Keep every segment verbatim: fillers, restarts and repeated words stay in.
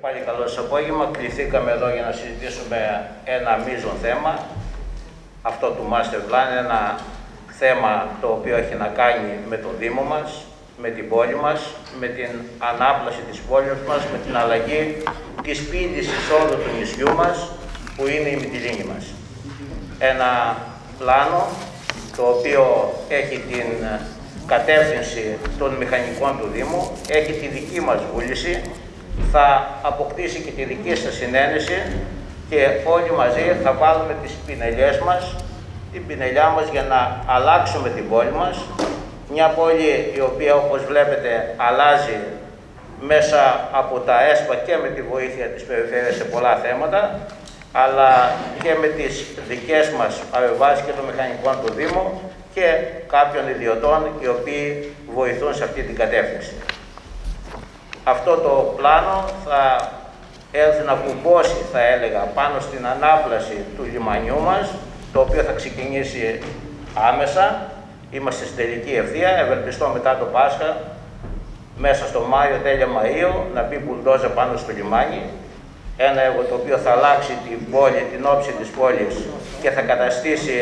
πάλι καλό σας απόγευμα. Κληθήκαμε εδώ για να συζητήσουμε ένα μείζον θέμα, αυτό του Master Plan, ένα θέμα το οποίο έχει να κάνει με το Δήμο μας, με την πόλη μας, με την ανάπλαση της πόλης μας, με την αλλαγή της πύλης εισόδου του νησιού μας, που είναι η Μυτιλήνη μας. Ένα πλάνο το οποίο έχει την κατεύθυνση των μηχανικών του Δήμου, έχει τη δική μας βούληση, θα αποκτήσει και τη δική σας συνένεση και όλοι μαζί θα βάλουμε τις πινελιές μας, την πινελιά μας για να αλλάξουμε την πόλη μας. Μια πόλη η οποία, όπως βλέπετε, αλλάζει μέσα από τα ΕΣΠΑ και με τη βοήθεια της περιφέρειας σε πολλά θέματα, αλλά και με τις δικές μας παρεμβάσεις και των μηχανικών του Δήμου και κάποιων ιδιωτών οι οποίοι βοηθούν σε αυτή την κατεύθυνση. Αυτό το πλάνο θα έρθει να κουμπώσει, θα έλεγα, πάνω στην ανάπλαση του λιμανιού μας, το οποίο θα ξεκινήσει άμεσα. Είμαστε στην τελική ευθεία, ευελπιστώ μετά το Πάσχα, μέσα στο Μάιο, τέλεια Μαΐου, να μπει μπουλντόζα πάνω στο λιμάνι. Ένα έργο το οποίο θα αλλάξει την πόλη, την όψη της πόλης και θα καταστήσει...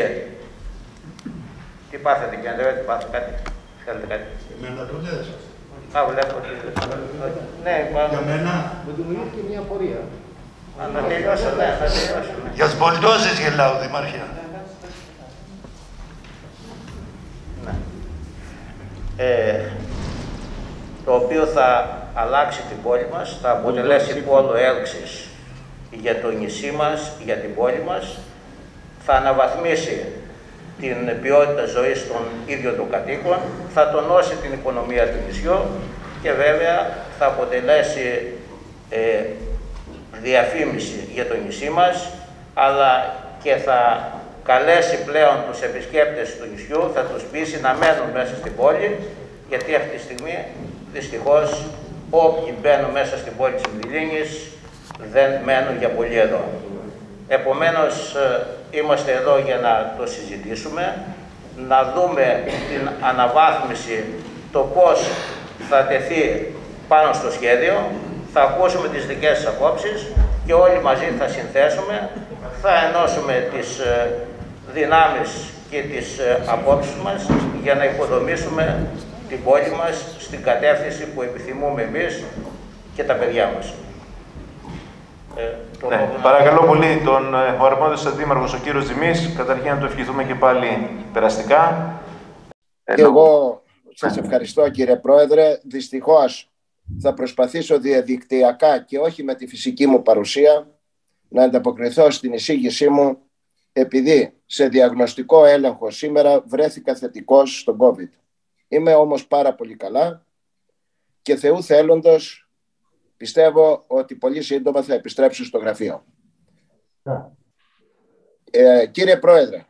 Τι πάθετε κύριε Αντρέα, τι πάθετε κάτι, θέλετε κάτι. Εμένα το λες. Α, βλέπω ότι... Ναι, για μένα. Μου δημιουργήθηκε μια πορεία. Να τελειώσω, ναι, θα τελειώσω. Για τους μπολντόζες γελάω, Δημάρχια. Ναι. Ε, το οποίο θα αλλάξει την πόλη μας, θα αποτελέσει πόλο έλξης για το νησί μας, για την πόλη μας, θα αναβαθμίσει την ποιότητα ζωής των ίδιων των κατοίκων, θα τονώσει την οικονομία του νησιού και βέβαια θα αποτελέσει ε, διαφήμιση για το νησί μας, αλλά και θα καλέσει πλέον τους επισκέπτες του νησιού, θα τους πείσει να μένουν μέσα στην πόλη, γιατί αυτή τη στιγμή δυστυχώς όποιοι μπαίνουν μέσα στην πόλη της Μυτιλήνης δεν μένουν για πολύ εδώ. Επομένως, είμαστε εδώ για να το συζητήσουμε, να δούμε την αναβάθμιση, το πώς θα τεθεί πάνω στο σχέδιο, θα ακούσουμε τις δικές σας απόψεις και όλοι μαζί θα συνθέσουμε, θα ενώσουμε τις δυνάμεις και τις απόψεις μας για να υποδομήσουμε την πόλη μας στην κατεύθυνση που επιθυμούμε εμείς και τα παιδιά μας. Ε, ναι, παρακαλώ πολύ τον ο αρμόδιος αντίμαρχος, ο κύριος Ζημής, καταρχήν να του ευχηθούμε και πάλι περαστικά. Και εγώ σας ευχαριστώ κύριε Πρόεδρε. Δυστυχώς θα προσπαθήσω διαδικτυακά και όχι με τη φυσική μου παρουσία να ανταποκριθώ στην εισήγησή μου, επειδή σε διαγνωστικό έλεγχο σήμερα βρέθηκα θετικός στον COVID. Είμαι όμως πάρα πολύ καλά και Θεού θέλοντος πιστεύω ότι πολύ σύντομα θα επιστρέψω στο γραφείο. Ε, κύριε Πρόεδρε,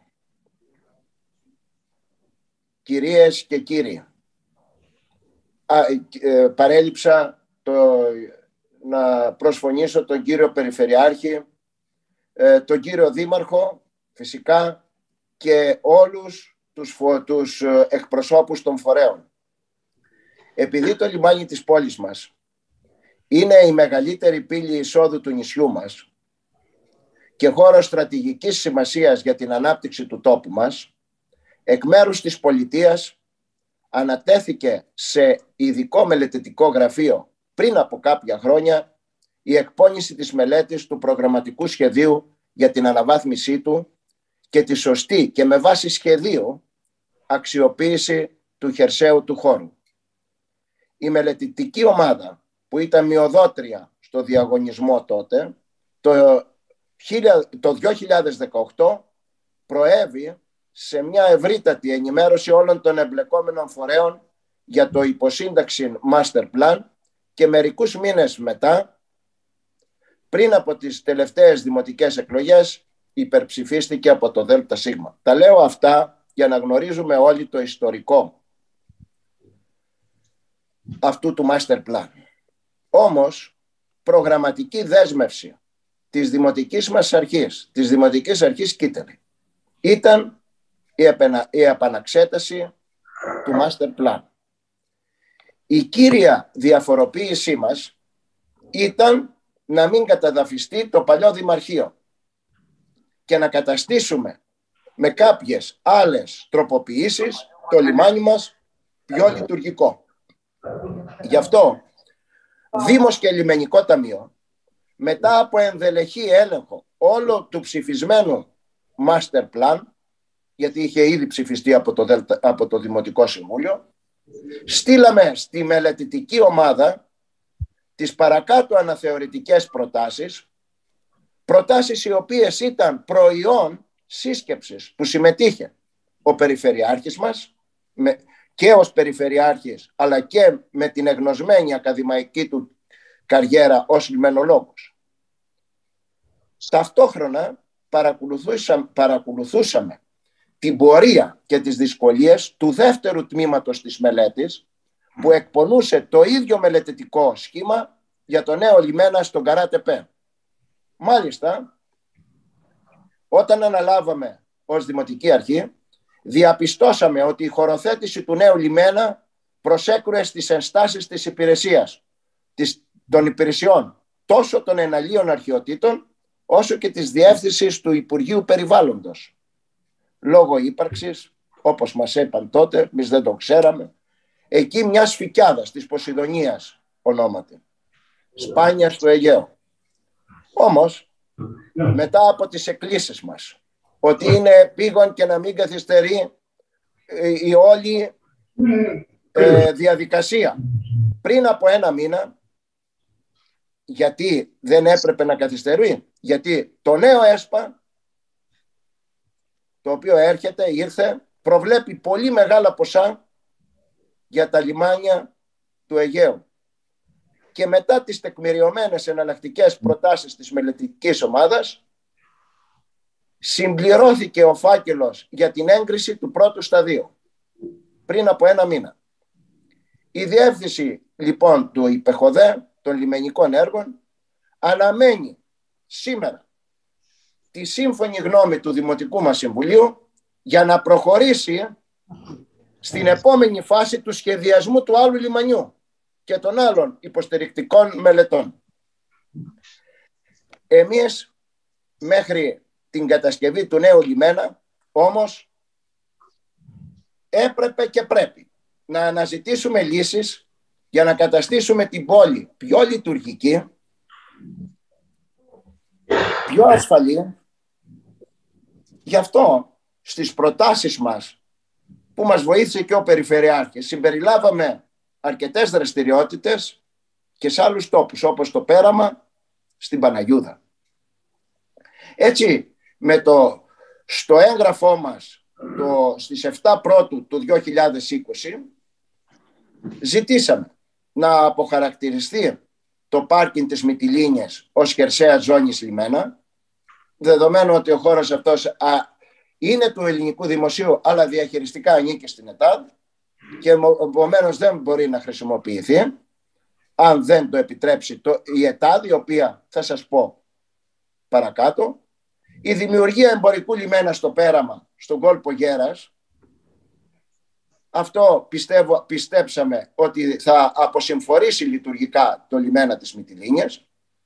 κυρίες και κύριοι, α, ε, παρέλειψα το, να προσφωνήσω τον κύριο Περιφερειάρχη, ε, τον κύριο Δήμαρχο φυσικά και όλους τους, τους εκπροσώπους των φορέων. Επειδή το λιμάνι της πόλης μας είναι η μεγαλύτερη πύλη εισόδου του νησιού μας και χώρο στρατηγικής σημασίας για την ανάπτυξη του τόπου μας, εκ μέρους της πολιτείας ανατέθηκε σε ειδικό μελετητικό γραφείο πριν από κάποια χρόνια η εκπόνηση της μελέτης του προγραμματικού σχεδίου για την αναβάθμισή του και τη σωστή και με βάση σχεδίου αξιοποίηση του χερσαίου του χώρου. Η μελετητική ομάδα που ήταν μειοδότρια στο διαγωνισμό τότε, το, το δύο χιλιάδες δεκαοκτώ προέβη σε μια ευρύτατη ενημέρωση όλων των εμπλεκόμενων φορέων για το υποσύνταξη Master Plan και μερικούς μήνες μετά, πριν από τις τελευταίες δημοτικές εκλογές, υπερψηφίστηκε από το ΔΣ. Τα λέω αυτά για να γνωρίζουμε όλοι το ιστορικό αυτού του Master Plan. Όμως, προγραμματική δέσμευση της Δημοτικής μας Αρχής, της Δημοτικής Αρχής Κίτελη, ήταν η, επανα, η επαναξέταση του Master Plan. Η κύρια διαφοροποίησή μας ήταν να μην καταδαφιστεί το παλιό Δημαρχείο και να καταστήσουμε με κάποιες άλλες τροποποιήσεις το λιμάνι μας πιο λειτουργικό. Γι' αυτό Δήμος και Λιμενικό Ταμείο, μετά από ενδελεχή έλεγχο όλο του ψηφισμένου master plan, γιατί είχε ήδη ψηφιστεί από το, Δελτα, από το Δημοτικό Συμβούλιο, στείλαμε στη μελετητική ομάδα τις παρακάτω αναθεωρητικές προτάσεις, προτάσεις οι οποίες ήταν προϊόν σύσκεψης που συμμετείχε ο Περιφερειάρχης μας και ως Περιφερειάρχης, αλλά και με την εγνωσμένη ακαδημαϊκή του καριέρα ως λιμενολόγος. Ταυτόχρονα παρακολουθούσαμε, παρακολουθούσαμε την πορεία και τις δυσκολίες του δεύτερου τμήματος της μελέτης, που εκπονούσε το ίδιο μελετητικό σχήμα για το νέο λιμένα στον Καράτεπέ. Μάλιστα, όταν αναλάβαμε ως Δημοτική Αρχή, διαπιστώσαμε ότι η χωροθέτηση του νέου λιμένα προσέκρουε στις ενστάσεις της υπηρεσίας, της, των υπηρεσιών, τόσο των εναλίων αρχαιοτήτων, όσο και της διεύθυνσης του Υπουργείου Περιβάλλοντος. Λόγω ύπαρξης, όπως μας είπαν τότε, εμείς δεν το ξέραμε, εκεί μιας φυκιάδας της Ποσειδονίας ονόματι, σπάνιας του Αιγαίου. Όμως, μετά από τις εκκλήσεις μας, ότι είναι επίγον και να μην καθυστερεί η όλη ε, διαδικασία, πριν από ένα μήνα, γιατί δεν έπρεπε να καθυστερεί, γιατί το νέο ΕΣΠΑ, το οποίο έρχεται, ήρθε, προβλέπει πολύ μεγάλα ποσά για τα λιμάνια του Αιγαίου. Και μετά τις τεκμηριωμένες εναλλακτικές προτάσεις της μελετητικής ομάδας, συμπληρώθηκε ο φάκελος για την έγκριση του πρώτου σταδίου, πριν από ένα μήνα. Η διεύθυνση λοιπόν του ΙΠΕΧΟΔΕ, των λιμενικών έργων, αναμένει σήμερα τη σύμφωνη γνώμη του Δημοτικού μας Συμβουλίου για να προχωρήσει στην επόμενη φάση του σχεδιασμού του άλλου λιμανιού και των άλλων υποστηρικτικών μελετών. Εμείς μέχρι την κατασκευή του νέου λιμένα όμως έπρεπε και πρέπει να αναζητήσουμε λύσεις για να καταστήσουμε την πόλη πιο λειτουργική, πιο ασφαλή. Γι' αυτό στις προτάσεις μας, που μας βοήθησε και ο Περιφερειάρχης, συμπεριλάβαμε αρκετές δραστηριότητες και σε άλλους τόπους, όπως το πέραμα στην Παναγιούδα. Έτσι, με το, στο έγγραφό μας το, στις επτά Πρώτου του δύο χιλιάδες είκοσι, ζητήσαμε να αποχαρακτηριστεί το πάρκινγκ της Μυτιλήνιας ως χερσαία ζώνης λιμένα, δεδομένου ότι ο χώρος αυτός α, είναι του ελληνικού δημοσίου, αλλά διαχειριστικά ανήκει στην ΕΤΑΔ και επομένως δεν μπορεί να χρησιμοποιηθεί αν δεν το επιτρέψει το, η ΕΤΑΔ, η οποία θα σας πω παρακάτω. Η δημιουργία εμπορικού λιμένα στο πέραμα, στον κόλπο Γέρας, αυτό πιστεύω, πιστέψαμε ότι θα αποσυμφορήσει λειτουργικά το λιμένα της Μυτιλήνιας.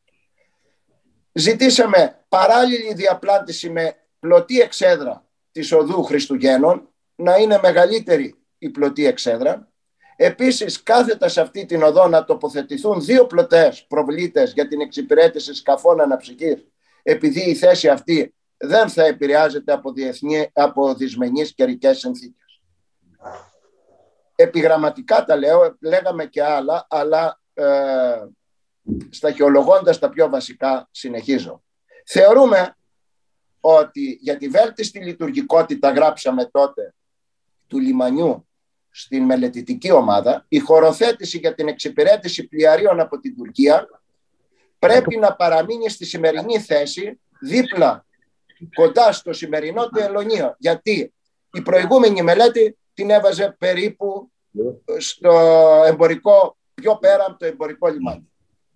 Ζητήσαμε παράλληλη διαπλάτηση με πλωτή εξέδρα της οδού Χριστουγέννων, να είναι μεγαλύτερη η πλωτή εξέδρα. Επίσης, κάθετα σε αυτή την οδό να τοποθετηθούν δύο πλωτές προβλήτες για την εξυπηρέτηση σκαφών αναψυχής, επειδή η θέση αυτή δεν θα επηρεάζεται από, διεθνή, από δυσμενείς καιρικές συνθήκες. Επιγραμματικά τα λέω, λέγαμε και άλλα, αλλά ε, σταχυολογώντας τα πιο βασικά συνεχίζω. Θεωρούμε ότι για τη βέλτιστη λειτουργικότητα, γράψαμε τότε, του λιμανιού στην μελετητική ομάδα, η χωροθέτηση για την εξυπηρέτηση πλοιαρίων από την Τουρκία πρέπει να παραμείνει στη σημερινή θέση, δίπλα κοντά στο σημερινό του Ελωνείο, γιατί η προηγούμενη μελέτη την έβαζε περίπου στο εμπορικό, πιο πέρα από το εμπορικό λιμάνι.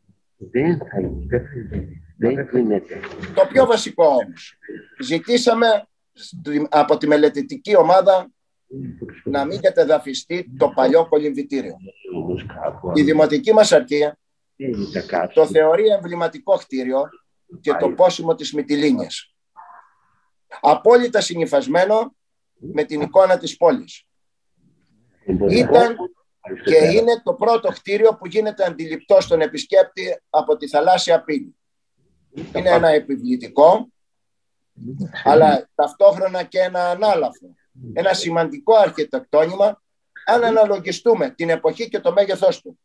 Το πιο βασικό όμως, ζητήσαμε από τη μελετητική ομάδα να μην κατεδαφιστεί το παλιό κολυμβητήριο. Η Δημοτική μας Αρχή το θεωρεί εμβληματικό κτίριο και το πόσιμο της Μυτιλήνιας. Απόλυτα συνυφασμένο με την εικόνα της πόλης. Ήταν και είναι το πρώτο κτίριο που γίνεται αντιληπτό στον επισκέπτη από τη θαλάσσια πύλη. Είναι ένα επιβλητικό, αλλά ταυτόχρονα και ένα ανάλαφρο. Ένα σημαντικό αρχιτεκτόνημα, αν αναλογιστούμε την εποχή και το μέγεθός του.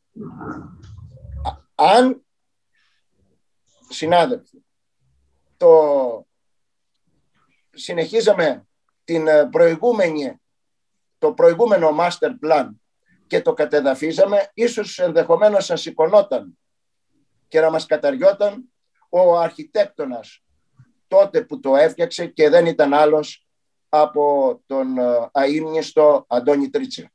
Αν, συνάδελφοι, το συνεχίζαμε την προηγούμενη, το προηγούμενο master plan και το κατεδαφίζαμε, ίσως ενδεχομένως να σηκωνόταν και να μας καταριόταν ο αρχιτέκτονας τότε που το έφτιαξε και δεν ήταν άλλος από τον αείμνηστο Αντώνη Τρίτσια.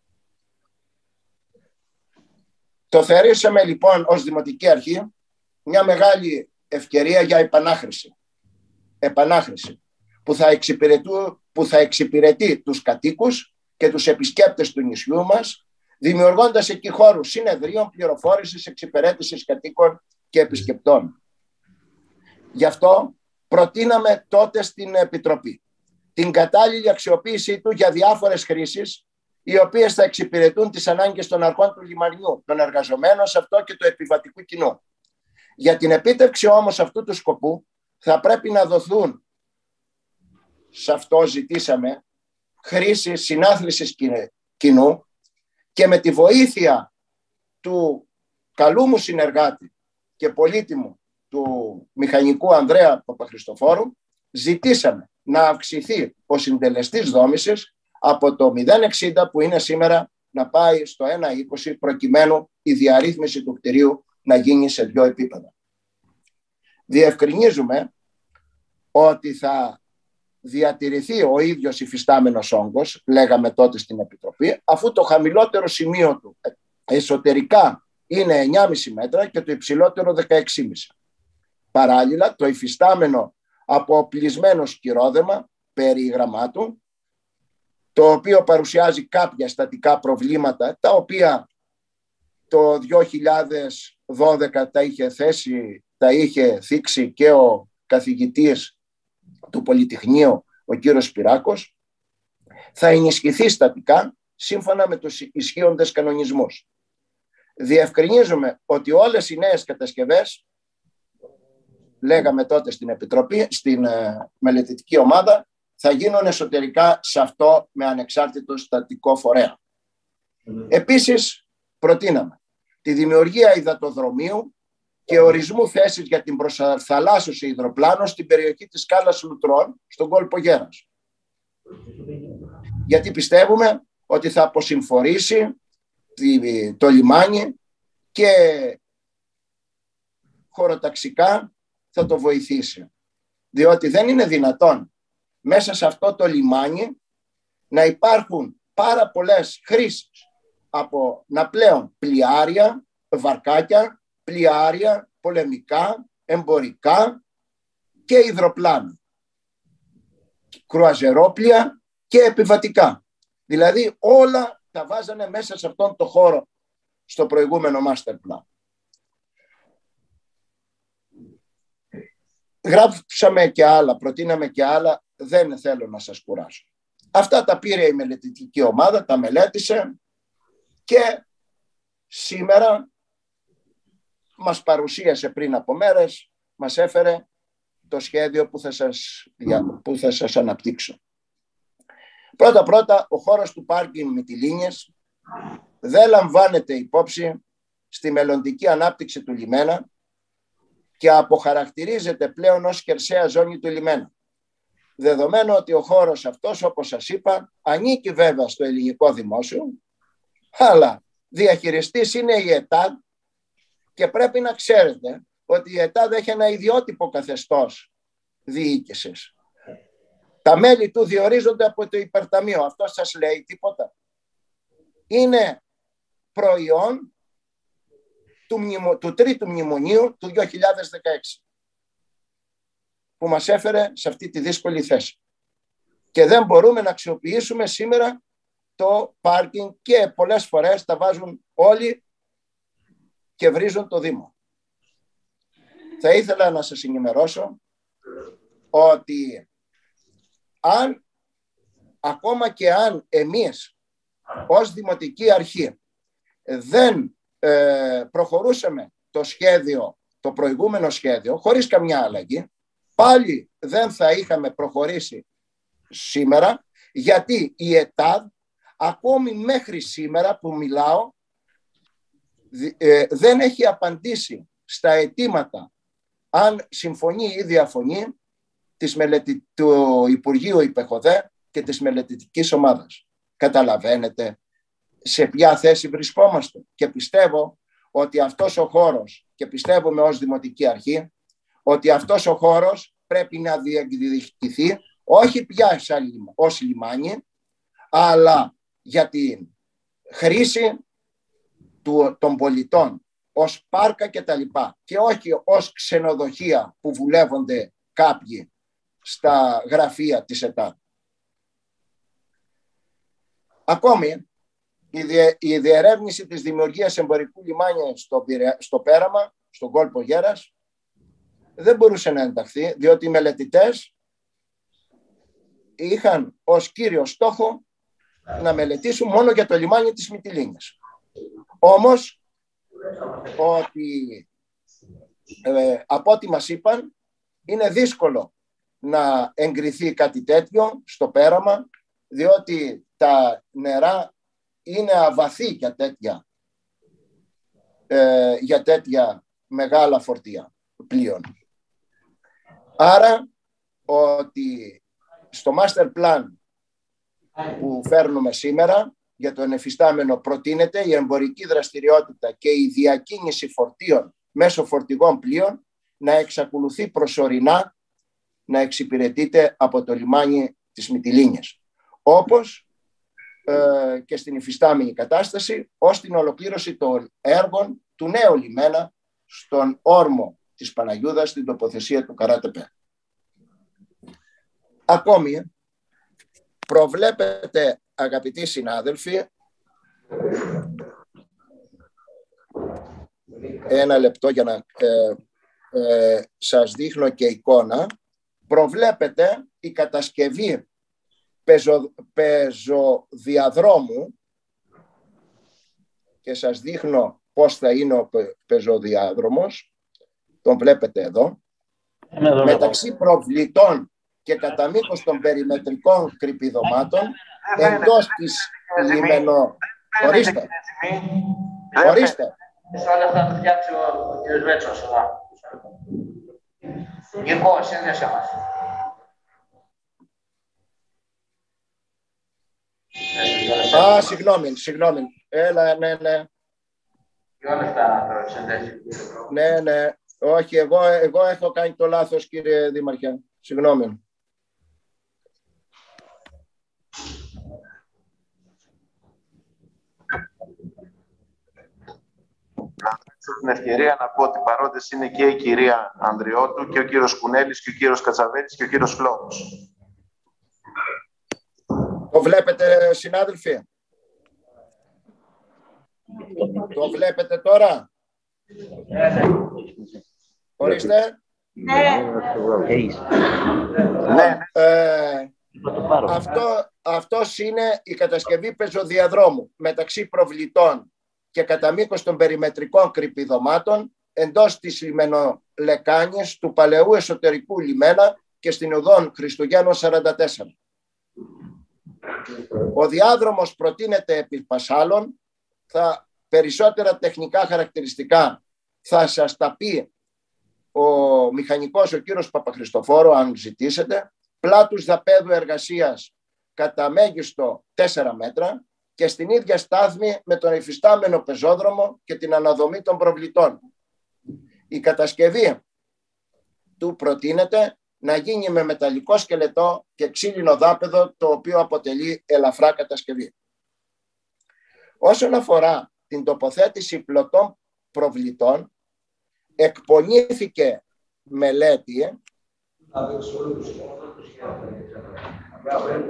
Το θεωρήσαμε λοιπόν ως Δημοτική Αρχή μια μεγάλη ευκαιρία για επανάχρηση. Επανάχρηση που θα, που θα εξυπηρετεί τους κατοίκους και τους επισκέπτες του νησιού μας, δημιουργώντας εκεί χώρους συνεδρίων, πληροφόρησης, εξυπηρέτησης κατοίκων και επισκεπτών. Γι' αυτό προτείναμε τότε στην Επιτροπή την κατάλληλη αξιοποίησή του για διάφορες χρήσεις, οι οποίες θα εξυπηρετούν τις ανάγκες των αρχών του λιμανιού, των εργαζομένων σε αυτό και του επιβατικού κοινού. Για την επίτευξη όμως αυτού του σκοπού θα πρέπει να δοθούν, σε αυτό ζητήσαμε, χρήσεις συνάθλησης κοινού και με τη βοήθεια του καλού μου συνεργάτη και πολύτιμου του μηχανικού Ανδρέα Παπαχριστοφόρου, ζητήσαμε να αυξηθεί ο συντελεστής δόμησης από το μηδέν κόμμα εξήντα που είναι σήμερα να πάει στο ένα κόμμα είκοσι προκειμένου η διαρρύθμιση του κτηρίου να γίνει σε δύο επίπεδα. Διευκρινίζουμε ότι θα διατηρηθεί ο ίδιος υφιστάμενος όγκος, λέγαμε τότε στην Επιτροπή, αφού το χαμηλότερο σημείο του εσωτερικά είναι εννιά κόμμα πέντε μέτρα και το υψηλότερο δεκαέξι κόμμα πέντε. Παράλληλα, το υφιστάμενο αποπλισμένο σκυρόδεμα περίγραμμά του, το οποίο παρουσιάζει κάποια στατικά προβλήματα, τα οποία το δύο χιλιάδες δώδεκα τα είχε θέσει, τα είχε θίξει και ο καθηγητής του Πολυτεχνείου, ο κύριος Σπυράκος, θα ενισχυθεί στατικά σύμφωνα με τους ισχύοντες κανονισμούς. Διευκρινίζουμε ότι όλες οι νέες κατασκευές, λέγαμε τότε στην Επιτροπή, στην ε, μελετητική ομάδα, θα γίνουν εσωτερικά σε αυτό με ανεξάρτητο στατικό φορέα. Mm. Επίσης, προτείναμε τη δημιουργία υδατοδρομίου και ορισμού θέσης για την προσθαλάσσωση υδροπλάνο στην περιοχή της Σκάλας Λουτρών, στον κόλπο Γέρας. Γιατί πιστεύουμε ότι θα αποσυμφορήσει το λιμάνι και χωροταξικά θα το βοηθήσει. Διότι δεν είναι δυνατόν μέσα σε αυτό το λιμάνι να υπάρχουν πάρα πολλές χρήσεις από ναπλέον πλοιάρια, βαρκάκια, πλοιάρια, πολεμικά, εμπορικά και υδροπλάνα, κρουαζερόπλια και επιβατικά. Δηλαδή όλα τα βάζανε μέσα σε αυτόν τον χώρο στο προηγούμενο master plan. Γράψαμε και άλλα, προτείναμε και άλλα, δεν θέλω να σας κουράσω. Αυτά τα πήρε η μελετητική ομάδα, τα μελέτησε και σήμερα μας παρουσίασε πριν από μέρες, μας έφερε το σχέδιο που θα σας, που θα σας αναπτύξω. Πρώτα-πρώτα, ο χώρος του πάρκινγκ Μυτιλήνιας δεν λαμβάνεται υπόψη στη μελλοντική ανάπτυξη του λιμένα και αποχαρακτηρίζεται πλέον ως χερσαία ζώνη του λιμένα. Δεδομένου ότι ο χώρος αυτός, όπως σας είπα, ανήκει βέβαια στο ελληνικό δημόσιο, αλλά διαχειριστής είναι η ΕΤΑΔ και πρέπει να ξέρετε ότι η ΕΤΑΔ έχει ένα ιδιότυπο καθεστώς διοίκησης. Τα μέλη του διορίζονται από το υπερταμείο. Αυτό σας λέει τίποτα? Είναι προϊόν του, μνημο, του τρίτου μνημονίου του δύο χιλιάδες δεκαέξι που μας έφερε σε αυτή τη δύσκολη θέση. Και δεν μπορούμε να αξιοποιήσουμε σήμερα το πάρκινγκ και πολλές φορές τα βάζουν όλοι και βρίζουν το Δήμο. Θα ήθελα να σας ενημερώσω ότι αν, ακόμα και αν εμείς ως Δημοτική Αρχή δεν ε, προχωρούσαμε το σχέδιο, το προηγούμενο σχέδιο, χωρίς καμιά αλλαγή, πάλι δεν θα είχαμε προχωρήσει σήμερα, γιατί η ΕΤΑΔ ακόμη μέχρι σήμερα που μιλάω ε, δεν έχει απαντήσει στα αιτήματα αν συμφωνεί ή διαφωνεί της μελετη... του Υπουργείου ΙΠΕΧΟΔΕ και της μελετητικής ομάδας. Καταλαβαίνετε σε ποια θέση βρισκόμαστε, και πιστεύω ότι αυτός ο χώρος, και πιστεύουμε ως Δημοτική Αρχή, ότι αυτός ο χώρος πρέπει να διεκδικηθεί όχι πια ως λιμάνι, αλλά για την χρήση του, των πολιτών ως πάρκα και τα λοιπά, και όχι ως ξενοδοχεία που βουλεύονται κάποιοι στα γραφεία της ΕΤΑΔ. Ακόμη, η, διε, η διερεύνηση της δημιουργίας εμπορικού λιμάνια στο, στο Πέραμα, στον κόλπο Γέρας, δεν μπορούσε να ενταχθεί, διότι οι μελετητές είχαν ως κύριο στόχο να μελετήσουν μόνο για το λιμάνι της Μυτιλήνης. Όμως, ότι ε, από ό,τι μας είπαν, είναι δύσκολο να εγκριθεί κάτι τέτοιο στο Πέραμα, διότι τα νερά είναι αβαθή για τέτοια, ε, για τέτοια μεγάλα φορτία πλοίων. Άρα, ότι στο master plan που φέρνουμε σήμερα για τον εφιστάμενο προτείνεται η εμπορική δραστηριότητα και η διακίνηση φορτίων μέσω φορτηγών πλοίων να εξακολουθεί προσωρινά να εξυπηρετείται από το λιμάνι της Μυτιλήνης, όπως ε, και στην υφιστάμενη κατάσταση, ως την ολοκλήρωση των έργων του νέου λιμένα στον όρμο της Παναγιούδας, στην τοποθεσία του Καράτεπε. Ακόμη, προβλέπετε, αγαπητοί συνάδελφοι, ένα λεπτό για να ε, ε, σας δείχνω και εικόνα, προβλέπετε η κατασκευή πεζο, πεζοδιαδρόμου, και σας δείχνω πώς θα είναι ο πεζοδιάδρομος, τον βλέπετε εδώ, μεταξύ προβλητών και κατά μήκος των περιμετρικών κρυπηδωμάτων εντός της λιμενο... Ορίστε. Ορίστε. Μισό λεπτό θα το φτιάξει ο κ. Βέτσος. Νίκο, σύνδεσαι μας. Α, συγγνώμη, συγγνώμη. Έλα, ναι, ναι. Δυο λεπτά να το συνδέσει. Ναι, ναι. Όχι, εγώ, εγώ έχω κάνει το λάθος, κύριε Δήμαρχε. Συγγνώμη. Να δώσω την ευκαιρία να πω ότι παρόντες είναι και η κυρία Ανδριώτου και ο κύριος Κουνέλης και ο κύριος Κατσαβέτης και ο κύριος Φλόρος. Το βλέπετε, συνάδελφοι? Το βλέπετε τώρα? Ορίστε. Ναι. Ναι. Ε, αυτό, αυτός είναι η κατασκευή πεζοδιαδρόμου μεταξύ προβλητών και κατά μήκος των περιμετρικών κρυπηδωμάτων εντός της λιμενολεκάνης του παλαιού εσωτερικού λιμένα και στην οδόν Χριστουγέννων σαράντα τέσσερα. Ο διάδρομος προτείνεται επί Πασάλων. Θα, περισσότερα τεχνικά χαρακτηριστικά θα σας τα πει ο μηχανικός, ο κύριος Παπαχριστοφόρου, αν ζητήσετε. Πλάτους δαπέδου εργασίας κατά μέγιστο τέσσερα μέτρα και στην ίδια στάθμη με τον υφιστάμενο πεζόδρομο και την αναδομή των προβλητών. Η κατασκευή του προτείνεται να γίνει με μεταλλικό σκελετό και ξύλινο δάπεδο, το οποίο αποτελεί ελαφρά κατασκευή. Όσον αφορά την τοποθέτηση πλωτών προβλητών, εκπονήθηκε μελέτη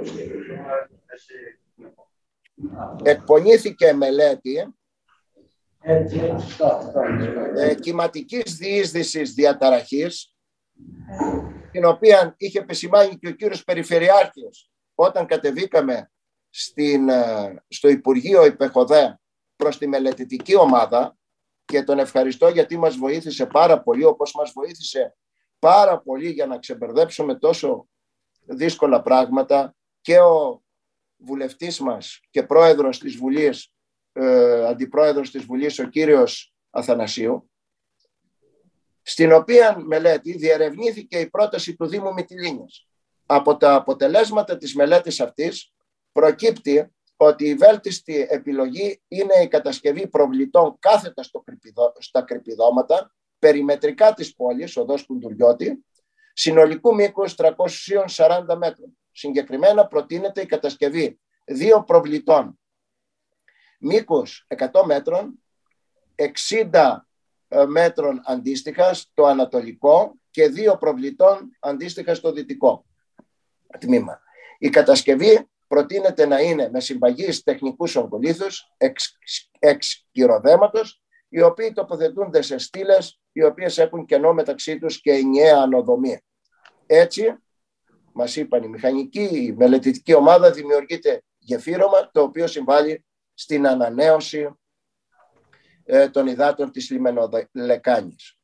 εκπονήθηκε μελέτη ε, κυματικής διείσδυσης διαταραχής, την οποία είχε επισημάνει και ο κύριος Περιφερειάρχης όταν κατεβήκαμε στην, στο Υπουργείο Υπεχοδέ προς τη μελετητική ομάδα, και τον ευχαριστώ γιατί μας βοήθησε πάρα πολύ, όπως μας βοήθησε πάρα πολύ για να ξεμπερδέψουμε τόσο δύσκολα πράγματα και ο βουλευτής μας και πρόεδρος της Βουλής, ε, αντιπρόεδρος της Βουλής, ο κύριος Αθανασίου, στην οποία μελέτη διερευνήθηκε η πρόταση του Δήμου Μυτιλήνιας. Από τα αποτελέσματα της μελέτης αυτής προκύπτει ότι η βέλτιστη επιλογή είναι η κατασκευή προβλητών κάθετα στο κρυπηδό, στα κρυπηδώματα, περιμετρικά της πόλης, οδός Κουντουριώτη, συνολικού μήκους τριακόσια σαράντα μέτρων. Συγκεκριμένα προτείνεται η κατασκευή δύο προβλητών μήκους εκατό μέτρων, εξήντα μέτρων αντίστοιχα στο ανατολικό και δύο προβλητών αντίστοιχα στο δυτικό τμήμα. Η κατασκευή προτείνεται να είναι με συμπαγείς τεχνικούς ογκολήθους εξ, εξ κυροδέματος, οι οποίοι τοποθετούνται σε στήλες οι οποίες έχουν κενό μεταξύ τους και ενιαία ανοδομία. Έτσι, μας είπαν οι μηχανικοί, η μελετητική ομάδα, δημιουργείται γεφύρωμα το οποίο συμβάλλει στην ανανέωση ε, των υδάτων της λιμενολεκάνης.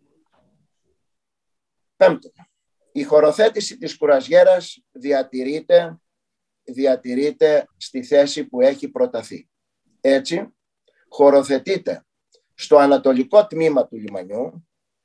Πέμπτο, η χωροθέτηση της κουραζιέρας διατηρείται, διατηρείται στη θέση που έχει προταθεί. Έτσι, χωροθετείται στο ανατολικό τμήμα του λιμανιού,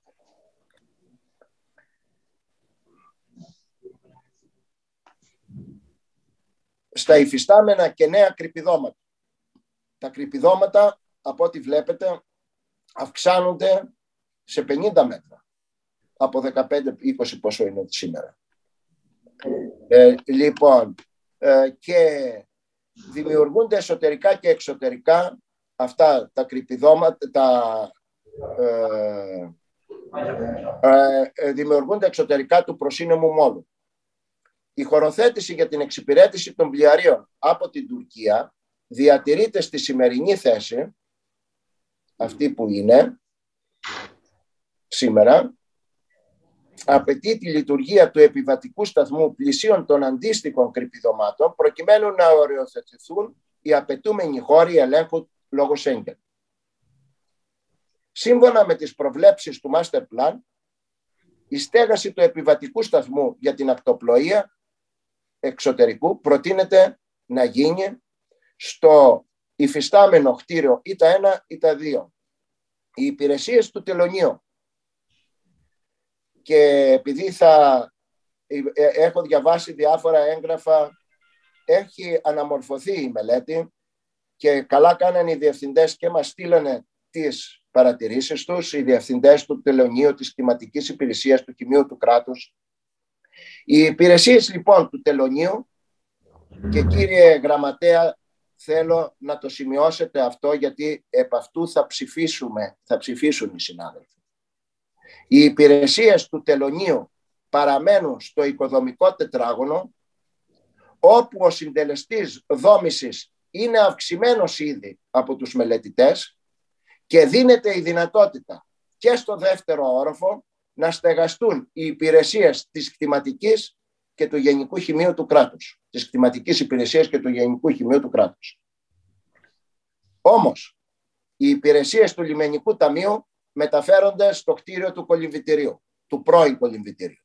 στα υφιστάμενα και νέα κρυπηδώματα. Τα κρυπηδώματα, από ό,τι βλέπετε, αυξάνονται σε πενήντα μέτρα, από δεκαπέντε είκοσι πόσο είναι σήμερα. Ε, λοιπόν, ε, και δημιουργούνται εσωτερικά και εξωτερικά αυτά τα κρυπηδώματα, τα, ε, ε, ε, δημιουργούνται εξωτερικά του προσύνεμου μόλου. Η χωροθέτηση για την εξυπηρέτηση των πλοιαρίων από την Τουρκία διατηρείται στη σημερινή θέση, αυτή που είναι σήμερα. Απαιτεί τη λειτουργία του επιβατικού σταθμού πλησίων των αντίστοιχων κρυπηδωμάτων προκειμένου να οριοθετηθούν οι απαιτούμενοι χώροι ελέγχου λόγω Σέγγεν. Σύμφωνα με τις προβλέψεις του Master Plan, η στέγαση του επιβατικού σταθμού για την ακτοπλοεία εξωτερικού προτείνεται να γίνει στο υφιστάμενο κτίριο ή τα ένα ή τα δύο. Οι υπηρεσίες του τελωνίου, και επειδή θα έχω διαβάσει διάφορα έγγραφα, έχει αναμορφωθεί η μελέτη και καλά κάνανε οι διευθυντές και μας στείλανε τις παρατηρήσεις τους, οι διευθυντές του τελωνίου, της κτηματικής υπηρεσίας, του Τιμείου του κράτους. Οι υπηρεσίες λοιπόν του τελωνίου, και κύριε Γραμματέα, θέλω να το σημειώσετε αυτό γιατί επ' αυτού θα ψηφίσουμε, θα ψηφίσουν οι συνάδελφοι. Οι υπηρεσίες του τελωνίου παραμένουν στο οικοδομικό τετράγωνο, όπου ο συντελεστής δόμησης είναι αυξημένος ήδη από τους μελετητές και δίνεται η δυνατότητα και στο δεύτερο όροφο να στεγαστούν οι υπηρεσίες της κτηματικής και του Γενικού Χημείου του κράτους, της κτηματικής υπηρεσίας και του Γενικού Χημείου του κράτους. Όμως, οι υπηρεσίες του Λιμενικού Ταμείου μεταφέρονται στο κτίριο του κολυμβητηρίου, του πρώην κολυμβητηρίου.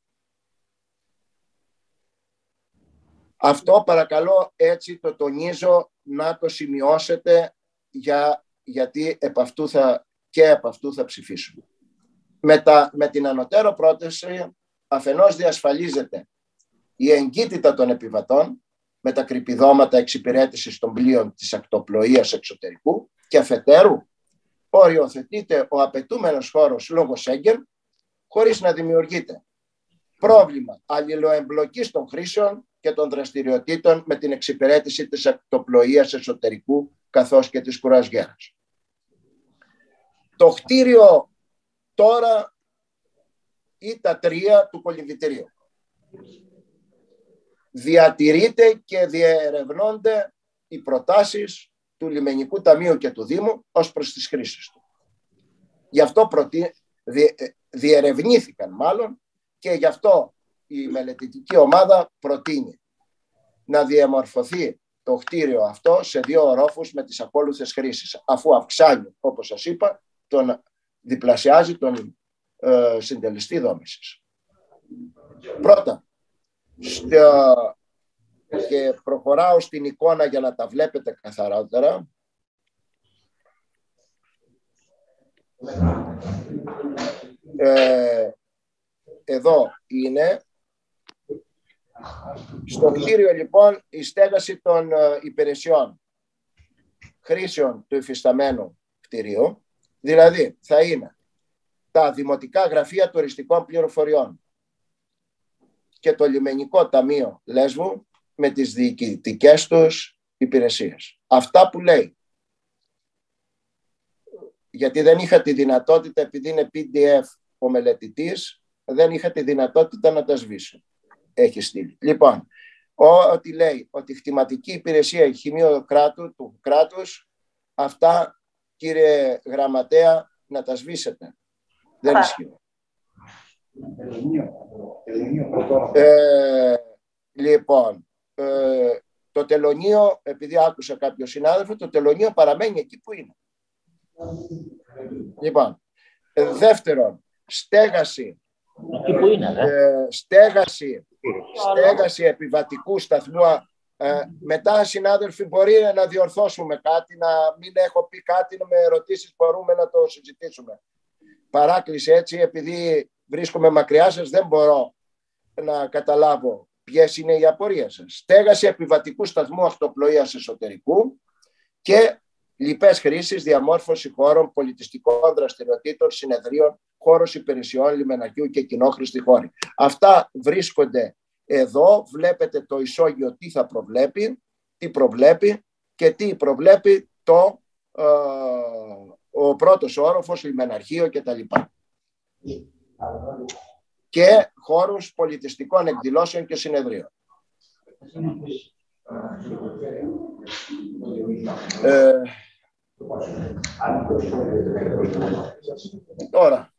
Αυτό παρακαλώ, έτσι το τονίζω, να το σημειώσετε, για, γιατί επ' αυτού θα, και επ' αυτού θα ψηφίσουμε. Με, τα, με την ανωτέρω πρόταση αφενός διασφαλίζεται η εγκύτητα των επιβατών με τα κρυπηδώματα εξυπηρέτησης των πλοίων της ακτοπλοείας εξωτερικού και αφετέρου οριοθετείται ο απαιτούμενος χώρος λόγω Σέγγεν χωρίς να δημιουργείται πρόβλημα αλληλοεμπλοκής των χρήσεων και των δραστηριοτήτων με την εξυπηρέτηση της ακτοπλοείας εσωτερικού καθώς και της κουραζιέρας. Το κτίριο τώρα ή τα τρία του κολυμβητηρίου διατηρείται και διερευνώνται οι προτάσεις του Λιμενικού Ταμείου και του Δήμου ως προς τις χρήσεις του. Γι' αυτό προτι... δι... διερευνήθηκαν μάλλον και γι' αυτό η μελετητική ομάδα προτείνει να διαμορφωθεί το κτίριο αυτό σε δύο ορόφους με τις ακόλουθες χρήσεις, αφού αυξάνει, όπως σας είπα, τον διπλασιάζει τον ε, συντελεστή δόμησης. Πρώτα, στο... και προχωράω στην εικόνα για να τα βλέπετε καθαρότερα. Ε, εδώ είναι. Στο κτίριο λοιπόν η στέγαση των ε, υπηρεσιών χρήσεων του υφισταμένου κτηρίου, δηλαδή θα είναι τα δημοτικά γραφεία τουριστικών πληροφοριών και το λιμενικό ταμείο Λέσβου με τις διοικητικές τους υπηρεσίες. Αυτά που λέει. Γιατί δεν είχα τη δυνατότητα, επειδή είναι πι ντι εφ ο μελετητής, δεν είχα τη δυνατότητα να τα σβήσω. Έχει στείλει. Λοιπόν, ό,τι λέει ότι η κτηματική υπηρεσία ηχημείου κράτου, του κράτους, αυτά, κύριε Γραμματέα, να τα σβήσετε. Δεν ισχύει. Ε, λοιπόν, ε, το τελωνείο, επειδή άκουσα κάποιο συνάδελφο, το τελωνείο παραμένει εκεί που είναι. Λοιπόν, ε, δεύτερον, στέγαση, εκεί που είναι, ε, στέγαση, στέγαση επιβατικού σταθμού. Ε, μετά, συνάδελφοι, μπορεί να διορθώσουμε κάτι, να μην έχω πει κάτι, με ερωτήσεις μπορούμε να το συζητήσουμε. Παράκληση έτσι, επειδή βρίσκομαι μακριά σας, δεν μπορώ να καταλάβω ποιες είναι οι απορίες σας. Στέγαση επιβατικού σταθμού αυτοπλοείας εσωτερικού και λοιπές χρήσεις, διαμόρφωση χώρων, πολιτιστικών δραστηριοτήτων, συνεδρίων, χώρος υπηρεσιών, λιμενακίου και κοινόχρηστη χώρη. Αυτά βρίσκονται εδώ. Βλέπετε το ισόγειο τι θα προβλέπει, τι προβλέπει και τι προβλέπει το, ε, ο πρώτος όροφος, λιμεναρχείο κτλ. Και χώρους πολιτιστικών εκδηλώσεων και συνεδρίων. Ε, τώρα,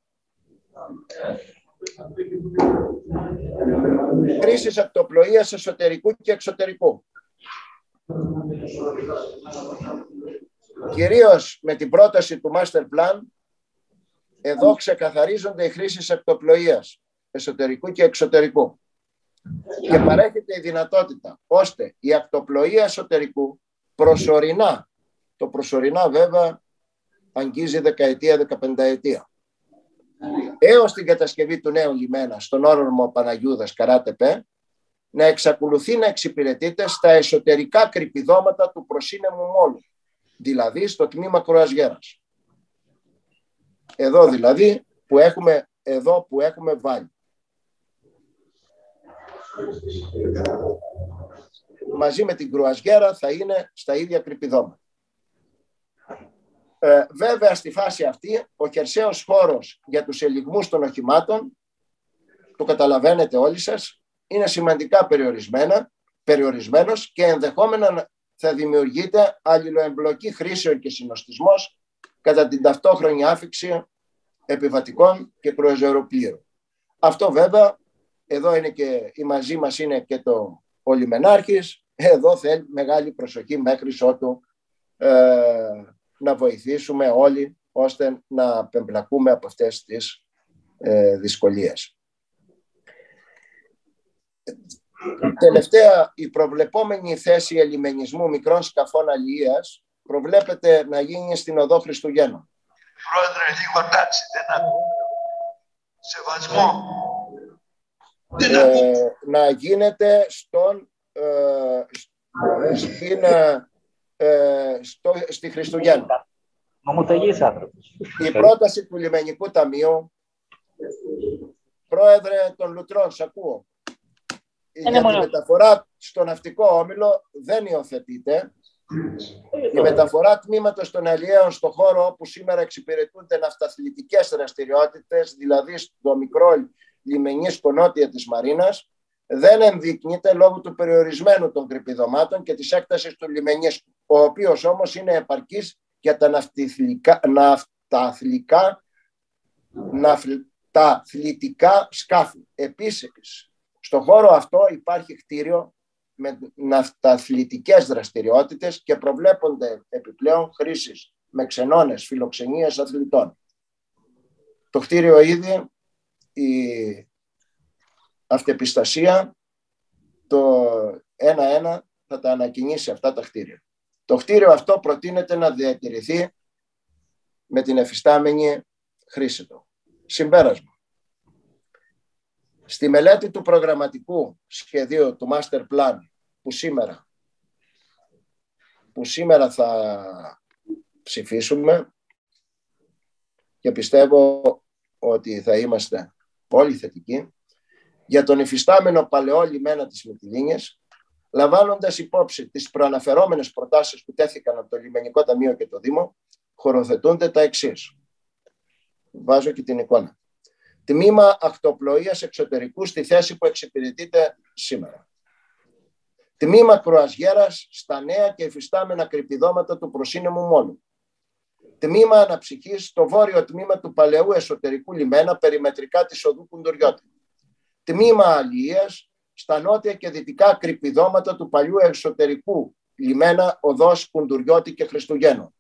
χρήσεις ακτοπλοείας εσωτερικού και εξωτερικού. Κυρίως με την πρόταση του Master Plan, εδώ ξεκαθαρίζονται οι χρήσεις ακτοπλοείας εσωτερικού και εξωτερικού. Και παρέχεται η δυνατότητα ώστε η ακτοπλοεία εσωτερικού προσωρινά, το προσωρινά βέβαια αγγίζει δεκαετία, δεκαπενταετία, έως την κατασκευή του νέου λιμένα στον όρομο Παναγιούδας Καράτεπε, να εξακολουθεί να εξυπηρετείται στα εσωτερικά κρυπηδώματα του προσύνεμου μόλου, δηλαδή στο τμήμα κρουαζιέρας. Εδώ δηλαδή που έχουμε, εδώ που έχουμε βάλει. Μαζί με την κρουαζιέρα θα είναι στα ίδια κρυπηδώματα. Ε, βέβαια στη φάση αυτή ο χερσαίος χώρος για τους ελιγμούς των οχημάτων, το καταλαβαίνετε όλοι σας, είναι σημαντικά περιορισμένα, περιορισμένος και ενδεχόμενα θα δημιουργείται αλληλοεμπλοκή χρήσεων και συνοστισμός κατά την ταυτόχρονη άφιξη επιβατικών και κρουαζιεροπλοίων. Αυτό βέβαια, εδώ είναι και η μαζί μας είναι και το ο λιμενάρχης, εδώ θέλει μεγάλη προσοχή μέχρι ότου ε, να βοηθήσουμε όλοι ώστε να απεμπλακούμε από αυτές τις ε, δυσκολίες. Τελευταία, η προβλεπόμενη θέση ελιμενισμού μικρών σκαφών αλληλείας προβλέπεται να γίνει στην οδό Χριστουγέννων. Πρόεδρε, λίγο τάξη, δεν ακούω. Σεβασμό. Ε, να γίνεται στον, ε, στην, ε, στο, στη Χριστουγέννα. Νομοταγής άνθρωπος. Η πρόταση του Λιμενικού Ταμείου, πρόεδρε των Λουτρών, σ' ακούω, για τη μεταφορά στο ναυτικό όμιλο δεν υιοθετείται. Η μεταφορά τμήματος των αλλιέων στο χώρο όπου σήμερα εξυπηρετούνται ναυταθλητικές δραστηριότητες, δηλαδή στο μικρό λιμενίσκο νότια της Μαρίνας, δεν ενδείκνυται λόγω του περιορισμένου των κρυπηδωμάτων και της έκτασης του λιμενίσκου. ο οποίος όμως είναι επαρκής για τα ναυτιλικά, ναυταθλικά, ναυταθλητικά σκάφη. Επίσης, στον χώρο αυτό υπάρχει κτίριο με ναυταθλητικές δραστηριότητες και προβλέπονται επιπλέον χρήσεις με ξενώνες φιλοξενίες αθλητών. Το κτίριο ήδη, η αυτεπιστασία, το ένα-ένα θα τα ανακοινήσει αυτά τα κτίρια. Το κτίριο αυτό προτείνεται να διατηρηθεί με την εφιστάμενη χρήση του. Συμπέρασμα. Στη μελέτη του προγραμματικού σχεδίου του Master Plan που σήμερα, που σήμερα θα ψηφίσουμε και πιστεύω ότι θα είμαστε όλοι θετικοί, για τον υφιστάμενο παλαιό λιμένα της Μυτιλήνιας, λαμβάνοντας υπόψη τις προαναφερόμενες προτάσεις που τέθηκαν από το Λιμενικό Ταμείο και το Δήμο, χωροθετούνται τα εξής. Βάζω και την εικόνα. Τμήμα ακτοπλοείας εξωτερικού στη θέση που εξυπηρετείται σήμερα. Τμήμα κρουαζιέρας στα νέα και υφιστάμενα κρυπηδώματα του προσύνεμου μόλου. Τμήμα αναψυχής στο βόρειο τμήμα του παλαιού εσωτερικού λιμένα περιμετρικά της οδού Κουντουριώτη. Τμήμα αλληλείας στα νότια και δυτικά κρυπηδώματα του παλιού εσωτερικού λιμένα οδός Κουντουριώτη και Χριστουγέννου.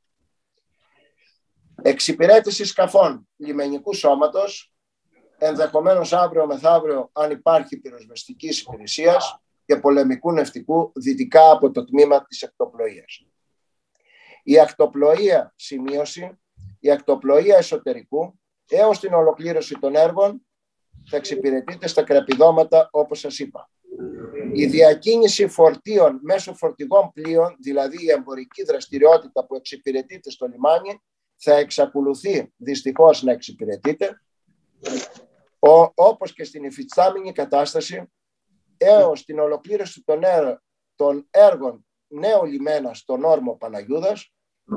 Εξυπηρέτηση σκαφών λιμενικού σώματος, ενδεχομένως αύριο μεθαύριο αν υπάρχει πυροσβεστικής υπηρεσίας και πολεμικού ναυτικού δυτικά από το τμήμα της ακτοπλοείας. Η ακτοπλοεία σημείωση, η ακτοπλοεία εσωτερικού έως την ολοκλήρωση των έργων θα εξυπηρετείται στα κραπηδώματα όπως σας είπα. Η διακίνηση φορτίων μέσω φορτηγών πλοίων, δηλαδή η εμπορική δραστηριότητα που εξυπηρετείται στο λιμάνι, θα εξακολουθεί δυστυχώς να εξυπηρετείται, ο, όπως και στην υφιστάμενη κατάσταση έως την ολοκλήρωση των, έργ, των έργων νέου λιμένα στον όρμο Παναγιούδας,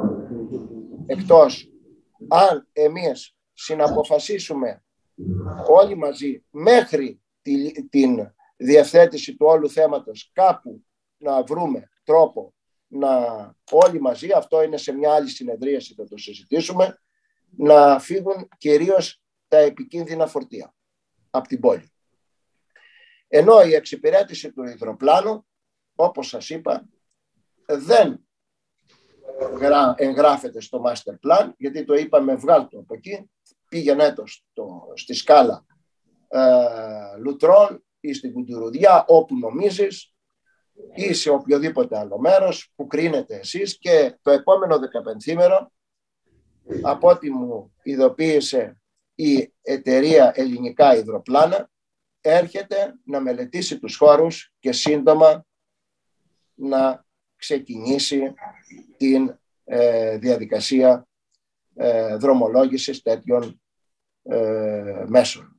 εκτός αν εμείς συναποφασίσουμε όλοι μαζί μέχρι τη, την διευθέτηση του όλου θέματος κάπου να βρούμε τρόπο να όλοι μαζί, αυτό είναι σε μια άλλη συνεδρίαση, θα το συζητήσουμε, να φύγουν κυρίως τα επικίνδυνα φορτία από την πόλη. Ενώ η εξυπηρέτηση του υδροπλάνου, όπως σας είπα, δεν εγγράφεται στο Master Plan, γιατί το είπαμε βγάλτο από εκεί, πήγαινε το στο, στη σκάλα ε, Λουτρών ή στην Κουντουρουδιά, όπου νομίζεις, ή σε οποιοδήποτε άλλο μέρος που κρίνετε εσείς, και το επόμενο δεκαπενθήμερο, από ό,τι μου ειδοποίησε η εταιρεία Ελληνικά Υδροπλάνα, έρχεται να μελετήσει τους χώρους και σύντομα να ξεκινήσει την ε, διαδικασία ε, δρομολόγησης τέτοιων ε, μέσων.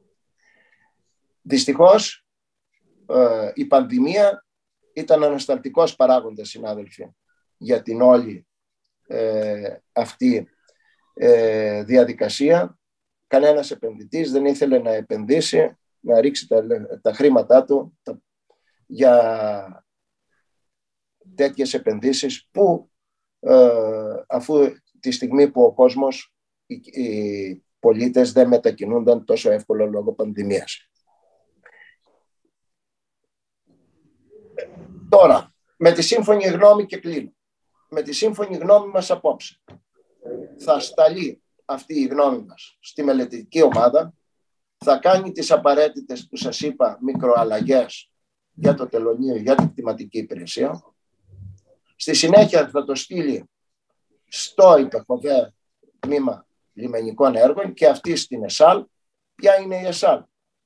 Δυστυχώς ε, η πανδημία ήταν ανασταλτικός παράγοντας, συνάδελφοι, για την όλη ε, αυτή ε, διαδικασία. Κανένας επενδυτής δεν ήθελε να επενδύσει, να ρίξει τα, τα χρήματά του τα, για τέτοιες επενδύσεις που ε, αφού τη στιγμή που ο κόσμος, οι, οι πολίτες δεν μετακινούνταν τόσο εύκολα λόγω πανδημίας. Τώρα, με τη σύμφωνη γνώμη και κλείνω. Με τη σύμφωνη γνώμη μας απόψε θα σταλεί αυτή η γνώμη μας στη μελετητική ομάδα, θα κάνει τις απαραίτητες που σας είπα μικροαλλαγές για το τελωνείο, για την κτηματική υπηρεσία. Στη συνέχεια θα το στείλει στο υπεχοδέ τμήμα λιμενικών έργων και αυτή στην ΕΣΑΛ. Ποια είναι η ΕΣΑΛ?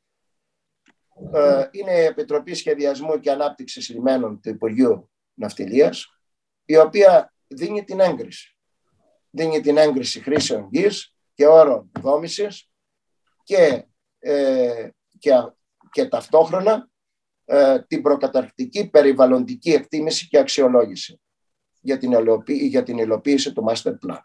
Ε, είναι η Επιτροπή Σχεδιασμού και Ανάπτυξης Λιμένων του Υπουργείου Ναυτιλίας, η οποία δίνει την έγκριση. Δίνει την έγκριση χρήσεων γης και όρων δόμησης και, ε, και, και ταυτόχρονα ε, την προκαταρκτική περιβαλλοντική εκτίμηση και αξιολόγηση για την, υλοποίηση, για την υλοποίηση του Master Plan.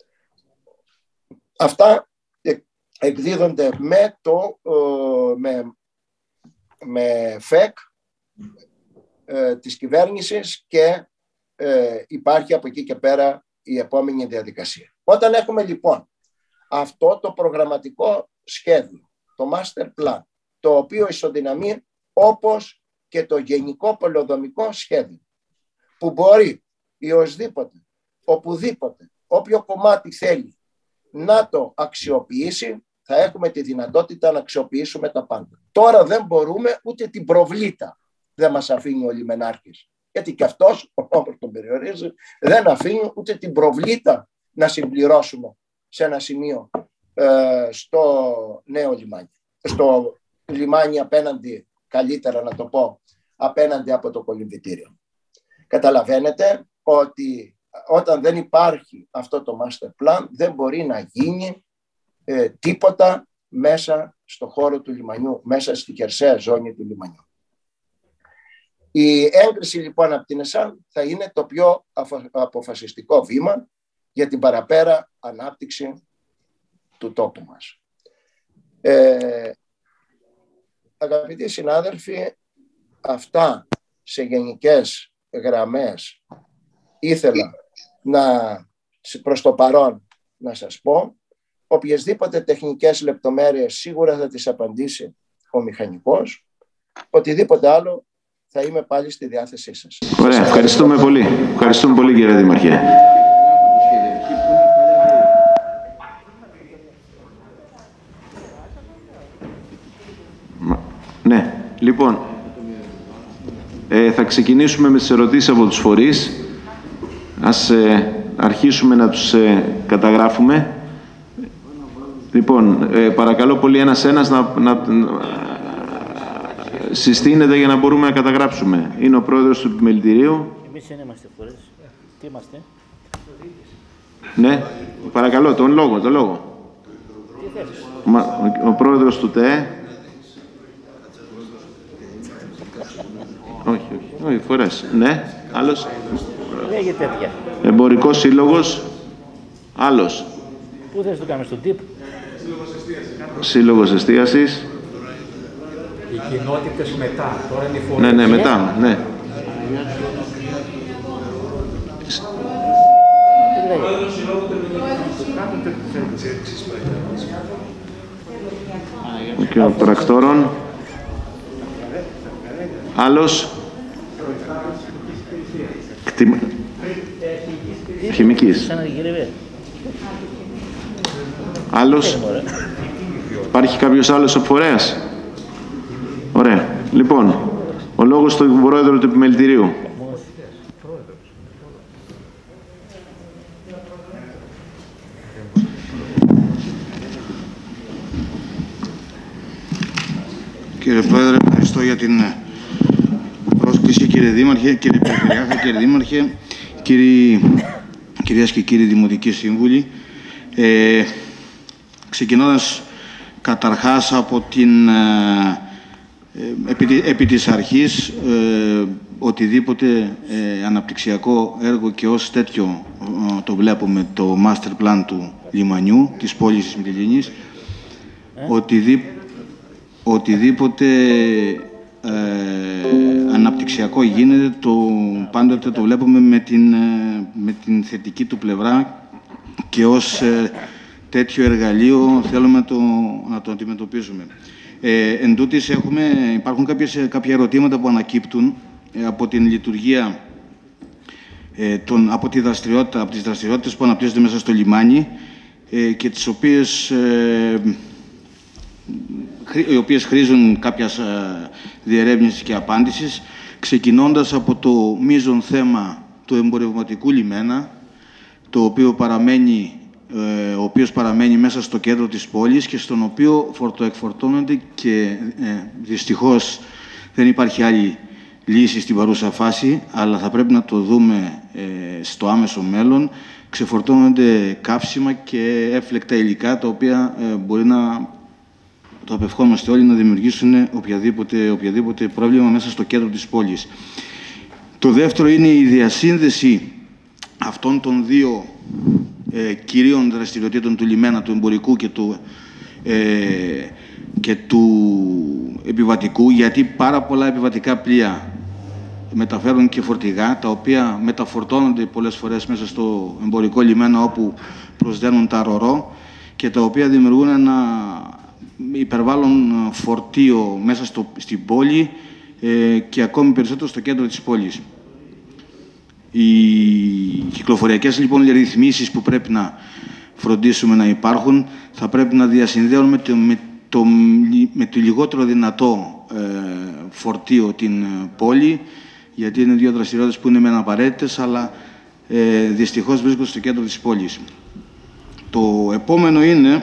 Αυτά εκδίδονται με, το, ε, με, με ΦΕΚ ε, της κυβέρνησης και ε, υπάρχει από εκεί και πέρα η επόμενη διαδικασία. Όταν έχουμε λοιπόν αυτό το προγραμματικό σχέδιο, το master plan, το οποίο ισοδυναμεί όπως και το γενικό πολεοδομικό σχέδιο, που μπορεί ή οσδήποτε, οπουδήποτε, όποιο κομμάτι θέλει να το αξιοποιήσει, θα έχουμε τη δυνατότητα να αξιοποιήσουμε τα πάντα. Τώρα δεν μπορούμε, ούτε την προβλήτα δεν μας αφήνει ο λιμενάρχης. Γιατί και αυτός, ο νόμος τον περιορίζει, δεν αφήνει ούτε την προβλήτα να συμπληρώσουμε σε ένα σημείο ε, στο νέο λιμάνι. Στο λιμάνι απέναντι, καλύτερα να το πω, απέναντι από το κολυμβητήριο. Καταλαβαίνετε ότι όταν δεν υπάρχει αυτό το master plan, δεν μπορεί να γίνει ε, τίποτα μέσα στο χώρο του λιμανιού, μέσα στη χερσαία ζώνη του λιμανιού. Η έγκριση λοιπόν από την ΕΣΑΝ θα είναι το πιο αποφασιστικό βήμα για την παραπέρα ανάπτυξη του τόπου μας. Ε, αγαπητοί συνάδελφοι, αυτά σε γενικές γραμμές ήθελα να, προς το παρόν να σας πω. Οποιασδήποτε τεχνικές λεπτομέρειες σίγουρα θα τις απαντήσει ο μηχανικός. Οτιδήποτε άλλο θα είμαι πάλι στη διάθεσή σας. Ωραία, ευχαριστούμε πολύ. Ευχαριστούμε πολύ κύριε Δήμαρχε. Ναι, λοιπόν, ε, θα ξεκινήσουμε με τις ερωτήσεις από τους φορείς. Ας ε, αρχίσουμε να τους ε, καταγράφουμε. Λοιπόν, ε, παρακαλώ πολύ ένας-ένας να, να, να συστήνεται για να μπορούμε να καταγράψουμε. Είναι ο πρόεδρος του επιμελητηρίου. Εμείς δεν είμαστε φορές. Τι είμαστε? Ναι, παρακαλώ, τον λόγο, τον λόγο. Ο, ο, ο πρόεδρος του ΤΕΕ. Όχι, όχι, όχι, φορές. Ναι, άλλος. Λέγε τέτοια. Εμπορικός σύλλογος. Άλλος. Πού θες να το κάνουμε, στον τύπ? Σύλλογος εστίασης. Οι κοινότητες μετά, τώρα είναι οι φορές. Ναι, ναι, μετά, ναι. Και ο πρακτόρων. Άλλος. Κτημα... Χημικής. Άλλος. Υπάρχει κάποιος άλλος φορέας? Ωραία. Λοιπόν, ο λόγος του πρόεδρου του επιμελητηρίου. Κύριε Πρόεδρε, ευχαριστώ για την πρόσκληση, κύριε Δήμαρχε, κύριε Περιφερειάρχα, κύριε Δήμαρχε, κύριοι, κυρίες και κύριοι Δημοτικοί Σύμβουλοι. Ε, ξεκινώντας καταρχάς από την, ε, επί, επί της αρχής, ε, οτιδήποτε ε, αναπτυξιακό έργο και ως τέτοιο ε, το βλέπουμε το master plan του λιμανιού, της πόλης της Μυτιληνής, ε? οτιδήποτε Οτιδήποτε ε, αναπτυξιακό γίνεται, το, πάντοτε το βλέπουμε με την, ε, με την θετική του πλευρά και ως ε, τέτοιο εργαλείο θέλουμε το, να το αντιμετωπίσουμε. Ε, εν τούτης έχουμε, υπάρχουν κάποιες, κάποια ερωτήματα που ανακύπτουν ε, από την λειτουργία, ε, των, από, τη δραστηριότητα, από τις δραστηριότητες που αναπτύσσονται μέσα στο λιμάνι ε, και τις οποίες... Ε, οι οποίες χρήζουν κάποιας διερεύνησης και απάντησης, ξεκινώντας από το μείζον θέμα του εμπορευματικού λιμένα, το οποίο παραμένει, ε, ο οποίος παραμένει μέσα στο κέντρο της πόλης και στον οποίο φορτοεκφορτώνονται και ε, δυστυχώς δεν υπάρχει άλλη λύση στην παρούσα φάση, αλλά θα πρέπει να το δούμε ε, στο άμεσο μέλλον. Ξεφορτώνονται καύσιμα και έφλεκτα υλικά, τα οποία ε, μπορεί να το απευχόμαστε όλοι να δημιουργήσουν οποιαδήποτε, οποιαδήποτε πρόβλημα μέσα στο κέντρο της πόλης. Το δεύτερο είναι η διασύνδεση αυτών των δύο ε, κυρίων δραστηριοτήτων του λιμένα, του εμπορικού και του, ε, και του επιβατικού, γιατί πάρα πολλά επιβατικά πλοία μεταφέρουν και φορτηγά, τα οποία μεταφορτώνονται πολλές φορές μέσα στο εμπορικό λιμένα όπου προσδένουν τα ρορό και τα οποία δημιουργούν ένα υπερβάλλον φορτίο μέσα στο, στην πόλη ε, και ακόμη περισσότερο στο κέντρο της πόλης. Οι κυκλοφοριακές λοιπόν ρυθμίσεις που πρέπει να φροντίσουμε να υπάρχουν θα πρέπει να διασυνδέουν με το, με το, με το λιγότερο δυνατό ε, φορτίο την πόλη, γιατί είναι δύο δραστηριότητες που είναι μεν απαραίτητες, αλλά ε, δυστυχώς βρίσκονται στο κέντρο της πόλης. Το επόμενο είναι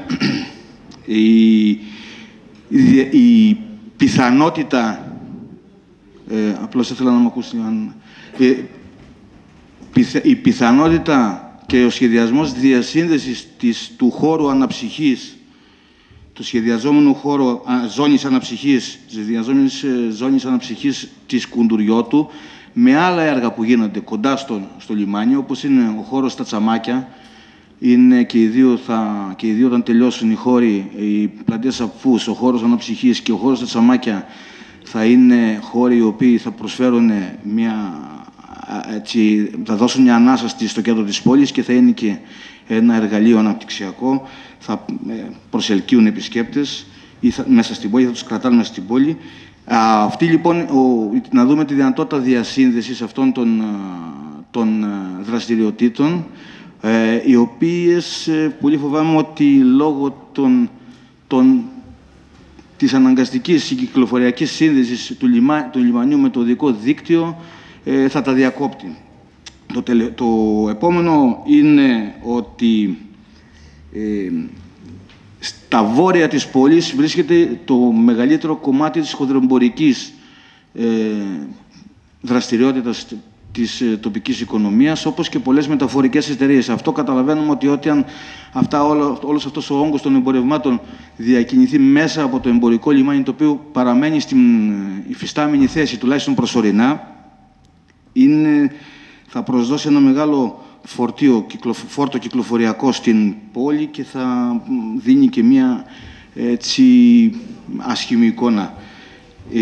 η, η, η πιθανότητα, ε, απλώς ήθελα να μου ακούσει, ε, πιθα, η πιθανότητα και ο σχεδιασμός διασύνδεσης της, του χώρου αναψυχής, του σχεδιαζόμενου χώρου α, ζώνης αναψυχής, της σχεδιαζόμενης ε, ζώνης αναψυχής της Κουντουριώτου, με άλλα έργα που γίνονται κοντά στο, στο λιμάνι, όπως είναι ο χώρος στα Τσαμάκια, είναι και οι δύο, θα, και οι δύο όταν τελειώσουν οι χώροι, οι πλατείες Αφούς, ο χώρος αναψυχής και ο χώρος στα Τσαμάκια, θα είναι χώροι οι οποίοι θα προσφέρουν μια, έτσι, θα δώσουν μια ανάσα στο κέντρο της πόλης και θα είναι και ένα εργαλείο αναπτυξιακό, θα προσελκύουν επισκέπτες ή θα, μέσα στην πόλη, θα τους κρατάνε μέσα στην πόλη. Αυτή λοιπόν, ο, να δούμε τη δυνατότητα διασύνδεσης αυτών των, των δραστηριοτήτων, ε, οι οποίες ε, πολύ φοβάμαι ότι λόγω των, των, της αναγκαστικής κυκλοφοριακής σύνδεσης του, λιμα, του λιμανιού με το οδικό δίκτυο ε, θα τα διακόπτει. Το, τελε, το επόμενο είναι ότι ε, στα βόρεια της πόλης βρίσκεται το μεγαλύτερο κομμάτι της χονδροεμπορικής ε, δραστηριότητας της ε, τοπικής οικονομίας, όπως και πολλές μεταφορικές εταιρείες. Αυτό καταλαβαίνουμε ότι όταν αυτά, όλο, όλος αυτός ο όγκος των εμπορευμάτων διακινηθεί μέσα από το εμπορικό λιμάνι, το οποίο παραμένει στην υφιστάμενη θέση, τουλάχιστον προσωρινά, είναι, θα προσδώσει ένα μεγάλο φορτίο, φόρτο κυκλοφοριακό στην πόλη και θα δίνει και μία έτσι άσχημη εικόνα. Ε,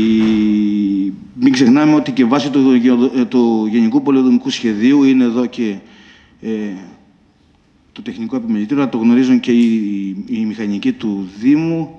μην ξεχνάμε ότι και βάσει του, του Γενικού Πολεοδομικού Σχεδίου είναι εδώ και ε, το τεχνικό επιμελητήριο, το γνωρίζουν και οι, οι μηχανικοί του Δήμου,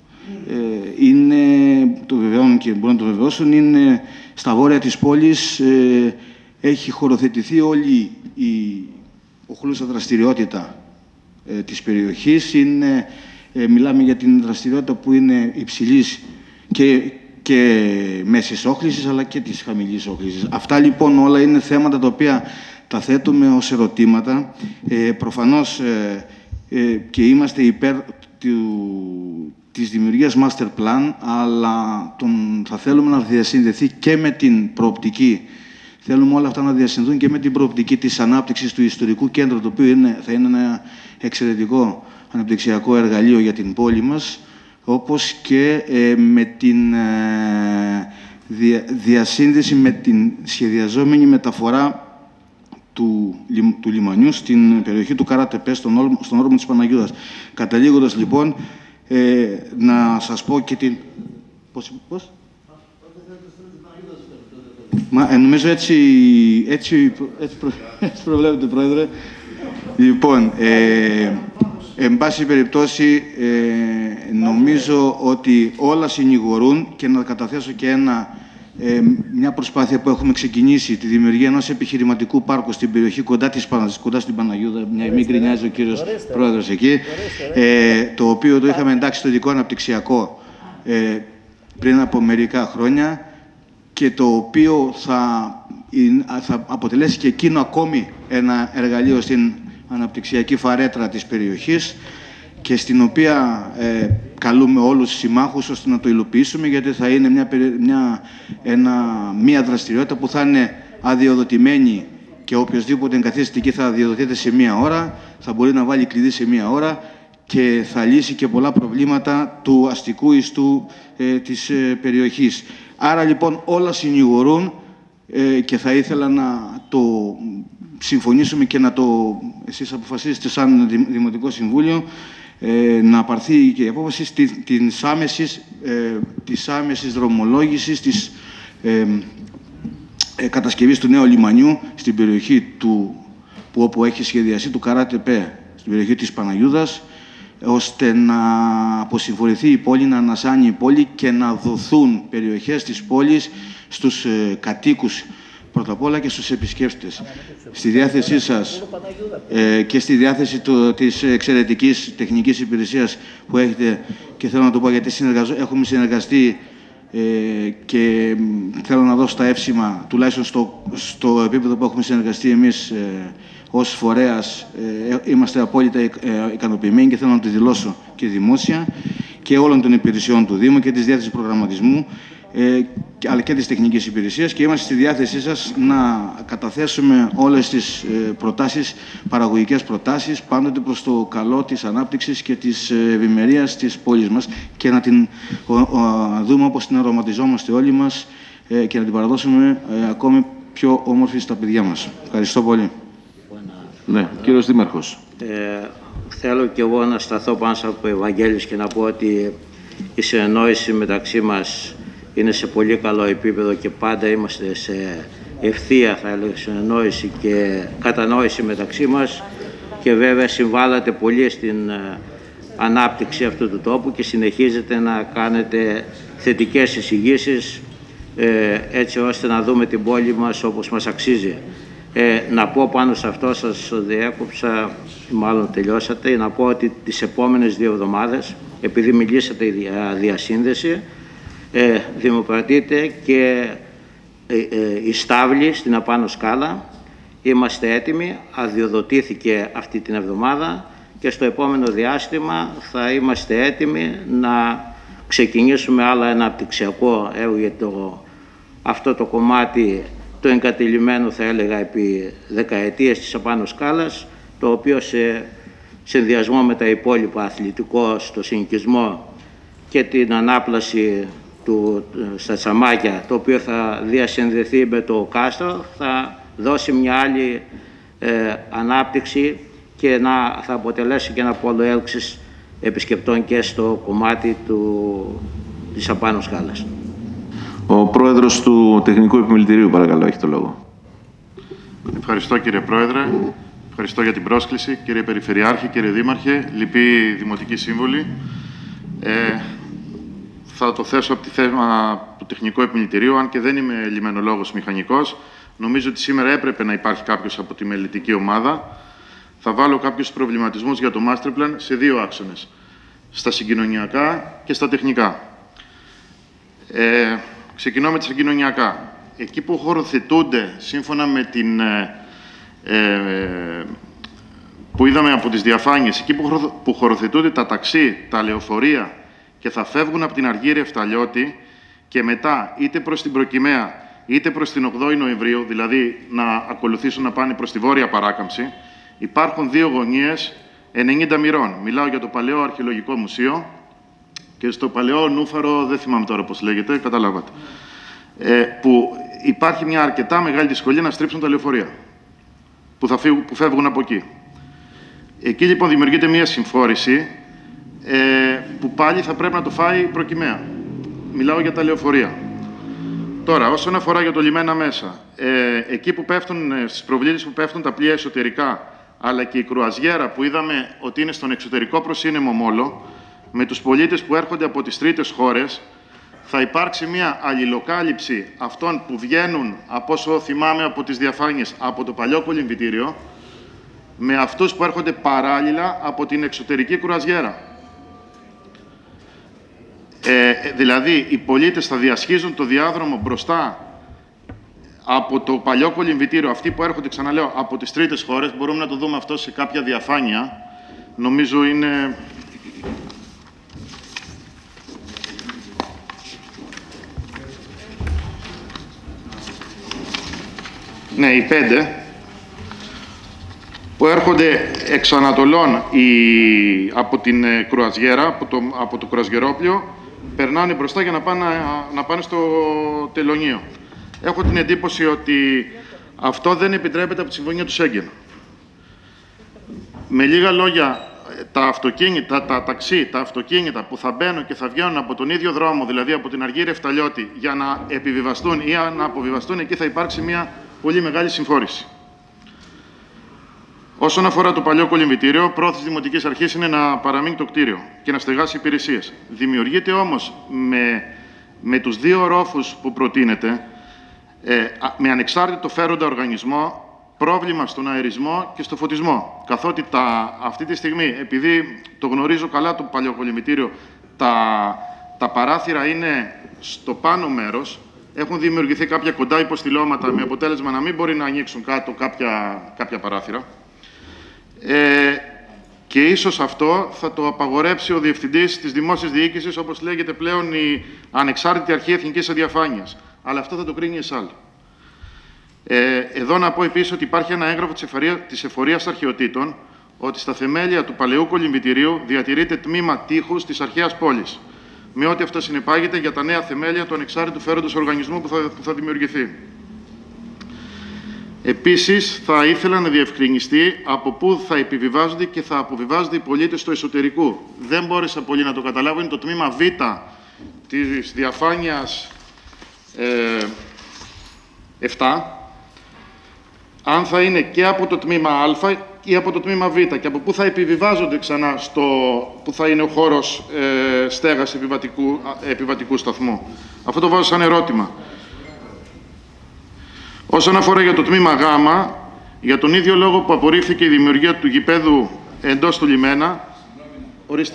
ε, είναι, το βεβαιώνουν και μπορούν να το βεβαιώσουν, είναι στα βόρεια της πόλης, ε, έχει χωροθετηθεί όλη η οχλούσα δραστηριότητα ε, της περιοχής. Είναι, ε, μιλάμε για την δραστηριότητα που είναι υψηλής και, και μέσης όχλησης, αλλά και της χαμηλής όχλησης. Αυτά λοιπόν όλα είναι θέματα τα οποία τα θέτουμε ως ερωτήματα. Ε, προφανώς ε, ε, και είμαστε υπέρ του, της δημιουργίας master plan, αλλά τον, θα θέλουμε να διασυνδεθεί και με την προοπτική. Θέλουμε όλα αυτά να διασυνδούν και με την προοπτική της ανάπτυξης του ιστορικού κέντρου, το οποίο είναι, θα είναι ένα εξαιρετικό αναπτυξιακό εργαλείο για την πόλη μας, όπως και ε, με την ε, δια, διασύνδεση με την σχεδιαζόμενη μεταφορά του, του λιμανιού στην περιοχή του Καράτεπέ, στον, στον όρμο της Παναγιώτας. Καταλήγοντας λοιπόν, ε, να σας πω και την... Πώς, πώς? Μα, ε, νομίζω έτσι, έτσι, έτσι, προ, έτσι προβλέπετε, Πρόεδρε. Λοιπόν, ε, εν πάση περιπτώσει, ε, νομίζω ότι όλα συνηγορούν, και να καταθέσω και ένα, ε, μια προσπάθεια που έχουμε ξεκινήσει, τη δημιουργία ενός επιχειρηματικού πάρκου στην περιοχή κοντά, της, κοντά στην Παναγιώτα, μια μην γκρινιάζει ο κύριος ορίστε, Πρόεδρος εκεί, ε, το οποίο το είχαμε εντάξει στο ειδικό αναπτυξιακό ε, πριν από μερικά χρόνια, και το οποίο θα, θα αποτελέσει και εκείνο ακόμη ένα εργαλείο στην αναπτυξιακή φαρέτρα της περιοχής, και στην οποία ε, καλούμε όλους τους συμμάχους ώστε να το υλοποιήσουμε, γιατί θα είναι μια, μια, ένα, μια δραστηριότητα που θα είναι αδειοδοτημένη, και οποιοσδήποτε εγκαθίσταται εκεί θα αδειοδοτείται σε μία ώρα, θα μπορεί να βάλει κλειδί σε μία ώρα και θα λύσει και πολλά προβλήματα του αστικού ιστού ε, της ε, περιοχής. Άρα λοιπόν όλα συνηγορούν ε, και θα ήθελα να το συμφωνήσουμε και να το εσείς αποφασίσετε σαν Δημοτικό Συμβούλιο, ε, να πάρθει και η απόφαση της άμεσης, ε, της άμεσης δρομολόγησης της, ε, ε, κατασκευής του νέου λιμανιού στην περιοχή του, που, όπου έχει σχεδιαστεί του Καράτεπέ, στην περιοχή της Παναγιούδας, ώστε να αποσυμφορηθεί η πόλη, να ανασάνει η πόλη και να δοθούν περιοχές της πόλης στους ε, κατοίκους πρώτα απ' όλα και στους επισκέπτες. Στη διάθεσή σας ε, και στη διάθεση του, της εξαιρετικής τεχνικής υπηρεσίας που έχετε, και θέλω να το πω γιατί συνεργαζό, έχουμε συνεργαστεί ε, και θέλω να δώσω τα εύσημα, τουλάχιστον στο, στο επίπεδο που έχουμε συνεργαστεί εμείς ε, ως φορέας, ε, είμαστε απόλυτα ε, ικανοποιημένοι και θέλω να το δηλώσω και δημόσια, και όλων των υπηρεσιών του Δήμου και της διάθεσης προγραμματισμού, Ε, αλλά και της τεχνικής υπηρεσίας, και είμαστε στη διάθεσή σας να καταθέσουμε όλες τις ε, προτάσεις, παραγωγικές προτάσεις, πάντοτε προς το καλό της ανάπτυξης και της ευημερίας της πόλης μας, και να την ο, ο, δούμε όπως την αρωματιζόμαστε όλοι μας ε, και να την παραδώσουμε ε, ακόμη πιο όμορφη στα παιδιά μας. Ευχαριστώ πολύ. Ναι, κύριος Δήμαρχος. Ε, θέλω και εγώ να σταθώ πάνω από Ευαγγέλης και να πω ότι η συνεννόηση μεταξύ μας είναι σε πολύ καλό επίπεδο και πάντα είμαστε σε ευθεία, θα έλεγα, συνεννόηση και κατανόηση μεταξύ μας, και βέβαια συμβάλλατε πολύ στην ανάπτυξη αυτού του τόπου και συνεχίζετε να κάνετε θετικές εισηγήσεις ε, έτσι ώστε να δούμε την πόλη μας όπως μας αξίζει. Ε, να πω πάνω σε αυτό, σας διέκοψα, μάλλον τελειώσατε, να πω ότι τις επόμενες δύο εβδομάδες, επειδή μιλήσατε για διασύνδεση, Ε, δημοπρατείται και ε, ε, η Στάβλη στην Απάνω Σκάλα. Είμαστε έτοιμοι, αδειοδοτήθηκε αυτή την εβδομάδα και στο επόμενο διάστημα θα είμαστε έτοιμοι να ξεκινήσουμε άλλο ένα αναπτυξιακό έργο για το, αυτό το κομμάτι το εγκατελειμμένο, θα έλεγα, επί δεκαετίες της Απάνω Σκάλας, το οποίο σε συνδυασμό με τα υπόλοιπα αθλητικό, στο συνοικισμό και την ανάπλαση του, στα Τσαμάκια, το οποίο θα διασυνδεθεί με το κάστρο, θα δώσει μια άλλη ε, ανάπτυξη και να, θα αποτελέσει και ένα πόλο έλξης επισκεπτών και στο κομμάτι του, της Απάνω Σκάλας. Ο Πρόεδρος του Τεχνικού Επιμελητηρίου, παρακαλώ, έχει το λόγο. Ευχαριστώ, κύριε Πρόεδρε. Ευχαριστώ για την πρόσκληση, κύριε Περιφερειάρχη, κύριε Δήμαρχε, λοιποί Δημοτικοί Σύμβουλοι. Ε, θα το θέσω από τη θέμα του Τεχνικού Επιμελητηρίου, αν και δεν είμαι λιμενολόγος μηχανικός. Νομίζω ότι σήμερα έπρεπε να υπάρχει κάποιος από τη μελετική ομάδα. Θα βάλω κάποιους προβληματισμούς για το Masterplan σε δύο άξονες. Στα συγκοινωνιακά και στα τεχνικά. Ε, ξεκινώ με τα συγκοινωνιακά. Εκεί που χωροθετούνται, σύμφωνα με την... Ε, ε, που είδαμε από τις διαφάνειες, εκεί που, χωρο, που χωροθετούνται τα ταξί, τα λεωφορεία και θα φεύγουν από την Αργύρη Εφταλιώτη και μετά είτε προς την Προκυμαία είτε προς την ογδόη Νοεμβρίου, δηλαδή να ακολουθήσουν να πάνε προς τη βόρεια παράκαμψη, υπάρχουν δύο γωνίες ενενήντα μοιρών. Μιλάω για το Παλαιό Αρχαιολογικό Μουσείο και στο Παλαιό Νούφαρο, δεν θυμάμαι τώρα πώς λέγεται, καταλάβατε, ε, που υπάρχει μια αρκετά μεγάλη δυσκολία να στρίψουν τα λεωφορεία που, θα φύγουν, που φεύγουν από εκεί. Εκεί λοιπόν δημιουργείται μια συμφόρηση ε, που πάλι θα πρέπει να το φάει η Προκυμαία. Μιλάω για τα λεωφορεία. Τώρα, όσον αφορά για το λιμένα μέσα, ε, εκεί που πέφτουν, στις προβλήσεις που πέφτουν τα πλοία εσωτερικά, αλλά και η κρουαζιέρα που είδαμε ότι είναι στον εξωτερικό προσύνεμο μόλο, με τους πολίτες που έρχονται από τις τρίτες χώρες, θα υπάρξει μια αλληλοκάλυψη αυτών που βγαίνουν, από όσο θυμάμαι από τις διαφάνειες, από το παλιό κολυμβητήριο, με αυτούς που έρχονται παράλληλα από την εξωτερική κρουαζιέρα. Ε, δηλαδή, οι πολίτες θα διασχίζουν το διάδρομο μπροστά από το παλιό κολυμβητήριο. Αυτοί που έρχονται, ξαναλέω, από τις τρίτες χώρες, μπορούμε να το δούμε αυτό σε κάποια διαφάνεια. Νομίζω είναι... Ναι, οι πέντε που έρχονται εξ Ανατολών η, από την κρουαζιέρα, από το, από το κρουαζιερόπλιο, περνάνε μπροστά για να πάνε, να πάνε στο τελωνείο. Έχω την εντύπωση ότι αυτό δεν επιτρέπεται από τη Συμφωνία του Σέγγεν. Με λίγα λόγια, τα αυτοκίνητα, τα ταξί, τα αυτοκίνητα που θα μπαίνουν και θα βγαίνουν από τον ίδιο δρόμο, δηλαδή από την Αργή Ρεφταλιώτη, για να επιβιβαστούν ή να αποβιβαστούν, εκεί θα υπάρξει μια πολύ μεγάλη συμφόρηση. Όσον αφορά το παλιό κολυμβητήριο, πρόθεση Δημοτικής Αρχής είναι να παραμείνει το κτίριο και να στεγάσει υπηρεσίες. Δημιουργείται όμως με, με τους δύο ορόφους που προτείνεται, ε, με ανεξάρτητο φέροντα οργανισμό, πρόβλημα στον αερισμό και στο φωτισμό. Καθότι τα, αυτή τη στιγμή, επειδή το γνωρίζω καλά το παλιό κολυμβητήριο, τα, τα παράθυρα είναι στο πάνω μέρος, έχουν δημιουργηθεί κάποια κοντά υποστηλώματα με αποτέλεσμα να μην μπορεί να ανοίξουν κάτω κάποια, κάποια παράθυρα. Ε, και ίσως αυτό θα το απαγορέψει ο Διευθυντής της Δημόσιας Διοίκησης, όπως λέγεται πλέον η Ανεξάρτητη Αρχή Εθνικής Αδιαφάνειας. Αλλά αυτό θα το κρίνει η ΕΣΑΛ. Ε, εδώ να πω επίσης ότι υπάρχει ένα έγγραφο της, εφορία, της Εφορίας Αρχαιοτήτων, ότι στα θεμέλια του παλαιού κολυμβητηρίου διατηρείται τμήμα τείχους της αρχαίας πόλης, με ό,τι αυτό συνεπάγεται για τα νέα θεμέλια του ανεξάρτητου φέροντος οργανισμού που θα, που θα δημιουργηθεί. Επίσης, θα ήθελα να διευκρινιστεί από πού θα επιβιβάζονται και θα αποβιβάζονται οι πολίτες του εσωτερικού. Δεν μπόρεσα πολύ να το καταλάβω. Είναι το τμήμα Β της διαφάνειας ε, επτά. Αν θα είναι και από το τμήμα Α ή από το τμήμα Β και από πού θα επιβιβάζονται ξανά στο που θα είναι ο χώρος ε, στέγας επιβατικού, επιβατικού σταθμού. Αυτό το βάζω σαν ερώτημα. Όσον αφορά για το τμήμα Γ, για τον ίδιο λόγο που απορρίφθηκε η δημιουργία του γηπέδου εντός του λιμένα... Ορίστε.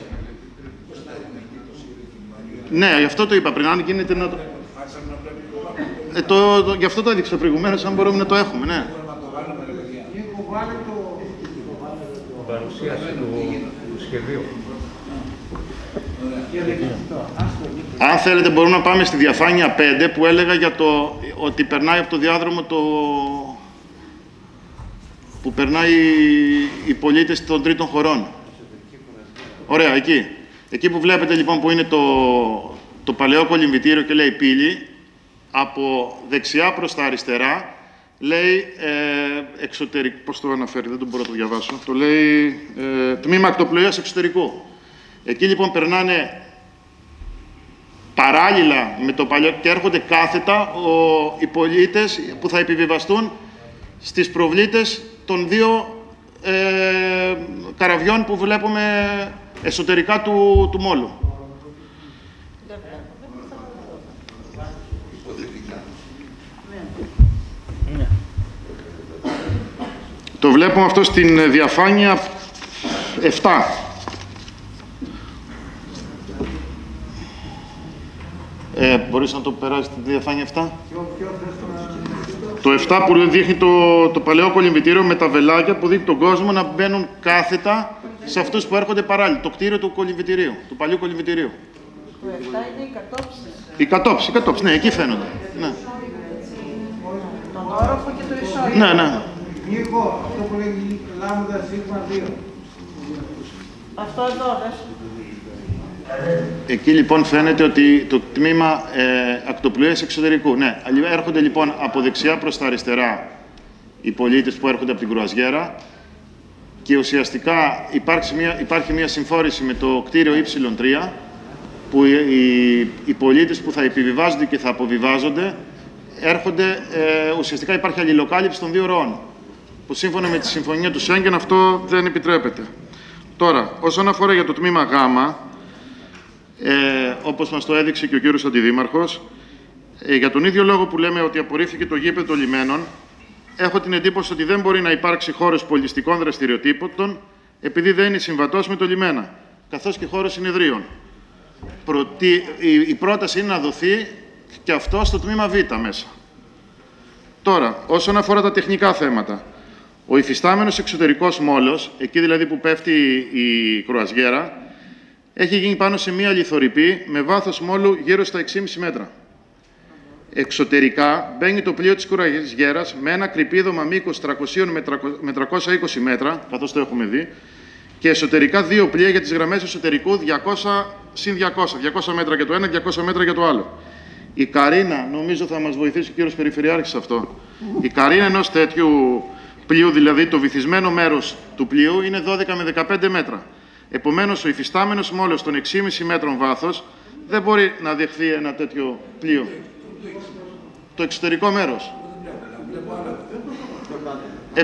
Ναι, γι' αυτό το είπα πριν, αν γίνεται να το... Ε, το, το γι' αυτό το έδειξα προηγουμένως, αν μπορούμε να το έχουμε, ναι. Παρουσίαση του σχεδίου. Αν θέλετε μπορούμε να πάμε στη διαφάνεια πέντε που έλεγα για το ότι περνάει από το διάδρομο το... που περνάει οι πολίτες των τρίτων χωρών. Ωραία, εκεί. Εκεί που βλέπετε λοιπόν που είναι το, το παλαιό κολυμβητήριο και λέει πύλη, από δεξιά προς τα αριστερά λέει ε, εξωτερικό, πώς το αναφέρει, δεν το μπορώ να το διαβάσω, το λέει ε, τμήμα ακτοπλοείας εξωτερικού. Εκεί λοιπόν περνάνε παράλληλα με το παλιό και έρχονται κάθετα ο, οι πολίτες που θα επιβιβαστούν στις προβλήτες των δύο ε, καραβιών που βλέπουμε εσωτερικά του, του μόλου. Το βλέπουμε αυτό στην διαφάνεια επτά. Ε, μπορείς να το περάσεις τη διαφάνεια επτά. Το επτά που δείχνει το, το παλαιό κολυμβητήριο με τα βελάκια που δείχνει τον κόσμο να μπαίνουν κάθετα σε αυτούς που έρχονται παράλληλα. Το κτίριο του κολυμβητηρίου, του παλιού κολυμβητηρίου. Το επτά είναι η κατόψη. Η κατόψη, η κατόψη, ναι, εκεί φαίνονται. Ναι. Τον όροφο και το ισόγειο. Ναι, ναι. Λίγο, αυτό που λέει λάμδα σίγμα δύο. Αυτό εδώ, δες. Εκεί λοιπόν φαίνεται ότι το τμήμα ε, ακτοπλοείας εξωτερικού. Ναι, έρχονται λοιπόν από δεξιά προς τα αριστερά οι πολίτες που έρχονται από την κρουαζιέρα και ουσιαστικά υπάρχει μια, υπάρχει μια συμφόρηση με το κτίριο ι τρία που οι, οι, οι πολίτες που θα επιβιβάζονται και θα αποβιβάζονται έρχονται, ε, ουσιαστικά υπάρχει αλληλοκάλυψη των δύο ροών που σύμφωνα με τη συμφωνία του Σέγγεν αυτό δεν επιτρέπεται. Τώρα, όσον αφορά για το τμήμα Γ, Ε, όπως μας το έδειξε και ο κύριος Αντιδήμαρχος, ε, για τον ίδιο λόγο που λέμε ότι απορρίφθηκε το γήπεδο των λιμένων, έχω την εντύπωση ότι δεν μπορεί να υπάρξει χώρος πολιτιστικών δραστηριοτήτων επειδή δεν είναι συμβατός με το λιμένα, καθώς και χώρος συνεδρίων. Προτι... Η, η πρόταση είναι να δοθεί και αυτό στο τμήμα Β μέσα. Τώρα, όσον αφορά τα τεχνικά θέματα, ο υφιστάμενος εξωτερικός μόλος, εκεί δηλαδή που πέφτει η κρουαζιέρα, έχει γίνει πάνω σε μία λιθορρυπή με βάθος μόλου γύρω στα έξι κόμμα πέντε μέτρα. Εξωτερικά μπαίνει το πλοίο της κρουαζιέρας με ένα κρυπίδωμα μήκος τριακόσια με τριακόσια είκοσι μέτρα, καθώς το έχουμε δει, και εσωτερικά δύο πλοία για τις γραμμές εσωτερικού διακόσια συν διακόσια, διακόσια μέτρα για το ένα, διακόσια μέτρα για το άλλο. Η καρίνα, νομίζω θα μας βοηθήσει ο κύριος Περιφερειάρχης σε αυτό. Η καρίνα ενός τέτοιου πλοίου, δηλαδή το βυθισμένο μέρος του πλοίου, είναι δώδεκα με δεκαπέντε μέτρα. Επομένως, ο υφιστάμενος μόλος των έξι κόμμα πέντε μέτρων βάθος δεν μπορεί να δεχθεί ένα τέτοιο πλοίο. Το εξωτερικό μέρος. Ε,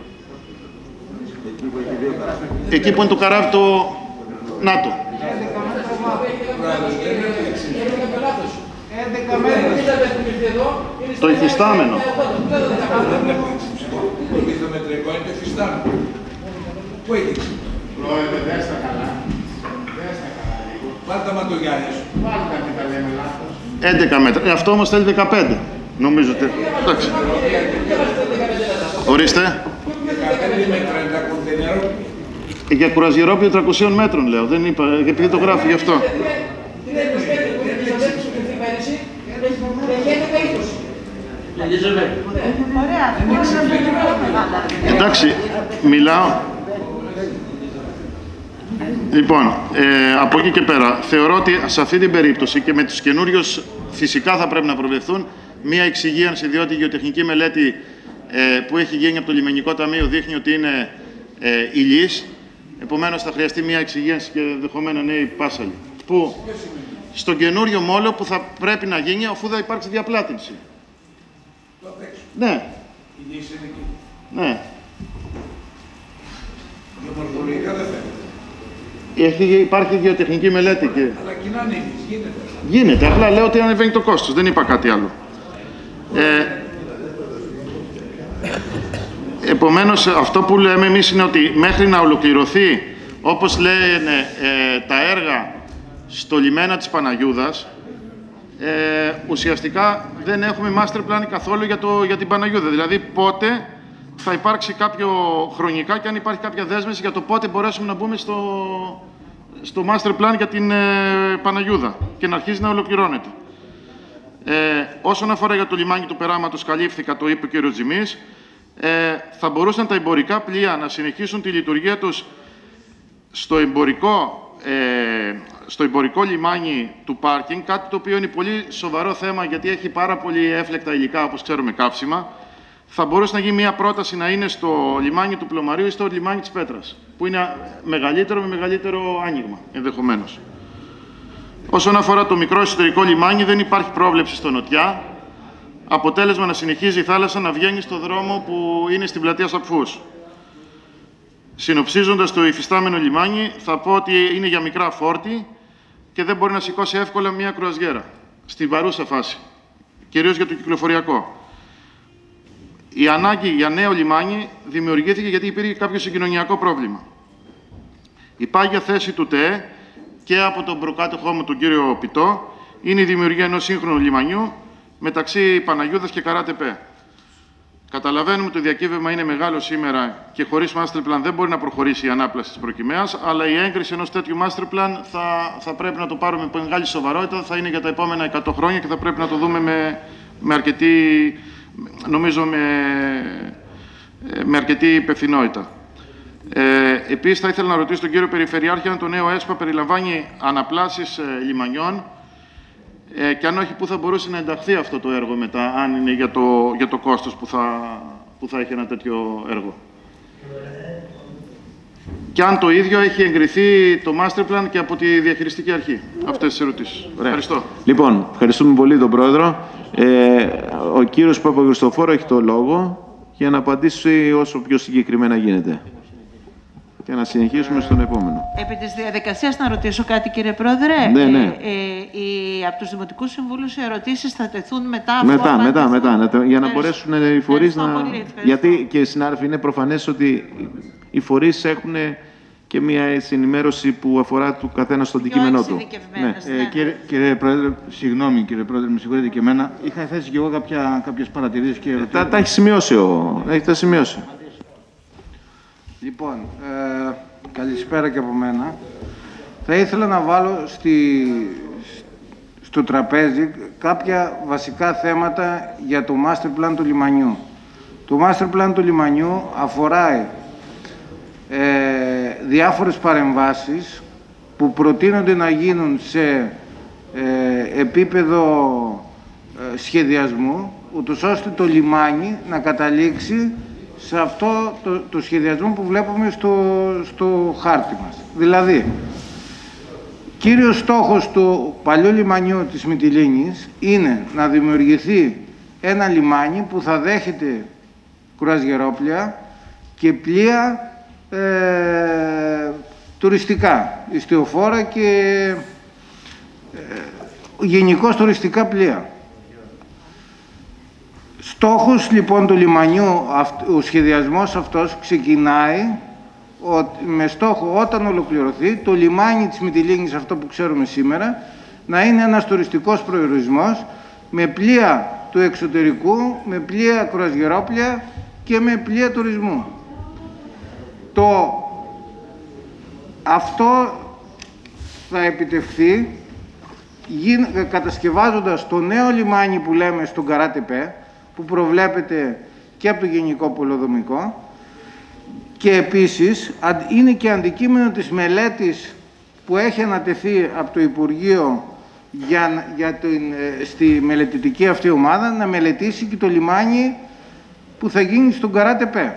εκεί που είναι το καράβι το ΝΑΤΟ. Το υφιστάμενο. Το λιθομετρικό είναι το υφιστάμενο. Πού έγινε? Πρόεδρε, δες τα καλά. Δες τα καλά λίγο. Βάλτε τα ματογιάλια σου. Βάλτε τα, τα λέμε λάθος. έντεκα μέτρα. Ε, αυτό όμως θέλει δεκαπέντε. Νομίζω ότι... Εντάξει. Ορίστε. δεκαπέντε μέτρα είναι τα κοντενερόπια. Για κουραζιερόπιο τριακοσίων μέτρων, λέω. Δεν είπα, επειδή το γράφει γι' αυτό. Εντάξει, μιλάω. Λοιπόν, ε, από εκεί και πέρα, θεωρώ ότι σε αυτή την περίπτωση και με τους καινούριους φυσικά θα πρέπει να προβλεφθούν μία εξυγίανση, διότι η γεωτεχνική μελέτη ε, που έχει γίνει από το Λιμενικό Ταμείο δείχνει ότι είναι ε, ηλίς. Επομένως, θα χρειαστεί μία εξυγίανση και ενδεχομένα νέοι πάσαλοι. Που στον καινούριο μόλο που θα πρέπει να γίνει αφού θα υπάρξει διαπλάτηση. Ναι. Η λύση είναι εκεί. Ναι. Γεωμορφολογικά δεν φαίνεται. Έχει, υπάρχει γεωτεχνική μελέτη και... Αλλά κοινά νύχτης, γίνεται. Γίνεται, απλά λέω ότι ανεβαίνει το κόστος, δεν είπα κάτι άλλο. Ε, επομένως, αυτό που λέμε εμείς είναι ότι μέχρι να ολοκληρωθεί, όπως λένε ε, τα έργα στο λιμένα της Παναγιούδας, ε, ουσιαστικά δεν έχουμε master plan καθόλου για, το, για την Παναγιούδα. Δηλαδή, πότε θα υπάρξει κάποιο χρονικά και αν υπάρχει κάποια δέσμευση για το πότε μπορέσουμε να μπούμε στο, στο master plan για την ε, Παναγιούδα και να αρχίσει να ολοκληρώνεται. Ε, όσον αφορά για το λιμάνι του Περάματος, καλύφθηκα, το είπε ο κ. Τζιμής, ε, θα μπορούσαν τα εμπορικά πλοία να συνεχίσουν τη λειτουργία τους στο εμπορικό, ε, στο εμπορικό λιμάνι του πάρκινγκ, κάτι το οποίο είναι πολύ σοβαρό θέμα γιατί έχει πάρα πολύ έφλεκτα υλικά, όπως ξέρουμε, καύσιμα. Θα μπορούσε να γίνει μια πρόταση να είναι στο λιμάνι του Πλωμαρίου ή στο λιμάνι της Πέτρας, που είναι μεγαλύτερο με μεγαλύτερο άνοιγμα, ενδεχομένως. Όσον αφορά το μικρό εσωτερικό λιμάνι, δεν υπάρχει πρόβλεψη στο νοτιά. Αποτέλεσμα να συνεχίζει η θάλασσα να βγαίνει στο δρόμο που είναι στην πλατεία Σαπφούς. Συνοψίζοντας το υφιστάμενο λιμάνι, θα πω ότι είναι για μικρά φόρτη και δεν μπορεί να σηκώσει εύκολα μια κρουαζιέρα, στη βαρούσα φάση, κυρίως για το κυκλοφοριακό. Η ανάγκη για νέο λιμάνι δημιουργήθηκε γιατί υπήρχε κάποιο συγκοινωνιακό πρόβλημα. Η πάγια θέση του ΤΕΕ και από τον προκάτοχό μου, τον κύριο Πιτό, είναι η δημιουργία ενός σύγχρονου λιμανιού μεταξύ Παναγιούδας και Καράτεπέ. Καταλαβαίνουμε ότι το διακύβευμα είναι μεγάλο σήμερα και χωρίς master plan δεν μπορεί να προχωρήσει η ανάπλαση της προκυμαίας, αλλά η έγκριση ενός τέτοιου master plan θα, θα πρέπει να το πάρουμε με μεγάλη σοβαρότητα, θα είναι για τα επόμενα εκατό χρόνια και θα πρέπει να το δούμε με, με αρκετή, νομίζω με, με αρκετή υπευθυνότητα. Ε, επίσης, θα ήθελα να ρωτήσω τον κύριο Περιφερειάρχη αν το νέο ΕΣΠΑ περιλαμβάνει αναπλάσεις ε, λιμανιών ε, και αν όχι, πού θα μπορούσε να ενταχθεί αυτό το έργο μετά, αν είναι για το, για το κόστος που θα, που θα έχει ένα τέτοιο έργο. Και αν το ίδιο έχει εγκριθεί το master plan και από τη διαχειριστική αρχή. Αυτές τις ερωτήσεις. Ευχαριστώ. Λοιπόν, ευχαριστούμε πολύ τον Πρόεδρο. Ε, ο κύριος Παπαγριστοφόρου έχει το λόγο για να απαντήσει όσο πιο συγκεκριμένα γίνεται. Και να συνεχίσουμε στον επόμενο. Επί της διαδικασίας να ρωτήσω κάτι, κύριε Πρόεδρε. Ναι, ναι. Ε, ε, οι, από τους Δημοτικούς Συμβούλους οι ερωτήσεις θα τεθούν μετά. Μετά, αφού μετά, μετά. απαντηθούν. Για να μπορέσουν οι φορείς να... Πολύ, γιατί και συνάδελφοι, είναι προφανές ότι οι φορείς έχουν και μια ενημέρωση που αφορά του καθένα στο αντικείμενό του. Ναι. Ε, κύριε, κύριε Πρόεδρε, συγγνώμη κύριε Πρόεδρε, με συγχωρείτε και εμένα. Είχα θέσει και εγώ κάποια, κάποιες παρατηρήσεις και ερωτήσεις. Τα, τα έχει σημειώσει ο... Έχει τα σημειώσει. Λοιπόν, ε, καλησπέρα και από μένα. Θα ήθελα να βάλω στη, στο τραπέζι κάποια βασικά θέματα για το master plan του λιμανιού. Το master plan του λιμανιού αφορά ε, διάφορες παρεμβάσεις που προτείνονται να γίνουν σε ε, επίπεδο ε, σχεδιασμού, ούτως ώστε το λιμάνι να καταλήξει σε αυτό το, το σχεδιασμό που βλέπουμε στο, στο χάρτη μας. Δηλαδή, κύριος στόχος του παλιού λιμανιού της Μυτιλήνης είναι να δημιουργηθεί ένα λιμάνι που θα δέχεται κρουαζιερόπλια και πλοία ε, τουριστικά, ιστιοφόρα και ε, γενικώς τουριστικά πλοία. Στόχος λοιπόν του λιμανιού, ο σχεδιασμός αυτός ξεκινάει με στόχο όταν ολοκληρωθεί το λιμάνι της Μυτιλήνης, αυτό που ξέρουμε σήμερα, να είναι ένας τουριστικός προορισμός με πλοία του εξωτερικού, με πλοία κρουαζιερόπλια και με πλοία τουρισμού. Το, αυτό θα επιτευχθεί κατασκευάζοντας το νέο λιμάνι που λέμε στον Καράτεπέ, που προβλέπεται και από το Γενικό Πολεοδομικό, και επίσης είναι και αντικείμενο της μελέτης που έχει ανατεθεί από το Υπουργείο για, για την, στη μελετητική αυτή ομάδα να μελετήσει και το λιμάνι που θα γίνει στον Καράτεπέ.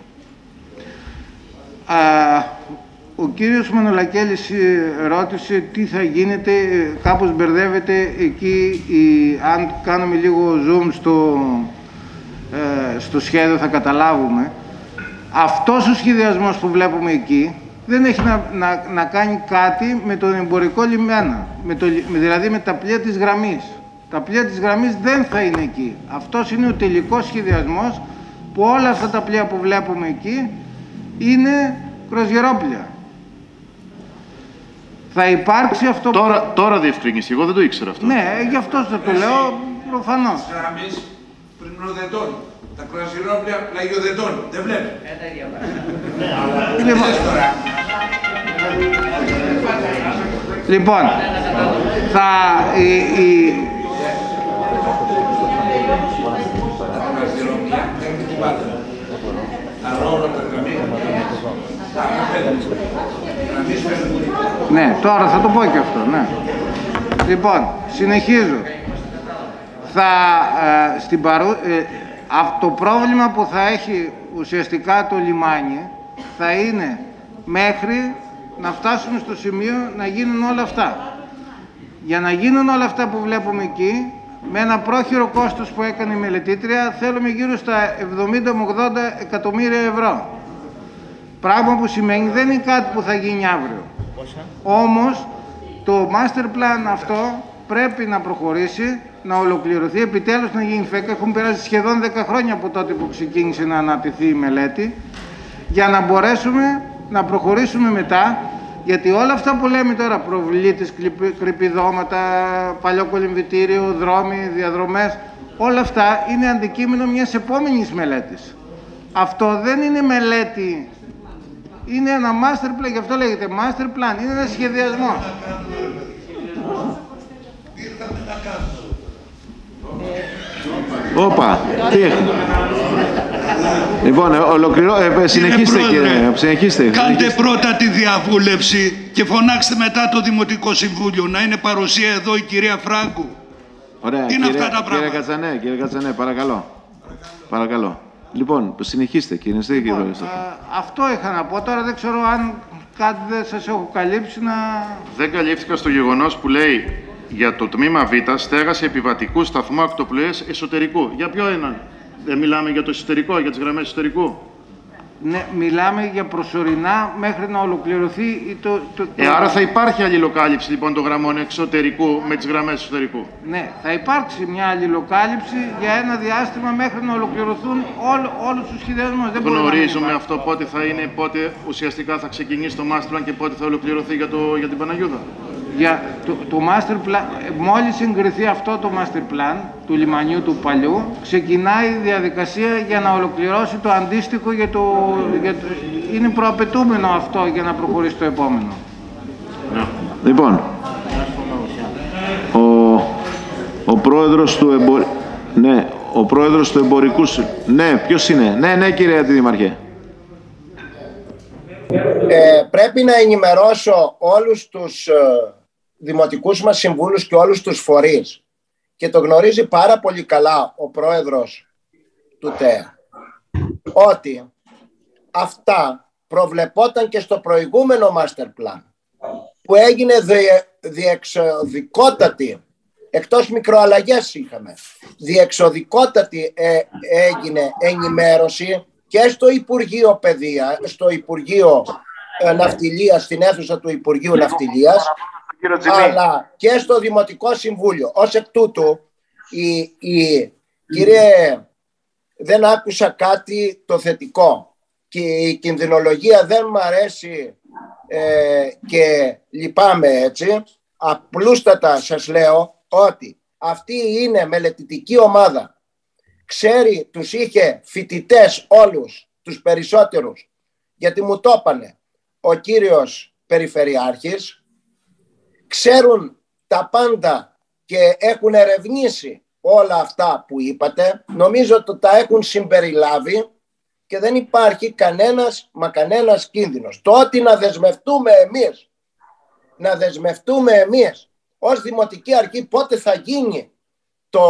Ο κύριος Μανολακέλης ρώτησε τι θα γίνεται, κάπως μπερδεύεται εκεί, η, αν κάνουμε λίγο zoom στο, ε, στο σχέδιο θα καταλάβουμε. Αυτός ο σχεδιασμός που βλέπουμε εκεί δεν έχει να, να, να κάνει κάτι με τον εμπορικό λιμένα, με το, με, δηλαδή με τα πλοία της γραμμής. Τα πλοία της γραμμής δεν θα είναι εκεί. Αυτός είναι ο τελικός σχεδιασμός που όλα αυτά τα πλοία που βλέπουμε εκεί είναι κρουαζιερόπλια. Θα υπάρξει αυτό... Τώρα, που... τώρα διευκρίνηση, εγώ δεν το ήξερα αυτό. Ναι, γι' αυτό θα το λέω προφανώς. Τις γραμμές πρινοδετών, τα κρουαζιερόπλια πλαγιοδετών, δεν βλέπει. Λοιπόν, λοιπόν θα... Η, η... Ναι, τώρα θα το πω και αυτό, ναι. Λοιπόν, συνεχίζω. Θα, ε, στην παρού, ε, αυτό το πρόβλημα που θα έχει ουσιαστικά το λιμάνι θα είναι μέχρι να φτάσουμε στο σημείο να γίνουν όλα αυτά. Για να γίνουν όλα αυτά που βλέπουμε εκεί, με ένα πρόχειρο κόστος που έκανε η μελετήτρια, θέλουμε γύρω στα εβδομήντα με ογδόντα εκατομμύρια ευρώ. Πράγμα που σημαίνει δεν είναι κάτι που θα γίνει αύριο. Όμως, το master plan αυτό πρέπει να προχωρήσει, να ολοκληρωθεί, επιτέλους να γίνει φέκα. Έχουν περάσει σχεδόν δέκα χρόνια από τότε που ξεκίνησε να αναπτυχθεί η μελέτη, για να μπορέσουμε να προχωρήσουμε μετά, γιατί όλα αυτά που λέμε τώρα, προβλήτες, κρυπηδώματα, παλιό κολυμβητήριο, δρόμοι, διαδρομές, όλα αυτά είναι αντικείμενο μιας επόμενης μελέτης. Αυτό δεν είναι μελέτη, είναι ένα master plan, γι' αυτό λέγεται master plan, είναι ένα σχεδιασμό. Όπα, τι έχουμε. Λοιπόν, ολοκληρώ, ε, συνεχίστε κύριε, κύριε, συνεχίστε. Κάντε πρώτα τη διαβούλευση και φωνάξτε μετά το Δημοτικό Συμβούλιο. Να είναι παρουσία εδώ η κυρία Φράγκου. Ωραία, τι είναι κύριε, αυτά τα πράγματα. Κύριε Κατσανέ, κύριε Κατσανέ, παρακαλώ. Παρακαλώ. Λοιπόν, συνεχίστε κύριε. Λοιπόν, κύριε αυτό είχα να πω. Τώρα δεν ξέρω αν κάτι δεν σας έχω καλύψει να... Δεν καλύφθηκα στο γεγονός που λέει για το τμήμα Β, στέγαση επιβατικού σταθμού ακτοπλοίας εσωτερικού. Για ποιο έναν? Δεν μιλάμε για το εσωτερικό, για τις γραμμές εσωτερικού. Ναι, μιλάμε για προσωρινά μέχρι να ολοκληρωθεί το... το, το... Ε, άρα θα υπάρχει αλληλοκάλυψη λοιπόν των γραμμών εξωτερικού με τις γραμμές εσωτερικού. Ναι, θα υπάρξει μια αλληλοκάλυψη για ένα διάστημα μέχρι να ολοκληρωθούν όλους τους σχεδιασμούς. Δεν γνωρίζουμε αυτό πότε θα είναι, πότε ουσιαστικά θα ξεκινήσει το master plan και πότε θα ολοκληρωθεί για, το, για την Παναγιώδα. Για το, το master plan, μόλις συγκριθεί αυτό το master plan του λιμανιού του παλιού, ξεκινάει η διαδικασία για να ολοκληρώσει το αντίστοιχο για το, για το, είναι προαπαιτούμενο αυτό για να προχωρήσει το επόμενο. Ναι. Λοιπόν, ο, ο πρόεδρος του εμπορ... ναι, ο πρόεδρος του εμπορικού... Ναι, ποιος είναι? Ναι, ναι κύριε Αντιδημαρχέ. Ε, πρέπει να ενημερώσω όλους τους ε, δημοτικούς μας συμβούλους και όλους τους φορείς, και το γνωρίζει πάρα πολύ καλά ο πρόεδρος του ΤΕΑ. ότι αυτά προβλεπόταν και στο προηγούμενο master plan που έγινε διε, διεξοδικότατη, εκτός μικροαλλαγές είχαμε, διεξοδικότατη ε, έγινε ενημέρωση και στο Υπουργείο Παιδεία, στο Υπουργείο ε, Ναυτιλίας, στην αίθουσα του Υπουργείου Ναυτιλίας, αλλά και στο Δημοτικό Συμβούλιο. Ως εκ τούτου, η, η, κύριε, δεν άκουσα κάτι το θετικό και η κινδυνολογία δεν μου αρέσει ε, και λυπάμαι έτσι. Απλούστατα σας λέω ότι αυτή είναι μελετητική ομάδα. Ξέρει, τους είχε φοιτητές όλους, τους περισσότερους, γιατί μου το έπανε ο κύριος Περιφερειάρχης. Ξέρουν τα πάντα και έχουν ερευνήσει όλα αυτά που είπατε. Νομίζω ότι τα έχουν συμπεριλάβει και δεν υπάρχει κανένας μα κανένας κίνδυνος. Το ότι να δεσμευτούμε εμείς, να δεσμευτούμε εμείς ως Δημοτική Αρχή πότε θα γίνει το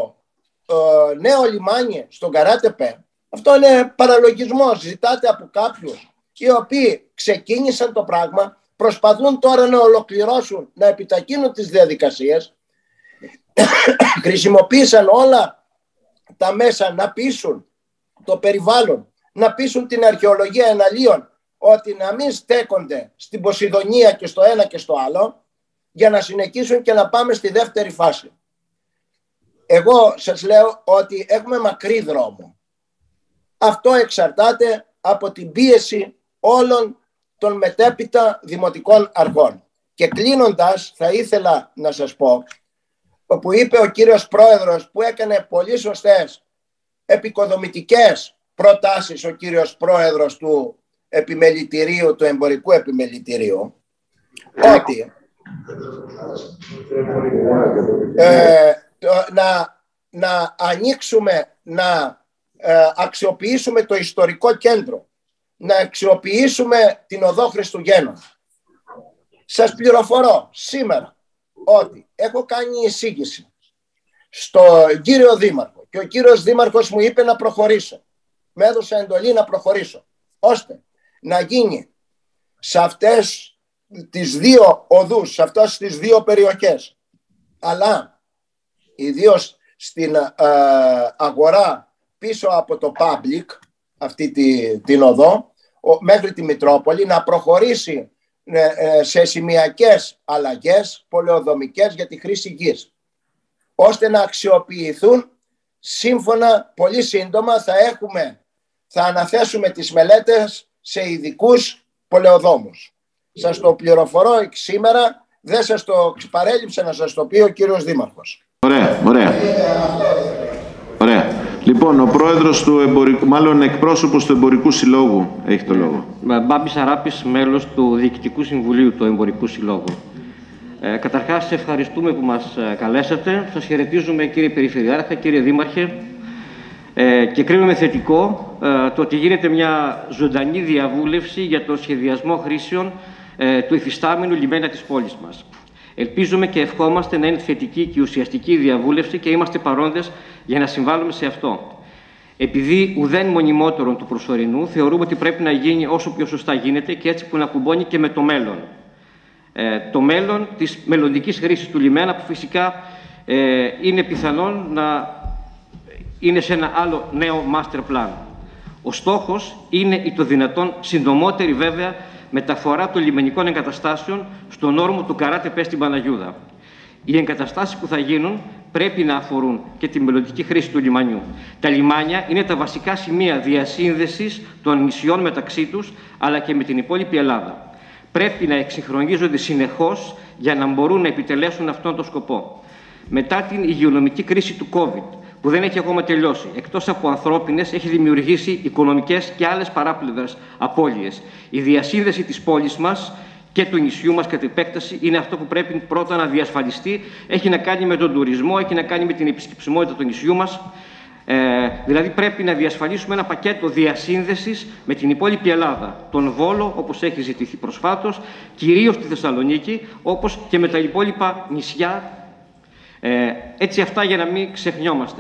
ε, νέο λιμάνι στον Καράτεπε, αυτό είναι παραλογισμός. Ζητάτε από κάποιους οι οποίοι ξεκίνησαν το πράγμα, προσπαθούν τώρα να ολοκληρώσουν, να επιταχύνουν τις διαδικασίες, χρησιμοποίησαν όλα τα μέσα να πείσουν το περιβάλλον, να πείσουν την αρχαιολογία εναλίων ότι να μην στέκονται στην Ποσειδονία και στο ένα και στο άλλο, για να συνεχίσουν και να πάμε στη δεύτερη φάση. Εγώ σας λέω ότι έχουμε μακρύ δρόμο. Αυτό εξαρτάται από την πίεση όλων των μετέπειτα δημοτικών αρχών. Και κλείνοντας, θα ήθελα να σας πω, όπου είπε ο κύριος Πρόεδρος, που έκανε πολύ σωστές επικοδομητικές προτάσεις ο κύριος Πρόεδρος του επιμελητηρίου, του εμπορικού επιμελητηρίου, ότι ε, να, να ανοίξουμε, να ε, αξιοποιήσουμε το ιστορικό κέντρο, να αξιοποιήσουμε την οδό Χριστουγέννων. Σας πληροφορώ σήμερα ότι έχω κάνει εισήγηση στον κύριο Δήμαρχο και ο κύριος Δήμαρχος μου είπε να προχωρήσω. Με έδωσε εντολή να προχωρήσω, ώστε να γίνει σε αυτές τις δύο οδούς, σε αυτές τις δύο περιοχές, αλλά ιδίως στην α, αγορά πίσω από το Public, αυτή τη, την οδό, μέχρι τη Μητρόπολη, να προχωρήσει σε σημειακές αλλαγές πολεοδομικές για τη χρήση γης, ώστε να αξιοποιηθούν σύμφωνα, πολύ σύντομα θα έχουμε, θα αναθέσουμε τις μελέτες σε ειδικούς πολεοδόμους. Σας το πληροφορώ σήμερα, δεν σας το παρέλειψε να σας το πει ο κύριος Δήμαρχος. Ωραία, ωραία. Ωραία. Λοιπόν, ο πρόεδρος του εμπορικού, μάλλον εκπρόσωπος του Εμπορικού Συλλόγου έχει το λόγο. Μπάμπης Αράπης, μέλος του Διοικητικού Συμβουλίου του Εμπορικού Συλλόγου. Ε, καταρχάς, σε ευχαριστούμε που μας καλέσατε. Σας χαιρετίζουμε, κύριε Περιφερειάρχα, κύριε Δήμαρχε, ε, και κρίνουμε θετικό ε, το ότι γίνεται μια ζωντανή διαβούλευση για το σχεδιασμό χρήσεων ε, του υφιστάμενου λιμένα της πόλης μας. Ελπίζουμε και ευχόμαστε να είναι θετική και ουσιαστική διαβούλευση και είμαστε παρόντες για να συμβάλλουμε σε αυτό. Επειδή ουδέν μονιμότερον του προσωρινού, θεωρούμε ότι πρέπει να γίνει όσο πιο σωστά γίνεται και έτσι που να κουμπώνει και με το μέλλον. Ε, το μέλλον της μελλοντικής χρήσης του λιμένα, που φυσικά ε, είναι πιθανόν να είναι σε ένα άλλο νέο master plan. Ο στόχος είναι η το δυνατόν συντομότερη βέβαια μεταφορά των λιμενικών εγκαταστάσεων στον όρμο του Καράτεπε στην Παναγιούδα. Οι εγκαταστάσεις που θα γίνουν πρέπει να αφορούν και τη μελλοντική χρήση του λιμανιού. Τα λιμάνια είναι τα βασικά σημεία διασύνδεσης των νησιών μεταξύ τους, αλλά και με την υπόλοιπη Ελλάδα. Πρέπει να εξυγχρονίζονται συνεχώς για να μπορούν να επιτελέσουν αυτόν τον σκοπό. Μετά την υγειονομική κρίση του COVID, που δεν έχει ακόμα τελειώσει, εκτός από ανθρώπινες, έχει δημιουργήσει οικονομικές και άλλες παράπλευρες απώλειες. Η διασύνδεση της πόλης μας και του νησιού μας κατ' επέκταση είναι αυτό που πρέπει πρώτα να διασφαλιστεί. Έχει να κάνει με τον τουρισμό, έχει να κάνει με την επισκεψιμότητα του νησιού μας. Ε, δηλαδή πρέπει να διασφαλίσουμε ένα πακέτο διασύνδεσης με την υπόλοιπη Ελλάδα. Τον Βόλο, όπως έχει ζητηθεί προσφάτως, κυρίως τη Θεσσαλονίκη, όπως και με τα υπόλοιπα νησιά. Ε, έτσι αυτά για να μην ξεχνιόμαστε.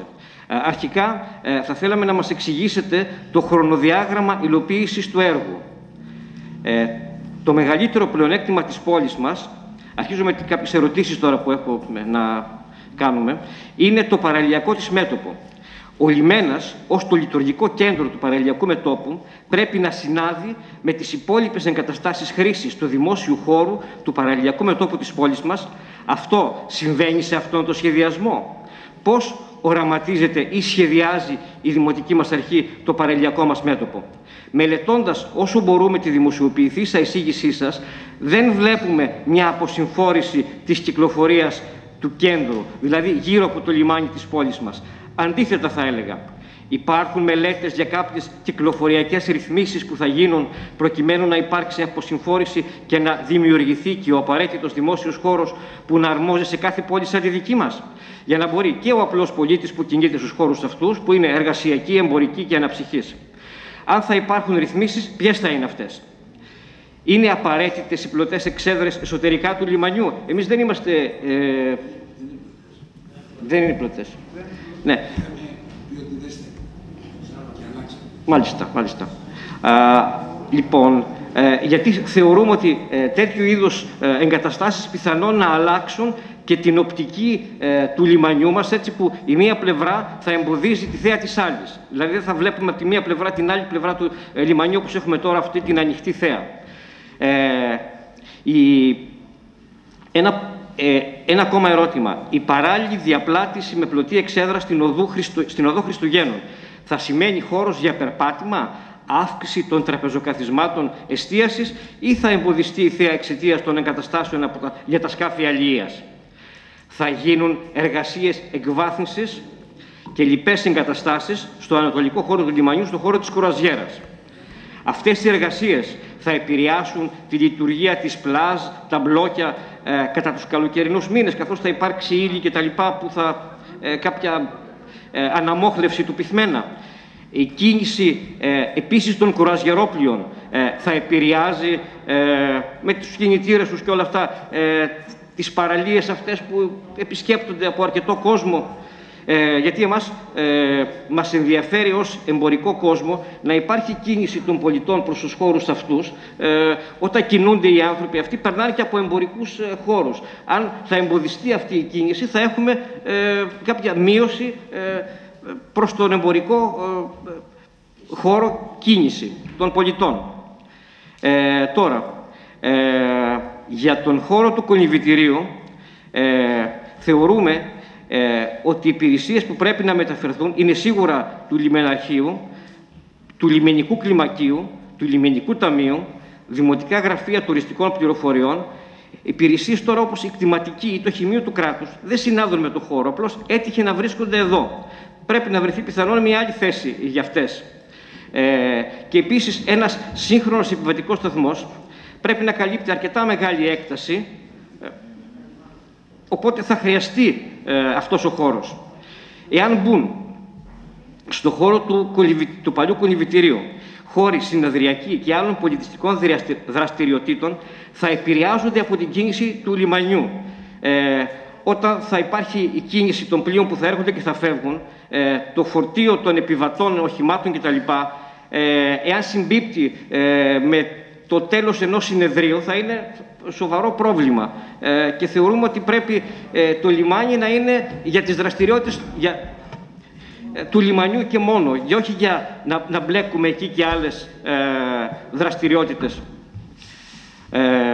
Αρχικά, θα θέλαμε να μας εξηγήσετε το χρονοδιάγραμμα υλοποίησης του έργου. Ε, το μεγαλύτερο πλεονέκτημα της πόλης μας, αρχίζω με κάποιες ερωτήσεις τώρα που έχω να κάνουμε, είναι το παραλιακό της μέτωπο. Ο λιμένας, ως το λειτουργικό κέντρο του παραλιακού μετώπου, πρέπει να συνάδει με τις υπόλοιπες εγκαταστάσεις χρήσης του δημόσιου χώρου του παραλιακού μετώπου της πόλης μας. Αυτό συμβαίνει σε αυτόν τον σχεδιασμό. Πώς οραματίζεται ή σχεδιάζει η Δημοτική μας Αρχή το παραλιακό μας μέτωπο? Μελετώντας όσο μπορούμε τη δημοσιοποιηθήσα εισήγησή σας, δεν βλέπουμε μια αποσυμφόρηση της κυκλοφορίας του κέντρου, δηλαδή γύρω από το λιμάνι της πόλης μας. Αντίθετα θα έλεγα, υπάρχουν μελέτες για κάποιες κυκλοφοριακές ρυθμίσεις που θα γίνουν προκειμένου να υπάρξει αποσυμφόρηση και να δημιουργηθεί και ο απαραίτητος δημόσιος χώρος που να αρμόζει σε κάθε πόλη σαν τη δική μας, για να μπορεί και ο απλός πολίτης που κινείται στους χώρους αυτούς, που είναι εργασιακοί, εμπορικοί και αναψυχής. Αν θα υπάρχουν ρυθμίσεις, ποιες θα είναι αυτές? Είναι απαραίτητες οι πλωτές εξέδρες εσωτερικά του λιμανιού? Εμείς δεν είμαστε... Ε, δεν είναι πλωτές. Ναι. Μάλιστα, μάλιστα. Α, λοιπόν, ε, γιατί θεωρούμε ότι ε, τέτοιου είδους ε, εγκαταστάσεις πιθανόν να αλλάξουν και την οπτική ε, του λιμανιού μας, έτσι που η μία πλευρά θα εμποδίζει τη θέα της άλλης. Δηλαδή δεν θα βλέπουμε από τη μία πλευρά την άλλη πλευρά του ε, λιμανιού, όπως έχουμε τώρα αυτή την ανοιχτή θέα. Ε, η, ένα, ε, ένα ακόμα ερώτημα. Η παράλληλη διαπλάτηση με πλωτή εξέδρα στην οδό, Χριστου, στην οδό Χριστουγέννων θα σημαίνει χώρος για περπάτημα, αύξηση των τραπεζοκαθισμάτων εστίασης ή θα εμποδιστεί η θέα εξαιτίας των εγκαταστάσεων για τα σκάφη αλληλείας? Θα γίνουν εργασίες εκβάθυνσης και λοιπές εγκαταστάσεις στο ανατολικό χώρο του λιμανιού, στο χώρο της κρουαζιέρας. Αυτές οι εργασίες θα επηρεάσουν τη λειτουργία της πλάζ, τα μπλόκια ε, κατά τους καλοκαιρινούς μήνες, καθώς θα υπάρξει ύλη και τα λοιπά που θα ε, κάποια ε, αναμόχλευση του πυθμένα. Η κίνηση ε, επίσης των κουραζιερόπλοιων ε, θα επηρεάζει ε, με τους κινητήρες τους και όλα αυτά ε, τις παραλίες αυτές που επισκέπτονται από αρκετό κόσμο. Ε, γιατί εμάς ε, μας ενδιαφέρει ως εμπορικό κόσμο να υπάρχει κίνηση των πολιτών προς τους χώρους αυτούς. Ε, όταν κινούνται οι άνθρωποι αυτοί, περνάνε και από εμπορικούς ε, χώρους. Αν θα εμποδιστεί αυτή η κίνηση, θα έχουμε ε, κάποια μείωση ε, προς τον εμπορικό ε, χώρο κίνηση των πολιτών. Ε, τώρα, ε, για τον χώρο του κολυμβητηρίου, ε, θεωρούμε ε, ότι οι υπηρεσίες που πρέπει να μεταφερθούν είναι σίγουρα του λιμεναρχείου, του λιμενικού κλιμακίου, του λιμενικού ταμείου, δημοτικά γραφεία τουριστικών πληροφοριών. Υπηρεσίες τώρα όπως η κτηματική ή το χημείο του κράτους δεν συνάδουν με το χώρο, απλώς έτυχε να βρίσκονται εδώ. Πρέπει να βρεθεί πιθανόν μια άλλη θέση για αυτές. Ε, και επίσης ένας σύγχρονος επιβατικός σταθμός πρέπει να καλύπτει αρκετά μεγάλη έκταση, ε, οπότε θα χρειαστεί ε, αυτός ο χώρος. Εάν μπουν στο χώρο του, του παλιού κολυμβητηρίου χώροι συνεδριακοί και άλλων πολιτιστικών δραστηριοτήτων, θα επηρεάζονται από την κίνηση του λιμανιού. Ε, όταν θα υπάρχει η κίνηση των πλοίων που θα έρχονται και θα φεύγουν, ε, το φορτίο των επιβατών, οχημάτων κτλ. Ε, εάν συμπίπτει ε, με το τέλος ενός συνεδρίου, θα είναι σοβαρό πρόβλημα. Ε, και θεωρούμε ότι πρέπει ε, το λιμάνι να είναι για τις δραστηριότητες για, ε, του λιμανιού και μόνο, και όχι για να, να μπλέκουμε εκεί και άλλες ε, δραστηριότητες. Ε,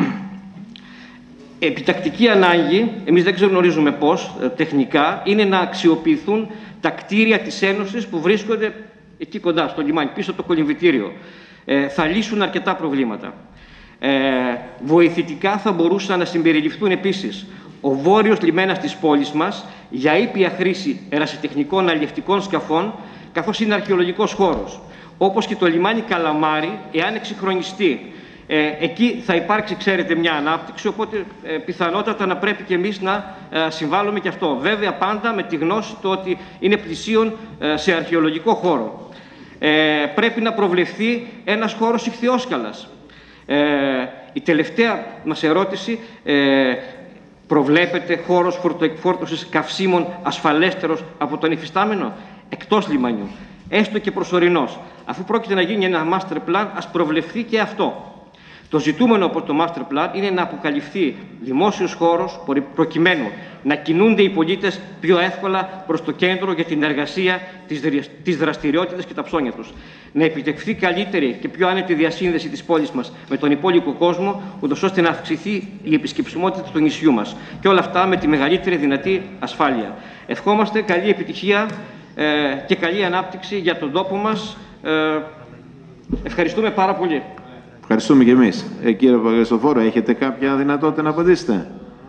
Επιτακτική ανάγκη, εμείς δεν ξεγνωρίζουμε πώς, τεχνικά, είναι να αξιοποιηθούν τα κτίρια της Ένωσης που βρίσκονται εκεί κοντά, στο λιμάνι, πίσω από το κολυμβητήριο. Ε, θα λύσουν αρκετά προβλήματα. Ε, βοηθητικά θα μπορούσαν να συμπεριληφθούν επίσης ο βόρειος λιμένας της πόλης μας για ήπια χρήση ερασιτεχνικών αλλιευτικών σκαφών, καθώς είναι αρχαιολογικός χώρος. Όπως και το λιμάνι Καλαμάρι, εάν εξυγχρονιστεί. Ε, εκεί θα υπάρξει, ξέρετε, μια ανάπτυξη, οπότε ε, πιθανότατα να πρέπει και εμείς να ε, συμβάλλουμε και αυτό. Βέβαια, πάντα με τη γνώση το ότι είναι πλησίον ε, σε αρχαιολογικό χώρο. Ε, πρέπει να προβλεφθεί ένας χώρος ιχθυόσκαλας. Ε, η τελευταία μας ερώτηση, ε, Προβλέπεται χώρος φορτοεκφόρτωσης καυσίμων ασφαλέστερος από τον υφιστάμενο, εκτός λιμανιού, έστω και προσωρινός. Αφού πρόκειται να γίνει ένα master plan, ας προβλεφθεί και αυτό. Το ζητούμενο από το master plan είναι να αποκαλυφθεί δημόσιος χώρος προκειμένου να κινούνται οι πολίτες πιο εύκολα προς το κέντρο για την εργασία, τις δραστηριότητες και τα ψώνια τους. Να επιτευχθεί καλύτερη και πιο άνετη διασύνδεση της πόλης μας με τον υπόλοιπο κόσμο, ούτως ώστε να αυξηθεί η επισκεψιμότητα του νησιού μας. Και όλα αυτά με τη μεγαλύτερη δυνατή ασφάλεια. Ευχόμαστε καλή επιτυχία ε, και καλή ανάπτυξη για τον τόπο μας. Ε, ευχαριστούμε πάρα πολύ. Ευχαριστούμε και εμείς. Ε, κύριε Παπαγριστοφόρο, έχετε κάποια δυνατότητα να απαντήσετε?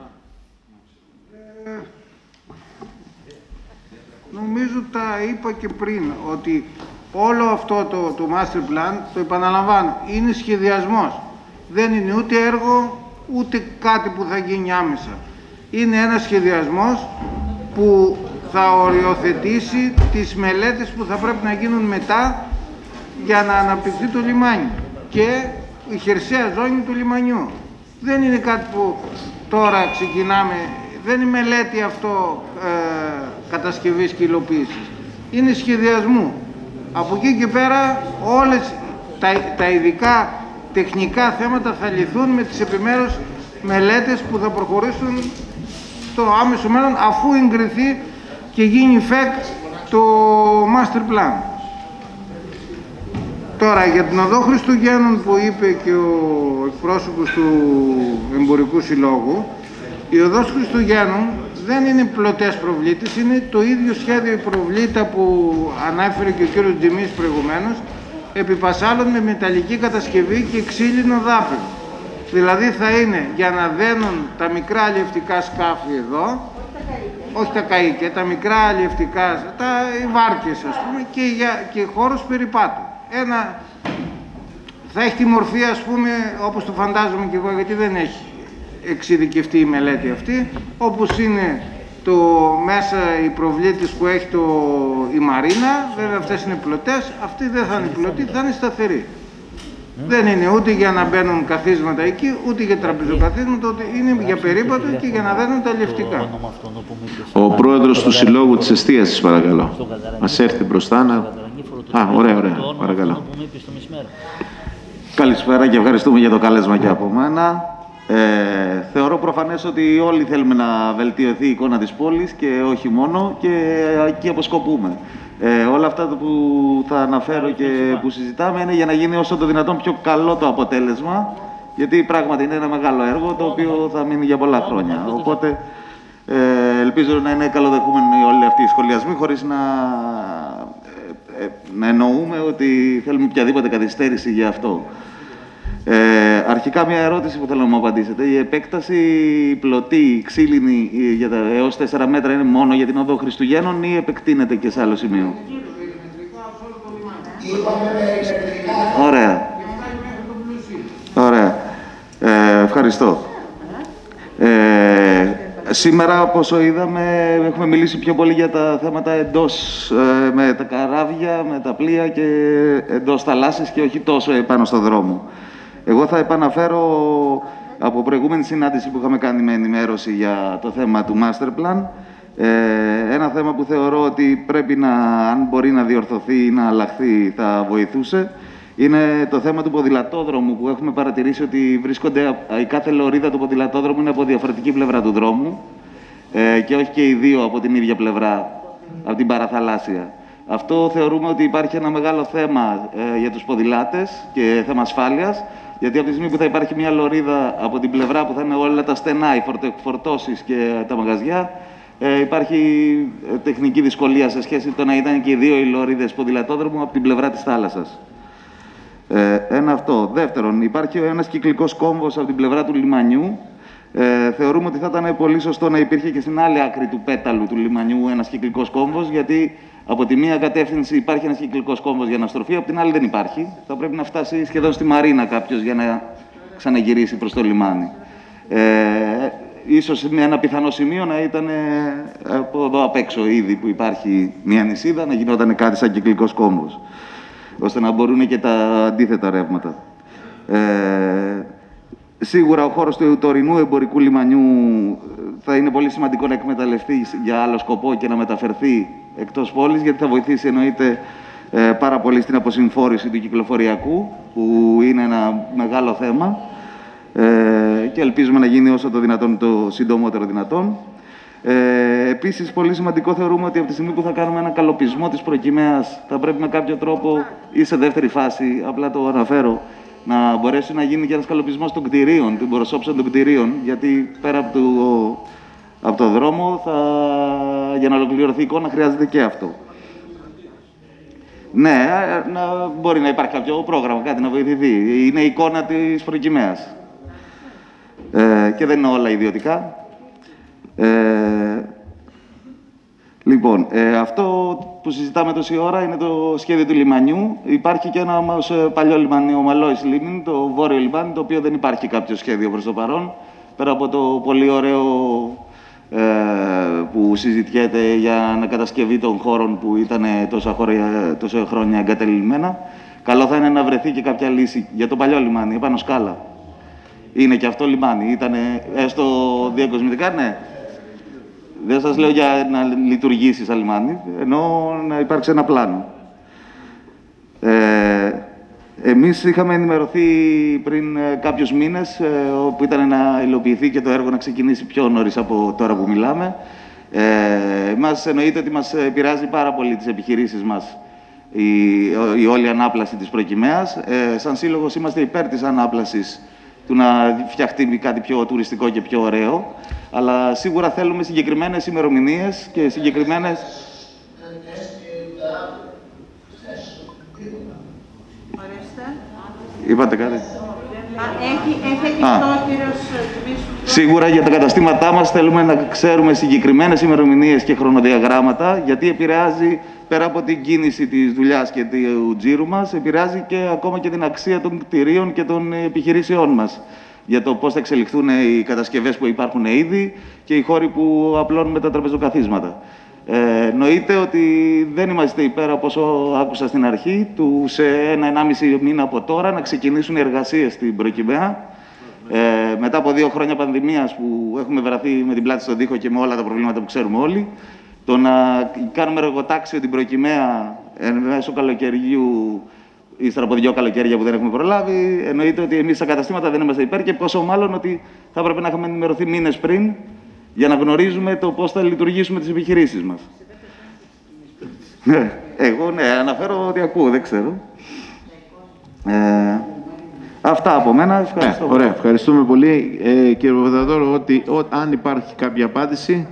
Ε, νομίζω τα είπα και πριν, ότι όλο αυτό το, το master plan, το επαναλαμβάνω, είναι σχεδιασμός. Δεν είναι ούτε έργο, ούτε κάτι που θα γίνει άμεσα. Είναι ένας σχεδιασμός που θα οριοθετήσει τις μελέτες που θα πρέπει να γίνουν μετά για να αναπτυχθεί το λιμάνι και η χερσαία ζώνη του λιμανιού. Δεν είναι κάτι που τώρα ξεκινάμε, δεν είναι μελέτη αυτό ε, κατασκευής και υλοποίησης. Είναι σχεδιασμού. Από εκεί και πέρα όλες τα, τα ειδικά τεχνικά θέματα θα λυθούν με τις επιμέρους μελέτες που θα προχωρήσουν στο άμεσο μέλλον, αφού εγκριθεί και γίνει φεκ το master plan. Τώρα, για την οδό Χριστουγέννων που είπε και ο εκπρόσωπος του Εμπορικού Συλλόγου, η οδός Χριστουγέννων δεν είναι πλωτές προβλήτες, είναι το ίδιο σχέδιο η προβλήτα που ανάφερε και ο κύριος Τζιμής προηγουμένως, επί πασάλων με μεταλλική κατασκευή και ξύλινο δάπεδο. Δηλαδή θα είναι για να δένουν τα μικρά αλλιευτικά σκάφη εδώ, όχι τα καΐκια, τα μικρά αλλιευτικά, τα οι βάρκες ας πούμε, και, για, και χώρος περιπάτου. Ένα, θα έχει τη μορφή ας πούμε, όπως το φαντάζομαι και εγώ, γιατί δεν έχει εξειδικευτεί η μελέτη αυτή, όπως είναι το, μέσα οι προβλήτες που έχει το, η Μαρίνα, βέβαια αυτές είναι πλωτές, αυτή δεν θα είναι πλωτή, θα είναι σταθερή. Mm. Δεν είναι ούτε για να μπαίνουν καθίσματα εκεί, ούτε για τραπεζοκαθίσματα, ούτε είναι για περίπατο και για να δένουν τα αλλιευτικά. Ο πρόεδρος του Συλλόγου της Εστίασης, παρακαλώ. Ας έρθει μπροστά να... Α, ωραία, ωραία, παρακαλώ. Καλησπέρα και ευχαριστούμε για το καλέσμα και από μένα. Ε, θεωρώ προφανές ότι όλοι θέλουμε να βελτιωθεί η εικόνα της πόλης και όχι μόνο, και εκεί αποσκοπούμε. Ε, όλα αυτά που θα αναφέρω και που συζητάμε είναι για να γίνει όσο το δυνατόν πιο καλό το αποτέλεσμα, γιατί πράγματι είναι ένα μεγάλο έργο το οποίο θα μείνει για πολλά χρόνια. Οπότε ε, ελπίζω να είναι καλοδεχούμενοι όλοι αυτοί οι σχολιασμοί, χωρίς να, ε, ε, να εννοούμε ότι θέλουμε οποιαδήποτε καθυστέρηση για αυτό. Ε, αρχικά μια ερώτηση που θέλω να μου απαντήσετε. Η επέκταση πλωτή, η ξύλινη για τα έως τέσσερα μέτρα είναι μόνο για την οδό Χριστουγέννων ή επεκτείνεται και σε άλλο σημείο? Ωραία. Ωραία. Ε, ευχαριστώ. Ε, σήμερα, όπως είδαμε, έχουμε μιλήσει πιο πολύ για τα θέματα εντός, ε, με τα καράβια, με τα πλοία και εντός θαλάσσης και όχι τόσο επάνω στο δρόμο. Εγώ θα επαναφέρω από προηγούμενη συνάντηση που είχαμε κάνει με ενημέρωση για το θέμα του Master Plan. Ε, ένα θέμα που θεωρώ ότι πρέπει να, αν μπορεί να διορθωθεί ή να αλλάχθει, θα βοηθούσε. Είναι το θέμα του ποδηλατόδρομου, που έχουμε παρατηρήσει ότι βρίσκονται, η κάθε λωρίδα του ποδηλατόδρομου είναι από διαφορετική πλευρά του δρόμου ε, και όχι και οι δύο από την ίδια πλευρά, από την παραθαλάσσια. Αυτό θεωρούμε ότι υπάρχει ένα μεγάλο θέμα ε, για τους ποδηλάτες και θέμα ασφάλειας, γιατί από τη στιγμή που θα υπάρχει μια λωρίδα από την πλευρά που θα είναι όλα τα στενά, οι φορτώσεις και τα μαγαζιά, ε, υπάρχει ε, τεχνική δυσκολία σε σχέση με το να ήταν και οι δύο οι λωρίδες ποδηλατόδρομου από την πλευρά της θάλασσας. Ε, ένα αυτό. Δεύτερον, υπάρχει ένας κυκλικός κόμβος από την πλευρά του λιμανιού. Ε, θεωρούμε ότι θα ήταν πολύ σωστό να υπήρχε και στην άλλη άκρη του πέταλου του λιμανιού ένας κυκλικός κόμβος, γιατί από τη μία κατεύθυνση υπάρχει ένας κυκλικός κόμβος για να στροφεί, από την άλλη δεν υπάρχει. Θα πρέπει να φτάσει σχεδόν στη Μαρίνα κάποιος για να ξαναγυρίσει προς το λιμάνι. Ε, ίσως με ένα πιθανό σημείο να ήταν από εδώ απ' έξω ήδη που υπάρχει μια νησίδα, να γινόταν κάτι σαν κυκλικός κόμβος, ώστε να μπορούν και τα αντίθετα ρεύματα. Ε, Σίγουρα ο χώρος του τωρινού εμπορικού λιμανιού θα είναι πολύ σημαντικό να εκμεταλλευτεί για άλλο σκοπό και να μεταφερθεί εκτός πόλης, γιατί θα βοηθήσει εννοείται ε, πάρα πολύ στην αποσυμφόρηση του κυκλοφοριακού, που είναι ένα μεγάλο θέμα ε, και ελπίζουμε να γίνει όσο το δυνατόν, το συντομότερο δυνατόν. Ε, επίσης, πολύ σημαντικό θεωρούμε ότι από τη στιγμή που θα κάνουμε ένα καλοπισμό της προκυμαίας, θα πρέπει με κάποιο τρόπο ή σε δεύτερη φάση, απλά το αναφέρω, να μπορέσει να γίνει και ένας καλοπισμός των κτηρίων, των προσώψεων των κτηρίων, γιατί πέρα από το, από το δρόμο, θα, για να ολοκληρωθεί η εικόνα, χρειάζεται και αυτό. Ναι, να, μπορεί να υπάρχει κάποιο πρόγραμμα, κάτι να βοηθηθεί. Είναι η εικόνα της προκυμαίας. Ε, και δεν είναι όλα ιδιωτικά. Ε, λοιπόν, ε, αυτό που συζητάμε τόση ώρα είναι το σχέδιο του λιμανιού. Υπάρχει και ένα παλιό λιμάνι, ο Μαλόης Λίμνη, το βόρειο λιμάνι, το οποίο δεν υπάρχει κάποιο σχέδιο προς το παρόν. Πέρα από το πολύ ωραίο ε, που συζητιέται για ανακατασκευή των χώρων που ήταν τόσα, χώρια, τόσα χρόνια εγκατελειμμένα. Καλό θα είναι να βρεθεί και κάποια λύση για το παλιό λιμάνι, επάνω σκάλα. Είναι και αυτό λιμάνι. Ήταν έστω διακοσμητικά, ναι. Δεν σας λέω για να λειτουργήσει σαν λιμάνι, ενώ να υπάρξει ένα πλάνο. Ε, εμείς είχαμε ενημερωθεί πριν ε, κάποιους μήνες, ε, όπου ήταν να υλοποιηθεί και το έργο να ξεκινήσει πιο νωρίς από τώρα που μιλάμε. Ε, μας εννοείται ότι μας επηρεάζει πάρα πολύ τις επιχειρήσεις μας η, η όλη ανάπλαση της προκυμαίας. Ε, σαν σύλλογος είμαστε υπέρ της ανάπλασης, του να φτιαχτεί κάτι πιο τουριστικό και πιο ωραίο, αλλά σίγουρα θέλουμε συγκεκριμένες ημερομηνίες και συγκεκριμένες... Είπατε κάτι? Έχει, έχει κλειστό ο κύριος Κιβίσου. Σίγουρα για τα καταστήματά μας θέλουμε να ξέρουμε συγκεκριμένες ημερομηνίες και χρονοδιαγράμματα, γιατί επηρεάζει, πέρα από την κίνηση της δουλειάς και του τζίρου μας, επηρεάζει και ακόμα και την αξία των κτηρίων και των επιχειρήσεών μας, για το πώς θα εξελιχθούν οι κατασκευές που υπάρχουν ήδη και οι χώροι που απλώνουμε τα τραπεζοκαθίσματα. Ε, εννοείται ότι δεν είμαστε υπέρ, από όσο άκουσα στην αρχή, του σε ένα-ενάμιση μήνα από τώρα να ξεκινήσουν οι εργασίες στην προκυμαία. Ε, μετά από δύο χρόνια πανδημίας που έχουμε βραθεί με την πλάτη στον τοίχο και με όλα τα προβλήματα που ξέρουμε όλοι, το να κάνουμε εργοτάξιο την προκυμαία εν μέσω καλοκαιριού, ύστερα από δύο καλοκαίρια που δεν έχουμε προλάβει, εννοείται ότι εμείς στα καταστήματα δεν είμαστε υπέρ, και πόσο μάλλον ότι θα έπρεπε να έχουμε ενημερωθεί μήνες πριν για να γνωρίζουμε το πώς θα λειτουργήσουμε τις επιχειρήσεις μας. Εγώ ναι, αναφέρω ότι ακούω, δεν ξέρω. Ε, αυτά από μένα. Ευχαριστώ. Ε, ωραία, ευχαριστούμε πολύ. Ε, κύριε Παπαδαδόρο, ότι ο, αν υπάρχει κάποια απάντηση...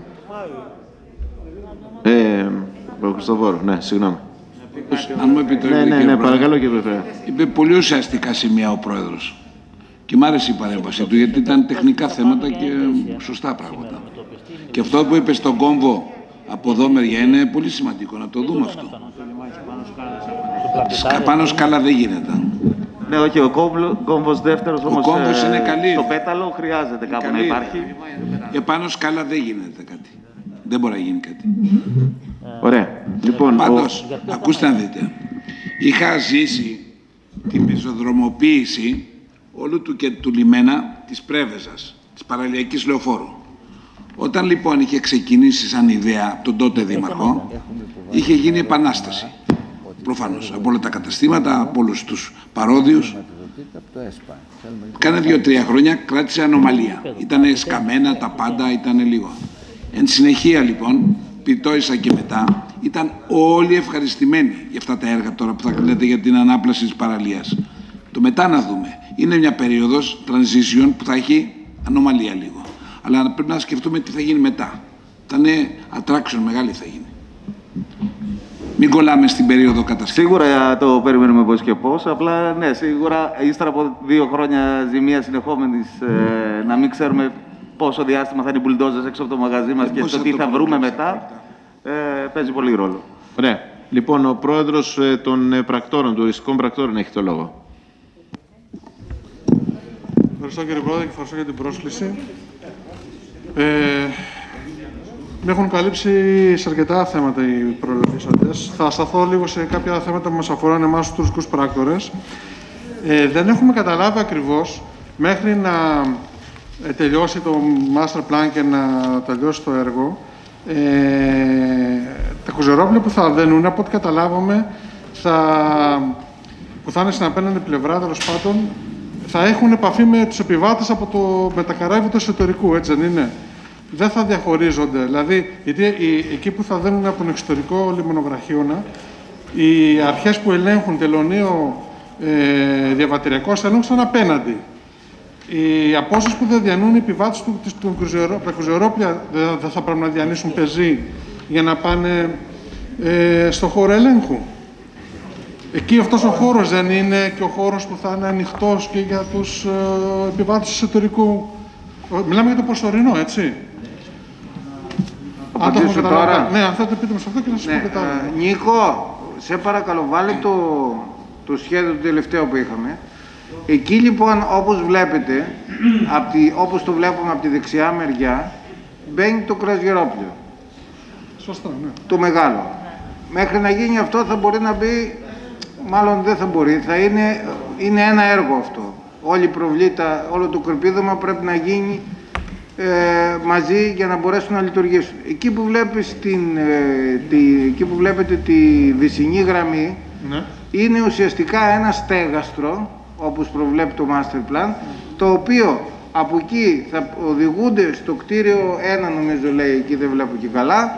Ε, ο Χριστοφόρο, ναι, συγγνώμη. Αν μου επιτρέπετε, ναι, ναι, ναι, παρακαλώ κύριε Πρόεδρε. Είπε πολύ ουσιαστικά σημεία ο Πρόεδρος. Και μ' άρεσε η παρέμβαση του, γιατί ήταν τεχνικά θέματα και σωστά πράγματα. Και αυτό που είπε στον κόμβο από εδώ μεριά είναι πολύ σημαντικό, να το δούμε αυτό. Πάνω σκάλα δεν γίνεται. Ναι, όχι, ο κόμβος δεύτερος όμως, ο κόμβος είναι καλή. Στο πέταλο χρειάζεται κάπου να υπάρχει. Επάνω σκάλα δεν γίνεται κάτι. Δεν μπορεί να γίνει κάτι. Ωραία. Λοιπόν, πάντως, ο... ακούστε να δείτε. Είχα ζήσει την πεζοδρομοποίηση όλου του και του λιμένα της Πρέβεζας, της παραλιακής λεωφόρου. Όταν λοιπόν είχε ξεκινήσει σαν ιδέα τον τότε δήμαρχο, είχε γίνει επανάσταση. Προφανώς, από όλα τα καταστήματα, από όλους τους παρόδιους. Κάνα δύο-τρία χρόνια κράτησε ανομαλία. Ήτανε σκαμμένα τα πάντα, ήτανε λίγο. Εν συνεχεία λοιπόν, πιτώησα και μετά, ήταν όλοι ευχαριστημένοι για αυτά τα έργα τώρα που θα λέτε για την ανάπλαση της παραλίας. Το μετά να δούμε. Είναι μια περίοδος transition που θα έχει ανομαλία λίγο. Αλλά πρέπει να σκεφτούμε τι θα γίνει μετά. Θα είναι attraction μεγάλη θα γίνει. Μην κολλάμε στην περίοδο κατασκευής. Σίγουρα το περιμένουμε πώς και πώς. Απλά ναι, σίγουρα ύστερα από δύο χρόνια ζημία συνεχόμενης, ε, να μην ξέρουμε πόσο διάστημα θα είναι οι μπουλντόζες έξω από το μαγαζί μας ε, και το τι θα, θα βρούμε μετά, ε, παίζει πολύ ρόλο. Ωραία. Λοιπόν, ο πρόεδρος ε, των ε, πρακτόρων, τουριστικών πρακτόρων, έχει το λόγο. Ευχαριστώ κύριε Πρόεδρε και ευχαριστώ για την πρόσκληση. Ε, με έχουν καλύψει σε αρκετά θέματα οι προελευθύσαντες. Θα σταθώ λίγο σε κάποια θέματα που μας αφορούν εμάς τους τουριστικούς πράκτορες. Ε, δεν έχουμε καταλάβει ακριβώς μέχρι να ε, τελειώσει το master plan και να τελειώσει το έργο, ε, τα κουζερόπλια που θα δένουν, από ό,τι καταλάβαμε, θα, που θα είναι στην απέναντι πλευρά, τέλος πάντων, θα έχουν επαφή με τους επιβάτες από το, με τα καράβια του εσωτερικού, έτσι δεν είναι? Δεν θα διαχωρίζονται. Δηλαδή, γιατί οι, εκεί που θα δένουν από τον εξωτερικό λιμνοβραχίωνα, οι αρχές που ελέγχουν τελωνίο, ε, διαβατηριακός έλεγχος ήταν απέναντι. Οι απόσταση που δεν διανύουν οι επιβάτες του, του, του κρουζερο, τα κρουζερόπλια δεν θα, θα πρέπει να διανύσουν πεζή για να πάνε ε, στο χώρο ελέγχου. Εκεί αυτός ο χώρος δεν είναι και ο χώρος που θα είναι ανοιχτός και για τους ε, επιβάτες του εσωτερικού. Μιλάμε για το προσωρινό, έτσι. Αν το έχουμε τώρα. Ναι, αν θέλετε πείτε μου σε αυτό και να σας ναι, πω μετά. Ε, Νίκο, σε παρακαλώ, βάλε το, το σχέδιο του τελευταίο που είχαμε. Εκεί λοιπόν, όπως βλέπετε, απ τη, όπως το βλέπουμε από τη δεξιά μεριά, μπαίνει το κρουαζιερόπλιο. Σωστά, ναι. Το μεγάλο. Μέχρι να γίνει αυτό θα μπορεί να μπει, μάλλον δεν θα μπορεί, θα είναι, είναι ένα έργο αυτό. Όλη η προβλήτα, όλο το κρυπίδωμα πρέπει να γίνει ε, μαζί για να μπορέσουν να λειτουργήσουν. Εκεί που, βλέπεις την, ε, τη, εκεί που βλέπετε τη βυσσινή γραμμή, ναι, είναι ουσιαστικά ένα στέγαστρο, όπως προβλέπει το master plan, το οποίο από εκεί θα οδηγούνται στο κτίριο ένα, νομίζω λέει, εκεί δεν βλέπω και καλά,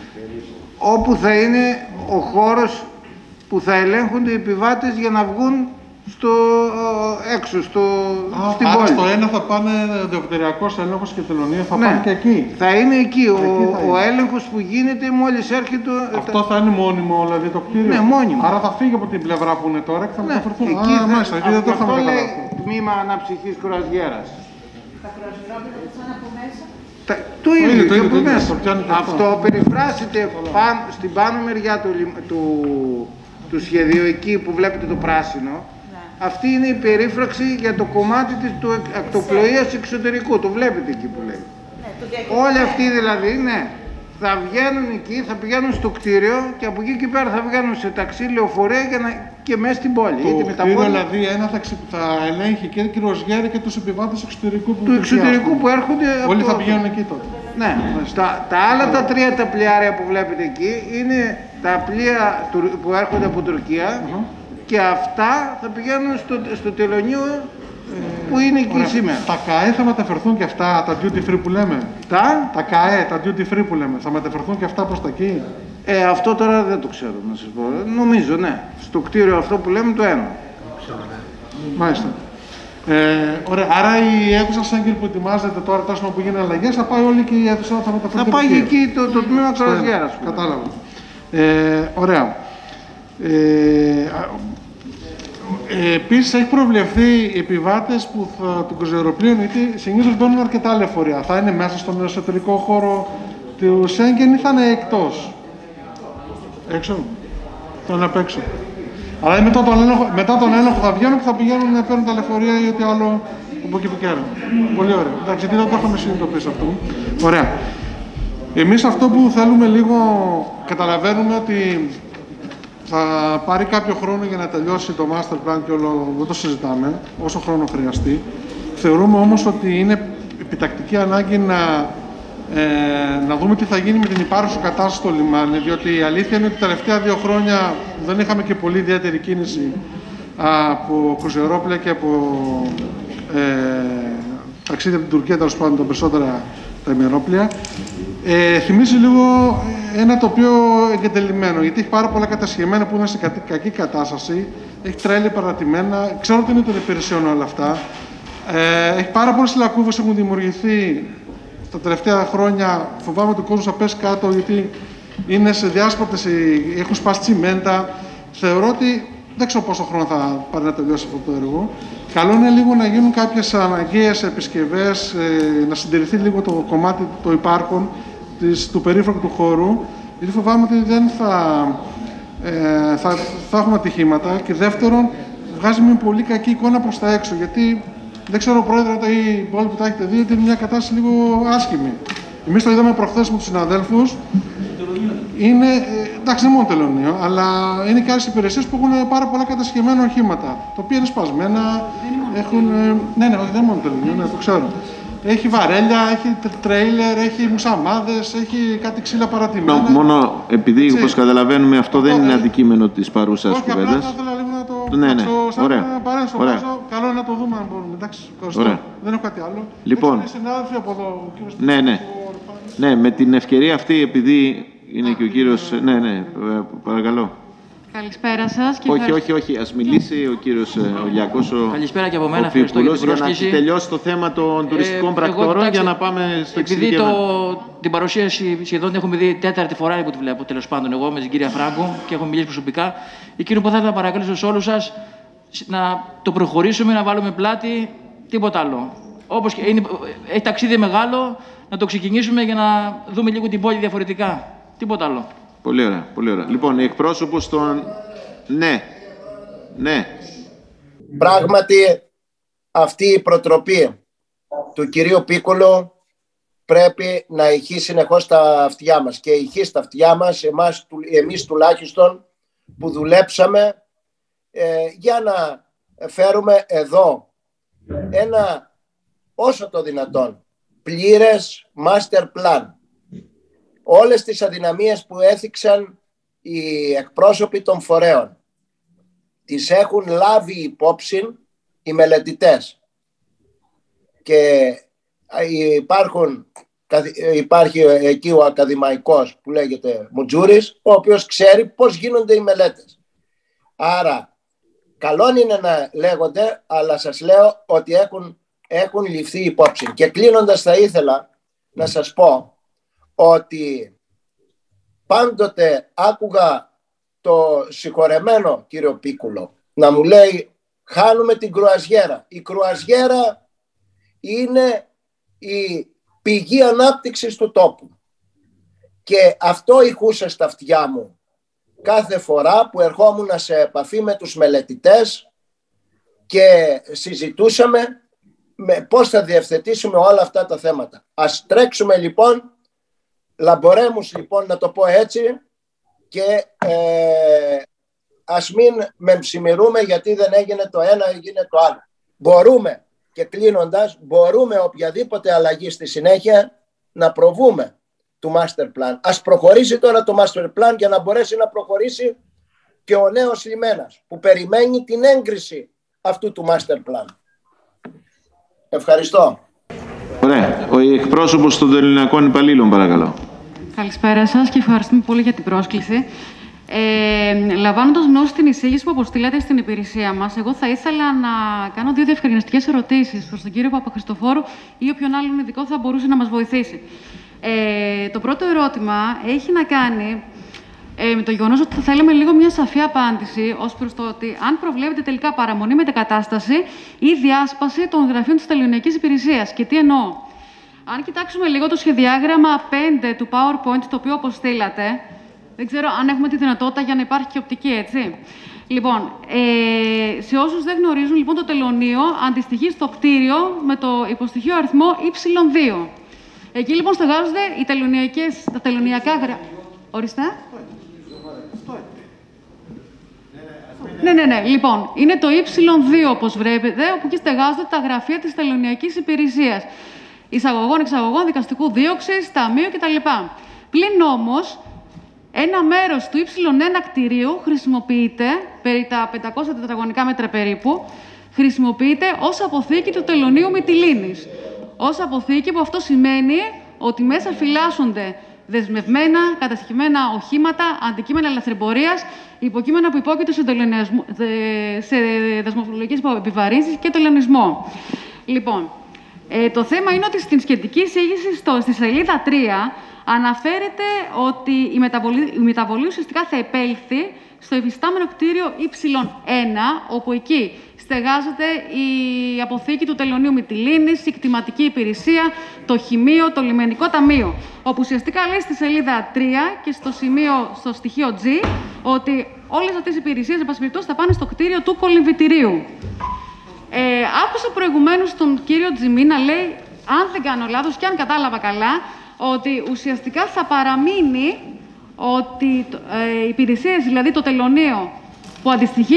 όπου θα είναι ο χώρος που θα ελέγχονται οι επιβάτες για να βγουν στο έξω, στο, Α, στην άρα πόλη. Στο ένα θα πάνε διαβατηριακός έλεγχος και τελωνία, θα ναι, πάνε και εκεί. Θα είναι εκεί, εκεί ο, ο έλεγχος που γίνεται μόλις έρχεται. Αυτό θα είναι μόνιμο, δηλαδή το κτίριο. Ναι, μόνιμο. Άρα θα φύγει από την πλευρά που είναι τώρα και θα ναι, μεταφερθούν. Εκεί Α, θα, μάλιστα, εκεί δεν το είχαμε καταλάβει. Αυτό λέει τμήμα αναψυχής κρουαζιέρας. Τα κρουαζιερόπλια θα είναι από μέσα. Τα, το ίδιο και από μέσα. Αυτό περιφράσεται πάνω, στην πάνω μεριά του, του, του σχεδίου, εκεί που βλέπετε το πράσινο. Αυτή είναι η περίφραξη για το κομμάτι της του ακτοπλοείας εξωτερικού. Το βλέπετε εκεί που λέει. Ναι, όλοι αυτοί δηλαδή, ναι, θα βγαίνουν εκεί, θα πηγαίνουν στο κτίριο και από εκεί και πέρα θα βγαίνουν σε ταξί, λεωφορεία για να... και μέσα στην πόλη. Το είτε με κτίριο τα πόλη... δηλαδή ένα θα, ξε... θα ελέγχει και την κρουαζιέρα και τους επιβάτες εξωτερικού που, του εξωτερικού που έρχονται. Όλοι από... θα πηγαίνουν εκεί τότε. Ναι. τα, τα άλλα τα τρία τα πλοιάρια που βλέπετε εκεί είναι τα πλοία που έρχονται από Τουρκία. Uh-huh. Και αυτά θα πηγαίνουν στο, στο τελωνείο ε, που είναι εκεί ωραία. Σήμερα. Τα ΚΑΕ θα μεταφερθούν και αυτά, τα duty free που λέμε. Τα? Τα ΚΑΕ, τα duty free που λέμε, θα μεταφερθούν και αυτά προς τα εκεί. Ε, αυτό τώρα δεν το ξέρω να σας πω. Νομίζω ναι. Στο κτίριο αυτό που λέμε το ένα. Μάλιστα. Ε, ωραία. Άρα η αίθουσα Σέγγελ που ετοιμάζεται τώρα, τόσο που γίνουν αλλαγές, θα πάει όλη και η αίθουσα θα μεταφερθεί. Θα πάει εκεί το, το τμήμα κρουαζιέρας. Κατάλαβα. Ε, ωραία. Ε, ε, επίσης έχει προβλεφθεί οι επιβάτες που θα, του κρουαζιεροπλοίου, γιατί συνήθως μπαίνουν αρκετά λεωφορεία. Θα είναι μέσα στον εσωτερικό χώρο του Σέγγεν ή θα είναι εκτός? Έξω. Θα είναι απ' έξω. Αλλά μετά τον, έλεγχο, μετά τον έλεγχο θα βγαίνουν και θα πηγαίνουν να παίρνουν τα λεωφορεία ή ό,τι άλλο από εκεί που καίρουν. Πολύ ωραία. Εντάξει, γιατί δεν το είχαμε συνειδητοποιήσει αυτό. Ωραία. Εμείς αυτό που θέλουμε λίγο, καταλαβαίνουμε ότι θα πάρει κάποιο χρόνο για να τελειώσει το master plan και όλο, δεν το συζητάμε, όσο χρόνο χρειαστεί. Θεωρούμε όμως ότι είναι επιτακτική ανάγκη να, ε, να δούμε τι θα γίνει με την υπάρχουσα κατάσταση στο λιμάνι, διότι η αλήθεια είναι ότι τα τελευταία δύο χρόνια δεν είχαμε και πολύ ιδιαίτερη κίνηση από κρουαζιερόπλια και από ε, ταξίδια από την Τουρκία, τέλος πάντων τα περισσότερα τα ημερόπλια. Ε, θυμίζει λίγο ένα τοπίο εγκατελειμμένο, γιατί έχει πάρα πολλά κατασκευμένα που είναι σε κακή κατάσταση, έχει τρέλια παρατημένα, ξέρω ότι είναι των υπηρεσιών όλα αυτά. Ε, έχει πάρα πολλές λακκούβες που έχουν δημιουργηθεί τα τελευταία χρόνια, φοβάμαι ότι ο κόσμος θα πέσει κάτω, γιατί είναι σε διάσπαρτες, έχουν σπάσει τσιμέντα. Θεωρώ ότι δεν ξέρω πόσο χρόνο θα πάρει να τελειώσει αυτό το έργο. Καλό είναι λίγο να γίνουν κάποιες αναγκαίες επισκευές, ε, να συντηρηθεί λίγο το κομμάτι το υπάρχον της, του περίφρακτου χώρου, γιατί φοβάμαι ότι δεν θα, ε, θα, θα έχουμε ατυχήματα. Και δεύτερον, βγάζει μια πολύ κακή εικόνα προς τα έξω, γιατί δεν ξέρω, Πρόεδρε, ή όλοι που τα έχετε δει, ότι είναι μια κατάσταση λίγο άσχημη. Εμείς το είδαμε προχθές με τους συναδέλφους. Είναι, εντάξει, δεν είναι μόνο τελωνείο, αλλά είναι και άλλες υπηρεσίες που έχουν πάρα πολλά κατασκευμένα οχήματα, τα οποία είναι σπασμένα, Έχουν, ε, ναι, ναι, όχι, δεν μόνο τελωνίο, ναι, το ξέρω. Έχει βαρέλια, έχει τρέιλερ, έχει μουσαμάδες, έχει κάτι ξύλα παρατημένα. Μόνο επειδή, όπως καταλαβαίνουμε, αυτό δεν είναι αντικείμενο της παρούσας κουβέντας. Όχι, απλά θα ήθελα λίγο να το ναι, ναι. σαν Ωραία. παρέσω. Ωραία. Καλό είναι να το δούμε αν μπορούμε. Εντάξει, ευχαριστώ. Ωραία. Δεν έχω κάτι άλλο. Λοιπόν, είναι συνάδελφοι από εδώ, ο κύριος ναι, ναι. Ναι, με την ευκαιρία αυτή, επειδή είναι και ο κύριος... Ναι, ναι, παρακαλώ. Καλησπέρα σας. Και όχι, όχι, όχι. Ας μιλήσει ο κύριος ο Λιακός, ο, Καλησπέρα και από μένα, ο Φιππούλος, για να έχει τελειώσει το θέμα των τουριστικών ε, πρακτορών εγώ, για να πάμε στο εξειδικεύμα. Επειδή το, την παρουσίαση σχεδόν την έχουμε δει τέταρτη φορά που τη βλέπω, τέλος πάντων εγώ με την κυρία Φράγκο και έχω μιλήσει προσωπικά, εκείνο που θα ήθελα να παρακαλέσω σε όλους σας να το προχωρήσουμε, να βάλουμε πλάτη, τίποτα άλλο. Όπως και είναι, έχει ταξίδι μεγάλο, να το ξεκινήσουμε για να δούμε λίγο την πόλη διαφορετικά. Τίποτα άλλο. Πολύ ωραία, πολύ ωραία. Λοιπόν, εκπρόσωπος των... Ναι, ναι. Πράγματι, αυτή η προτροπή του κυρίου Πίκολο πρέπει να ηχεί συνεχώς στα αυτιά μας. Και ηχεί στα αυτιά μας, εμάς, εμείς τουλάχιστον, που δουλέψαμε ε, για να φέρουμε εδώ ένα, όσο το δυνατόν, πλήρες master plan. Όλες τις αδυναμίες που έθιξαν οι εκπρόσωποι των φορέων τις έχουν λάβει υπόψη οι μελετητές και υπάρχουν, υπάρχει εκεί ο ακαδημαϊκός που λέγεται Μουτζούρης, ο οποίος ξέρει πώς γίνονται οι μελέτες. Άρα καλό είναι να λέγονται, αλλά σας λέω ότι έχουν, έχουν ληφθεί υπόψη. Και κλείνοντας θα ήθελα να σας πω ότι πάντοτε άκουγα το συγχωρεμένο κύριο Πίκουλο να μου λέει χάνουμε την κρουαζιέρα. Η κρουαζιέρα είναι η πηγή ανάπτυξης του τόπου. Και αυτό ηχούσε στα αυτιά μου κάθε φορά που ερχόμουν σε επαφή με τους μελετητές και συζητούσαμε με πώς θα διευθετήσουμε όλα αυτά τα θέματα. Ας τρέξουμε λοιπόν, λαμπορέμους λοιπόν να το πω έτσι, και ε, ας μην μεμψημυρούμε γιατί δεν έγινε το ένα, έγινε το άλλο. Μπορούμε, και κλείνοντας, μπορούμε οποιαδήποτε αλλαγή στη συνέχεια να προβούμε του master plan. Ας προχωρήσει τώρα το master plan για να μπορέσει να προχωρήσει και ο νέος λιμένας που περιμένει την έγκριση αυτού του master plan. Ευχαριστώ. Ωραία. Ο εκπρόσωπος των ελληνικών υπαλλήλων, παρακαλώ. Καλησπέρα σας και ευχαριστούμε πολύ για την πρόσκληση. Ε, Λαμβάνοντας γνώση την εισήγηση που αποστήλατε στην υπηρεσία μας, εγώ θα ήθελα να κάνω δύο διευκρινιστικές ερωτήσεις προς τον κύριο Παπαχριστοφόρου ή όποιον άλλον ειδικό θα μπορούσε να μας βοηθήσει. Ε, το πρώτο ερώτημα έχει να κάνει ε, με το γεγονός ότι θα θέλαμε λίγο μια σαφή απάντηση ως προς το ότι αν προβλέπεται τελικά παραμονή μετεκατάσταση ή διάσπαση των γραφείων της τελωνειακής υπηρεσίας. Και τι εννοώ. Αν κοιτάξουμε λίγο το σχεδιάγραμμα πέντε του PowerPoint, το οποίο αποστήλατε, δεν ξέρω αν έχουμε τη δυνατότητα για να υπάρχει και οπτική, έτσι. Λοιπόν, ε, σε όσους δεν γνωρίζουν, λοιπόν, το τελωνείο αντιστοιχεί στο κτίριο με το υποστοιχείο αριθμό ι δύο. Εκεί, λοιπόν, στεγάζονται οι τελωνειακές, τα τελωνειακά γραφεία. Ορίστε. Ναι, ναι, ναι. Λοιπόν, είναι το ι δύο, όπως βλέπετε, όπου εκεί στεγάζονται τα γραφεία της τελωνειακής υπηρεσίας. Εισαγωγών, εξαγωγών, δικαστικού δίωξης, ταμείου κτλ. Πλην όμως, ένα μέρος του ι ένα κτηρίου χρησιμοποιείται, περί τα πεντακόσια τετραγωνικά μέτρα περίπου, χρησιμοποιείται ως αποθήκη του τελωνείου Μυτιλήνης. Ως αποθήκη που αυτό σημαίνει ότι μέσα φυλάσσονται δεσμευμένα, κατασκευμένα οχήματα, αντικείμενα λαθρεμπορίας, υποκείμενα που υπόκειται σε, σε δεσμοφιλολογικές επιβαρύνσεις και τελωνισμό. Λοιπόν, ε, το θέμα είναι ότι στην σχετική εισήγηση στο, στη σελίδα τρία αναφέρεται ότι η μεταβολή, η μεταβολή ουσιαστικά θα επέλθει στο υφιστάμενο κτίριο ι ένα, όπου εκεί στεγάζεται η αποθήκη του τελωνείου Μυτιλήνης, η κτηματική υπηρεσία, το χημείο, το λιμενικό ταμείο. Όπου ουσιαστικά λέει στη σελίδα τρία και στο, σημείο, στο στοιχείο G ότι όλες αυτές οι υπηρεσίες, εν πάση περιπτώσει, θα πάνε στο κτίριο του κολυμβητηρίου. Ε, άκουσα προηγουμένως τον κύριο Τζιμί να λέει, αν δεν κάνω λάθος και αν κατάλαβα καλά, ότι ουσιαστικά θα παραμείνει ότι ε, οι υπηρεσίες, δηλαδή το τελωνείο που αντιστοιχεί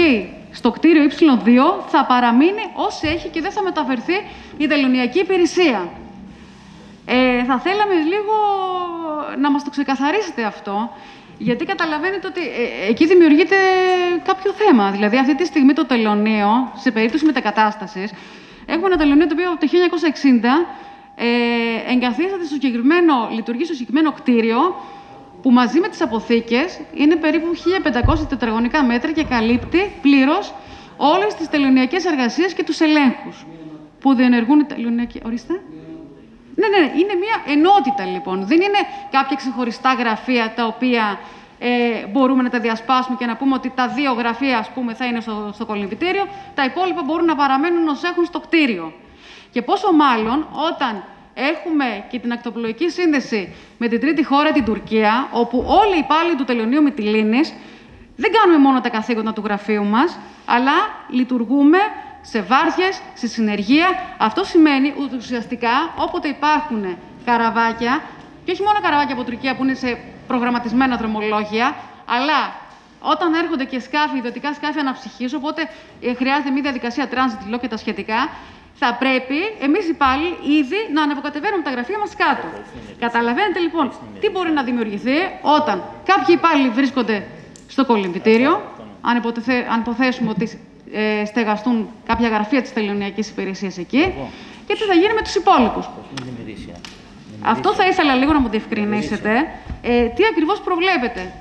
στο κτίριο ύψιλον δύο θα παραμείνει ως έχει και δεν θα μεταφερθεί η τελωνειακή υπηρεσία. Ε, θα θέλαμε λίγο να μας το ξεκαθαρίσετε αυτό, γιατί καταλαβαίνετε ότι ε, εκεί δημιουργείται κάποιο θέμα. Δηλαδή, αυτή τη στιγμή το τελωνείο, σε περίπτωση μετακατάστασης, έχουμε ένα τελωνείο το οποίο από το χίλια εννιακόσια εξήντα ε, εγκαθίσταται στο συγκεκριμένο, λειτουργεί στο συγκεκριμένο κτίριο, που μαζί με τις αποθήκες είναι περίπου χίλια πεντακόσια τετραγωνικά μέτρα και καλύπτει πλήρως όλες τις τελωνειακές εργασίες και τους ελέγχους που διενεργούν οι τελωνειακοί. Ορίστε. Ναι, ναι, ναι, είναι μια ενότητα λοιπόν. Δεν είναι κάποια ξεχωριστά γραφεία τα οποία ε, μπορούμε να τα διασπάσουμε και να πούμε ότι τα δύο γραφεία, ας πούμε, θα είναι στο, στο κολυμβητήριο, τα υπόλοιπα μπορούν να παραμένουν ως έχουν στο κτίριο. Και πόσο μάλλον όταν έχουμε και την ακτοπλοϊκή σύνδεση με την τρίτη χώρα, την Τουρκία, όπου όλοι οι υπάλληλοι του Τελωνείου Μυτιλήνης δεν κάνουμε μόνο τα καθήκοντα του γραφείου μας, αλλά λειτουργούμε σε βάρδιες, σε συνεργεία. Αυτό σημαίνει ότι ουσιαστικά όποτε υπάρχουν καραβάκια, και όχι μόνο καραβάκια από Τουρκία που είναι σε προγραμματισμένα δρομολόγια, αλλά όταν έρχονται και σκάφη, ιδιωτικά σκάφη αναψυχής, οπότε χρειάζεται μια διαδικασία transit law και τα σχετικά, θα πρέπει εμείς οι υπάλληλοι ήδη να ανεβοκατεβαίνουμε τα γραφεία μας κάτω. Καταλαβαίνετε λοιπόν τι μπορεί να δημιουργηθεί όταν κάποιοι υπάλληλοι βρίσκονται στο κολυμβητήριο, αν, υποθέ, αν υποθέσουμε ότι ε, στεγαστούν κάποια γραφεία της τελωνειακής υπηρεσίας εκεί, και τι θα γίνει με τους υπόλοιπους. Αυτό θα ήθελα λίγο να μου διευκρινίσετε. Ε, τι ακριβώς προβλέπετε.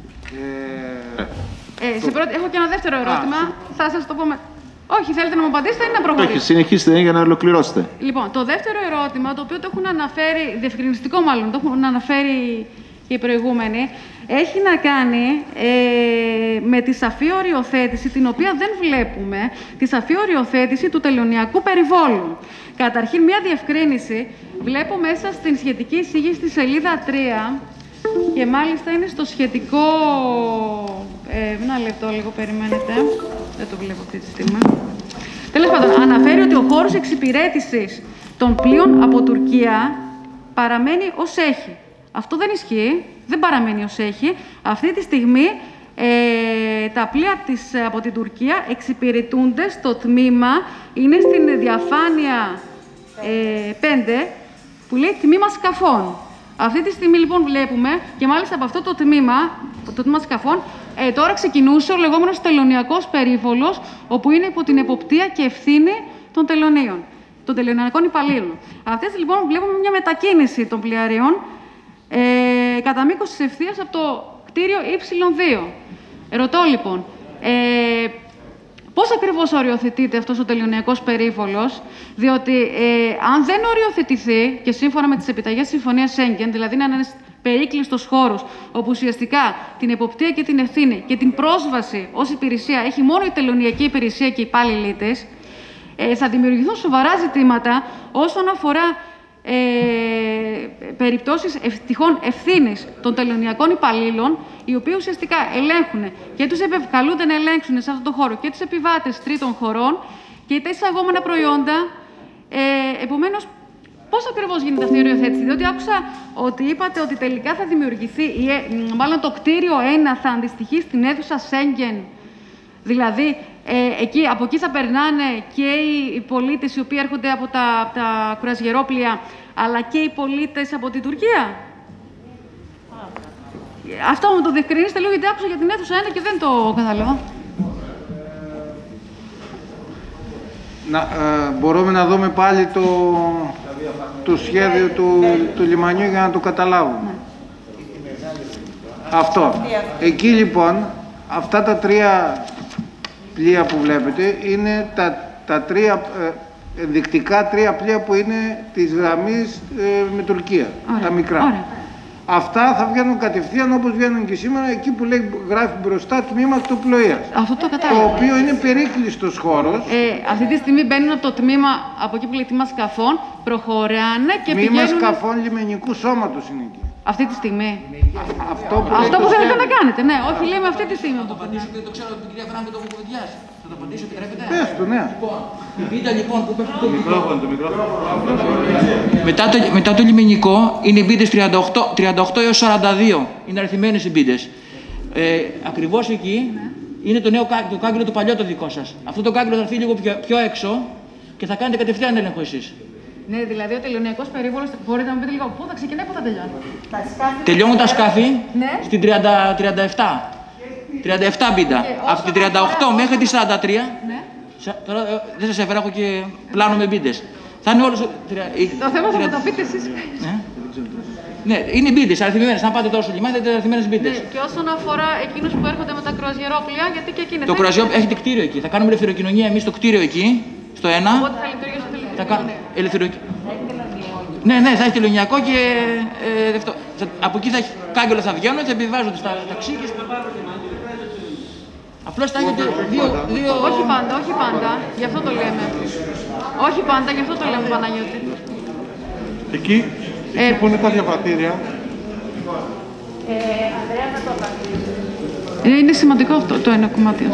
Ε, σε πρώτη, έχω και ένα δεύτερο ερώτημα. Α, θα σας το πω με... Όχι, θέλετε να μου απαντήσετε ή να προχωρήσετε? Όχι, συνεχίστε για να ολοκληρώσετε. Λοιπόν, το δεύτερο ερώτημα, το οποίο το έχουν αναφέρει, διευκρινιστικό μάλλον, το έχουν αναφέρει και οι προηγούμενοι, έχει να κάνει ε, με τη σαφή οριοθέτηση, την οποία δεν βλέπουμε, τη σαφή οριοθέτηση του τελωνειακού περιβόλου. Καταρχήν, μία διευκρίνηση, βλέπω μέσα στην σχετική εισήγηση στη σελίδα τρία, και μάλιστα είναι στο σχετικό... Ε, ένα λεπτό, λίγο περιμένετε. Δεν το βλέπω αυτή τη στιγμή. Τέλος πάντων, αναφέρει ότι ο χώρος εξυπηρέτησης των πλοίων από Τουρκία παραμένει ως έχει. Αυτό δεν ισχύει, δεν παραμένει ως έχει. Αυτή τη στιγμή ε, τα πλοία της, από την Τουρκία εξυπηρετούνται στο τμήμα, είναι στην διαφάνεια ε, πέντε, που λέει τμήμα σκαφών. Αυτή τη στιγμή λοιπόν βλέπουμε, και μάλιστα από αυτό το τμήμα, το τμήμα σκαφών, ε, τώρα ξεκινούσε ο λεγόμενος τελωνειακός περίβολος, όπου είναι υπό την εποπτεία και ευθύνη των τελωνίων, των τελωνειακών υπαλλήλων. Αυτές λοιπόν βλέπουμε μια μετακίνηση των πλοιαριών ε, κατά μήκος της ευθείας από το κτίριο ύψιλον δύο. Ρωτώ λοιπόν, ε, πώς ακριβώς οριοθετείται αυτός ο τελωνειακός περίβολος, διότι ε, αν δεν οριοθετηθεί και σύμφωνα με τις επιταγές της Συμφωνίας Σέγγεν, δηλαδή να είναι ένας περίκλειστος χώρος, όπου ουσιαστικά την εποπτεία και την ευθύνη και την πρόσβαση ως υπηρεσία έχει μόνο η τελωνειακή υπηρεσία και οι υπάλληλοι της, ε, θα δημιουργηθούν σοβαρά ζητήματα όσον αφορά ε, περιπτώσεις τυχόν ευθύνης των τελωνειακών υπαλλήλων, οι οποίοι ουσιαστικά ελέγχουν και τους επευκαλούνται να ελέγξουν σε αυτόν τον χώρο και τους επιβάτες τρίτων χωρών και τα εισαγόμενα προϊόντα. Ε, επομένως, πώς ακριβώς γίνεται αυτή η οριοθέτηση? Διότι άκουσα ότι είπατε ότι τελικά θα δημιουργηθεί, ή, μάλλον το κτίριο ένα θα αντιστοιχεί στην αίθουσα Σέγγεν. Δηλαδή, ε, εκεί, από εκεί θα περνάνε και οι, οι πολίτες οι οποίοι έρχονται από τα, από τα κουρασγερόπλια, αλλά και οι πολίτες από την Τουρκία. Αυτό μου το διευκρινίστε λίγο, γιατί άκουσα για την αίθουσα ένα και δεν το κατάλαβα. Να, ε, μπορούμε να δούμε πάλι το, το σχέδιο του, του λιμανιού για να το καταλάβουμε. Ναι. Αυτό. Εκεί λοιπόν, αυτά τα τρία πλοία που βλέπετε είναι τα, τα τρία ε, ενδεικτικά τρία πλοία που είναι της γραμμής ε, με Τουρκία. Ωραία. Τα μικρά. Ωραία. Αυτά θα βγαίνουν κατευθείαν όπως βγαίνουν και σήμερα, εκεί που λέει, γράφει μπροστά τμήμα ακτοπλοείας. Αυτό το κατάλαβα. Το οποίο είναι περίκλειστος χώρος. Ε, αυτή τη στιγμή μπαίνουν από το τμήμα, από εκεί που λέει τμήμα σκαφών, προχωράνε και τμήμα πηγαίνουν... Τμήμα σκαφών λιμενικού σώματος είναι εκεί. Αυτή τη στιγμή. Αυτό που, Αυτό που θέλετε να κάνετε, ναι. Όχι, λέμε αυτή τη στιγμή. Θα το απαντήσω και δεν το ξέρω από την κυρία Φράγκο το έχω κουβεντιάσει. Θα το απαντήσω, επιτρέπετε? Πες το, ναι. Λοιπόν, η μπίντα λοιπόν που πέφτει το μικρόφωνο. Το μικρόφωνο. Μετά, το, μετά το λιμενικό είναι μπίντες τριάντα οκτώ έως σαράντα δύο. Είναι αριθμημένες οι μπίντες. Ε, ακριβώς εκεί Είναι το νέο κα- το κάγκελο το παλιό το δικό σας. Αυτό το κάγκελο θα έρθει λίγο πιο, πιο έξω και θα κάνετε κατευθείαν έλεγχο εσείς. Ναι, δηλαδή ο τελωνιακός περίβολος, μπορείτε να μου πείτε λίγο πού θα ξεκινάει, πού θα τελειώνει. Τελειώνουν τα σκάφη Ναι. στην τριάντα, τριάντα επτά. τριάντα επτά μπίντα. Από την τριάντα οκτώ μέχρι τη σαράντα τρία. Ναι. Σα- Τώρα ε, δεν σας έφερα, έχω και πλάνο με μπίντες. Θα είναι όλος... ο- τρια- η- Το θέμα θα μου τρια- το πείτε εσείς. Ναι, είναι μπίντες, αριθμημένες. Αν πάτε τώρα στο λιμάνι, θα δείτε αριθμημένες μπίντες. Ναι, και όσον αφορά εκείνους που έρχονται με τα κρουαζιερόπλια, γιατί και εκείνοι. Το κρουαζιό έχετε κτίριο εκεί. Θα κάνουμε ελευθεροκοινωνία εμείς στο κτίριο εκεί, στο ένα. Οπότε θα λειτουργήσει το Θα κάνουμε ελευθεροκοινωνία. Ναι, ναι, θα έχει τελωνιακό και ε, αυτό. Θα- από εκεί θα έχει κάγκελο, θα βγαίνουν, θα επιβάζονται στα ταξί και στα... Απλώς θα έχετε δύο, δύο... Όχι πάντα, όχι πάντα. Γι' αυτό το λέμε. Όχι πάντα, γι' αυτό το λέμε, Παναγιώτη. Εκεί, εκεί που είναι τα διαβατήρια, Είναι σημαντικό αυτό το ένα κομμάτι.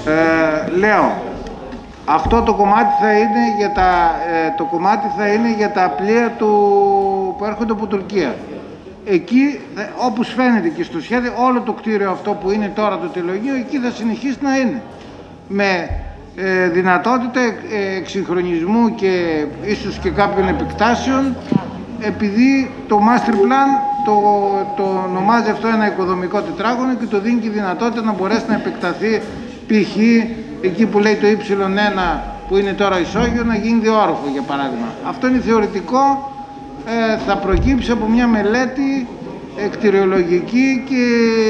Ε, λέω, αυτό το κομμάτι θα είναι για τα, ε, το κομμάτι θα είναι για τα πλοία του, που έρχονται από Τουρκία. Εκεί, ε, όπως φαίνεται και στο σχέδιο, όλο το κτίριο αυτό που είναι τώρα το τελωνείο, εκεί θα συνεχίσει να είναι. Με ε, δυνατότητα ε, εξυγχρονισμού και ίσως και κάποιων επικτάσεων, επειδή το master plan το, το ονομάζει αυτό ένα οικοδομικό τετράγωνο και το δίνει και δυνατότητα να μπορέσει να επεκταθεί π.χ. εκεί που λέει το ύψιλον ένα που είναι τώρα ισόγειο να γίνει διόροφο, για παράδειγμα. Αυτό είναι θεωρητικό, ε, θα προκύψει από μια μελέτη κτηριολογική και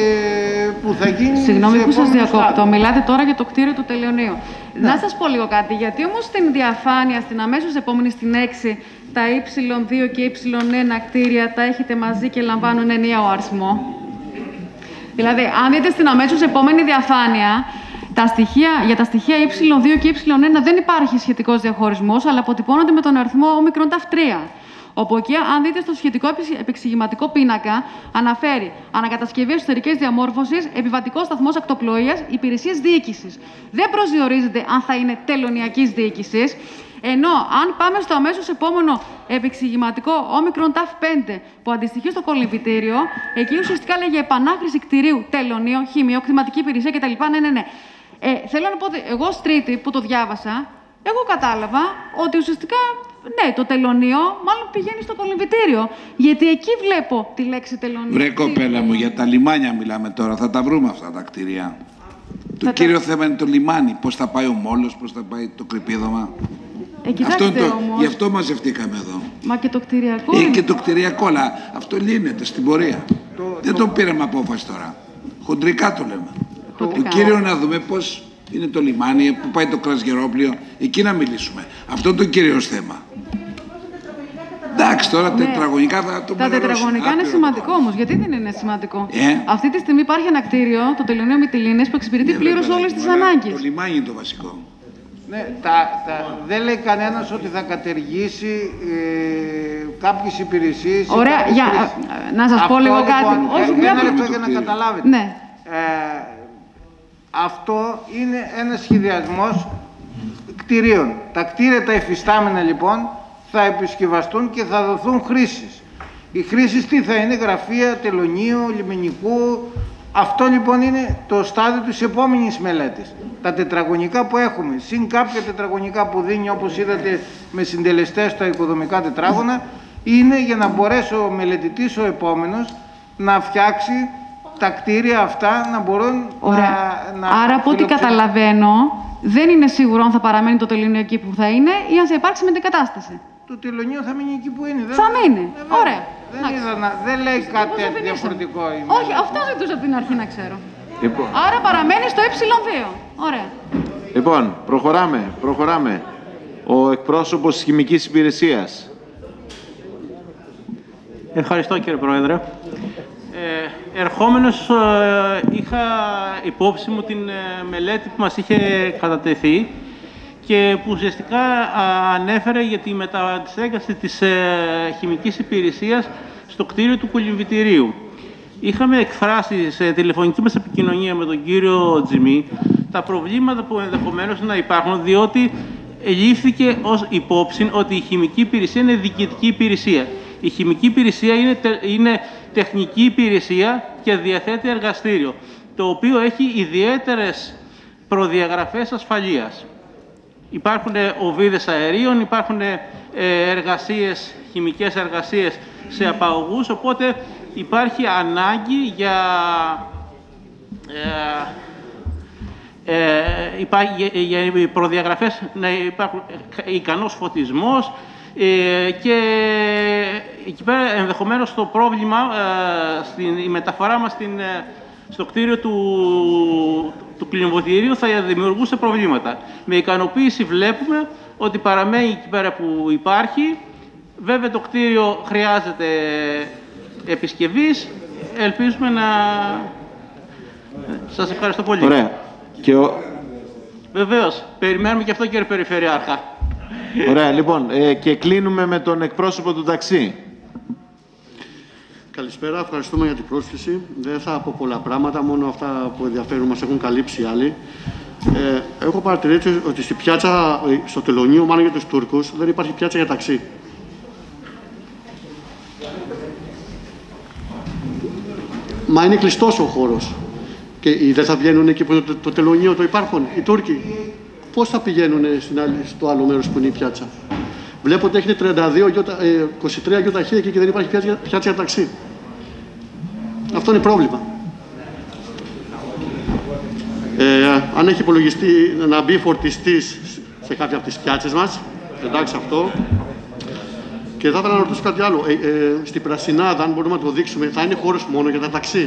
που θα γίνει. Συγγνώμη που σας διακόπτω. στάδιο. Μιλάτε τώρα για το κτίριο του τελειωνίου. Ναι. Να σας πω λίγο κάτι. Γιατί όμως στην διαφάνεια, στην αμέσως επόμενη στην έξι, τα ύψιλον δύο και ύψιλον ένα κτίρια τα έχετε μαζί και λαμβάνουν ενιαίο αριθμό. Δηλαδή, αν δείτε στην αμέσως επόμενη διαφάνεια, τα στοιχεία, για τα στοιχεία ύψιλον δύο και ύψιλον ένα δεν υπάρχει σχετικός διαχωρισμός, αλλά αποτυπώνονται με τον αριθμό όμικρον ταφ τρία. Όπου εκεί, αν δείτε στο σχετικό επεξηγηματικό πίνακα, αναφέρει ανακατασκευή εσωτερικής διαμόρφωσης, επιβατικός σταθμός ακτοπλοείας, υπηρεσίες διοίκησης. Δεν προσδιορίζεται αν θα είναι τελωνιακής διοίκησης. Ενώ αν πάμε στο αμέσως επόμενο επεξηγηματικό όμικρον ταφ πέντε που αντιστοιχεί στο κολυμβητήριο, εκεί ουσιαστικά λέγει επανάχρηση κτηρίου, τελωνίο, χημείο, κτηματική υπηρεσία κτλ. Ναι, ναι, ναι. Ε, θέλω να πω ότι εγώ ως Τρίτη που το διάβασα, εγώ κατάλαβα ότι ουσιαστικά ναι, το τελωνίο μάλλον πηγαίνει στο κολυμβητήριο. Γιατί εκεί βλέπω τη λέξη τελωνίο. Βρε κοπέλα μου, για τα λιμάνια μιλάμε τώρα. Θα τα βρούμε αυτά τα κτίρια. Το Θα κύριο τα... θέμα είναι το λιμάνι. Πώς θα πάει ο μόλος, πώς θα πάει το κρυπίδωμα. Ε, κοιτάξτε, αυτό είναι το... όμως... Γι' αυτό μαζευτήκαμε εδώ. Μα και το κτηριακό. Ε, είναι... και το κτηριακό, αλλά αυτό λύνεται στην πορεία. Το, Δεν το... το πήραμε απόφαση τώρα. Χοντρικά το λέμε. Χοντρικά. Το κύριο να δούμε πώς είναι το λιμάνι, που πάει το κρασγερόπλιο. Εκεί να μιλήσουμε. Αυτό είναι το κύριο θέμα. Εντάξει, τώρα ναι. τετραγωνικά θα το Τα τετραγωνικά είναι σημαντικό όμως. Γιατί δεν είναι σημαντικό. Ε? Αυτή τη στιγμή υπάρχει ένα κτίριο, το τελωνείο Μυτιλήνης, που εξυπηρετεί ναι, πλήρως όλες τις ανάγκες. Το λιμάνι είναι το βασικό. Ναι, τα, τα, δεν λέει κανένας ότι θα κατεργήσει ε, κάποιες υπηρεσίες. Ωραία, κάποιες για, υπηρεσίες. να σας αυτό, πω λίγο λοιπόν, κάτι. Όχι, Όχι, μια μια λεπτό για να καταλάβετε. Ναι. Ε, αυτό είναι ένας σχεδιασμός κτηρίων. Τα κτίρια τα εφιστάμενα λοιπόν θα επισκευαστούν και θα δοθούν χρήσεις. Οι χρήσεις τι θα είναι, γραφεία, τελωνίου, λιμενικού. Αυτό λοιπόν είναι το στάδιο της επόμενης μελέτης. Τα τετραγωνικά που έχουμε, συν κάποια τετραγωνικά που δίνει, όπως είδατε με συντελεστές στα οικοδομικά τετράγωνα, είναι για να μπορέσει ο μελετητής ο επόμενος να φτιάξει τα κτίρια αυτά να μπορούν Ωραία. να... να Άρα από ό,τι καταλαβαίνω, δεν είναι σίγουρο αν θα παραμένει το τελωνίο εκεί που θα είναι ή αν θα υπάρξει μετεκατάσταση. Το τελωνίο θα μείνει εκεί που είναι. Θα μείνει. Ε, Ωραία. Δεν, είδα να, δεν λέει κάτι διαφορετικό. Όχι, αυτό ζητούσα από την αρχή να ξέρω. Λοιπόν. Άρα παραμένει στο ε δύο. Ωραία. Λοιπόν, προχωράμε, προχωράμε. Ο εκπρόσωπος της Χημικής Υπηρεσίας. Ευχαριστώ κύριε Πρόεδρε. Ε, ερχόμενος ε, είχα υπόψη μου την ε, μελέτη που μας είχε κατατεθεί και που ουσιαστικά α, ανέφερε για τη μεταστέγαση της ε, χημικής υπηρεσίας στο κτίριο του κολυμβητηρίου. Είχαμε εκφράσει σε τηλεφωνική μας επικοινωνία με τον κύριο Τζιμή τα προβλήματα που ενδεχομένως να υπάρχουν, διότι λήφθηκε ως υπόψη ότι η χημική υπηρεσία είναι διοικητική υπηρεσία. Η χημική υπηρεσία είναι, είναι τεχνική υπηρεσία και διαθέτει εργαστήριο, το οποίο έχει ιδιαίτερες προδιαγραφές ασφαλείας. Υπάρχουν οβίδες αερίων, υπάρχουν εργασίες, χημικές εργασίες σε απαγωγούς, οπότε υπάρχει ανάγκη για, ε, ε, υπάρχει, για, για προδιαγραφές να υπάρχουν ικανός φωτισμός ε, και εκεί πέρα ενδεχομένως το πρόβλημα, ε, στην, η μεταφορά μας στην, στο κτίριο του, του κλιμακωτηρίου θα δημιουργούσε προβλήματα. Με ικανοποίηση βλέπουμε ότι παραμένει εκεί πέρα που υπάρχει. Βέβαια το κτίριο χρειάζεται επισκευής. Ελπίζουμε να... Σας ευχαριστώ πολύ. Ωραία. Και ο... Βεβαίως. Περιμένουμε και αυτό, κύριε Περιφερειάρχα. Ωραία. Λοιπόν, ε, και κλείνουμε με τον εκπρόσωπο του ταξί. Καλησπέρα. Ευχαριστούμε για την πρόσκληση. Δεν θα πω πολλά πράγματα, μόνο αυτά που ενδιαφέρουν μας έχουν καλύψει οι άλλοι. Ε, έχω παρατηρήσει ότι στη πιάτσα, στο Τελωνείο, μάλλον για τους Τούρκους, δεν υπάρχει πιάτσα για ταξί. Μα είναι κλειστός ο χώρος. Και δεν θα βγαίνουν εκεί που είναι το, το τελωνείο, το υπάρχουν, οι Τούρκοι. Πώς θα πηγαίνουν στην άλλη, στο άλλο μέρος που είναι η πιάτσα. Βλέπω ότι έχετε τριάντα δύο, είκοσι τρία γιοταχή εκεί και δεν υπάρχει πιάτσα, πιάτσα για ταξί. Αυτό είναι πρόβλημα. Ε, αν έχει υπολογιστεί να μπει φορτιστής σε κάποια από τις πιάτσες μας, εντάξει αυτό. Και θα ήθελα να ρωτήσω κάτι άλλο. Ε, ε, στην Πρασινάδα, αν μπορούμε να το δείξουμε, θα είναι χώρος μόνο για τα ταξί.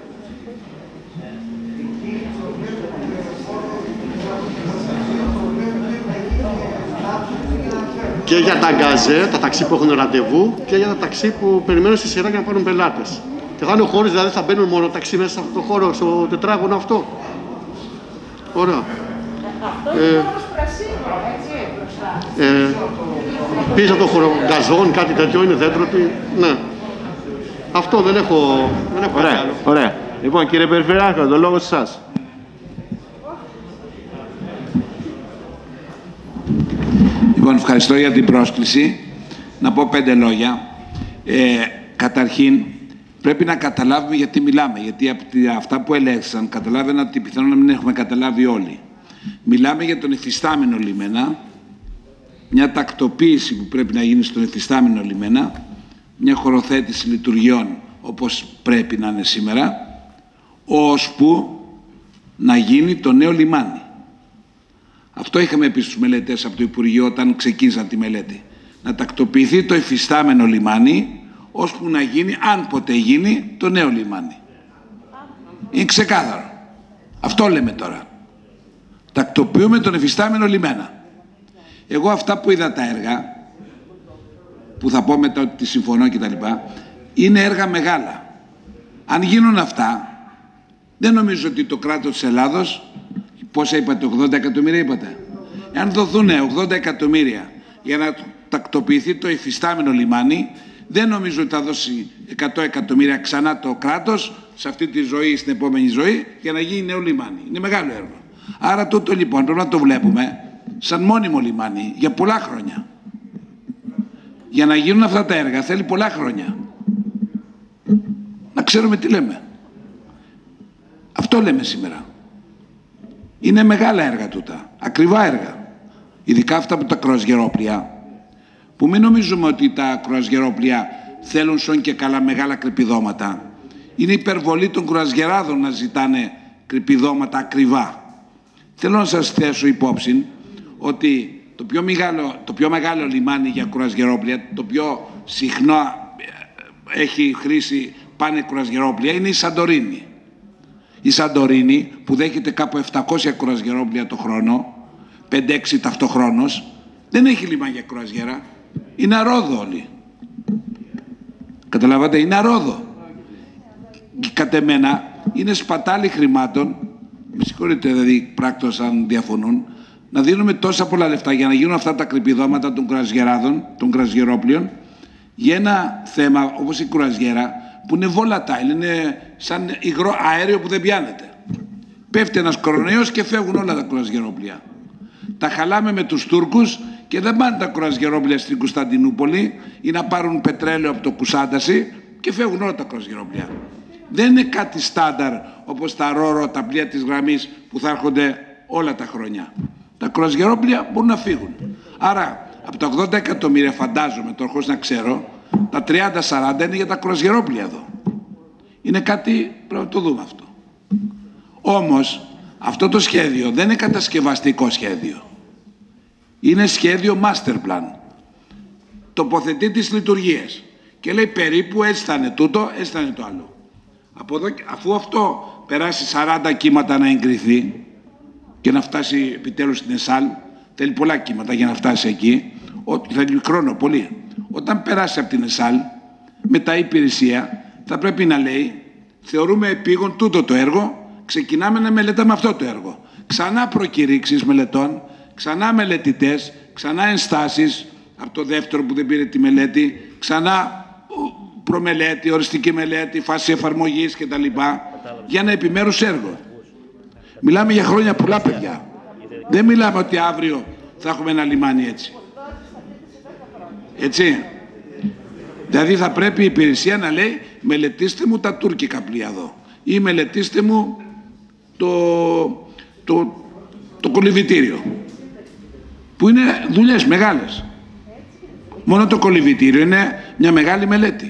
Και για τα γκαζέ, τα ταξί που έχουν ραντεβού, και για τα ταξί που περιμένουν στη σειρά για να πάρουν πελάτες. Και θα είναι ο χώρος, δηλαδή θα μπαίνουν μόνο ταξί μέσα σε αυτό το χώρο, στο τετράγωνο αυτό. Ωραία. Αυτό είναι χώρος πρασίνο, έτσι, μπροστά. Ε, πίσω από το χώρο γκαζόν, κάτι τέτοιο, είναι δέντρωτοι. Ναι. Αυτό δεν έχω, δεν έχω ωραία, κάτι άλλο. Ωραία. Λοιπόν, κύριε Περιφερειάρχα, το λόγο σε εσάς. Λοιπόν, ευχαριστώ για την πρόσκληση. Να πω πέντε λόγια. Ε, καταρχήν, πρέπει να καταλάβουμε γιατί μιλάμε. Γιατί από αυτά που ελέγχθησαν, καταλάβαινα ότι πιθανόν να μην έχουμε καταλάβει όλοι. Μιλάμε για τον υφιστάμενο λιμένα, μια τακτοποίηση που πρέπει να γίνει στον υφιστάμενο λιμένα, μια χωροθέτηση λειτουργιών όπως πρέπει να είναι σήμερα, ώσπου να γίνει το νέο λιμάνι. Αυτό είχαμε πει στους μελετές από το Υπουργείο όταν ξεκίνησαν τη μελέτη. Να τακτοποιηθεί το υφιστάμενο λιμάνι, ώσπου να γίνει, αν ποτέ γίνει, το νέο λιμάνι. Είναι ξεκάθαρο. Αυτό λέμε τώρα. Τακτοποιούμε τον υφιστάμενο λιμένα. Εγώ αυτά που είδα τα έργα, που θα πω μετά ότι συμφωνώ κτλ., είναι έργα μεγάλα. Αν γίνουν αυτά, δεν νομίζω ότι το κράτος της Ελλάδος, πόσα είπατε, ογδόντα εκατομμύρια είπατε. Εάν δοθούν ογδόντα εκατομμύρια για να τακτοποιηθεί το υφιστάμενο λιμάνι, δεν νομίζω ότι θα δώσει εκατό εκατομμύρια ξανά το κράτος σε αυτή τη ζωή, στην επόμενη ζωή, για να γίνει νέο λιμάνι. Είναι μεγάλο έργο. Άρα τούτο λοιπόν πρέπει να το βλέπουμε σαν μόνιμο λιμάνι για πολλά χρόνια. Για να γίνουν αυτά τα έργα θέλει πολλά χρόνια. Να ξέρουμε τι λέμε. Αυτό λέμε σήμερα. Είναι μεγάλα έργα τούτα, ακριβά έργα. Ειδικά αυτά από τα κρουαζιερόπλια, που μην νομίζουμε ότι τα κρουαζιερόπλια θέλουν σον και καλά μεγάλα κρυπηδώματα. Είναι υπερβολή των κρουαζιεράδων να ζητάνε κρυπηδώματα ακριβά. Θέλω να σας θέσω υπόψη ότι το πιο μεγάλο, το πιο μεγάλο λιμάνι για κρουαζιερόπλια, το πιο συχνό έχει χρήση πάνε κρουαζιερόπλια, είναι η Σαντορίνη. Η Σαντορίνη που δέχεται κάπου επτακόσια κρουαζιερόπλια το χρόνο, πέντε έξι ταυτοχρόνως, δεν έχει λιμάνι για κρουαζιέρα. Είναι αρόδο όλοι. Καταλαβαίνετε, είναι αρόδο. Και κατ' εμένα είναι σπατάλη χρημάτων, με συγχωρείτε δηλαδή πράκτος αν διαφωνούν, να δίνουμε τόσα πολλά λεφτά για να γίνουν αυτά τα κρυπηδώματα των κρουαζιεράδων, των κρουαζιερόπλιων, για ένα θέμα όπως η κρουαζιέρα, που είναι volatile, είναι σαν υγρό αέριο που δεν πιάνεται. Πέφτει ένας κορονοϊός και φεύγουν όλα τα κρουαζιερόπλια. Τα χαλάμε με τους Τούρκους και δεν πάνε τα κρουαζιερόπλια στην Κωνσταντινούπολη ή να πάρουν πετρέλαιο από το Κουσάνταση και φεύγουν όλα τα κρουαζιερόπλια. Δεν είναι κάτι στάνταρ όπως τα ρόρο, τα πλοία της γραμμής που θα έρχονται όλα τα χρόνια. Τα κρουαζιερόπλια μπορούν να φύγουν. Άρα, από τα ογδόντα εκατομμύρια, φαντάζομαι, τώρα χωρίς να ξέρω, τα τριάντα σαράντα είναι για τα κρουαζιερόπλια εδώ. Είναι κάτι, πρέπει να το δούμε αυτό. Όμως, αυτό το σχέδιο δεν είναι κατασκευαστικό σχέδιο. Είναι σχέδιο master plan. Τοποθετεί τις λειτουργίες. Και λέει περίπου έτσι θα είναι τούτο, έτσι θα είναι το άλλο. Από εδώ, αφού αυτό περάσει σαράντα κύματα να εγκριθεί και να φτάσει επιτέλους στην ΕΣΑΛ, θέλει πολλά κύματα για να φτάσει εκεί, θέλει χρόνο πολύ. Όταν περάσει από την ΕΣΑΛ, μετά η υπηρεσία θα πρέπει να λέει θεωρούμε επίγον τούτο το έργο, ξεκινάμε να μελετάμε αυτό το έργο. Ξανά προκηρύξεις μελετών, ξανά μελετητές, ξανά ενστάσεις από το δεύτερο που δεν πήρε τη μελέτη, ξανά προμελέτη, οριστική μελέτη, φάση εφαρμογής κτλ. Για ένα επιμέρους έργο. Μιλάμε για χρόνια πολλά, παιδιά. Δεν μιλάμε ότι αύριο θα έχουμε ένα λιμάνι έτσι. Έτσι. Δηλαδή θα πρέπει η υπηρεσία να λέει μελετήστε μου τα τουρκικά πλοία εδώ ή μελετήστε μου το, το, το κολυβητήριο που είναι δουλειές μεγάλες. Μόνο το κολυβητήριο είναι μια μεγάλη μελέτη.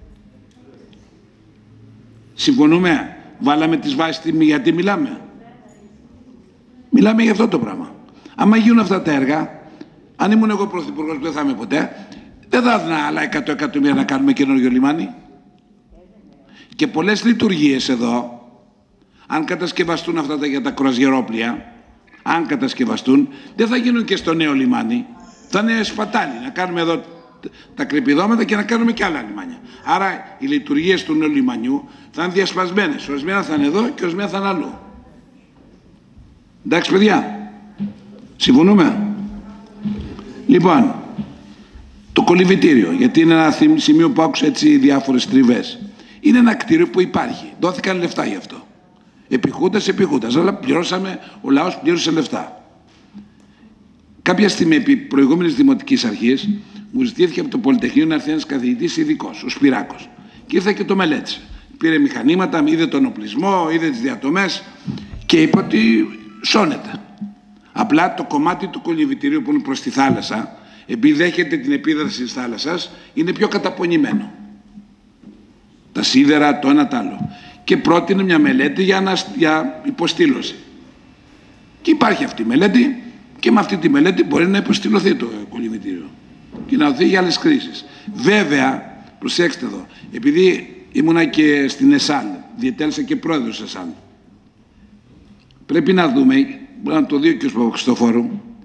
Συμφωνούμε, βάλαμε τις βάσεις γιατί μιλάμε. Μιλάμε για αυτό το πράγμα. Άμα γίνουν αυτά τα έργα, αν ήμουν εγώ πρωθυπουργός που δεν θα είμαι ποτέ, δεν θα έδινα άλλα εκατό εκατομμύρια να κάνουμε καινούργιο λιμάνι. Και πολλές λειτουργίες εδώ, αν κατασκευαστούν αυτά τα για τα κρουαζιερόπλια, αν κατασκευαστούν, δεν θα γίνουν και στο νέο λιμάνι. Θα είναι σπατάλι να κάνουμε εδώ τα κρυπηδώματα και να κάνουμε και άλλα λιμάνια. Άρα οι λειτουργίες του νέου λιμανιού θα είναι διασπασμένες. Ορισμένα θα είναι εδώ και ορισμένα θα είναι αλλού. Εντάξει, παιδιά. Συμφωνούμε. Λοιπόν, το κολυβητήριο, γιατί είναι ένα σημείο που άκουσα έτσι διάφορες τριβές. Είναι ένα κτίριο που υπάρχει. Δόθηκαν λεφτά γι' αυτό. Επιχούντας, επιχούντας. Αλλά πληρώσαμε, ο λαός πλήρωσε λεφτά. Κάποια στιγμή, επί προηγούμενης δημοτικής αρχής, μου ζητήθηκε από το Πολυτεχνείο να έρθει ένας καθηγητής ειδικός, ο Σπυράκος. Και ήρθε και το μελέτησε. Πήρε μηχανήματα, είδε τον οπλισμό, είδε τις διατομές και είπε ότι σώνεται. Απλά το κομμάτι του κολυβητηρίου που είναι προς τη θάλασσα, επειδή δέχεται την επίδραση της θάλασσας, είναι πιο καταπονημένο. Τα σίδερα, το ένα τ' άλλο. Και πρότεινε μια μελέτη για, να, για υποστήλωση. Και υπάρχει αυτή η μελέτη και με αυτή τη μελέτη μπορεί να υποστηλωθεί το κολυβητήριο και να δοθεί για άλλες κρίσεις. Βέβαια, προσέξτε εδώ, επειδή ήμουνα και στην ΕΣΑΛ, διετέλεσα και πρόεδρος ΕΣΑΛ, πρέπει να δούμε, μπορεί να το δει και ο Παπαχριστοφόρου,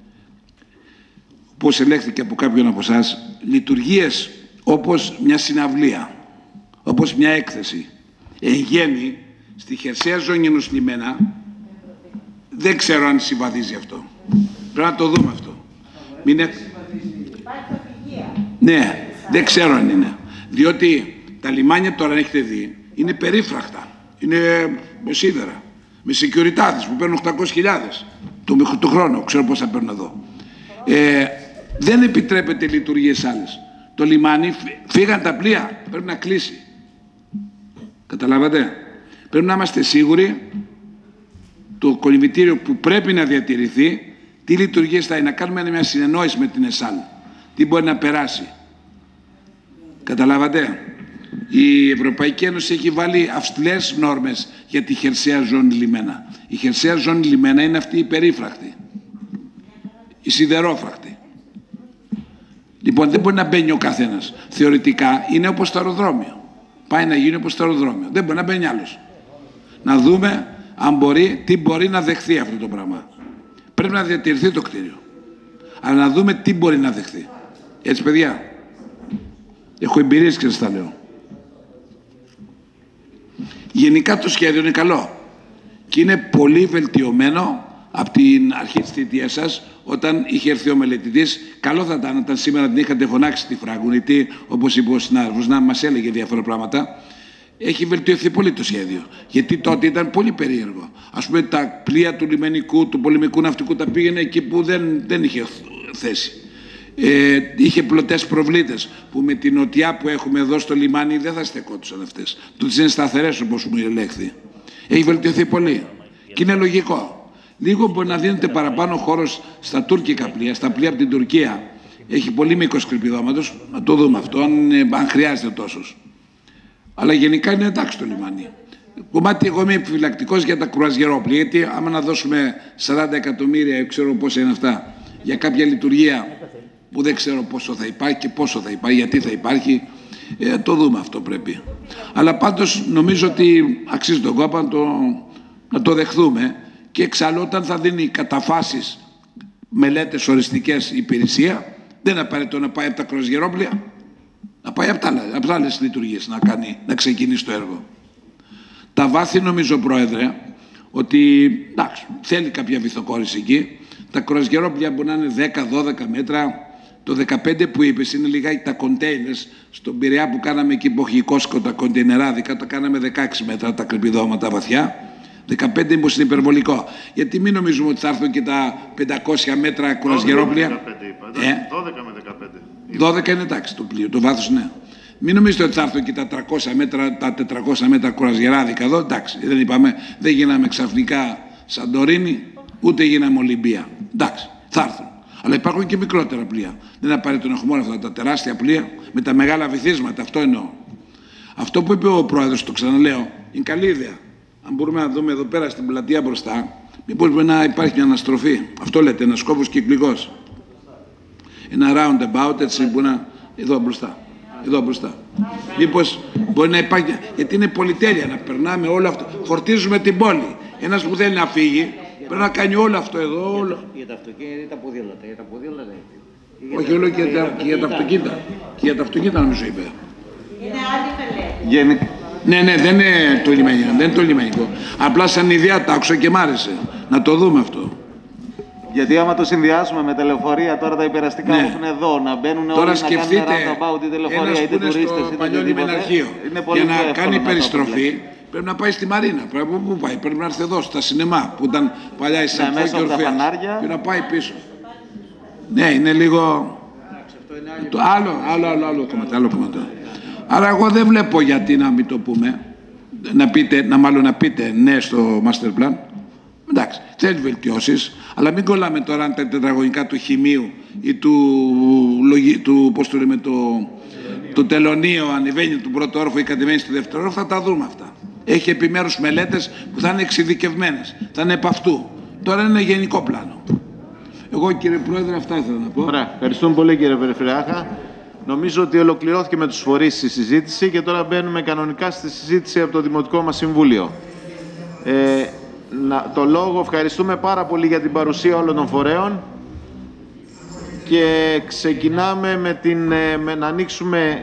πώς ελέγχθηκε από κάποιον από εσάς, λειτουργίες όπως μια συναυλία, όπως μια έκθεση. Εν γέννη, στη χερσαία ζώνη ενός λιμένα, δεν ξέρω αν συμβαδίζει αυτό. Πρέπει να το δούμε αυτό. Μην είναι... Ναι, δεν ξέρω αν είναι. Διότι τα λιμάνια τώρα, αν έχετε δει, είναι περίφραχτα. Είναι με σίδερα. Με securities που παίρνουν οκτακόσιες χιλιάδες το, το χρόνο. Ξέρω πώς θα παίρνουν εδώ. Ε, δεν επιτρέπεται λειτουργίες άλλες. Το λιμάνι, φύγαν τα πλοία, πρέπει να κλείσει. Καταλάβατε. Πρέπει να είμαστε σίγουροι το κολυβητήριο που πρέπει να διατηρηθεί, τι λειτουργίες θα είναι. Να κάνουμε μια συνεννόηση με την ΕΣΑΛ. Τι μπορεί να περάσει. Καταλάβατε. Η Ευρωπαϊκή Ένωση έχει βάλει αυστηρές νόρμες για τη χερσαία ζώνη λιμένα. Η χερσαία ζώνη λιμένα είναι αυτή η περίφραχτη. Η σιδερόφραχτη. Λοιπόν, δεν μπορεί να μπαίνει ο καθένας. Θεωρητικά είναι όπως το αεροδρόμιο. Πάει να γίνει όπως το αεροδρόμιο. Δεν μπορεί να μπαίνει άλλος. Να δούμε αν μπορεί, τι μπορεί να δεχθεί αυτό το πράγμα. Πρέπει να διατηρηθεί το κτίριο. Αλλά να δούμε τι μπορεί να δεχθεί. Έτσι, παιδιά. Έχω εμπειρίες και σας τα λέω. Γενικά το σχέδιο είναι καλό. Και είναι πολύ βελτιωμένο από την αρχή της θητείας σας, όταν είχε έρθει ο μελετητής. Καλό θα ήταν όταν σήμερα την είχατε φωνάξει στη Φραγκουνητή, όπως είπε ο συνάδελφος, να μας έλεγε διάφορα πράγματα. Έχει βελτιωθεί πολύ το σχέδιο. Γιατί τότε ήταν πολύ περίεργο. Ας πούμε, τα πλοία του λιμενικού, του πολεμικού ναυτικού τα πήγαινε εκεί που δεν, δεν είχε θέση. Ε, είχε πλωτές προβλήτες που με την νοτιά που έχουμε εδώ στο λιμάνι δεν θα στεκόντουσαν αυτές. Τούτες είναι σταθερές όπως μου ελέγχθη. Έχει βελτιωθεί πολύ. Και είναι λογικό. Λίγο μπορεί να δίνεται παραπάνω χώρος στα τουρκικά πλοία, στα πλοία από την Τουρκία. Έχει πολύ μήκος κρυπηδώματος, να το δούμε αυτό, αν, αν χρειάζεται τόσος. Αλλά γενικά είναι εντάξει το λιμάνι. Κομμάτι, εγώ είμαι επιφυλακτικός για τα κρουαζιερόπλια, γιατί άμα να δώσουμε σαράντα εκατομμύρια, ξέρω πόσα είναι αυτά, για κάποια λειτουργία που δεν ξέρω πόσο θα υπάρχει και πόσο θα υπάρχει, γιατί θα υπάρχει, ε, το δούμε αυτό πρέπει. Αλλά πάντως νομίζω ότι αξίζει τον κόπο να το, να το δεχθούμε και εξάλλου όταν θα δίνει καταφάσεις, μελέτες οριστικές υπηρεσία, δεν είναι απαραίτητο να πάει από τα κρουαζιερόπλια, να πάει από, τα, από άλλες λειτουργίες να, κάνει, να ξεκινήσει το έργο. Τα βάθη νομίζω, Πρόεδρε, ότι εντάξει, θέλει κάποια βυθοκόρηση εκεί. Τα κρουαζιερόπλια μπορεί να είναι δέκα δώδεκα μέτρα. Το δεκαπέντε που είπες είναι λιγάκι τα κοντέινερς. Στον Πειραιά που κάναμε εκεί που έχει Κόσκο τα κοντεινεράδικα, τα κάναμε δεκαέξι μέτρα τα κρυπηδώματα βαθιά. δεκαπέντε μήπως είναι υπερβολικό. Γιατί μην νομίζουμε ότι θα έρθουν και τα πεντακόσια μέτρα κρουαζιερόπλια. δώδεκα με δεκαπέντε. δώδεκα είναι εντάξει το πλοίο, το βάθος ναι. Μην νομίζετε ότι θα έρθουν και τα τριακόσια μέτρα, τα τετρακόσια μέτρα κουραζιεράδικα εδώ. Εντάξει, δεν είπαμε, δεν γίναμε ξαφνικά Σαντορίνη, ούτε γίναμε Ολυμπία. Εντάξει, θα έρθουν. Αλλά υπάρχουν και μικρότερα πλοία. Δεν είναι απαραίτητο να έχουμε όλα αυτά τα τεράστια πλοία με τα μεγάλα βυθίσματα. Αυτό εννοώ. Αυτό που είπε ο Πρόεδρος, το ξαναλέω, είναι καλή ιδέα. Αν μπορούμε να δούμε εδώ πέρα στην πλατεία μπροστά, μήπως μπορεί να υπάρχει μια αναστροφή. Αυτό λέτε, ένα κόβος κυκλικός. Ένα roundabout έτσι που να. Εδώ μπροστά. Εδώ μπροστά. Μήπως μπορεί να υπάρχει, γιατί είναι πολυτέλεια να περνάμε όλο αυτό. Φορτίζουμε την πόλη. Ένας που θέλει να φύγει, πρέπει να κάνει όλο αυτό εδώ. Όλο. Για τα αυτοκίνητα ή τα ποδήλατα. Για τα ποδήλατα. Όχι, όλο και για τα αυτοκίνητα. Και για τα αυτοκίνητα νομίζω είπε. Είναι άλλη μελέτη. Ναι, ναι, δεν είναι το λιμανικό. Δεν είναι το λιμανικό. Απλά σαν ιδέα τα άκουσα και μ' άρεσε. Να το δούμε αυτό. Γιατί άμα το συνδυάσουμε με τελεφορία, τώρα τα υπεραστικά ναι. που έχουν εδώ, να μπαίνουν τώρα όλοι σκεφτείτε, να κάνουν roundabout ή τελεφορία, είτε τουρίστες, είτε παλιό λιμεναρχείο. Για να κάνει περιστροφή, πρέπει να πάει στη Μαρίνα. Πρέπει, πού πάει, πρέπει να έρθει εδώ, στα σινεμά, που ήταν παλιά η Σαφώ και Ορφέας. Και να πάει πίσω. Ναι, είναι λίγο... Το άλλο, άλλο, άλλο, άλλο κομμάτι, άλλο κομμάτι. Άρα εγώ δεν βλέπω γιατί να μην το πούμε, να πείτε, να μάλλον να πείτε ναι στο master plan. Εντάξει, θέλει βελτιώσεις, αλλά μην κολλάμε τώρα αν τα τετραγωνικά του χημείου ή του, του πώς το λέμε, το, το τελωνίο ανεβαίνει του πρώτου όροφο ή κατεβαίνει στο δεύτερο όροφο, θα τα δούμε αυτά. Έχει επιμέρους μελέτες που θα είναι εξειδικευμένες, θα είναι επ' αυτού. Τώρα είναι γενικό πλάνο. Εγώ, κύριε Πρόεδρε, αυτά ήθελα να πω. Ωραία, ευχαριστούμε πολύ, κύριε Περιφερειάρχα. Νομίζω ότι ολοκληρώθηκε με τους φορείς η συζήτηση και τώρα μπαίνουμε κανονικά στη συζήτηση από το Δημοτικό μας Συμβούλιο. Ε, να, το λόγο ευχαριστούμε πάρα πολύ για την παρουσία όλων των φορέων και ξεκινάμε με, την, με να ανοίξουμε...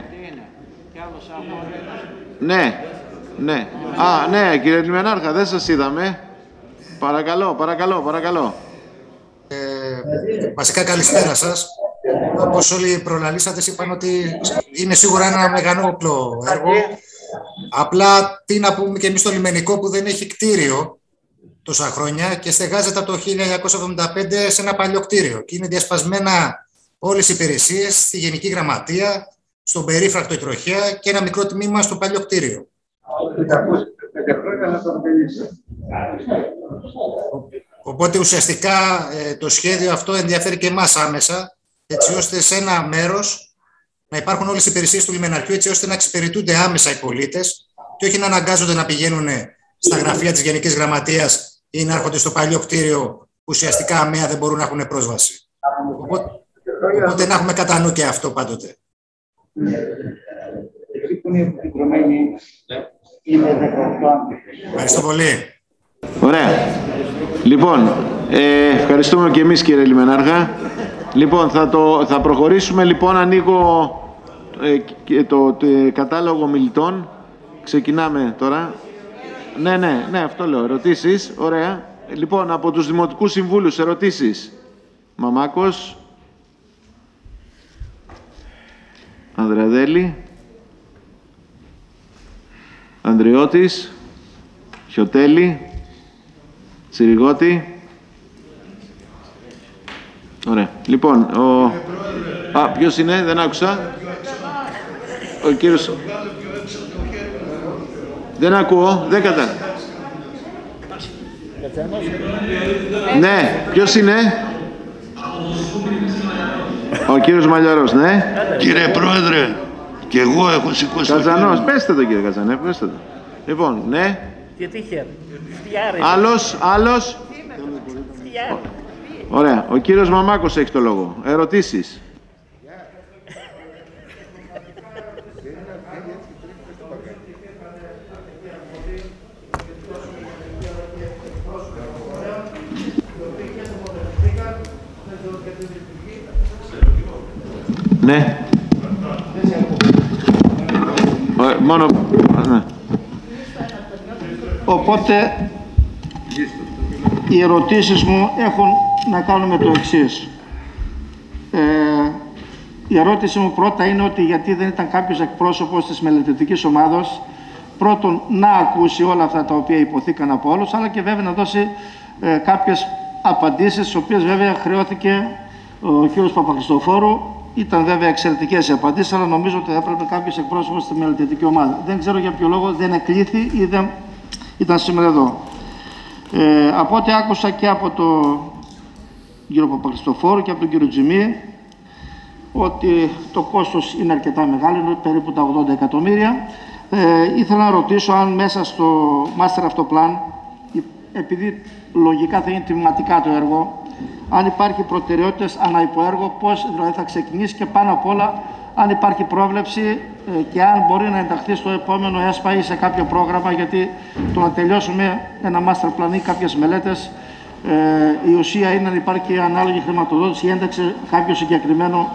Ναι, ναι. Α, ναι, κύριε Λιμενάρχα, δεν σας είδαμε. Παρακαλώ, παρακαλώ, παρακαλώ. Ε, βασικά καλησπέρα σας. Όπως όλοι οι προλαλήσατες είπαν ότι είναι σίγουρα ένα μεγαλόπλο έργο. Απλά τι να πούμε και εμείς στο λιμενικό που δεν έχει κτίριο τόσα χρόνια και στεγάζεται από το χίλια εννιακόσια εβδομήντα πέντε σε ένα παλιό κτίριο και είναι διασπασμένα όλες οι υπηρεσίες στη Γενική Γραμματεία, στον περίφρακτο τροχέα και ένα μικρό τμήμα στο παλιό κτίριο. Οπότε ουσιαστικά το σχέδιο αυτό ενδιαφέρει και εμάς άμεσα, έτσι ώστε σε ένα μέρος να υπάρχουν όλες οι υπηρεσίες του λιμεναρχείου, έτσι ώστε να εξυπηρετούνται άμεσα οι πολίτες και όχι να αναγκάζονται να πηγαίνουν στα γραφεία της Γενικής Γραμματείας ή να έρχονται στο παλιό κτίριο που ουσιαστικά αμαία δεν μπορούν να έχουν πρόσβαση. Οπότε, οπότε να έχουμε κατά νου και αυτό πάντοτε. Ευχαριστώ πολύ. Ωραία. Λοιπόν, ε, ευχαριστούμε και εμείς, κύριε Λιμενάρχα. Λοιπόν, θα, το, θα προχωρήσουμε. Λοιπόν, ανοίγω ε, το, το ε, κατάλογο μιλητών. Ξεκινάμε τώρα. Ναι, ναι, ναι, αυτό λέω. Ερωτήσεις. Ωραία. Λοιπόν, από τους Δημοτικούς Συμβούλους, ερωτήσεις. Μαμάκος. Ανδρεαδέλη. Ανδριώτης. Χιωτέλη. Τσιριγώτη. Ωραία. Λοιπόν, ο... Α, ποιος είναι, δεν άκουσα. Ο κύριος... Δεν ακούω, δεν κατά. Ναι, ποιος είναι? Ο κύριος Μαλιαρός, ναι. Κύριε Πρόεδρε, και εγώ έχω σηκώσει... Κατζανός, πέστε το κύριε Κατζανέ, πέστε το. Λοιπόν, ναι. Και τύχε. Άλλος, άλλος. Ωραία, ο κύριος Μαμάκος έχει το λόγο. Ερωτήσεις. Ναι. Ωραία, μόνο... Ναι. Οπότε οι ερωτήσεις μου έχουν να κάνουν με το εξής. Ε, η ερώτηση μου πρώτα είναι ότι γιατί δεν ήταν κάποιος εκπρόσωπος της μελετητικής ομάδος, πρώτον να ακούσει όλα αυτά τα οποία υποθήκαν από όλους, αλλά και βέβαια να δώσει ε, κάποιες απαντήσεις, τις οποίες βέβαια χρεώθηκε ο κ. Παπαχριστοφόρου. Ήταν βέβαια εξαιρετικές οι απαντήσεις, αλλά νομίζω ότι έπρεπε κάποιος εκπρόσωπος στη μελετητική ομάδα. Δεν ξέρω για ποιο λόγο δεν εκλήθη ή δεν ήταν σήμερα εδώ. Ε, από ό,τι άκουσα και από τον κύριο Παπαχριστοφόρου και από τον κύριο Τζιμί, ότι το κόστος είναι αρκετά μεγάλο, είναι περίπου τα ογδόντα εκατομμύρια. Ε, ήθελα να ρωτήσω αν μέσα στο Master Plan, επειδή λογικά θα είναι τμηματικά το έργο, αν υπάρχει προτεραιότητες ανά υποέργο, πώς δηλαδή θα ξεκινήσει και πάνω απ' όλα αν υπάρχει πρόβλεψη ε, και αν μπορεί να ενταχθεί στο επόμενο ΕΣΠΑ ή σε κάποιο πρόγραμμα, γιατί το να τελειώσουμε ένα master plan ή κάποιες μελέτες, ε, η ουσία είναι να υπάρχει ανάλογη χρηματοδότηση ή ένταξη κάποιο συγκεκριμένο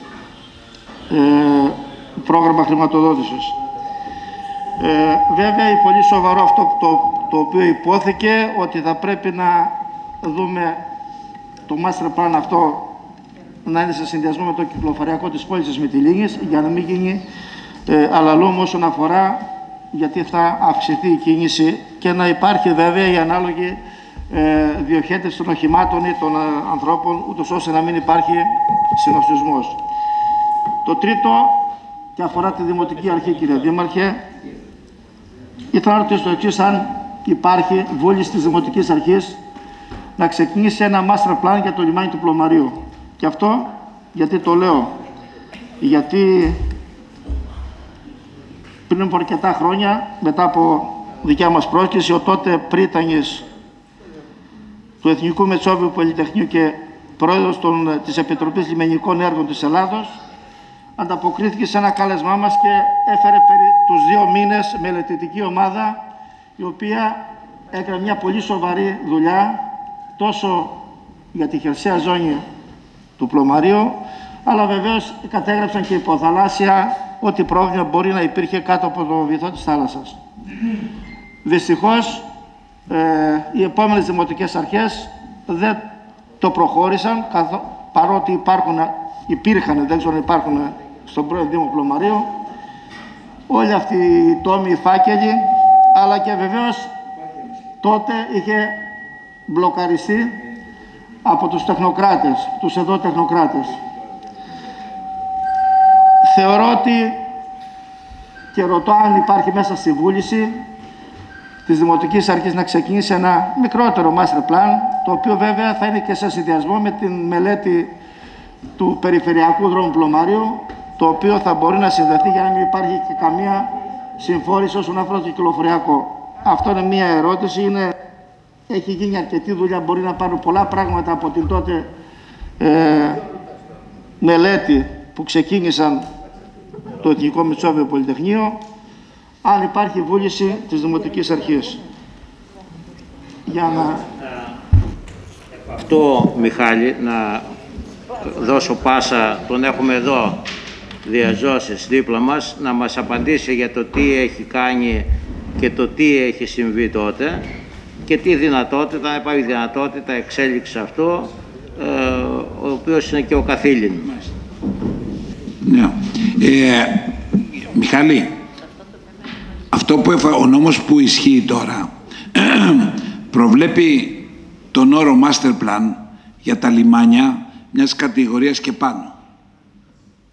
ε, πρόγραμμα χρηματοδότησης. Ε, βέβαια, είναι πολύ σοβαρό αυτό το, το οποίο υπόθηκε, ότι θα πρέπει να δούμε το master plan αυτό να είναι σε συνδυασμό με το κυκλοφοριακό της πόλης της Μυτιλήνης, για να μην γίνει ε, αλλαλούμ όσον αφορά, γιατί θα αυξηθεί η κίνηση και να υπάρχει βέβαια η ανάλογη ε, διοχέτευση των οχημάτων ή των ε, ανθρώπων, ούτως ώστε να μην υπάρχει συνοστισμός. Το τρίτο, και αφορά τη Δημοτική Αρχή, κύριε Δήμαρχε, ήθελα να ρωτήσω το εξής, αν υπάρχει βούληση της Δημοτικής Αρχής να ξεκινήσει ένα master plan για το λιμάνι του Πλωμαρίου. Και αυτό γιατί το λέω, γιατί πριν από αρκετά χρόνια, μετά από δικιά μας πρόσκληση, ο τότε πρίτανης του Εθνικού Μετσόβιου Πολυτεχνείου και πρόεδρος των, της Επιτροπής Λιμενικών Έργων της Ελλάδος, ανταποκρίθηκε σε ένα κάλεσμά μας και έφερε περί τους δύο μήνες μελετητική ομάδα, η οποία έκανε μια πολύ σοβαρή δουλειά, τόσο για τη χερσαία ζώνη του Πλωμαρίου, αλλά βεβαίως κατέγραψαν και υποθαλάσσια ό,τι πρόβλημα μπορεί να υπήρχε κάτω από το βυθό της θάλασσας. Δυστυχώς, ε, οι επόμενες δημοτικές αρχές δεν το προχώρησαν, καθό, παρότι υπάρχουν, υπήρχαν, δεν ξέρω αν υπάρχουν στον πρώην Δήμο Πλωμαρίου, όλοι αυτοί οι τόμοι, οι φάκελοι, αλλά και βεβαίως τότε είχε μπλοκαριστεί από τους τεχνοκράτες, τους εδώ τεχνοκράτες. Θεωρώ ότι, και ρωτώ αν υπάρχει μέσα στη βούληση της Δημοτικής Αρχής να ξεκινήσει ένα μικρότερο master plan, το οποίο βέβαια θα είναι και σε συνδυασμό με την μελέτη του περιφερειακού δρόμου Πλωμαρίου, το οποίο θα μπορεί να συνδεθεί για να μην υπάρχει και καμία συμφόρηση όσον αφορά το κυκλοφοριακό. Αυτό είναι μία ερώτηση. Είναι, έχει γίνει αρκετή δουλειά, μπορεί να πάρουν πολλά πράγματα από την τότε ε, μελέτη που ξεκίνησαν το Εθνικό Μετσόβιο Πολυτεχνείο, αν υπάρχει βούληση της Δημοτικής Αρχής. Για να... Αυτό, Μιχάλη, να δώσω πάσα, τον έχουμε εδώ διαζώσεις δίπλα μας, να μας απαντήσει για το τι έχει κάνει και το τι έχει συμβεί τότε και τι δυνατότητα, υπάρχει δυνατότητα εξέλιξη αυτό, ε, ο οποίος είναι και ο καθήλυν. Ναι. Ε, Μιχάλη, αυτό που έφα, ο νόμος που ισχύει τώρα προβλέπει τον όρο master plan για τα λιμάνια μιας κατηγορίας και πάνω.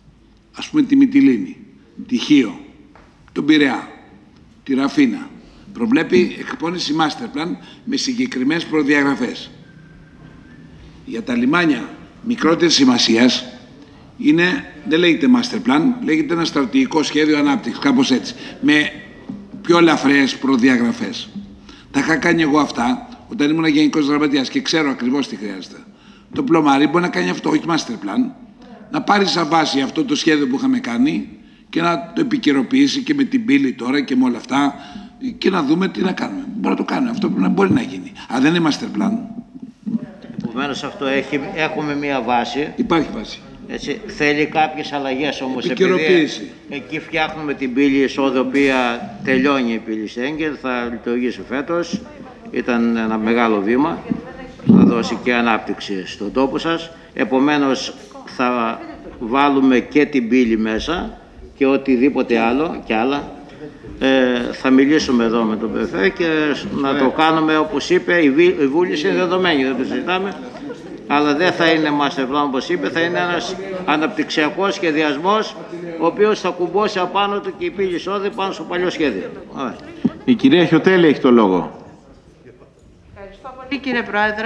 Ας πούμε τη Μυτιλήνη, τη Χίο, τον Πειραιά, τη Ραφίνα. προβλέπει εκπόνηση master plan με συγκεκριμένες προδιαγραφές. Για τα λιμάνια μικρότερης σημασίας είναι, δεν λέγεται master plan, λέγεται ένα στρατηγικό σχέδιο ανάπτυξης, κάπως έτσι, με πιο ελαφριές προδιαγραφές. Τα είχα κάνει εγώ αυτά όταν ήμουν γενικός γραμματέας και ξέρω ακριβώς τι χρειάζεται. Το πλωμάρι μπορεί να κάνει αυτό, όχι master plan, να πάρει σαν βάση αυτό το σχέδιο που είχαμε κάνει και να το επικαιροποιήσει και με την πύλη τώρα και με όλα αυτά και να δούμε τι να κάνουμε. Μπορεί να το κάνουμε, αυτό που μπορεί να γίνει. Αλλά δεν είναι master plan. Επομένως αυτό έχει, έχουμε μία βάση. Υπάρχει βάση. Έτσι, θέλει κάποιες αλλαγές όμως, επικαιροποίηση. Επειδή εκεί φτιάχνουμε την πύλη εισόδου, η οποία τελειώνει η πύλη Σέγγεν, θα λειτουργήσει φέτος. Ήταν ένα μεγάλο βήμα, θα δώσει και ανάπτυξη στον τόπο σας. Επομένως θα βάλουμε και την πύλη μέσα και οτιδήποτε άλλο και άλλα. Ε, θα μιλήσουμε εδώ με τον ΠΕΦΕ και να το κάνουμε όπως είπε, η, βή, η βούληση είναι δεδομένη, δεν το συζητάμε. Αλλά δεν θα είναι master plan όπως είπε, θα είναι ένας αναπτυξιακός σχεδιασμός, ο οποίος θα κουμπώσει απάνω του και η πύλη εισόδου πάνω στο παλιό σχέδιο. Άρα. Η κυρία Χιωτέλη έχει το λόγο. Ευχαριστώ πολύ κύριε Πρόεδρε.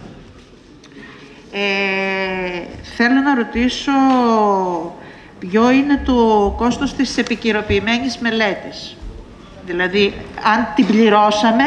Ε, θέλω να ρωτήσω ποιο είναι το κόστος της επικαιροποιημένης μελέτης. Δηλαδή, αν την πληρώσαμε,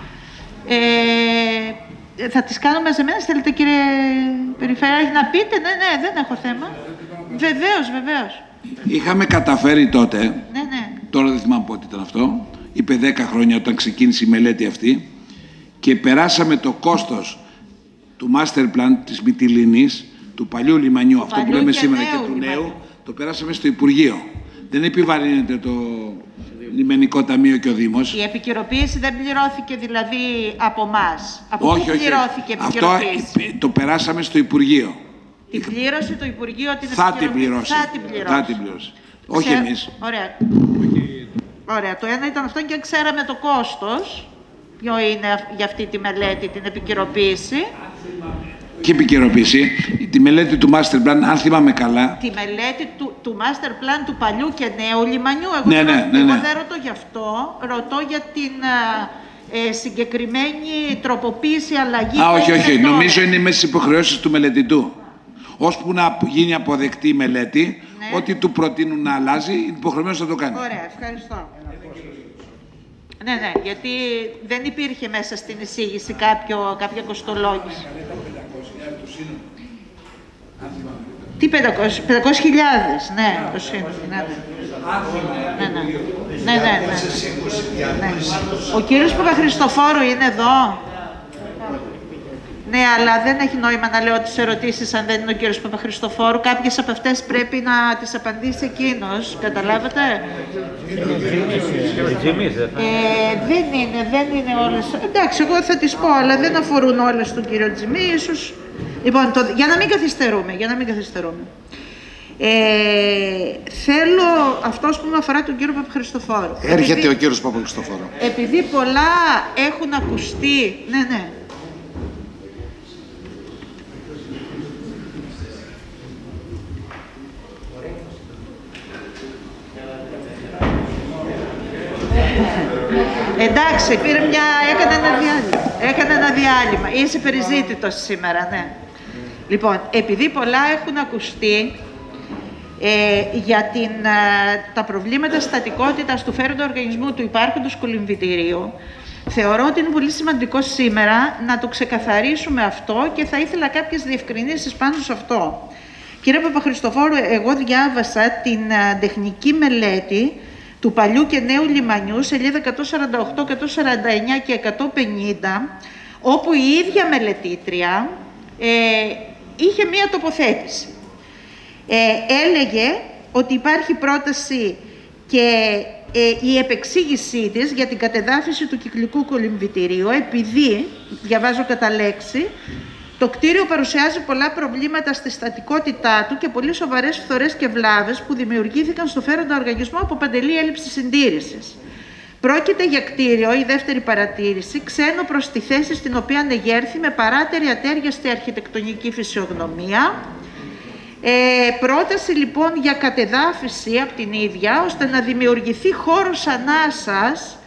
ε, θα τις κάνω μαζεμένες. Θέλετε κύριε Περιφερειάρχη να πείτε? Ναι, ναι, δεν έχω θέμα. Βεβαίως, βεβαίως. Είχαμε καταφέρει τότε, ναι, ναι. τώρα δεν θυμάμαι πότε ήταν αυτό, είπε δέκα χρόνια όταν ξεκίνησε η μελέτη αυτή και περάσαμε το κόστος του master plan της Μυτιληνής, του παλιού λιμανιού, του αυτό παλιού που λέμε σήμερα και του λιμανιού. Νέου, το περάσαμε στο Υπουργείο. Δεν επιβαρύνεται το λιμενικό ταμείο και ο Δήμος. Η επικαιροποίηση δεν πληρώθηκε δηλαδή από εμάς. Από όχι, πού όχι. πληρώθηκε η επικαιροποίηση? Αυτό το περάσαμε στο Υπουργείο. Την πλήρωσε το Υπουργείο την θα την πληρώσει. Θα την πληρώσει. Θα την πληρώσει. Όχι εμείς. Ωραία. Ωραία. Το ένα ήταν αυτό και ξέραμε το κόστος. Ποιο είναι για αυτή τη μελέτη, την επικαιροποίηση. Και επικαιροποίηση. Τη μελέτη του master plan, αν θυμάμαι καλά. Τη μελέτη του, του master plan του παλιού και νέου λιμανιού. Εγώ, ναι, ναι, ναι, ναι. εγώ δεν ρωτώ γι' αυτό. Ρωτώ για την ε, συγκεκριμένη τροποποίηση, αλλαγή. Α, όχι, όχι. Νομίζω είναι μέσα στις υποχρεώσεις του μελετητού. Ώσπου να γίνει αποδεκτή η μελέτη, ναι. Ό,τι του προτείνουν να αλλάζει, είναι υποχρεωμένος να το κάνει. Ωραία, ευχαριστώ. Ναι, ναι, γιατί δεν υπήρχε μέσα στην εισήγηση κάποιο, κάποια κοστολόγηση. Τι πεντακόσιες χιλιάδες, ναι, το σύνολο, ναι, ναι, ναι, ναι, ναι, ναι. Ο κύριος Παπαχριστοφόρου είναι εδώ. Ναι, αλλά δεν έχει νόημα να λέω τις ερωτήσεις αν δεν είναι ο κύριος Παπαχριστοφόρου. Κάποιες από αυτές πρέπει να τις απαντήσει εκείνος. Καταλάβατε? Ε, δεν είναι, δεν είναι όλες. Εντάξει, εγώ θα τις πω, αλλά δεν αφορούν όλες τον κύριο Τζιμί, ίσως. Λοιπόν, το, για να μην καθυστερούμε, για να μην καθυστερούμε. Ε, θέλω αυτός που με αφορά τον κύριο Παπαχριστοφόρου. Έρχεται επειδή, ο κύριος Παπαχριστοφόρου. Επειδή πολλά έχουν ακουστεί. Ναι, ναι. Εντάξει, πήρε μια, έκανε ένα διάλειμμα. Έκανε ένα διάλειμμα. Είσαι περιζήτητος σήμερα, ναι. Λοιπόν, επειδή πολλά έχουν ακουστεί ε, για την, ε, τα προβλήματα στατικότητας του φέροντο οργανισμού του υπάρχοντος κολυμβητηρίου, θεωρώ ότι είναι πολύ σημαντικό σήμερα να το ξεκαθαρίσουμε αυτό και θα ήθελα κάποιες διευκρινήσεις πάνω σε αυτό. Κύριε Παπαχριστοφόρου, εγώ διάβασα την ε, τεχνική μελέτη του παλιού και νέου λιμανιού, σελίδα εκατόν σαράντα οκτώ, εκατόν σαράντα εννιά και εκατόν πενήντα, όπου η ίδια μελετήτρια ε, είχε μία τοποθέτηση. Ε, έλεγε ότι υπάρχει πρόταση και ε, η επεξήγησή της για την κατεδάφιση του κυκλικού κολυμβητηρίου, επειδή, διαβάζω κατά λέξη, το κτίριο παρουσιάζει πολλά προβλήματα στη στατικότητά του και πολύ σοβαρές φθορές και βλάβες που δημιουργήθηκαν στο φέροντα οργανισμό από παντελή έλλειψη συντήρησης. Πρόκειται για κτίριο, η δεύτερη παρατήρηση, ξένο προς τη θέση στην οποία ανεγέρθη με παράτερη ατέριαστη αρχιτεκτονική φυσιογνωμία. Ε, πρόταση λοιπόν για κατεδάφιση από την ίδια, ώστε να δημιουργηθεί χώρος ανάσας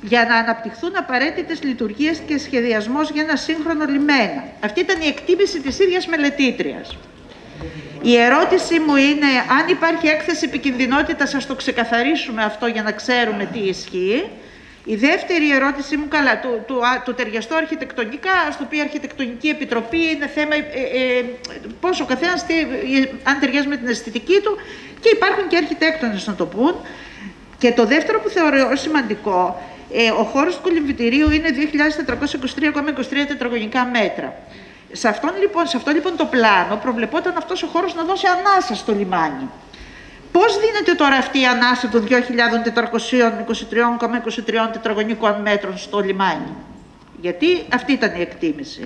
για να αναπτυχθούν απαραίτητες λειτουργίες και σχεδιασμός για ένα σύγχρονο λιμένα. Αυτή ήταν η εκτίμηση της ίδιας μελετήτριας. Η ερώτηση μου είναι, αν υπάρχει έκθεση επικινδυνότητας, ας το ξεκαθαρίσουμε αυτό για να ξέρουμε τι ισχύει. Η δεύτερη ερώτηση μου, καλά, του, του, του ταιριαστώ αρχιτεκτονικά, ας το πει Αρχιτεκτονική Επιτροπή, είναι θέμα ε, ε, πώς ο καθένας, τι, αν ταιριάζει με την αισθητική του, και υπάρχουν και αρχιτέκτονες να το πούν. Και το δεύτερο που θεωρώ σημαντικό, ε, ο χώρος του κολυμβητηρίου είναι δύο χιλιάδες τετρακόσια είκοσι τρία κόμμα είκοσι τρία τετραγωνικά μέτρα. Σε, αυτόν, λοιπόν, σε αυτό λοιπόν το πλάνο προβλεπόταν αυτός ο χώρος να δώσει ανάσα στο λιμάνι. Πώς δίνεται τώρα αυτή η ανάσα των δύο χιλιάδες τετρακόσια είκοσι τρία κόμμα είκοσι τρία τετραγωνικών μέτρων στο λιμάνι? Γιατί αυτή ήταν η εκτίμηση.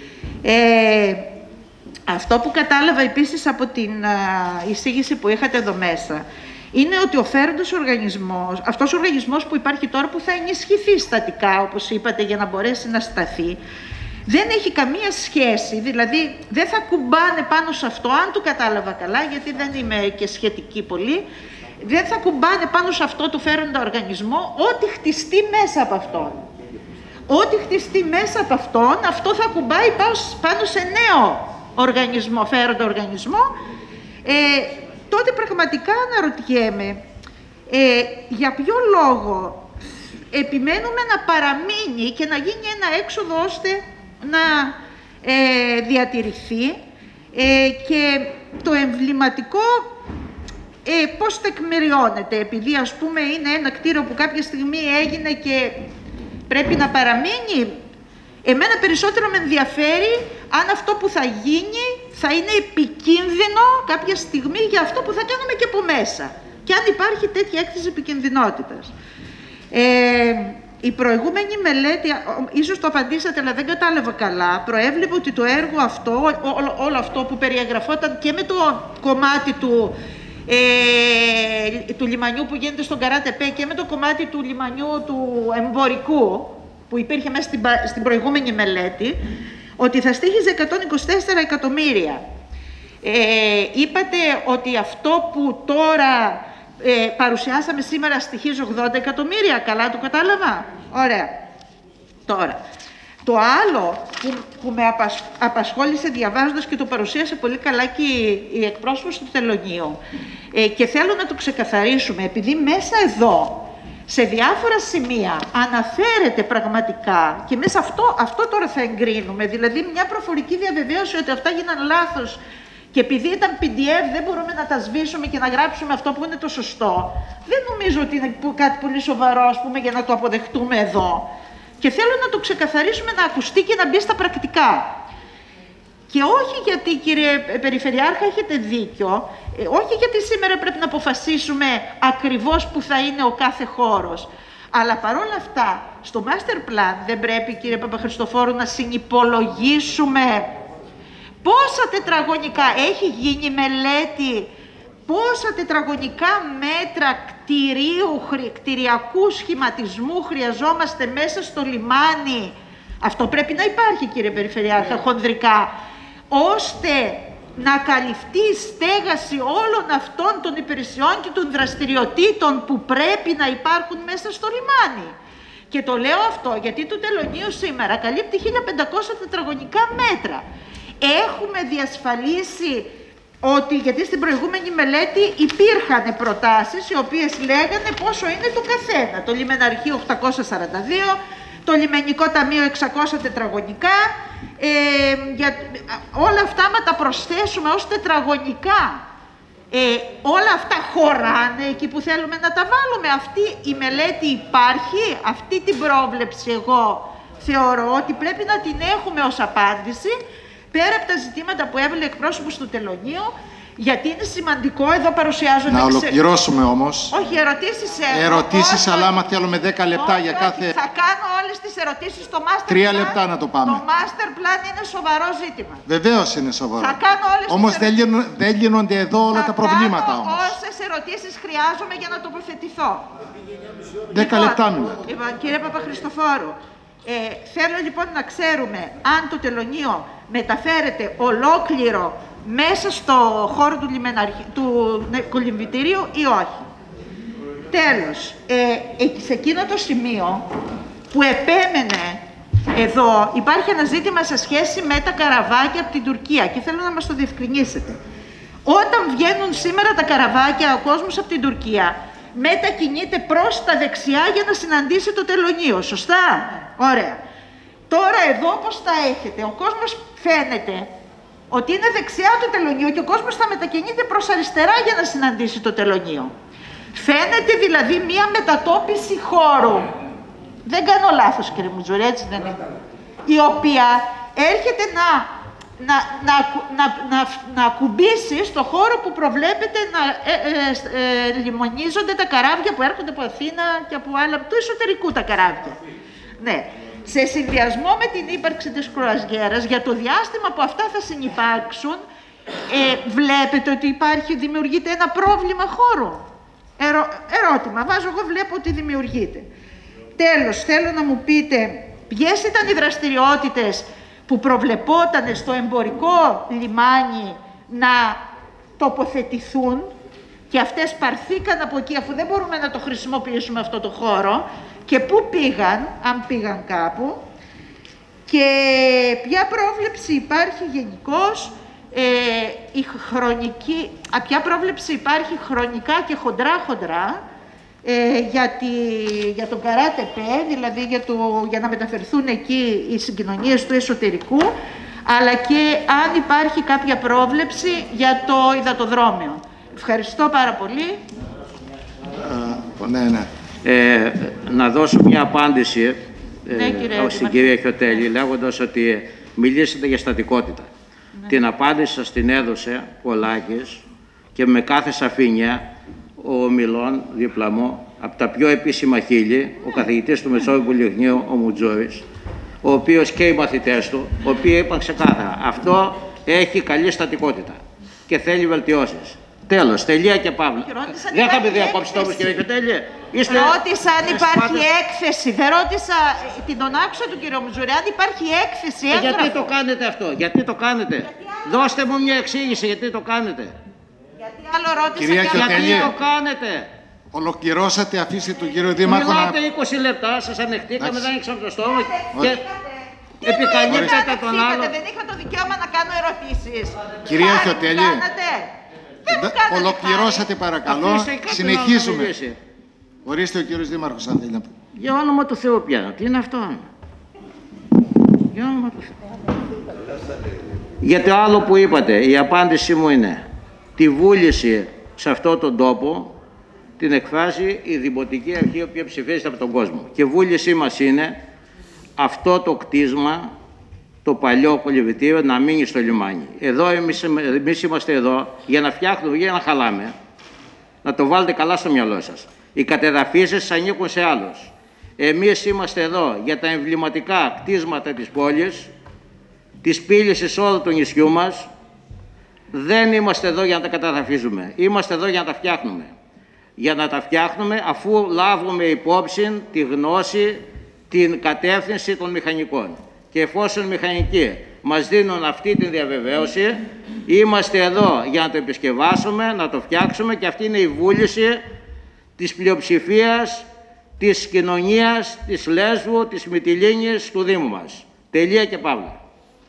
Ε, αυτό που κατάλαβα επίσης από την α, εισήγηση που είχατε εδώ μέσα, είναι ότι ο φέροντος οργανισμός, αυτός ο οργανισμός που υπάρχει τώρα, που θα ενισχυθεί στατικά, όπως είπατε, για να μπορέσει να σταθεί, δεν έχει καμία σχέση, δηλαδή δεν θα κουμπάνε πάνω σε αυτό, αν το κατάλαβα καλά, γιατί δεν είμαι και σχετική πολύ, δεν θα κουμπάνε πάνω σε αυτό το φέροντα οργανισμό ό,τι χτιστεί μέσα από αυτόν. Ό,τι χτιστεί μέσα από αυτόν, αυτό θα κουμπάει πάνω σε νέο οργανισμό, φέροντα οργανισμό. Ε, τότε πραγματικά αναρωτιέμαι, ε, για ποιο λόγο επιμένουμε να παραμείνει και να γίνει ένα έξοδο ώστε να ε, διατηρηθεί, ε, και το εμβληματικό ε, πώς τεκμηριώνεται, επειδή ας πούμε είναι ένα κτίριο που κάποια στιγμή έγινε και πρέπει να παραμείνει. Εμένα περισσότερο με ενδιαφέρει αν αυτό που θα γίνει θα είναι επικίνδυνο κάποια στιγμή για αυτό που θα κάνουμε και από μέσα, και αν υπάρχει τέτοια έκθεση επικινδυνότητας. Ε, η προηγούμενη μελέτη, ίσως το απαντήσατε αλλά δεν κατάλαβα καλά, προέβλεπε ότι το έργο αυτό, ό, όλο αυτό που περιεγραφόταν και με το κομμάτι του, ε, του λιμανιού που γίνεται στον Καράτεπέ και με το κομμάτι του λιμανιού του εμπορικού που υπήρχε μέσα στην, στην προηγούμενη μελέτη, ότι θα στοίχιζε εκατόν είκοσι τέσσερα εκατομμύρια. Ε, είπατε ότι αυτό που τώρα ε, παρουσιάσαμε σήμερα στοιχίζει ογδόντα εκατομμύρια. Καλά το κατάλαβα? Ωραία. Τώρα, το άλλο που, που με απασ, απασχόλησε διαβάζοντας, και το παρουσίασε πολύ καλά και η, η εκπρόσωπος του Τελωνείου, ε, και θέλω να το ξεκαθαρίσουμε, επειδή μέσα εδώ σε διάφορα σημεία αναφέρεται πραγματικά, και μέσα αυτό, αυτό τώρα θα εγκρίνουμε, δηλαδή μια προφορική διαβεβαίωση ότι αυτά γίναν λάθος και επειδή ήταν πι ντι εφ δεν μπορούμε να τα σβήσουμε και να γράψουμε αυτό που είναι το σωστό. Δεν νομίζω ότι είναι κάτι πολύ σοβαρό, ας πούμε, για να το αποδεχτούμε εδώ. Και θέλω να το ξεκαθαρίσουμε, να ακουστεί και να μπει στα πρακτικά. Και όχι γιατί, κύριε Περιφερειάρχα, έχετε δίκιο, όχι γιατί σήμερα πρέπει να αποφασίσουμε ακριβώς που θα είναι ο κάθε χώρος, αλλά παρόλα αυτά, στο master plan δεν πρέπει, κύριε Παπαχριστοφόρου, να συνυπολογίσουμε πόσα τετραγωνικά, έχει γίνει μελέτη, πόσα τετραγωνικά μέτρα κτηρίου, κτηριακού σχηματισμού χρειαζόμαστε μέσα στο λιμάνι. Αυτό πρέπει να υπάρχει, κύριε Περιφερειάρχα, χονδρικά, ώστε να καλυφθεί η στέγαση όλων αυτών των υπηρεσιών και των δραστηριοτήτων που πρέπει να υπάρχουν μέσα στο λιμάνι. Και το λέω αυτό γιατί το Τελωνείο σήμερα καλύπτει χίλια πεντακόσια τετραγωνικά μέτρα. Έχουμε διασφαλίσει ότι, γιατί στην προηγούμενη μελέτη υπήρχαν προτάσεις οι οποίες λέγανε πόσο είναι το καθένα. Το λιμεναρχείο οκτακόσια σαράντα δύο, το λιμενικό ταμείο εξακόσια τετραγωνικά, ε, για, όλα αυτά με τα προσθέσουμε ως τετραγωνικά. Ε, όλα αυτά χωράνε εκεί που θέλουμε να τα βάλουμε. Αυτή η μελέτη υπάρχει, αυτή την πρόβλεψη εγώ θεωρώ ότι πρέπει να την έχουμε ως απάντηση, πέρα από τα ζητήματα που έβαλε εκπρόσωπος του Τελωνείου, γιατί είναι σημαντικό, εδώ παρουσιάζονται... Να ολοκληρώσουμε όμως. Όχι, ερωτήσεις έχω. Ερωτήσεις, όχι, αλλά άμα θέλουμε δέκα λεπτά όχι, για όχι, κάθε... θα κάνω όλες τις ερωτήσεις στο master plan. Τρία λεπτά να το πάμε. Το master plan είναι σοβαρό ζήτημα. Βεβαίως είναι σοβαρό. Θα κάνω όλες όμως τις δεν, γίνον, δεν γίνονται εδώ όλα θα τα προβλήματα κάνω όμως. όσες ερωτήσεις χρειάζομαι για να τοποθετηθώ. Δέκα λοιπόν, λεπτά μιλάτε. Λοιπόν, κύριε Παπαχριστοφόρου, ε, θέλω λοιπόν να ξέρουμε αν το Τελωνείο μεταφέρεται ολόκληρο μέσα στο χώρο του, λιμεναρχ... του κολυμβητηρίου ή όχι. Τέλος, ε, σε εκείνο το σημείο που επέμενε εδώ, υπάρχει ένα ζήτημα σε σχέση με τα καραβάκια από την Τουρκία και θέλω να μας το διευκρινίσετε. Όταν βγαίνουν σήμερα τα καραβάκια, ο κόσμος από την Τουρκία μετακινείται προς τα δεξιά για να συναντήσει το τελωνείο, σωστά? Ωραία. Τώρα εδώ πώς τα έχετε, ο κόσμος φαίνεται ότι είναι δεξιά το τελωνείο και ο κόσμος θα μετακινείται προς αριστερά για να συναντήσει το τελωνείο. Φαίνεται δηλαδή μία μετατόπιση χώρου. Δεν κάνω λάθος, κύριε Μουτζουρή, έτσι δεν είναι? Η οποία έρχεται να, να, να, να, να, να ακουμπήσει στο χώρο που προβλέπεται να ε, ε, ε, λιμονίζονται τα καράβια που έρχονται από Αθήνα και από άλλα, του εσωτερικού τα καράβια. Ναι. Σε συνδυασμό με την ύπαρξη της κρουαζιέρας, για το διάστημα που αυτά θα συνυπάρξουν, ε, βλέπετε ότι υπάρχει, δημιουργείται ένα πρόβλημα χώρου. Ερω, ερώτημα, βάζω εγώ, βλέπω ότι δημιουργείται. Τέλος, θέλω να μου πείτε ποιες ήταν οι δραστηριότητες που προβλεπόταν στο εμπορικό λιμάνι να τοποθετηθούν και αυτές παρθήκαν από εκεί, αφού δεν μπορούμε να το χρησιμοποιήσουμε αυτό το χώρο, και πού πήγαν, αν πήγαν κάπου, και ποια πρόβλεψη υπάρχει γενικώς, ε, η χρονική, α, ποια πρόβλεψη υπάρχει χρονικά και χοντρά-χοντρά ε, για, τη, για τον ΚΑΡΑΤΕΠΕ, δηλαδή για, το, για να μεταφερθούν εκεί οι συγκοινωνίες του εσωτερικού, αλλά και αν υπάρχει κάποια πρόβλεψη για το υδατοδρόμιο. Ευχαριστώ πάρα πολύ. Uh, ναι, ναι. Ε, να δώσω μια απάντηση ε, ναι, κύριε, στην κυρία Χιωτέλη, λέγοντας ότι μιλήσατε για στατικότητα. Ναι. Την απάντηση σας την έδωσε ο Λάκης και με κάθε σαφήνεια ο Μιλών, δίπλα μου, από τα πιο επίσημα χείλη, ο καθηγητής του Μεσόβιου Πολυτεχνείου, ο Μουτζούρης, ο οποίος και οι μαθητές του, οι οποίοι είπαν ξεκάθαρα, αυτό έχει καλή στατικότητα και θέλει βελτιώσεις. Τέλος, τελεία και παύλα. Δεν θα με διακόψετε όμως, κύριε Χιωτέλη. Είστε... Ρώτησα αν υπάρχει έκθεση. Δεν ρώτησα την τον άκουσα του κύριου Μουτζουρή, αν υπάρχει έκθεση. Ε, γιατί το κάνετε αυτό, γιατί το κάνετε. Γιατί Δώστε μου μια εξήγηση γιατί το κάνετε. Γιατί άλλο ρώτησα, κυρία και Χιωτέλη, γιατί το κάνετε. Ολοκληρώσατε, αφήστε τον κύριο Δήμαρχο να... Μιλάτε είκοσι λεπτά, σας ανεχτήκαμε, δεν έξαμε το στόμα και επικαλύπτετε τον άλλο. Δεν είχα το δικαίωμα να κάνω ερωτήσεις. Κυρία Χιωτέλη, ολοκληρώσατε παρακαλώ, συνεχίζουμε. Ορίστε ο κύριος Δήμαρχος αν θέλει να πει. Για όνομα του Θεού πια, τι είναι αυτό? Για όνομα του Θεού. Για το άλλο που είπατε, η απάντησή μου είναι τη βούληση σε αυτόν τον τόπο την εκφράζει η Δημοτική Αρχή, η οποία ψηφίζεται από τον κόσμο. Και βούλησή μας είναι αυτό το κτίσμα, το παλιό κολυβητήριο, να μείνει στο λιμάνι. Εδώ εμείς, εμείς είμαστε εδώ για να φτιάχνουμε, για να χαλάμε. Να το βάλετε καλά στο μυαλό σας. Οι κατεδαφίσεις ανήκουν σε άλλους. Εμείς είμαστε εδώ για τα εμβληματικά κτίσματα της πόλης, της πύλησης όλου του νησιού μας. Δεν είμαστε εδώ για να τα καταδαφίζουμε. Είμαστε εδώ για να τα φτιάχνουμε. Για να τα φτιάχνουμε αφού λάβουμε υπόψη τη γνώση, την κατεύθυνση των μηχανικών. Και εφόσον οι μηχανικοί μας δίνουν αυτή τη διαβεβαίωση, είμαστε εδώ για να το επισκευάσουμε, να το φτιάξουμε και αυτή είναι η βούληση της πλειοψηφίας, της κοινωνίας, της Λέσβου, της Μυτιλήνης, του Δήμου μας. Τελεία και παύλα.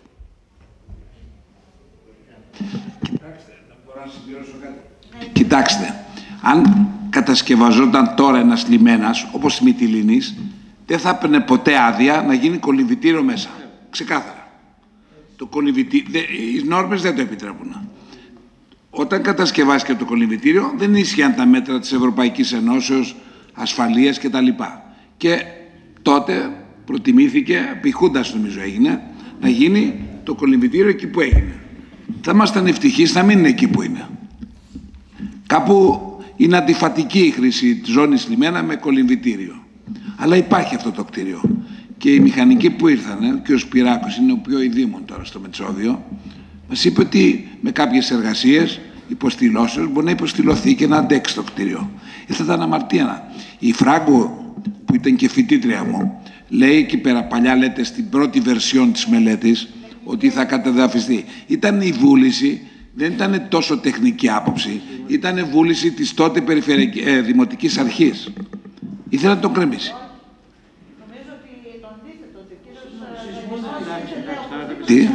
Κοιτάξτε, αν κατασκευαζόταν τώρα ένας λιμένας, όπως η Μυτιλήνης, δεν θα έπαιρνε ποτέ άδεια να γίνει κολυμβητήριο μέσα. Ξεκάθαρα. Το κολυμβητήριο, οι νόρμες δεν το επιτρέπουν. Όταν κατασκευάστηκε το κολυμβητήριο, δεν ίσχυαν τα μέτρα της Ευρωπαϊκής Ενώσεως, ασφαλείας κτλ. Και τότε προτιμήθηκε, πηχούντας νομίζω έγινε, να γίνει το κολυμβητήριο εκεί που έγινε. Θα ήμασταν ευτυχείς να μην είναι εκεί που είναι. Κάπου είναι αντιφατική η χρήση της ζώνης λιμένα με κολυμβητήριο. Αλλά υπάρχει αυτό το κτίριο. Και οι μηχανικοί που ήρθαν, και ο Σπυράκος είναι ο πιο ειδήμων τώρα στο Μετσόβιο, μας είπε ότι με κάποιες εργασίες υποστηλώσεως μπορεί να υποστηλωθεί και να αντέξει το κτίριο. Ήρθα τα αναμαρτία. Η Φράγκο, που ήταν και φοιτήτρια μου, λέει εκεί πέρα, παλιά λέτε στην πρώτη βερσιόν της μελέτης, ότι θα κατεδαφιστεί. Ήταν η βούληση δεν ήταν τόσο τεχνική άποψη, ήταν βούληση της τότε περιφερειακής, ε, δημοτικής αρχής. Ήθελε να τον κρεμίσει. Τι?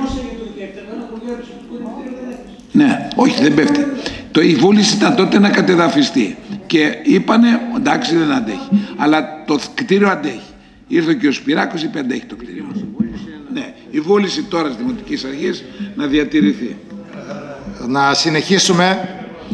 Ναι, όχι, δεν πέφτει. Το, η βούληση ήταν τότε να κατεδαφιστεί. Και είπανε, εντάξει, δεν αντέχει. Αλλά το κτίριο αντέχει. Ήρθε και ο Σπυράκος, είπε αντέχει το κτίριο. Ναι, η βούληση τώρα της Δημοτικής Αρχής να διατηρηθεί. Να συνεχίσουμε.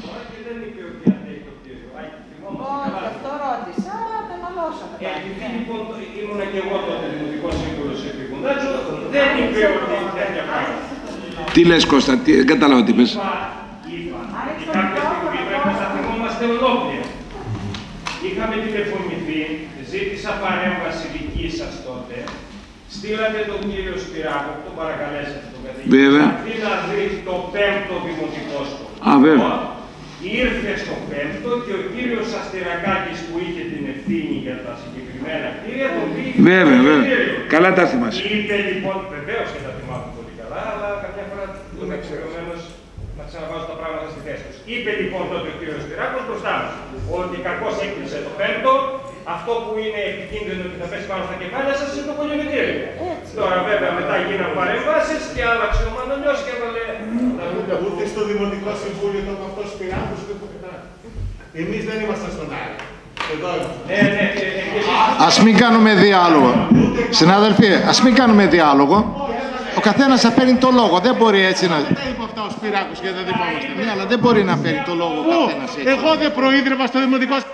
Ήμουνα και εγώ τότε δημοτικός σύμβουλος επικοινωνιάζω, δεν είπε ότι τέτοια πράγματα. Τι λες Κώστα, τι, δεν κατάλαβα τι πες. Είπα, ότι κάποια στιγμή πρέπει να θυμόμαστε ολόκληρα. Είχαμε τηλεφωνηθεί, ζήτησα παρέμβαση δική σας τότε, στείλατε τον κύριο Σπυράκο, τον παρακαλέσατε τον καθηγητή, Βέβαια. αντί να δει το πέμπτο δημοτικό σχολείο. Α, βέβαια. Ήρθε στο πέμπτο και ο κύριος Αστερακάκης που είχε την ευθύνη για τα συγκεκριμένα κτίρια τον πήγε. Βέβαια, βέβαια. Καλά τα θυμάσαι. Είπε λοιπόν, βεβαίως και τα θυμάμαι πολύ καλά, αλλά κάποια φορά το εξαιρεμένος να ξαναβάζω τα πράγματα στη θέση τους. Είπε λοιπόν τότε ο κύριος Σπυράκος μπροστά μας ότι κακώς έκλεισε το πέμπτο, αυτό που είναι επικίνδυνο και θα πέσει πάνω στα κεφάλια σας είναι το πολυομετήριο. Τώρα βέβαια μετά γίναν παρεμβάσεις και άλλαξε ο Μανολιός και έβαλε. Ούτε στο Δημοτικό Συμβούλιο το αυτό Σπυράκος δεν πουθενά. Εμείς δεν ήμασταν στον Άρη. Εδώ ήμασταν. Ας μην κάνουμε διάλογο. Συνάδελφοι, ας μην κάνουμε διάλογο. Ο καθένας θα παίρνει το λόγο. Δεν μπορεί έτσι να. Δεν είπε αυτά ο Σπυράκος και δεν θυμόμαστε. Ναι, αλλά δεν μπορεί να παίρνει το λόγο ο καθένας έτσι. Εγώ δεν προείδρευα στο Δημοτικό Συμβούλιο.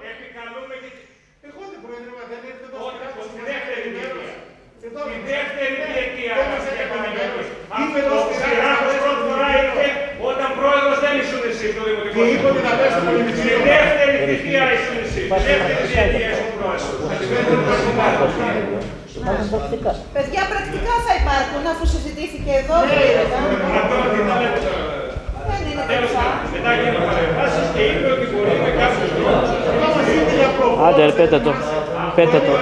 Στη δεύτερη διετία είπε το Σπυράκος πρώτη φορά ήρθε όταν πρόεδρος δεν ήσουν εσύ στο Δημοτικό Συμβούλιο. Στη δεύτερη θητεία ήσουν εσύ. Στη δεύτερη διετία ήσουν πρόεδρος. Παιδιά, πρακτικά θα υπάρχουν αφού συζητήθηκε εδώ. Δεν είναι τέτοια. Μετά γίνουν παρεμβάσεις και είπε ότι μπορεί με κάποιους τρόπους. Άντε, πέτα το. Πέτα το.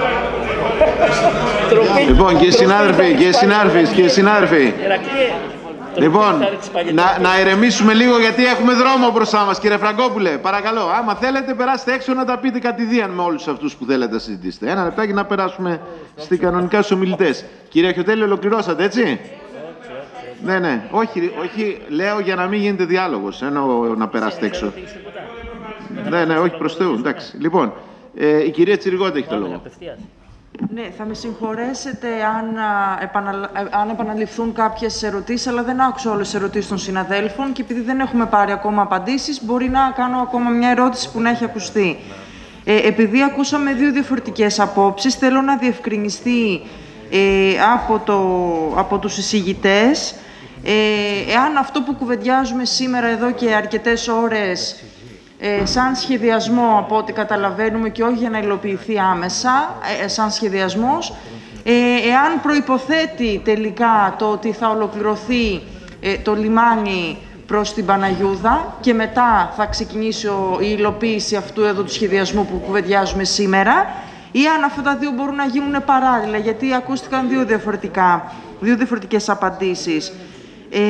Λοιπόν, και συνάδελφοι, και συνάδελφοι, και συνάδελφοι. Λοιπόν, να, να ηρεμήσουμε λίγο γιατί έχουμε δρόμο μπροστά μας, κύριε Φραγκόπουλε. Παρακαλώ, άμα θέλετε περάστε έξω να τα πείτε κατηδίαν με όλους αυτούς που θέλετε να συζητήσετε. Ένα λεπτάκι να περάσουμε στις κανονικά στους ομιλητές. Κύριε Χιωτέλη, ολοκληρώσατε, έτσι? Ναι, ναι, όχι, όχι, λέω για να μην γίνεται διάλογος, ενώ να περάσετε έξω. Ναι, ναι, όχι προς Θεού, εντάξει. Λοιπόν, ε, η κυρία Τσιριγώτη έχει το λόγο. Ναι, θα με συγχωρέσετε αν, επανα... αν επαναληφθούν κάποιες ερωτήσεις, αλλά δεν άκουσα όλες τις ερωτήσεις των συναδέλφων και επειδή δεν έχουμε πάρει ακόμα απαντήσεις, μπορεί να κάνω ακόμα μια ερώτηση που να έχει ακουστεί. Ε, επειδή ακούσαμε δύο διαφορετικές απόψεις, θέλω να διευκρινιστεί ε, από, το... από τους εισηγητές ε, εάν αυτό που κουβεντιάζουμε σήμερα εδώ και αρκετές ώρες Ε, σαν σχεδιασμό, από ό,τι καταλαβαίνουμε και όχι για να υλοποιηθεί άμεσα, ε, σαν σχεδιασμός, ε, εάν προϋποθέτει τελικά το ότι θα ολοκληρωθεί ε, το λιμάνι προς την Παναγιούδα και μετά θα ξεκινήσει ο, η υλοποίηση αυτού εδώ του σχεδιασμού που κουβεντιάζουμε σήμερα, ή αν αυτά τα δύο μπορούν να γίνουν παράλληλα, γιατί ακούστηκαν δύο, διαφορετικά, δύο διαφορετικές απαντήσεις. Ε,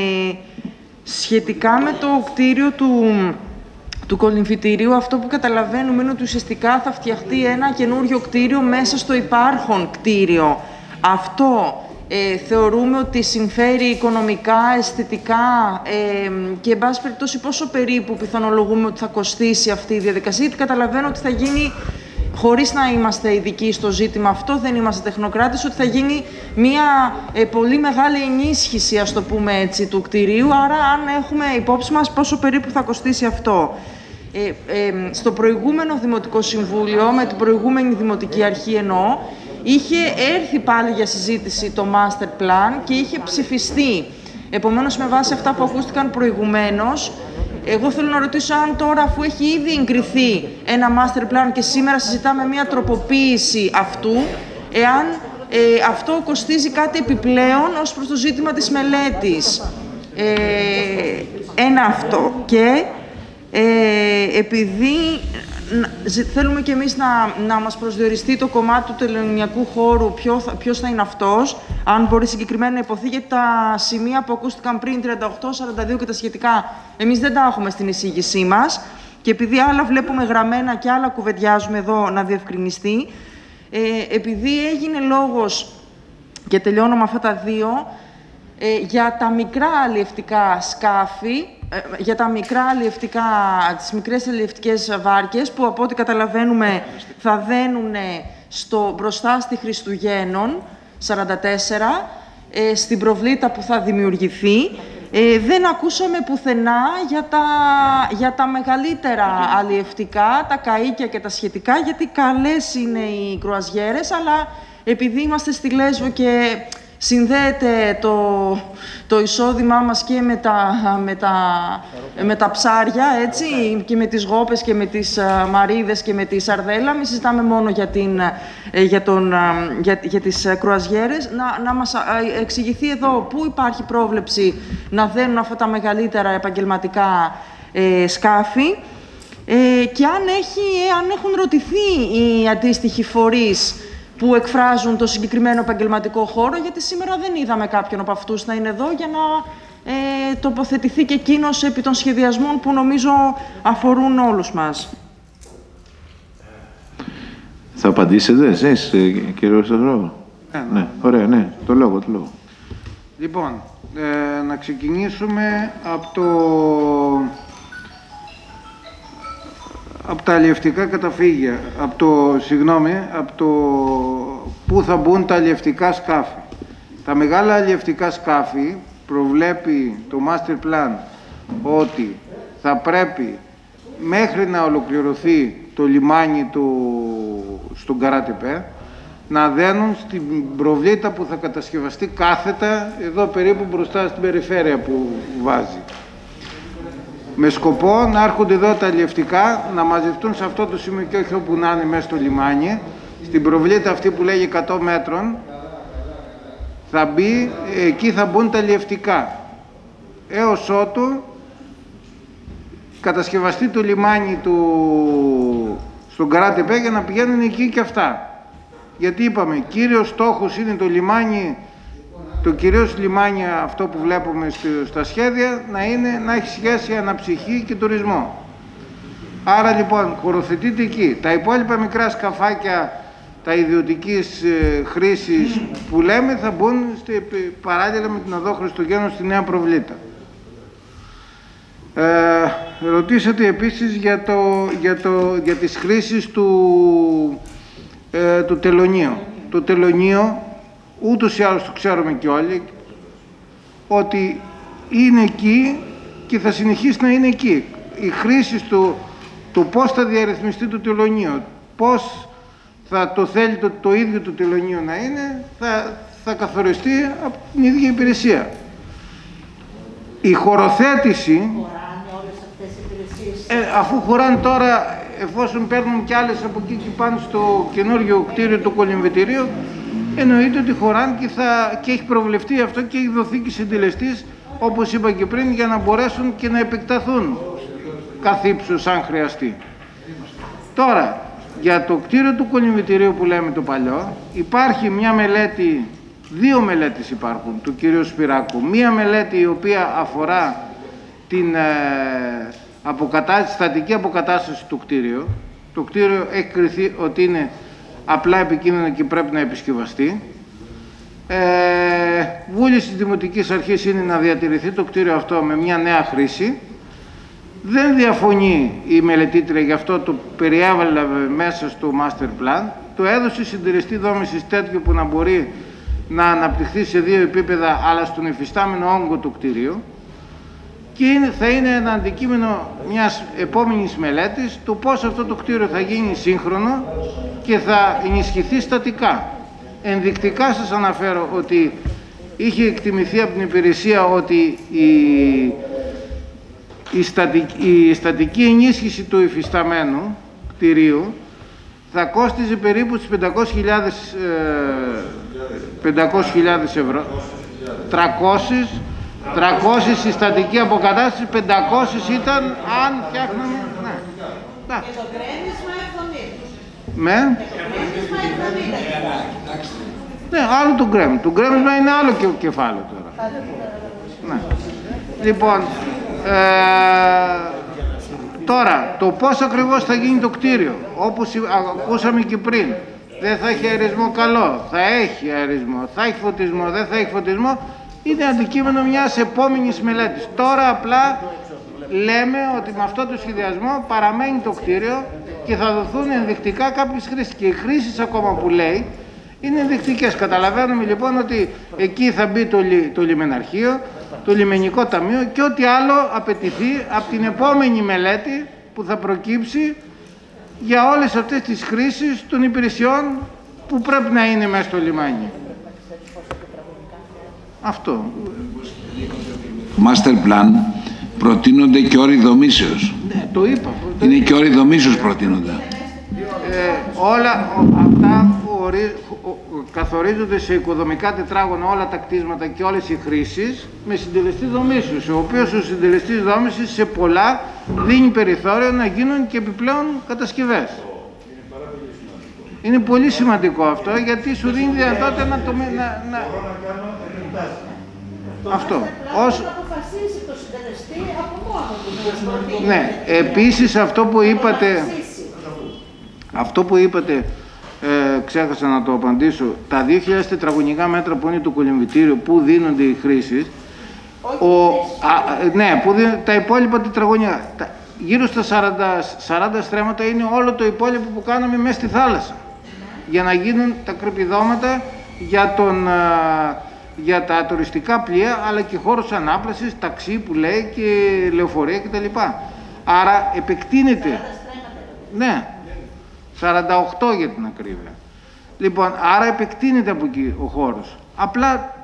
σχετικά με το κτίριο του... του κολυμφητηρίου, αυτό που καταλαβαίνουμε είναι ότι ουσιαστικά θα φτιαχτεί ένα καινούριο κτίριο μέσα στο υπάρχον κτίριο. Αυτό ε, θεωρούμε ότι συμφέρει οικονομικά, αισθητικά ε, και, εν πάση περιπτώσει, πόσο περίπου πιθανολογούμε ότι θα κοστίσει αυτή η διαδικασία, γιατί καταλαβαίνω ότι θα γίνει, χωρίς να είμαστε ειδικοί στο ζήτημα αυτό, δεν είμαστε τεχνοκράτες, ότι θα γίνει μια ε, πολύ μεγάλη ενίσχυση, ας το πούμε έτσι, του κτηρίου, άρα αν έχουμε υπόψη μας πόσο περίπου θα κοστίσει αυτό. Ε, ε, στο προηγούμενο Δημοτικό Συμβούλιο, με την προηγούμενη Δημοτική Αρχή εννοώ, είχε έρθει πάλι για συζήτηση το Master Plan και είχε ψηφιστεί. Επομένως, με βάση αυτά που ακούστηκαν προηγουμένως, εγώ θέλω να ρωτήσω αν τώρα, αφού έχει ήδη εγκριθεί ένα Master Plan και σήμερα συζητάμε μια τροποποίηση αυτού, εάν ε, αυτό κοστίζει κάτι επιπλέον ως προς το ζήτημα της μελέτης. Ε, ένα αυτό. Και ε, επειδή θέλουμε και εμείς να, να μας προσδιοριστεί το κομμάτι του τελωνιακού χώρου, ποιο, ποιος θα είναι αυτός, αν μπορεί συγκεκριμένα να υποθεί, γιατί τα σημεία που ακούστηκαν πριν, τριάντα οκτώ, σαράντα δύο και τα σχετικά, εμείς δεν τα έχουμε στην εισήγησή μας. Και επειδή άλλα βλέπουμε γραμμένα και άλλα κουβεντιάζουμε εδώ να διευκρινιστεί, ε, επειδή έγινε λόγος, και τελειώνω με αυτά τα δύο, ε, για τα μικρά αλλιευτικά σκάφη, ε, για τα μικρά αλλιευτικά, τις μικρές αλλιευτικές βάρκες, που από ό,τι καταλαβαίνουμε θα δένουν στο, μπροστά στη Χριστουγέννων σαράντα τέσσερα, ε, στην προβλήτα που θα δημιουργηθεί. Ε, δεν ακούσαμε πουθενά για τα, για τα μεγαλύτερα αλλιευτικά, τα καΐκια και τα σχετικά, γιατί καλές είναι οι κρουαζιέρες, αλλά επειδή είμαστε στη Λέσβο και συνδέεται το, το εισόδημά μας και με τα, με, τα, με τα ψάρια, έτσι, και με τις γόπες και με τις uh, μαρίδες και με τη σαρδέλα. Μην συζητάμε μόνο για, την, για, τον, για, για τις κρουαζιέρες. Να, να μας εξηγηθεί εδώ πού υπάρχει πρόβλεψη να δένουν αυτά τα μεγαλύτερα επαγγελματικά ε, σκάφη ε, και αν, έχει, αν έχουν ρωτηθεί οι αντίστοιχοι φορείς που εκφράζουν το συγκεκριμένο επαγγελματικό χώρο, γιατί σήμερα δεν είδαμε κάποιον από αυτούς να είναι εδώ για να ε, τοποθετηθεί και εκείνος επί των σχεδιασμών που νομίζω αφορούν όλους μας. Θα απαντήσετε εσείς, κύριε Σταυρό? Ναι, ναι. Ωραία, ναι. Το λόγο, το λόγο. Λοιπόν, ε, να ξεκινήσουμε από το... από τα αλλιευτικά καταφύγια, από το, συγγνώμη, από το πού θα μπουν τα αλλιευτικά σκάφη. Τα μεγάλα αλλιευτικά σκάφη προβλέπει το Master Plan ότι θα πρέπει μέχρι να ολοκληρωθεί το λιμάνι του, στον Καράτεπέ να δένουν στην προβλήτα που θα κατασκευαστεί κάθετα εδώ περίπου μπροστά στην περιφέρεια που βάζει. Με σκοπό να έρχονται εδώ τα αλλιευτικά, να μαζευτούν σε αυτό το σημείο και όχι όπου να είναι μέσα στο λιμάνι, στην προβλήτα αυτή που λέγει εκατό μέτρων, θα μπει, εκεί θα μπουν τα αλλιευτικά. Έως ότου κατασκευαστεί το λιμάνι του στον Καράτεπέ για να πηγαίνουν εκεί και αυτά. Γιατί είπαμε, κύριος στόχος είναι το λιμάνι, το κυρίως λιμάνι αυτό που βλέπουμε στα σχέδια να, είναι, να έχει σχέση αναψυχή και τουρισμό. Άρα λοιπόν χωροθετείται εκεί. Τα υπόλοιπα μικρά σκαφάκια, τα ιδιωτικής ε, χρήσης που λέμε θα μπουν στη, παράλληλα με την οδό Χριστουγέννων στη Νέα Προβλήτα. Ε, ρωτήσατε επίσης για, το, για, το, για τις χρήσεις του, ε, του τελωνίου. Το τελωνίο, ούτως ή άλλως το ξέρουμε και όλοι, ότι είναι εκεί και θα συνεχίσει να είναι εκεί. Η χρήση του, του πώς θα διαρρυθμιστεί το τελωνίο, πώς θα το θέλει το, το ίδιο το τελωνίο να είναι, θα, θα καθοριστεί από την ίδια υπηρεσία. Η χωροθέτηση, ε, αφού χωράνε τώρα, εφόσον παίρνουν κι άλλες από εκεί και πάνε στο καινούργιο κτίριο του κολυμβητηρίου, εννοείται ότι χωράνε και, θα, και έχει προβλεφτεί αυτό και έχει δοθεί και συντελεστής, όπως είπα και πριν, για να μπορέσουν και να επεκταθούν καθ' ύψος αν χρειαστεί. Τώρα, για το κτίριο του κολυμβητηρίου που λέμε το παλιό, υπάρχει μια μελέτη, δύο μελέτες υπάρχουν του κυρίου Σπυράκου. Μία μελέτη η οποία αφορά την ε, αποκατάσταση, στατική αποκατάσταση του κτίριου. Το κτίριο έχει κριθεί ότι είναι απλά επικίνδυνο και πρέπει να επισκευαστεί. Ε, βούληση της Δημοτικής Αρχής είναι να διατηρηθεί το κτίριο αυτό με μια νέα χρήση. Δεν διαφωνεί η μελετήτρια, γι' αυτό το περιέβαλε μέσα στο Master Plan. Το έδωσε συντηρηστή δόμησης τέτοιο που να μπορεί να αναπτυχθεί σε δύο επίπεδα, αλλά στον υφιστάμενο όγκο του κτίριου. Και είναι, θα είναι ένα αντικείμενο μιας επόμενης μελέτης το πώς αυτό το κτίριο θα γίνει σύγχρονο και θα ενισχυθεί στατικά. Ενδεικτικά σας αναφέρω ότι είχε εκτιμηθεί από την υπηρεσία ότι η, η, στατική, η στατική ενίσχυση του υφισταμένου κτηρίου θα κόστιζε περίπου στις πεντακόσιες χιλιάδες ευρώ. τριακόσιες τριακόσιες η στατική αποκατάσταση, πεντακόσιες ήταν αν φτιάχναμε, ναι. Και το κρέμισμα εβδομήντα. Με. Ναι, άλλο το γκρέμ. Το γκρέμισμα είναι άλλο και κεφάλαιο τώρα. Ναι. Λοιπόν, ε, τώρα, το πώς ακριβώς θα γίνει το κτίριο, όπως ακούσαμε και πριν, δεν θα έχει αερισμό καλό, θα έχει αερισμό, θα έχει φωτισμό, δεν θα έχει φωτισμό, είναι αντικείμενο μιας επόμενης μελέτης. Τώρα απλά λέμε ότι με αυτό το σχεδιασμό παραμένει το κτίριο και θα δοθούν ενδεικτικά κάποιες χρήσεις. Και οι χρήσεις ακόμα που λέει είναι ενδεικτικές. Καταλαβαίνουμε λοιπόν ότι εκεί θα μπει το, λι, το λιμεναρχείο, το λιμενικό ταμείο και ό,τι άλλο απαιτηθεί από την επόμενη μελέτη που θα προκύψει για όλες αυτές τις χρήσεις των υπηρεσιών που πρέπει να είναι μέσα στο λιμάνι. Αυτό. Master plan προτείνονται και όροι δομήσεως. Ναι, το είπα. Είναι και όροι δομήσεως προτείνονται. Ε, όλα αυτά ορί, καθορίζονται σε οικοδομικά τετράγωνα όλα τα κτίσματα και όλες οι χρήσεις με συντελεστή δομήσεως, ο οποίος ο συντελεστής δόμησης σε πολλά δίνει περιθώριο να γίνουν και επιπλέον κατασκευές. Είναι πολύ σημαντικό αυτό γιατί σου δίνει δυνατότητα να το... Να, να... Αυτό. Όσο... Ναι, επίσης αυτό που είπατε, αυτό που είπατε, ε, ξέχασα να το απαντήσω, τα δύο χιλιάδες τετραγωνικά μέτρα που είναι το κολυμβητήριο, που δίνονται οι χρήσεις, ο, α, ναι, που δίνουν, τα υπόλοιπα τετραγωνικά, τα, γύρω στα σαράντα, σαράντα στρέμματα είναι όλο το υπόλοιπο που κάναμε μέσα στη θάλασσα, για να γίνουν τα κρεπιδώματα για τον... Α, για τα τουριστικά πλοία, αλλά και χώρους ανάπλασης, ταξί που λέει και λεωφορεία κτλ. Άρα επεκτείνεται. Ναι, σαράντα οκτώ για την ακρίβεια. Λοιπόν, άρα επεκτείνεται από εκεί ο χώρος. Απλά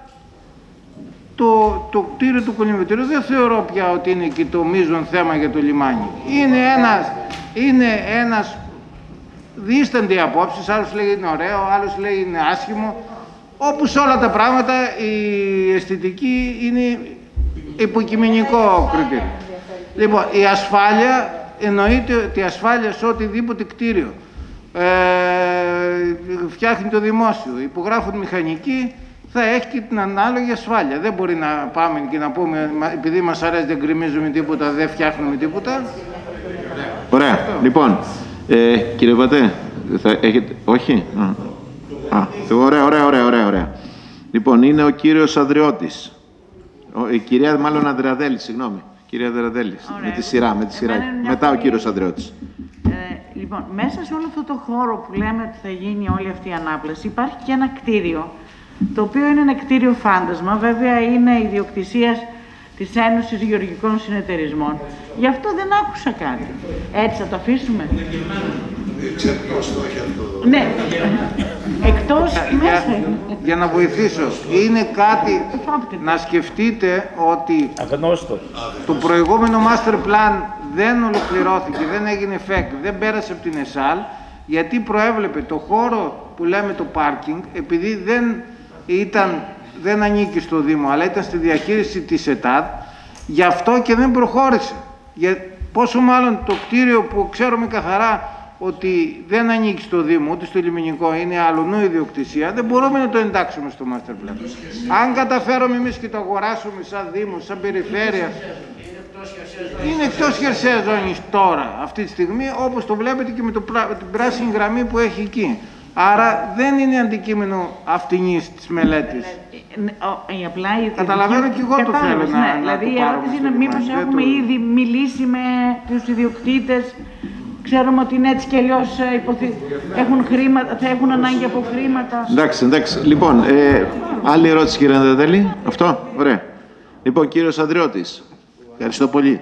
το, το κτίριο του κολυμβητήριου δεν θεωρώ πια ότι είναι και το μείζον θέμα για το λιμάνι. Είναι ένας, είναι ένας δίσταντη απόψεις, άλλος λέει είναι ωραίο, άλλος λέει είναι άσχημο. Όπου σε όλα τα πράγματα η αισθητική είναι υποκειμενικό κριτήριο. Λοιπόν, η ασφάλεια, εννοείται ότι η ασφάλεια σε οτιδήποτε κτίριο ε, φτιάχνει το δημόσιο, υπογράφουν μηχανικοί, θα έχει και την ανάλογη ασφάλεια. Δεν μπορεί να πάμε και να πούμε, επειδή μας αρέσει δεν γκριμίζουμε τίποτα, δεν φτιάχνουμε τίποτα. Ωραία. Αυτό. Λοιπόν, ε, κύριε Πατέ, θα έχετε... Όχι. Α, ωραία, ωραία, ωραία, ωραία, ωραία. Λοιπόν, είναι ο κύριος Ανδριώτης. Ο, η κυρία, μάλλον Ανδρεαδέλη, συγγνώμη. Κυρία Ανδρεαδέλη, με τη σειρά, με τη σειρά. Μετά ο κύριος Ανδριώτης. Ε, λοιπόν, μέσα σε όλο αυτό το χώρο που λέμε ότι θα γίνει όλη αυτή η ανάπλαση, υπάρχει και ένα κτίριο, το οποίο είναι ένα κτίριο φάντασμα, βέβαια είναι ιδιοκτησίας της Ένωσης Γεωργικών Συνεταιρισμών. Γι' αυτό δεν άκουσα κάτι. Έτσι θα το αφήσουμε. Έτσι απλώς το έχει αυτό. Ναι. Εκτός για, για να βοηθήσω, είναι κάτι να σκεφτείτε ότι Αγνώστο. το προηγούμενο master plan δεν ολοκληρώθηκε, δεν έγινε φεκ, δεν πέρασε από την ΕΣΑΛ, γιατί προέβλεπε το χώρο που λέμε το πάρκινγκ, επειδή δεν, ήταν, δεν ανήκει στο Δήμο, αλλά ήταν στη διαχείριση της ΕΤΑΔ, γι' αυτό και δεν προχώρησε. Για, πόσο μάλλον το κτίριο που ξέρουμε καθαρά ότι δεν ανήκει στο Δήμο, ούτε στο λιμενικό, είναι αλλονού ιδιοκτησία, δεν μπορούμε να το εντάξουμε στο master plan. Αν καταφέρουμε εμείς και το αγοράσουμε σαν Δήμο, σαν περιφέρεια, είναι εκτός χερσαίας ζώνης τώρα, αυτή τη στιγμή, όπως το βλέπετε και με το, την πράσινη γραμμή που έχει εκεί. Άρα δεν είναι αντικείμενο αυτινής της μελέτης. Απλά, Καταλαβαίνω και εγώ το θέλω να, ναι, να δηλαδή, το η πάρουμε ερώτηση στο είναι μήπως λιμάνι. έχουμε το... ήδη μιλήσει με τους ιδιοκτήτες. Ξέρουμε ότι είναι έτσι και αλλιώς υποθή... έχουν χρήματα, θα έχουν ανάγκη από χρήματα. Εντάξει, εντάξει. Λοιπόν, ε, άλλη ερώτηση κύριε Ανδρεαδέλη. Αυτό, ωραία. Λοιπόν, κύριος Ανδριώτης, ευχαριστώ πολύ.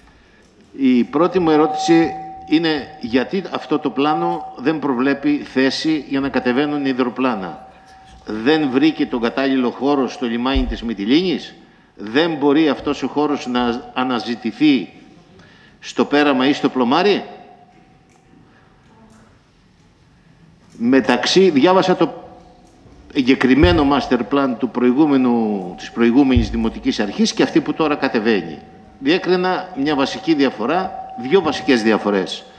Η πρώτη μου ερώτηση είναι γιατί αυτό το πλάνο δεν προβλέπει θέση για να κατεβαίνουν υδροπλάνα. Δεν βρήκε τον κατάλληλο χώρο στο λιμάνι της Μυτιλήνης. Δεν μπορεί αυτός ο χώρος να αναζητηθεί στο πέραμα ή στο πλωμάρι. Μεταξύ, διάβασα το εγκεκριμένο master plan του προηγούμενου, της προηγούμενης Δημοτικής Αρχής και αυτή που τώρα κατεβαίνει. Διέκρινα μια βασική διαφορά, δύο βασικές διαφορές.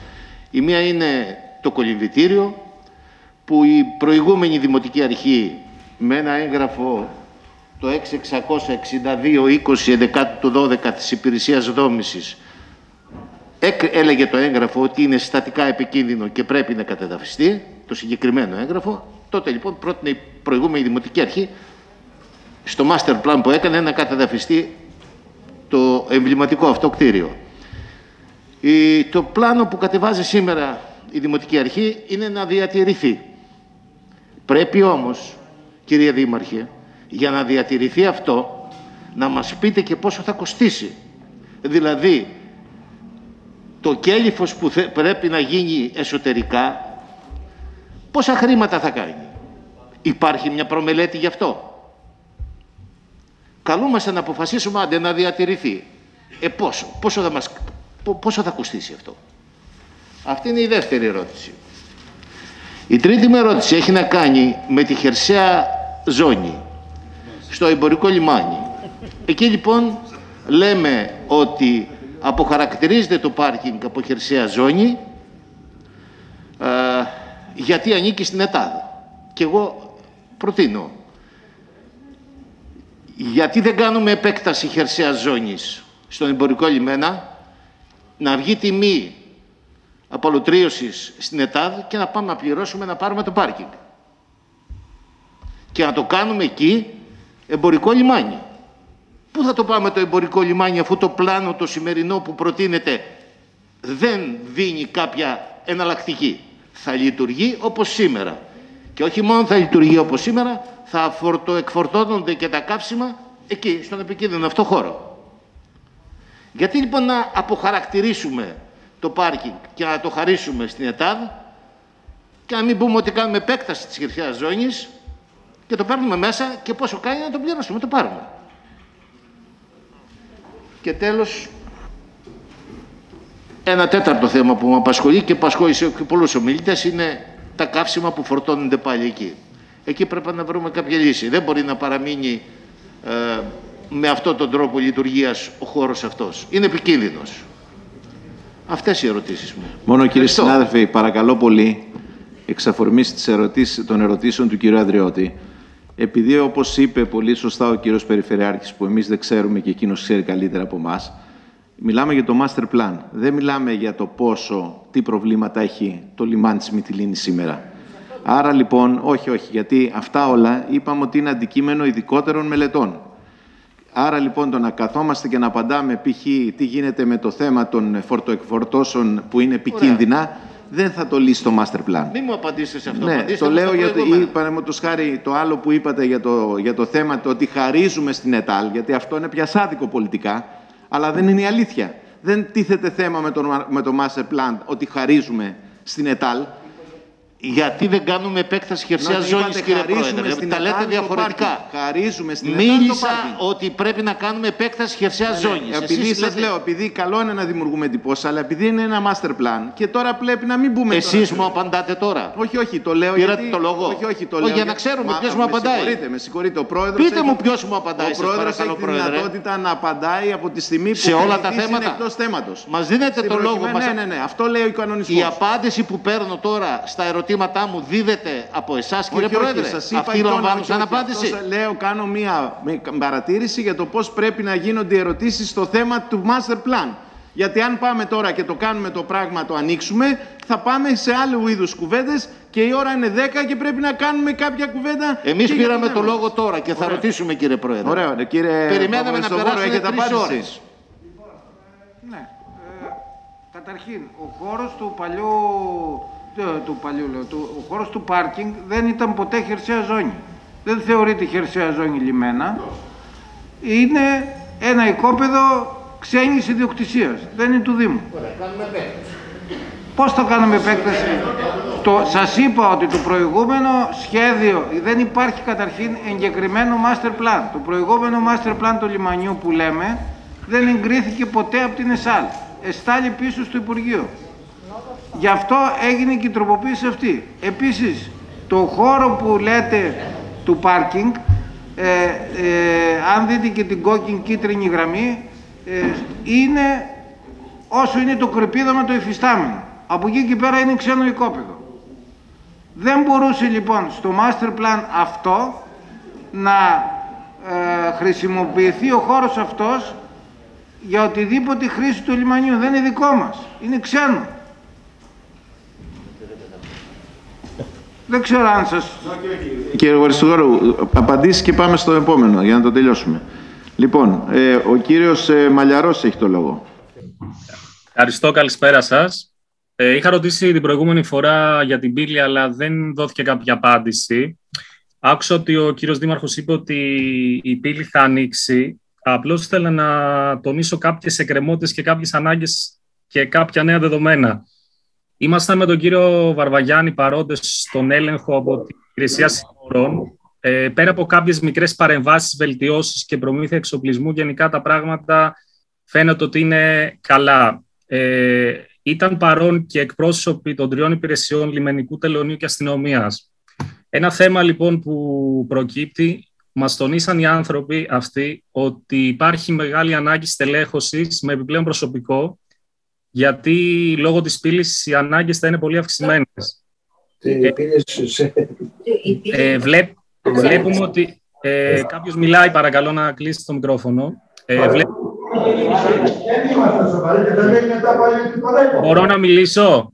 Η μία είναι το κολυμβητήριο, που η προηγούμενη Δημοτική Αρχή με ένα έγγραφο το έξι εξακόσια εξήντα δύο είκοσι έντεκα του δώδεκα της Υπηρεσίας Δόμησης έλεγε το έγγραφο ότι είναι συστατικά επικίνδυνο και πρέπει να κατεδαφιστεί, το συγκεκριμένο έγγραφο. Τότε λοιπόν πρότεινε η προηγούμενη Δημοτική Αρχή στο master plan που έκανε να κατεδαφιστεί το εμβληματικό αυτό κτίριο. Η, το πλάνο που κατεβάζει σήμερα η Δημοτική Αρχή είναι να διατηρηθεί. Πρέπει όμως, κύριε Δήμαρχε, για να διατηρηθεί αυτό, να μας πείτε και πόσο θα κοστίσει. Δηλαδή, το κέλυφος που θε, πρέπει να γίνει εσωτερικά, πόσα χρήματα θα κάνει. Υπάρχει μια προμελέτη γι' αυτό. Καλούμαστε να αποφασίσουμε άντε να διατηρηθεί. Ε, πόσο, πόσο, θα μας, πόσο θα κοστίσει αυτό. Αυτή είναι η δεύτερη ερώτηση. Η τρίτη μου ερώτηση έχει να κάνει με τη χερσαία ζώνη στο εμπορικό λιμάνι. Εκεί λοιπόν λέμε ότι αποχαρακτηρίζεται το πάρκινγκ από χερσαία ζώνη ε, γιατί ανήκει στην ΕΤΑΔ. Και εγώ προτείνω, γιατί δεν κάνουμε επέκταση χερσαίας ζώνης στον εμπορικό λιμένα, να βγει τιμή απολωτρίωσης στην ΕΤΑΔ και να πάμε να πληρώσουμε να πάρουμε το πάρκινγκ. Και να το κάνουμε εκεί εμπορικό λιμάνι. Πού θα το πάμε το εμπορικό λιμάνι, αφού το πλάνο το σημερινό που προτείνεται δεν δίνει κάποια εναλλακτική. Θα λειτουργεί όπως σήμερα. Και όχι μόνο θα λειτουργεί όπως σήμερα, θα φορτοεκφορτώνονται και τα καύσιμα εκεί, στον επικίνδυνο αυτό χώρο. Γιατί λοιπόν να αποχαρακτηρίσουμε το πάρκινγκ και να το χαρίσουμε στην ΕΤΑΔ και να μην πούμε ότι κάνουμε επέκταση της χερσαίας ζώνης και το παίρνουμε μέσα και πόσο κάνει να το πληρώσουμε, το πάρουμε. Και τέλος, ένα τέταρτο θέμα που με απασχολεί και απασχόλησε και πολλούς ομιλητές είναι τα καύσιμα που φορτώνονται πάλι εκεί. Εκεί πρέπει να βρούμε κάποια λύση. Δεν μπορεί να παραμείνει ε, με αυτόν τον τρόπο λειτουργίας ο χώρος αυτός. Είναι επικίνδυνος. Αυτές οι ερωτήσεις μου. Μόνο κύριε συνάδελφε, παρακαλώ πολύ, εξ αφορμής της ερωτήσ, των ερωτήσεων του κύριου Ανδριώτη, επειδή όπως είπε πολύ σωστά ο κύριος Περιφερειάρχης, που εμείς δεν ξέρουμε και εκείνος ξέρει καλύτερα από εμάς, μιλάμε για το master plan. Δεν μιλάμε για το πόσο, τι προβλήματα έχει το λιμάνι της Μυτιλήνης σήμερα. Άρα λοιπόν, όχι, όχι, γιατί αυτά όλα είπαμε ότι είναι αντικείμενο ειδικότερων μελετών. Άρα λοιπόν το να καθόμαστε και να απαντάμε π.χ. τι γίνεται με το θέμα των φορτοεκφορτώσεων που είναι επικίνδυνα, ωραία, δεν θα το λύσει το master plan. Μην μου απαντήσετε σε αυτό. Ναι, το λέω γιατί, ή παραδείγματος χάρη το άλλο που είπατε για το, για το θέμα το ότι χαρίζουμε στην ΕΤΑΛ, γιατί αυτό είναι πιασάδικο πολιτικά, αλλά δεν είναι η αλήθεια. Δεν τίθεται θέμα με το, με το master plan ότι χαρίζουμε στην ΕΤΑΛ. Γιατί δεν κάνουμε επέκταση χερσαίας ζώνης, κύριε Πρόεδρε. Τα λέτε διαφορετικά. Χαρίζουμε στην Μίλησα ότι πρέπει να κάνουμε επέκταση χερσαίας ναι, ζώνης. Επειδή σας λέτε... λέω, επειδή καλό είναι να δημιουργούμε εντυπώσεις, αλλά επειδή είναι ένα master plan και τώρα πρέπει να μην μπούμε. Εσείς τώρα... μου απαντάτε τώρα. Όχι, όχι, το λέω. Πήρατε γιατί... το λόγο. Όχι, όχι, το λέω. Για να ξέρουμε ποιος μου απαντάει. Με συγχωρείτε, με συγχωρείτε. Ο πρόεδρος Πείτε έχει... μου ποιος μου απαντάει. Ο πρόεδρος έχει τη δυνατότητα να απαντάει από τη στιγμή που σε όλα τα θέματα. Είναι εκτός θέματος. Μας δίνετε το λόγο. Ναι, ναι, ναι. Αυτό λέει ο κανονισμός. Η απάντηση που παίρνω τώρα στα ερωτήματά μου δίδεται από εσάς, κύριε όχι, Πρόεδρε. Όχι, σας είπα αυτή λαμβάνω σαν απάντηση. Λέω, κάνω μία παρατήρηση για το πώς πρέπει να γίνονται οι ερωτήσεις στο θέμα του master plan. Γιατί αν πάμε τώρα και το κάνουμε το πράγμα, το ανοίξουμε, θα πάμε σε άλλου είδους κουβέντες και η ώρα είναι δέκα και πρέπει να κάνουμε κάποια κουβέντα. Εμείς πήραμε το, το λόγο τώρα και θα ωραία. ρωτήσουμε, κύριε Πρόεδρε. Ωραία, κύριε Περιμέναμε να περάσουν τρεις ώρες. Ναι. Ε, καταρχήν, ο χώρος του παλιού... του παλιού, λέω, του, ο χώρος του πάρκινγκ δεν ήταν ποτέ χερσαία ζώνη. Δεν θεωρείται χερσαία ζώνη λιμένα. Είναι ένα οικόπεδο ξένης ιδιοκτησίας. Δεν είναι του Δήμου. Ωραία, κάνουμε επέκταση. Πώς θα κάνουμε επέκταση. Το, σας είπα ότι το προηγούμενο σχέδιο, δεν υπάρχει καταρχήν εγκεκριμένο master plan. Το προηγούμενο master plan του λιμανιού που λέμε δεν εγκρίθηκε ποτέ από την ΕΣΑΛ. Εστάλει πίσω στο Υπουργείο. Γι' αυτό έγινε και η τροποποίηση αυτή. Επίσης, το χώρο που λέτε του πάρκινγκ, ε, ε, αν δείτε και την κόκκινη κίτρινη γραμμή, ε, είναι όσο είναι το κρεπίδωμα το υφιστάμενο. Από εκεί και πέρα είναι ξένο οικόπεδο. Δεν μπορούσε λοιπόν στο master plan αυτό να ε, χρησιμοποιηθεί ο χώρος αυτός για οτιδήποτε χρήση του λιμανιού. Δεν είναι δικό μας. Είναι ξένο. Δεν ξέρω αν σας... Κύριε Γοριστογόρου, απαντήσει και πάμε στο επόμενο για να το τελειώσουμε. Λοιπόν, ε, ο κύριος ε, Μαλιαρός έχει το λόγο. Ευχαριστώ, καλησπέρα σας. Ε, είχα ρωτήσει την προηγούμενη φορά για την πύλη, αλλά δεν δόθηκε κάποια απάντηση. Άκουσα ότι ο κύριος Δήμαρχος είπε ότι η πύλη θα ανοίξει. Απλώς ήθελα να τονίσω κάποιες εκκρεμότητες και κάποιες ανάγκες και κάποια νέα δεδομένα. Ήμασταν με τον κύριο Βαρβαγιάννη παρόντες στον έλεγχο από την Υπηρεσία Σύνορων. Ε, πέρα από κάποιες μικρές παρεμβάσεις, βελτιώσεις και προμήθεια εξοπλισμού, γενικά τα πράγματα φαίνεται ότι είναι καλά. Ε, ήταν παρόν και εκπρόσωποι των τριών υπηρεσιών λιμενικού, τελωνίου και αστυνομίας. Ένα θέμα λοιπόν που προκύπτει, μας τονίσαν οι άνθρωποι αυτοί ότι υπάρχει μεγάλη ανάγκη στελέχωσης με επιπλέον προσωπικό, γιατί λόγω της πύλης οι ανάγκες θα είναι πολύ αυξημένες. Ε, ε, βλέπ, βλέπουμε ότι ε, κάποιος μιλάει, παρακαλώ να κλείσει το μικρόφωνο. Ε, βλέπ... Μπορώ να μιλήσω?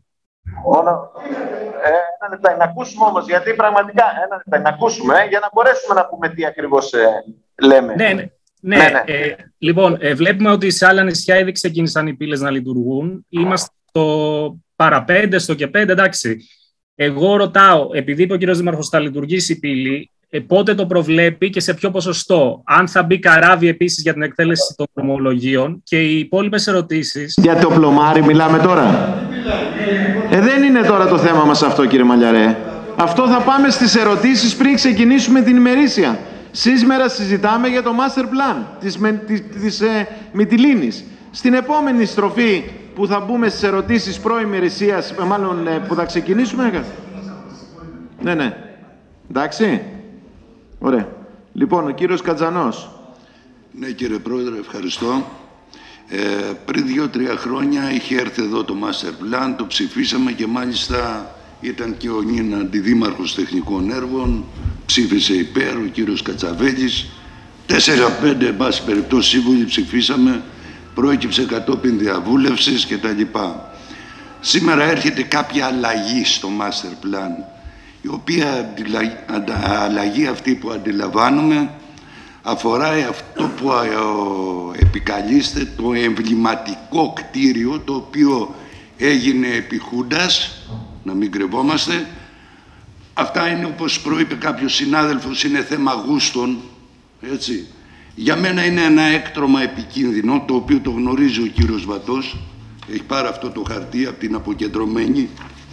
Ένα λεπτά, να ακούσουμε όμως, γιατί πραγματικά ένα λεπτά, να ακούσουμε, για να μπορέσουμε να πούμε τι ακριβώς ε, λέμε. Ναι, ναι. Ναι, ναι, ναι. Ε, λοιπόν, ε, βλέπουμε ότι σε άλλα νησιά ήδη ξεκίνησαν οι πύλες να λειτουργούν. Είμαστε στο παραπέντε, στο και πέντε, εντάξει. Εγώ ρωτάω, επειδή είπε ο κύριος Δήμαρχος θα λειτουργήσει η πύλη, ε, πότε το προβλέπει και σε ποιο ποσοστό? Αν θα μπει καράβι επίσης για την εκτέλεση των δρομολογίων και οι υπόλοιπες ερωτήσεις. Για το πλωμάρι μιλάμε τώρα. Ε, δεν είναι τώρα το θέμα μας αυτό, κύριε Μαλιαρέ. Αυτό θα πάμε στις ερωτήσεις πριν ξεκινήσουμε την ημερήσια. Σήμερα συζητάμε για το master plan της, της, της ε, Μυτιλήνης. Στην επόμενη στροφή που θα μπούμε στις ερωτήσεις προημερησίας, μάλλον ε, που θα ξεκινήσουμε... Ναι, ναι. Εντάξει. Ωραία. Λοιπόν, ο κύριος Κατζανός. Ναι, κύριε Πρόεδρε, ευχαριστώ. Ε, πριν δύο-τρία χρόνια είχε έρθει εδώ το master plan, το ψηφίσαμε και μάλιστα ήταν και ο νυν αντιδήμαρχος τεχνικών έργων, ψήφισε υπέρ, ο κύριος Κατσαβέλης. Τέσσερα-πέντε, εν πάση περιπτώσει, σύμβουλοι ψηφίσαμε, προέκυψε κατόπιν διαβούλευσης κτλ. Σήμερα έρχεται κάποια αλλαγή στο master plan, η οποία αλλαγή αυτή που αντιλαμβάνομαι αφορά αυτό που επικαλείστε το εμβληματικό κτίριο, το οποίο έγινε επί Χούντας, να μην κρυβόμαστε. Αυτά είναι, όπως προείπε κάποιος συνάδελφος, είναι θέμα γούστων, έτσι. Για μένα είναι ένα έκτρωμα επικίνδυνο, το οποίο το γνωρίζει ο κύριος Βατός, έχει πάρει αυτό το χαρτί από την αποκεντρωμένη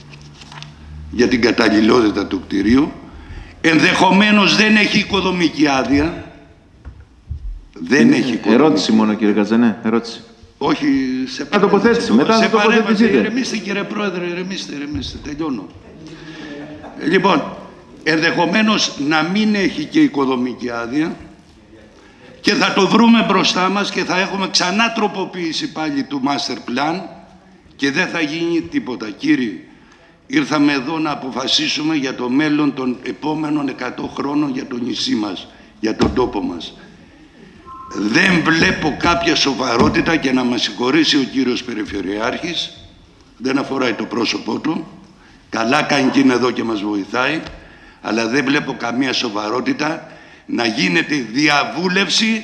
για την καταλληλότητα του κτηρίου. Ενδεχομένως δεν έχει οικοδομική άδεια. Δεν έχει οικοδομική. Ερώτηση μόνο, κύριε Κατζανέ, ερώτηση. Όχι, σε τοποθέτηση. Μετά σε θα τοποθετηθείτε. Ηρεμήστε, κύριε Πρόεδρε, ηρεμήστε, ηρεμήστε. Τελειώνω. Λοιπόν, ενδεχομένως να μην έχει και οικοδομική άδεια και θα το βρούμε μπροστά μας και θα έχουμε ξανά τροποποίηση πάλι του master plan και δεν θα γίνει τίποτα. Κύριοι, ήρθαμε εδώ να αποφασίσουμε για το μέλλον των επόμενων εκατό χρόνων για το νησί μας, για τον τόπο μας. Δεν βλέπω κάποια σοβαρότητα, και να μας συγχωρήσει ο κύριος Περιφερειάρχης, δεν αφοράει το πρόσωπό του, καλά κάνει και είναι εδώ και μας βοηθάει, αλλά δεν βλέπω καμία σοβαρότητα να γίνεται διαβούλευση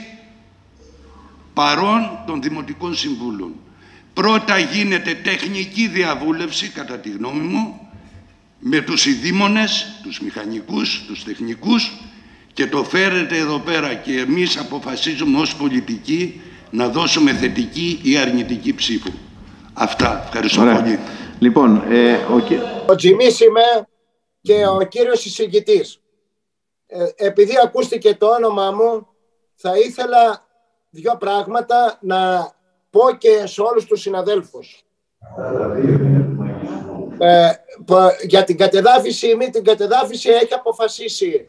παρών των Δημοτικών Συμβούλων. Πρώτα γίνεται τεχνική διαβούλευση, κατά τη γνώμη μου, με τους ειδήμονες, τους μηχανικούς, τους τεχνικούς, και το φέρετε εδώ πέρα και εμείς αποφασίζουμε ως πολιτικοί να δώσουμε θετική ή αρνητική ψήφο. Αυτά. Ευχαριστώ Ωραία. πολύ. Λοιπόν, ε, ο, κύ... ο Τζιμής είμαι και ο κύριος εισηγητής. Ε, επειδή ακούστηκε το όνομά μου, θα ήθελα δύο πράγματα να πω και σε όλους τους συναδέλφους. Ε, για την κατεδάφιση ή μη την κατεδάφιση έχει αποφασίσει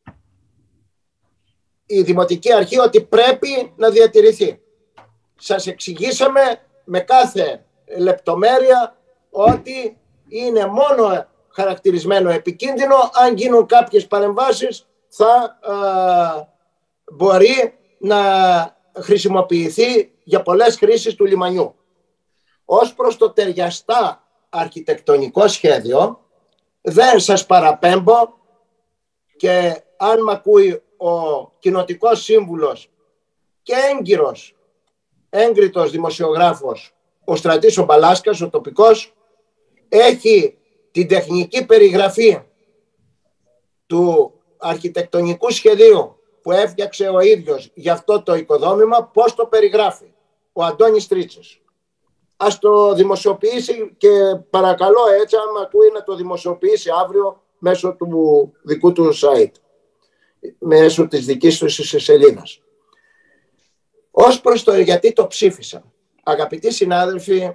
η Δημοτική Αρχή ότι πρέπει να διατηρηθεί. Σας εξηγήσαμε με κάθε λεπτομέρεια ότι είναι μόνο χαρακτηρισμένο επικίνδυνο. Αν γίνουν κάποιες παρεμβάσεις θα ε, μπορεί να χρησιμοποιηθεί για πολλές χρήσεις του λιμανιού. Ως προς το ταιριαστά αρχιτεκτονικό σχέδιο, δεν σας παραπέμπω, και αν μ' ακούει ο κοινοτικός σύμβουλος και έγκυρος, έγκριτος δημοσιογράφος, ο Στρατής ο Μπαλάσκας, ο τοπικός, έχει την τεχνική περιγραφή του αρχιτεκτονικού σχεδίου που έφτιαξε ο ίδιος για αυτό το οικοδόμημα, πώς το περιγράφει ο Αντώνης Τρίτσης. Ας το δημοσιοποιήσει, και παρακαλώ, έτσι, αν με ακούει, να το δημοσιοποιήσει αύριο μέσω του δικού του site, μέσω της δικής του σελίδας. Ως προς το γιατί το ψήφισα, αγαπητοί συνάδελφοι,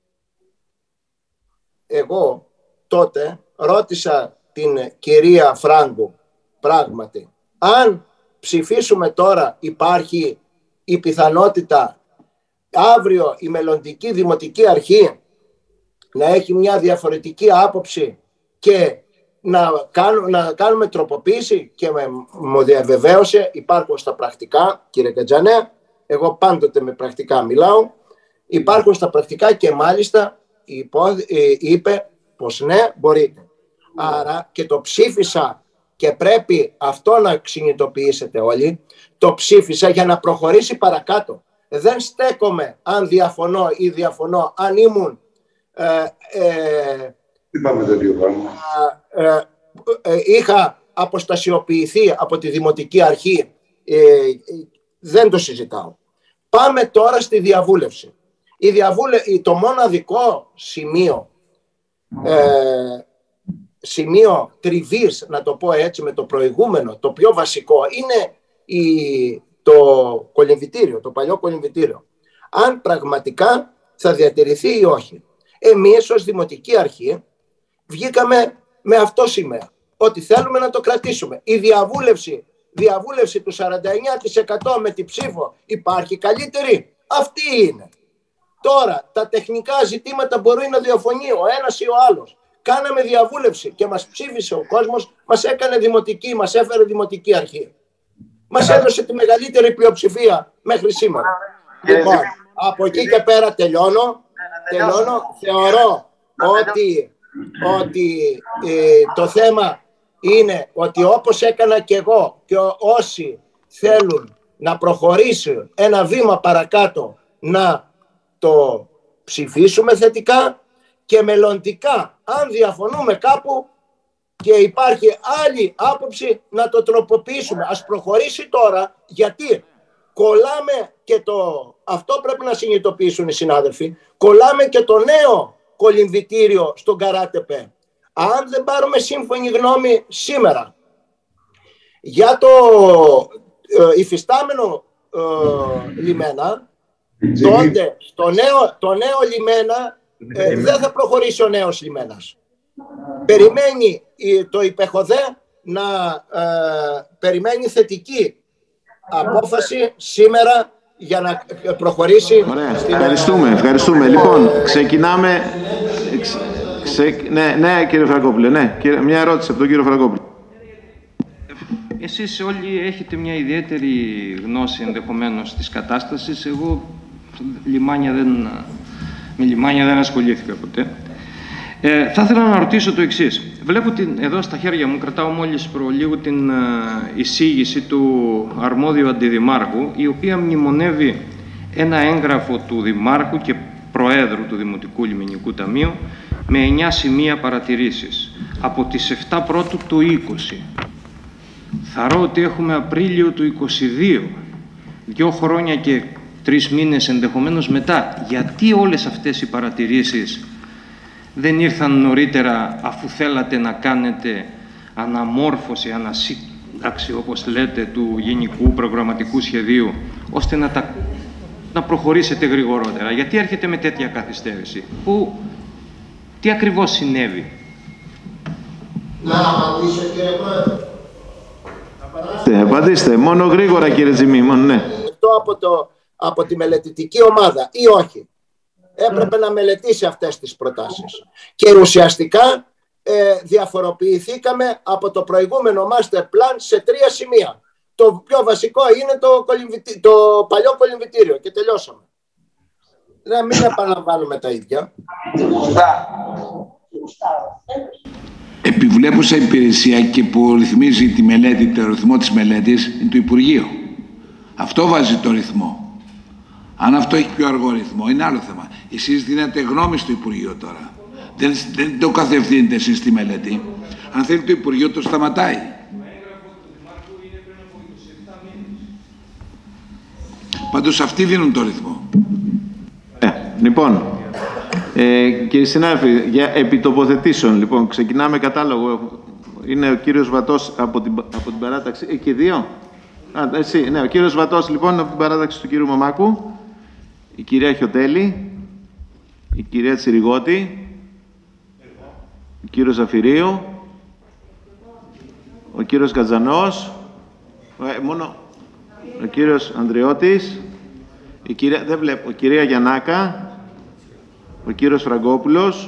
εγώ τότε ρώτησα την κυρία Φράγκο, πράγματι, αν ψηφίσουμε τώρα, υπάρχει η πιθανότητα αύριο η μελλοντική δημοτική αρχή να έχει μια διαφορετική άποψη και να κάνουμε, να κάνουμε τροποποίηση, και με, μου διαβεβαίωσε, υπάρχουν στα πρακτικά, κύριε Κατζανέ, εγώ πάντοτε με πρακτικά μιλάω, υπάρχουν στα πρακτικά, και μάλιστα είπε πως ναι, μπορείτε. Άρα και το ψήφισα, και πρέπει αυτό να συνειδητοποιήσετε όλοι, το ψήφισα για να προχωρήσει παρακάτω. Δεν στέκομαι αν διαφωνώ ή διαφωνώ, αν ήμουν ε, ε, Είπαμε το δύο πράγμα. Ε, ε, ε, είχα αποστασιοποιηθεί από τη Δημοτική Αρχή, ε, ε, δεν το συζητάω. Πάμε τώρα στη διαβούλευση. Η διαβούλε... Το μοναδικό σημείο, ε, σημείο τριβής, να το πω έτσι, με το προηγούμενο, το πιο βασικό, είναι η... το κολυμβητήριο, το παλιό κολυμβητήριο. Αν πραγματικά θα διατηρηθεί ή όχι. Εμείς ως Δημοτική Αρχή βγήκαμε με αυτό σήμερα, ότι θέλουμε να το κρατήσουμε. Η διαβούλευση, διαβούλευση του σαράντα εννέα τοις εκατό με την ψήφο υπάρχει καλύτερη. Αυτή είναι. Τώρα τα τεχνικά ζητήματα μπορεί να διαφωνεί ο ένας ή ο άλλος. Κάναμε διαβούλευση και μας ψήφισε ο κόσμος, μας έκανε δημοτική, μας έφερε Δημοτική Αρχή. Μας έδωσε τη μεγαλύτερη πλειοψηφία μέχρι σήμερα. Λοιπόν, από εκεί και πέρα τελειώνω. τελειώνω. Θεωρώ ότι, ότι ε, το θέμα είναι ότι όπως έκανα και εγώ, και όσοι θέλουν να προχωρήσουν ένα βήμα παρακάτω, να το ψηφίσουμε θετικά, και μελλοντικά αν διαφωνούμε κάπου και υπάρχει άλλη άποψη να το τροποποιήσουμε. Ας προχωρήσει τώρα, γιατί κολλάμε και το... Αυτό πρέπει να συνειδητοποιήσουν οι συνάδελφοι. Κολλάμε και το νέο κολυμβητήριο στον Καράτεπε. Αν δεν πάρουμε σύμφωνη γνώμη σήμερα για το ε, υφιστάμενο ε, λιμένα, τότε το νέο, το νέο λιμένα ε, δεν θα προχωρήσει ο νέος λιμένας. Περιμένει το υπεχοδέ να ε, περιμένει θετική απόφαση σήμερα για να προχωρήσει. Ωραία. Στην... Ευχαριστούμε, ευχαριστούμε. Λοιπόν, ξεκινάμε. Ξε... Ναι, ναι, κύριε Φραγκόπουλε, ναι. Μια ερώτηση από τον κύριο Φραγκόπουλο. Εσείς όλοι έχετε μια ιδιαίτερη γνώση ενδεχομένως της κατάστασης. Εγώ λιμάνια δεν, με λιμάνια δεν ασχολήθηκα ποτέ. Ε, θα ήθελα να ρωτήσω το εξής. Βλέπω την, εδώ στα χέρια μου, κρατάω μόλις προλίγου την uh, εισήγηση του αρμόδιου αντιδημάρχου, η οποία μνημονεύει ένα έγγραφο του Δημάρχου και Προέδρου του Δημοτικού Λιμενικού Ταμείου με εννιά σημεία παρατηρήσεις από τις εφτά πρώτου του είκοσι. Θαρώ ότι έχουμε Απρίλιο του είκοσι δύο, δύο χρόνια και τρεις μήνες ενδεχομένως μετά. Γιατί όλες αυτές οι παρατηρήσεις δεν ήρθαν νωρίτερα, αφού θέλατε να κάνετε αναμόρφωση, ανασύνταξη, όπως λέτε, του γενικού προγραμματικού σχεδίου, ώστε να, τα, να προχωρήσετε γρηγορότερα? Γιατί έρχεται με τέτοια καθυστέρηση? Που, τι ακριβώς συνέβη? Να απαντήσω, κύριε Πρόεδρε. Απαντήστε, απαντήστε. Μόνο γρήγορα, κύριε Τζιμί, μόνο ναι. Αυτό από, το, από τη μελετητική ομάδα ή όχι? έπρεπε να μελετήσει αυτές τις προτάσεις. Και ουσιαστικά ε, διαφοροποιηθήκαμε από το προηγούμενο master plan σε τρία σημεία. Το πιο βασικό είναι το, το παλιό κολυμβητήριο και τελειώσαμε. Να μην επαναλαμβάνουμε τα ίδια. Επιβλέπουσα υπηρεσία και που ρυθμίζει τη μελέτη, το ρυθμό της μελέτης, είναι το Υπουργείο. Αυτό βάζει το ρυθμό. Αν αυτό έχει πιο αργό ρυθμό, είναι άλλο θέμα. Εσείς δίνετε γνώμη στο Υπουργείο τώρα. Δεν, δεν το κατευθύνετε εσείς στη μελέτη. Αν θέλει το Υπουργείο, το σταματάει. Πάντως αυτοί δίνουν το ρυθμό. Ε, λοιπόν, ε, κύριοι συνάδελφοι, για επιτοποθετήσεων, λοιπόν, ξεκινάμε κατάλογο. Είναι ο κύριος Βατός από την, από την παράταξη. Εκεί δύο. Α, εσύ, ναι, ο κύριος Βατός, λοιπόν, από την παράταξη του κύριου Μαμάκου. Η κυρία Χιωτέλη. Η κυρία Τσιριγώτη. Ο κύριος Ζαφυρίου. Ο κύριος Κατζανός. Ε, μόνο... Ο κύριος Ανδριώτης, η κυρία, δεν βλέπω, η κυρία Γιαννάκα, ο κύριος Φραγκόπουλος,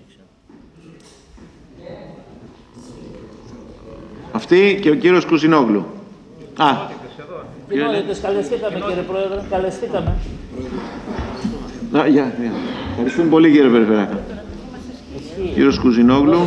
αυτή και ο κύριος Κουζινόγλου. Α, Κοινότητες, καλεστήκαμε κύριε Πρόεδρε, καλεστήκαμε. Α, για, για. Ευχαριστούμε πολύ κύριε Περιφερειακά. Κύριος Κουζινόγλου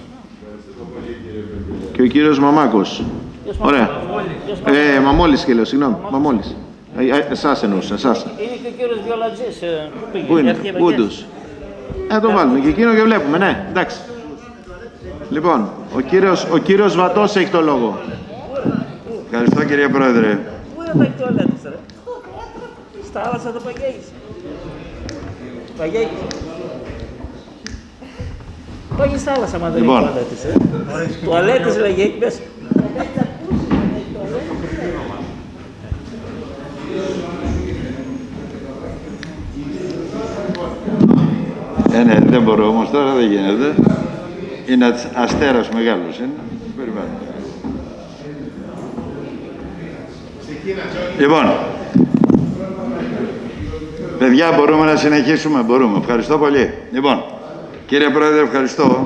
και ο κύριος Μαμάκος. Ωραία. Ε, Μαμόλης και λέω, συγγνώμη. Μαμόλης. Ε, εσάς εννοούσα, εσάς. Είναι και ο κύριος Βιολατζής. Πού είναι, Πούντος. Ε, το βάλουμε και εκείνο και βλέπουμε, ναι, εντάξει. Λοιπόν, ο κύριος, ο κύριος Βατός έχει το λόγο. Ευχαριστώ κύριε Πρόεδρε. Πού είναι τα τουαλέτες, ρε. Στα άλλασα το Παγέγης. Παγέγης. Πάγει στα άλλασα, μα δεν είναι τουαλέτες, ρε. Τουαλέτες λέγει εκεί μέσα. Ε, ναι, δεν μπορώ όμως τώρα, δεν γίνεται. Είναι αστέρας μεγάλος, είναι. Περιμένω. Λοιπόν, παιδιά, μπορούμε να συνεχίσουμε, μπορούμε. Ευχαριστώ πολύ. Λοιπόν, κύριε Πρόεδρε, ευχαριστώ.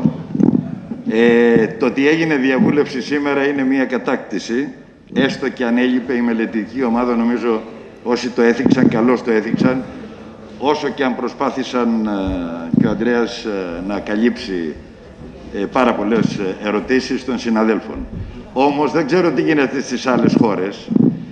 Ε, το ότι έγινε διαβούλευση σήμερα είναι μια κατάκτηση, έστω και αν έλειπε η μελετητική ομάδα, νομίζω όσοι το έθιξαν, καλώς το έθιξαν, όσο και αν προσπάθησαν ε, και ο Ανδρέας ε, να καλύψει ε, πάρα πολλές ερωτήσεις των συναδέλφων. Όμως δεν ξέρω τι γίνεται στις άλλες χώρες.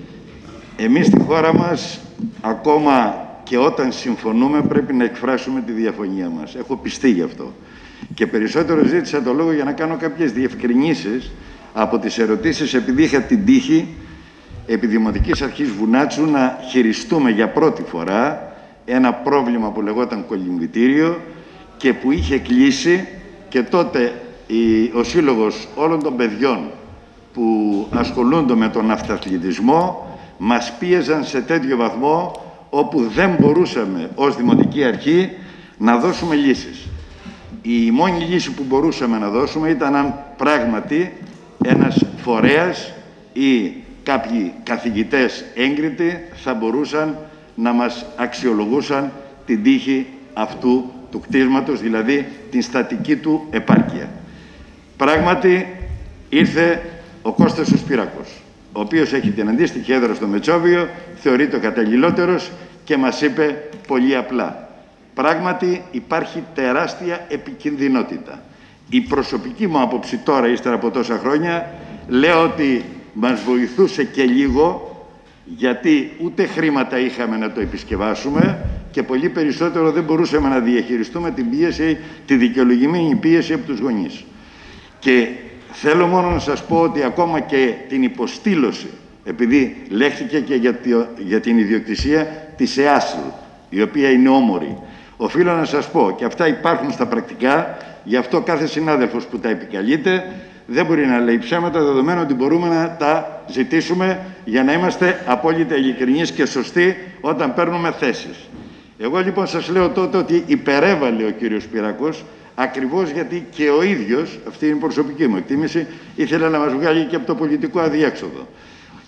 Εμείς στη χώρα μας, ακόμα και όταν συμφωνούμε, πρέπει να εκφράσουμε τη διαφωνία μας. Έχω πιστεί γι' αυτό. Και περισσότερο ζήτησα το λόγο για να κάνω κάποιες διευκρινήσεις από τις ερωτήσεις, επειδή είχα την τύχη επί Δημοτικής Αρχής Βουνάτσου να χειριστούμε για πρώτη φορά ένα πρόβλημα που λεγόταν κολυμβητήριο και που είχε κλείσει, και τότε η, ο Σύλλογος όλων των παιδιών που ασχολούνται με τον αυταθλητισμό μας πίεζαν σε τέτοιο βαθμό όπου δεν μπορούσαμε ως Δημοτική Αρχή να δώσουμε λύσεις. Η μόνη λύση που μπορούσαμε να δώσουμε ήταν αν πράγματι ένας φορέας ή κάποιοι καθηγητές έγκριτοι θα μπορούσαν να μας αξιολογούσαν την τύχη αυτού του κτίσματος, δηλαδή την στατική του επάρκεια. Πράγματι ήρθε ο Κώστας ο Σπυράκος, ο οποίος έχει την αντίστοιχη έδρα στο Μετσόβιο, θεωρείται ο καταλληλότερος και μας είπε πολύ απλά: πράγματι υπάρχει τεράστια επικινδυνότητα. Η προσωπική μου άποψη τώρα, ύστερα από τόσα χρόνια, λέω ότι μας βοηθούσε και λίγο, γιατί ούτε χρήματα είχαμε να το επισκευάσουμε και πολύ περισσότερο δεν μπορούσαμε να διαχειριστούμε την πίεση, τη δικαιολογημένη πίεση από τους γονείς. Και θέλω μόνο να σας πω ότι ακόμα και την υποστήλωση, επειδή λέχθηκε και για, τη, για την ιδιοκτησία της ΕΑΣΛ, η οποία είναι όμορη, οφείλω να σας πω, και αυτά υπάρχουν στα πρακτικά, γι' αυτό κάθε συνάδελφος που τα επικαλείται δεν μπορεί να λέει ψέματα, δεδομένου ότι μπορούμε να τα ζητήσουμε για να είμαστε απόλυτα ειλικρινείς και σωστοί όταν παίρνουμε θέσεις. Εγώ λοιπόν σας λέω τότε ότι υπερέβαλε ο κύριος Σπυράκος, ακριβώς γιατί και ο ίδιος, αυτή είναι η προσωπική μου εκτίμηση, ήθελε να μας βγάλει και από το πολιτικό αδιέξοδο.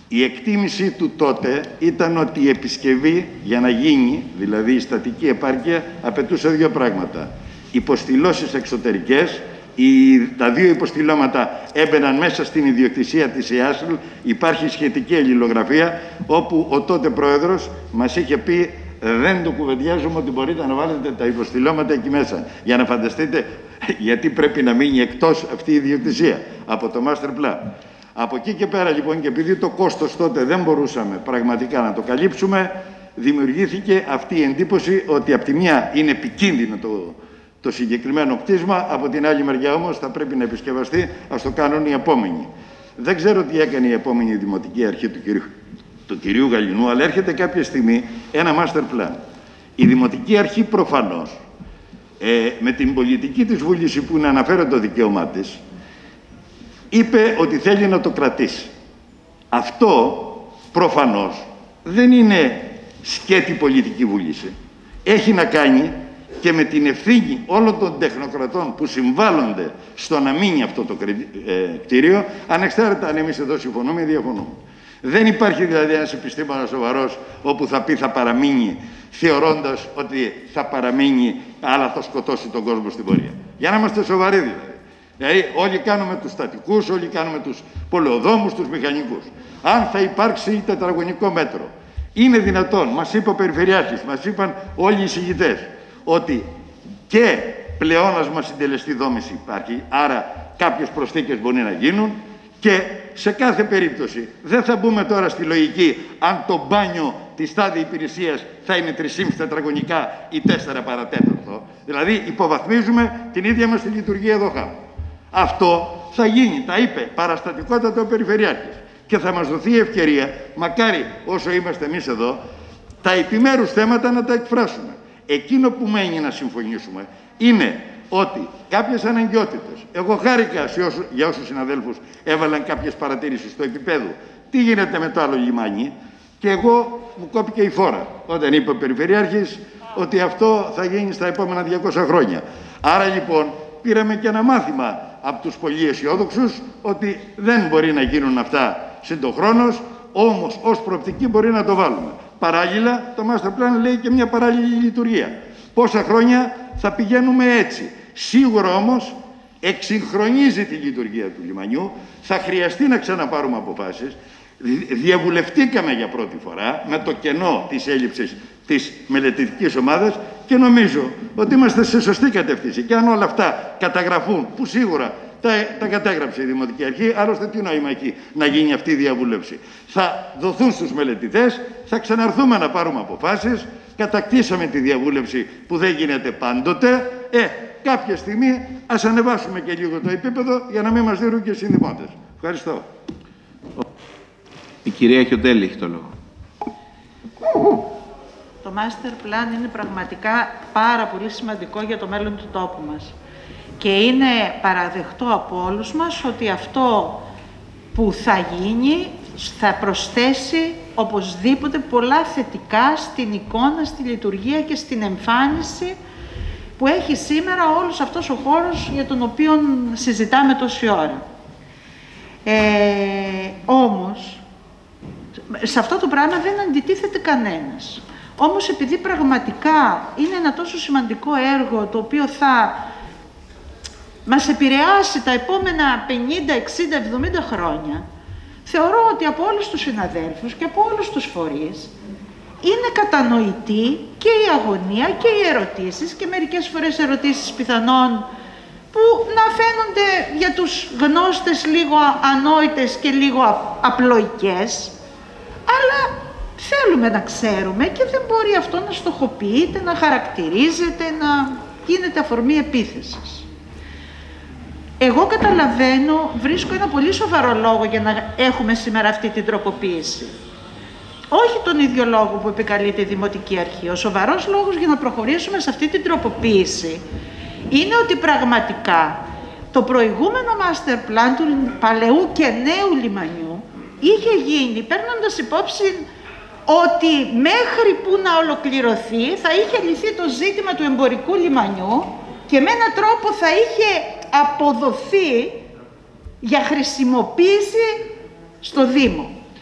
Η εκτίμηση του τότε ήταν ότι η επισκευή για να γίνει, δηλαδή η στατική επάρκεια, απαιτούσε δύο πράγματα. Υποστηλώσεις εξωτερικές, οι, τα δύο υποστηλώματα έμπαιναν μέσα στην ιδιοκτησία της ΕΑΣΛ, υπάρχει σχετική αλληλογραφία, όπου ο τότε πρόεδρος μας είχε πει δεν το κουβεντιάζουμε ότι μπορείτε να βάλετε τα υποστηλώματα εκεί μέσα. Για να φανταστείτε γιατί πρέπει να μείνει εκτός αυτή η ιδιοκτησία από το Master Plan. Από εκεί και πέρα λοιπόν, και επειδή το κόστος τότε δεν μπορούσαμε πραγματικά να το καλύψουμε, δημιουργήθηκε αυτή η εντύπωση ότι από τη μία είναι επικίνδυνο το, το συγκεκριμένο κτίσμα, από την άλλη μεριά όμως θα πρέπει να επισκευαστεί, ας το κάνουν οι επόμενοι. Δεν ξέρω τι έκανε η επόμενη Δημοτική Αρχή του κυρίου, του κυρίου Γαλινού, αλλά έρχεται κάποια στιγμή ένα master plan. Η Δημοτική Αρχή προφανώς, ε, με την πολιτική της βούληση που να αναφέρει το δικαίωμά της, είπε ότι θέλει να το κρατήσει. Αυτό προφανώς δεν είναι σκέτη πολιτική βούληση. Έχει να κάνει και με την ευθύνη όλων των τεχνοκρατών που συμβάλλονται στο να μείνει αυτό το κτίριο, ανεξάρτητα αν εμείς εδώ συμφωνούμε ή διαφωνούμε. Δεν υπάρχει δηλαδή ένας επιστήμονας σοβαρός όπου θα πει θα παραμείνει, θεωρώντας ότι θα παραμείνει, αλλά θα σκοτώσει τον κόσμο στην πορεία. Για να είμαστε σοβαροί δηλαδή. Δηλαδή όλοι κάνουμε τους στατικούς, όλοι κάνουμε τους πολεοδόμους, τους μηχανικούς. Αν θα υπάρξει τετραγωνικό μέτρο, είναι δυνατόν, μας είπε ο Περιφερειάρχης, μας είπαν όλοι οι εισηγητές, ότι και πλεόνασμα συντελεστή δόμηση υπάρχει, άρα κάποιες προσθήκες μπορεί να γίνουν, και σε κάθε περίπτωση δεν θα μπούμε τώρα στη λογική αν το μπάνιο της τάδε υπηρεσίας θα είναι τρία και μισό τετραγωνικά ή τέσσερα παρατέταρτο. Δηλαδή υποβαθμίζουμε την ίδια μας τη λειτουργία εδώ χάμε. Αυτό θα γίνει, τα είπε παραστατικότατα ο Περιφερειάρχης, και θα μας δοθεί η ευκαιρία, μακάρι όσο είμαστε εμείς εδώ, τα επιμέρους θέματα να τα εκφράσουμε. Εκείνο που μένει να συμφωνήσουμε είναι ότι κάποιες αναγκαιότητες, εγώ χάρηκα σε όσου, για όσους συναδέλφους έβαλαν κάποιες παρατηρήσεις στο επίπεδο τι γίνεται με το άλλο λιμάνι, και εγώ μου κόπηκε η φόρα όταν είπε ο Περιφερειάρχης ότι αυτό θα γίνει στα επόμενα διακόσια χρόνια. Άρα λοιπόν πήραμε και ένα μάθημα από τους πολύ αισιόδοξους ότι δεν μπορεί να γίνουν αυτά συντοχρόνως, όμως ως προοπτική μπορεί να το βάλουμε. Παράλληλα, το Master Plan λέει και μια παράλληλη λειτουργία. Πόσα χρόνια θα πηγαίνουμε έτσι. Σίγουρα όμως εξυγχρονίζει τη λειτουργία του λιμανιού, θα χρειαστεί να ξαναπάρουμε αποφάσεις. Διαβουλευτήκαμε για πρώτη φορά με το κενό της έλλειψης της μελετητικής ομάδας και νομίζω ότι είμαστε σε σωστή κατεύθυνση. Και αν όλα αυτά καταγραφούν, που σίγουρα τα, τα κατέγραψε η Δημοτική Αρχή, άλλωστε τι νόημα εκεί να γίνει αυτή η διαβούλευση. Θα δοθούν στους μελετητές, θα ξαναρθούμε να πάρουμε αποφάσεις, κατακτήσαμε τη διαβούλευση που δεν γίνεται πάντοτε. Ε, κάποια στιγμή ας ανεβάσουμε και λίγο το επίπεδο για να μην μας δίνουν και συνδημότες. Ευχαριστώ. Η κυρία Χιοντέλη έχει το λόγο. Το Master Plan είναι πραγματικά πάρα πολύ σημαντικό για το μέλλον του τόπου μας. Και είναι παραδεχτό από όλους μας ότι αυτό που θα γίνει θα προσθέσει οπωσδήποτε πολλά θετικά στην εικόνα, στη λειτουργία και στην εμφάνιση που έχει σήμερα όλος αυτός ο χώρος για τον οποίο συζητάμε τόση ώρα. Ε, όμως, σε αυτό το πράγμα δεν αντιτίθεται κανένας. Όμως επειδή πραγματικά είναι ένα τόσο σημαντικό έργο το οποίο θα μας επηρεάσει τα επόμενα πενήντα, εξήντα, εβδομήντα χρόνια, θεωρώ ότι από όλους τους συναδέλφους και από όλους τους φορείς είναι κατανοητή και η αγωνία και οι ερωτήσεις, και μερικές φορές ερωτήσεις πιθανόν που να φαίνονται για τους γνώστες λίγο ανόητες και λίγο απλοϊκές, αλλά θέλουμε να ξέρουμε και δεν μπορεί αυτό να στοχοποιείται, να χαρακτηρίζεται, να γίνεται αφορμή επίθεσης. Εγώ καταλαβαίνω, βρίσκω ένα πολύ σοβαρό λόγο για να έχουμε σήμερα αυτή την τροποποίηση. Όχι τον ίδιο λόγο που επικαλείται η Δημοτική Αρχή. Ο σοβαρός λόγος για να προχωρήσουμε σε αυτή την τροποποίηση είναι ότι πραγματικά το προηγούμενο master plan του παλαιού και νέου λιμανιού είχε γίνει παίρνοντας υπόψη ότι μέχρι που να ολοκληρωθεί θα είχε λυθεί το ζήτημα του εμπορικού λιμανιού και με έναν τρόπο θα είχε αποδοθεί για χρησιμοποίηση στο Δήμο.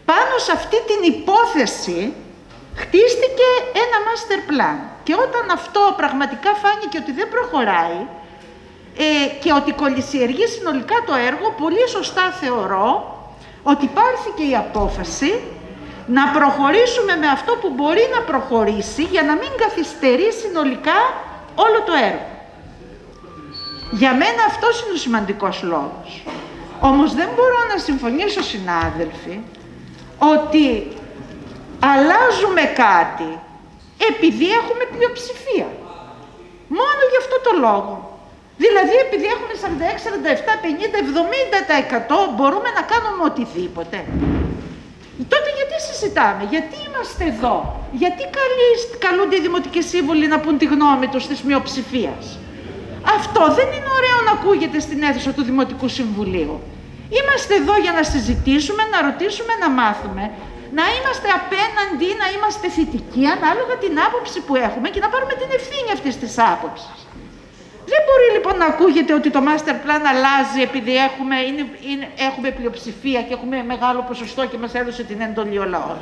Πάνω σε αυτή την υπόθεση χτίστηκε ένα master plan. Και όταν αυτό πραγματικά φάνηκε ότι δεν προχωράει ε, και ότι κολυσιεργεί συνολικά το έργο, πολύ σωστά θεωρώ ότι πάρθηκε η απόφαση να προχωρήσουμε με αυτό που μπορεί να προχωρήσει για να μην καθυστερεί συνολικά όλο το έργο. Για μένα αυτός είναι ο σημαντικός λόγος. Όμως δεν μπορώ να συμφωνήσω, συνάδελφοι, ότι αλλάζουμε κάτι επειδή έχουμε πλειοψηφία. Μόνο γι' αυτό το λόγο. Δηλαδή επειδή έχουμε σαράντα έξι, σαράντα επτά, πενήντα, εβδομήντα τοις εκατό μπορούμε να κάνουμε οτιδήποτε. Τότε γιατί συζητάμε, γιατί είμαστε εδώ, γιατί καλούνται οι δημοτικοί σύμβουλοι να πούν τη γνώμη τους της μειοψηφίας. Αυτό δεν είναι ωραίο να ακούγεται στην αίθουσα του Δημοτικού Συμβουλίου. Είμαστε εδώ για να συζητήσουμε, να ρωτήσουμε, να μάθουμε, να είμαστε απέναντι, να είμαστε θετικοί ανάλογα την άποψη που έχουμε και να πάρουμε την ευθύνη αυτής της άποψης. Δεν μπορεί λοιπόν να ακούγεται ότι το master plan αλλάζει επειδή έχουμε, είναι, είναι, έχουμε πλειοψηφία και έχουμε μεγάλο ποσοστό και μας έδωσε την εντολή ο λαός.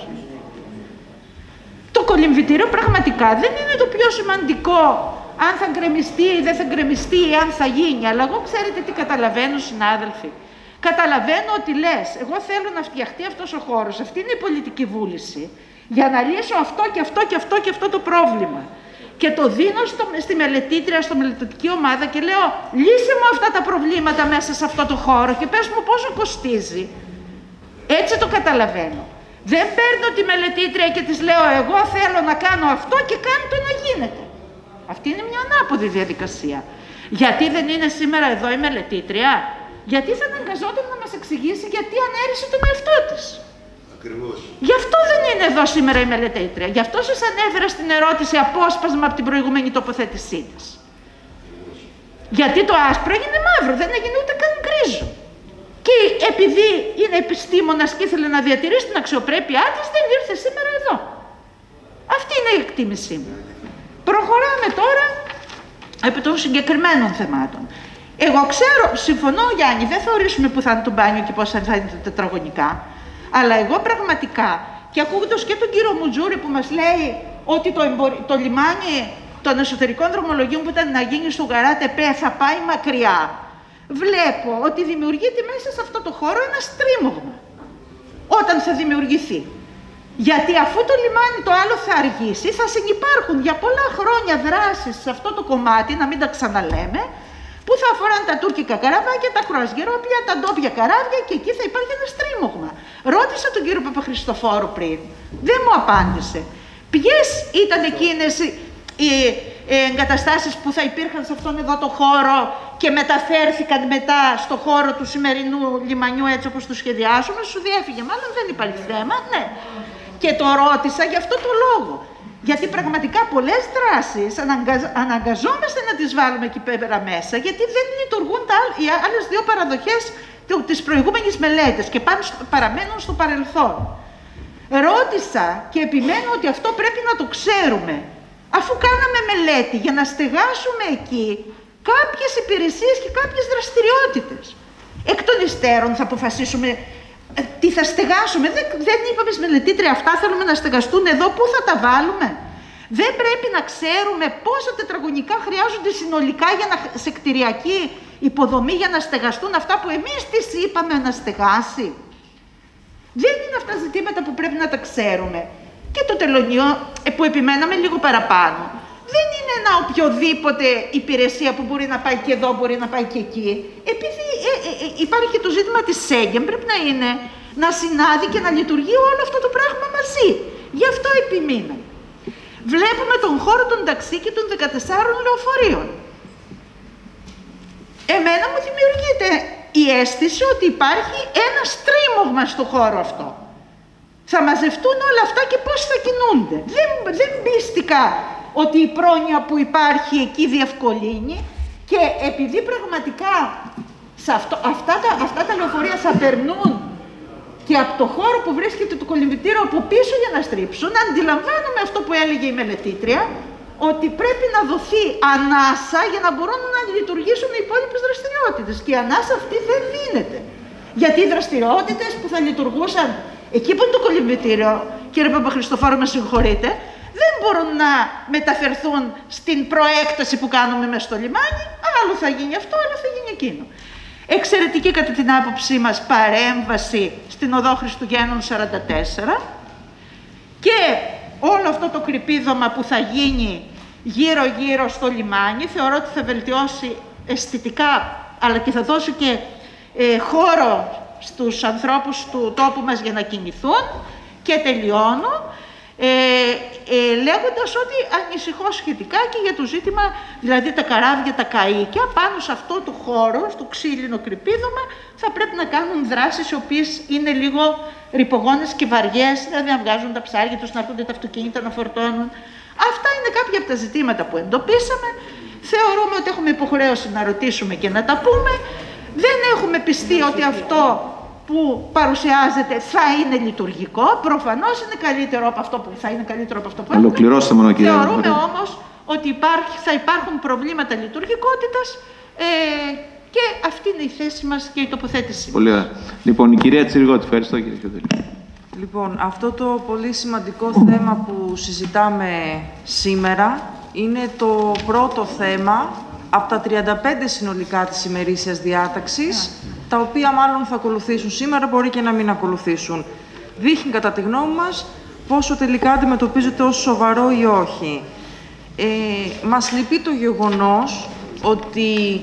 Το κολυμβητήριο πραγματικά δεν είναι το πιο σημαντικό αν θα γκρεμιστεί ή δεν θα γκρεμιστεί ή αν θα γίνει. Αλλά εγώ ξέρετε τι καταλαβαίνω, συνάδελφοι. Καταλαβαίνω ότι λες, εγώ θέλω να φτιαχτεί αυτός ο χώρος, αυτή είναι η πολιτική βούληση, για να λύσω αυτό και αυτό και αυτό και αυτό το πρόβλημα. Και το δίνω στο, στη μελετήτρια, στο μελετητική ομάδα και λέω, λύσε μου αυτά τα προβλήματα μέσα σε αυτό το χώρο και πες μου πόσο κοστίζει. Έτσι το καταλαβαίνω. Δεν παίρνω τη μελετήτρια και της λέω, εγώ θέλω να κάνω αυτό και κάνω το να γίνεται. Αυτή είναι μια ανάποδη διαδικασία. Γιατί δεν είναι σήμερα εδώ η μελετήτρια? Γιατί θα αναγκαζόταν να μας εξηγήσει γιατί ανέρισε τον εαυτό της. Ακριβώς. Γι' αυτό δεν είναι εδώ σήμερα η μελετήτρια. Γι' αυτό σας ανέφερα στην ερώτηση απόσπασμα από την προηγούμενη τοποθέτησή της. Γιατί το άσπρο έγινε μαύρο, δεν έγινε ούτε καν γκρίζο. Και επειδή είναι επιστήμονας και ήθελε να διατηρήσει την αξιοπρέπειά της, δεν ήρθε σήμερα εδώ. Αυτή είναι η εκτίμησή μου. Προχωράμε τώρα επί των συγκεκριμένων θεμάτων. Εγώ ξέρω, συμφωνώ Γιάννη, δεν θα ορίσουμε που θα είναι το μπάνιο και πώς θα είναι τα τετραγωνικά, αλλά εγώ πραγματικά, και ακούγοντας και τον κύριο Μουτζούρη που μας λέει ότι το, εμπορι... το λιμάνι των εσωτερικών δρομολογίων που ήταν να γίνει στο Γαράτεπέ θα πάει μακριά, βλέπω ότι δημιουργείται μέσα σε αυτό το χώρο ένα στρίμωγμα όταν θα δημιουργηθεί. Γιατί αφού το λιμάνι το άλλο θα αργήσει, θα συνυπάρχουν για πολλά χρόνια δράσεις σε αυτό το κομμάτι, να μην τα ξαναλέμε, που θα αφοράν τα τουρκικά καραβάκια, τα κρουαζιερόπλια, τα ντόπια καράβια και εκεί θα υπάρχει ένα στρίμωγμα. Ρώτησα τον κύριο Παπαχριστοφόρου πριν, δεν μου απάντησε. Ποιες ήταν εκείνες οι εγκαταστάσεις που θα υπήρχαν σε αυτόν εδώ το χώρο και μεταφέρθηκαν μετά στο χώρο του σημερινού λιμανιού έτσι όπως το σχεδιάσουμε? Σου διέφυγε, μάλλον δεν υπάρχει θέμα, ναι. Και το ρώτησα γι' αυτό το λόγο. Γιατί πραγματικά πολλές δράσεις αναγκαζ... αναγκαζόμαστε να τις βάλουμε εκεί πέρα μέσα, γιατί δεν λειτουργούν τα... οι άλλες δύο παραδοχές της προηγούμενης μελέτης και πάνε... παραμένουν στο παρελθόν. Ρώτησα και επιμένω ότι αυτό πρέπει να το ξέρουμε. Αφού κάναμε μελέτη για να στεγάσουμε εκεί κάποιες υπηρεσίες και κάποιες δραστηριότητες. Εκ των υστέρων θα αποφασίσουμε τι θα στεγάσουμε. Δεν, δεν είπαμε στις μελετήτρια αυτά θέλουμε να στεγαστούν εδώ, πού θα τα βάλουμε? Δεν πρέπει να ξέρουμε πόσα τετραγωνικά χρειάζονται συνολικά για να, σε κτηριακή υποδομή για να στεγαστούν αυτά που εμείς τις είπαμε να στεγάσει? Δεν είναι αυτά ζητήματα που πρέπει να τα ξέρουμε. Και το τελωνείο που επιμέναμε λίγο παραπάνω. Δεν είναι ένα οποιοδήποτε υπηρεσία που μπορεί να πάει και εδώ, μπορεί να πάει και εκεί. Επειδή ε, ε, ε, υπάρχει και το ζήτημα της Σέγγεν, πρέπει να είναι να συνάδει και να λειτουργεί όλο αυτό το πράγμα μαζί. Γι' αυτό επιμείνω. Βλέπουμε τον χώρο των ταξί και των δεκατεσσάρων λεωφορείων. Εμένα μου δημιουργείται η αίσθηση ότι υπάρχει ένα στρίμωγμα στο χώρο αυτό. Θα μαζευτούν όλα αυτά και πώς θα κινούνται. Δεν, δεν πίστηκα ότι η πρόνοια που υπάρχει εκεί διευκολύνει και επειδή πραγματικά σε αυτό, αυτά, τα, αυτά τα λεωφορεία θα περνούν και από το χώρο που βρίσκεται το κολυμβητήριο από πίσω για να στρίψουν, αντιλαμβάνομαι αυτό που έλεγε η μελετήτρια, ότι πρέπει να δοθεί ανάσα για να μπορούν να λειτουργήσουν οι υπόλοιπες δραστηριότητες. Και η ανάσα αυτή δεν δίνεται. Γιατί οι δραστηριότητες που θα λειτουργούσαν εκεί που είναι το κολυμβητήριο, κύριε Παπαχριστοφόρο, με συγχωρείτε, δεν μπορούν να μεταφερθούν στην προέκταση που κάνουμε μες στο λιμάνι. Άλλο θα γίνει αυτό, άλλο θα γίνει εκείνο. Εξαιρετική κατά την άποψή μας παρέμβαση στην οδό Χριστουγέννων σαράντα τέσσερα και όλο αυτό το κρυπίδωμα που θα γίνει γύρω-γύρω στο λιμάνι θεωρώ ότι θα βελτιώσει αισθητικά, αλλά και θα δώσει και ε, χώρο στους ανθρώπους του τόπου μας για να κινηθούν. Και τελειώνω ε, ε, λέγοντας ότι ανησυχώ σχετικά και για το ζήτημα, δηλαδή τα καράβια, τα καΐκια, πάνω σε αυτό το χώρο, στο ξύλινο κρυπίδωμα, θα πρέπει να κάνουν δράσεις οι οποίες είναι λίγο ρυπογόνες και βαριές, δηλαδή να βγάζουν τα ψάρια τους, να έρχονται τα αυτοκίνητα να φορτώνουν. Αυτά είναι κάποια από τα ζητήματα που εντοπίσαμε. Θεωρούμε ότι έχουμε υποχρέωση να ρωτήσουμε και να τα πούμε. Δεν έχουμε πιστεί ότι αυτό που παρουσιάζεται θα είναι λειτουργικό. Προφανώς είναι καλύτερο από αυτό που θα είναι καλύτερο από αυτό που έχουμε. Ολοκληρώστε μόνο, κύριε. Θεωρούμε όμως ότι υπάρχει, θα υπάρχουν προβλήματα λειτουργικότητας ε, και αυτή είναι η θέση μας και η τοποθέτηση. Πολύ ωραία. Λοιπόν, η κυρία Τσιριγώτη. Ευχαριστώ, κύριε Χιωτέλη. Λοιπόν, αυτό το πολύ σημαντικό θέμα που συζητάμε σήμερα είναι το πρώτο θέμα από τα τριάντα πέντε συνολικά της ημερήσιας διάταξης, τα οποία μάλλον θα ακολουθήσουν σήμερα, μπορεί και να μην ακολουθήσουν. Δείχνει κατά τη γνώμη μας πόσο τελικά αντιμετωπίζεται ως σοβαρό ή όχι. Ε, μας λυπεί το γεγονός ότι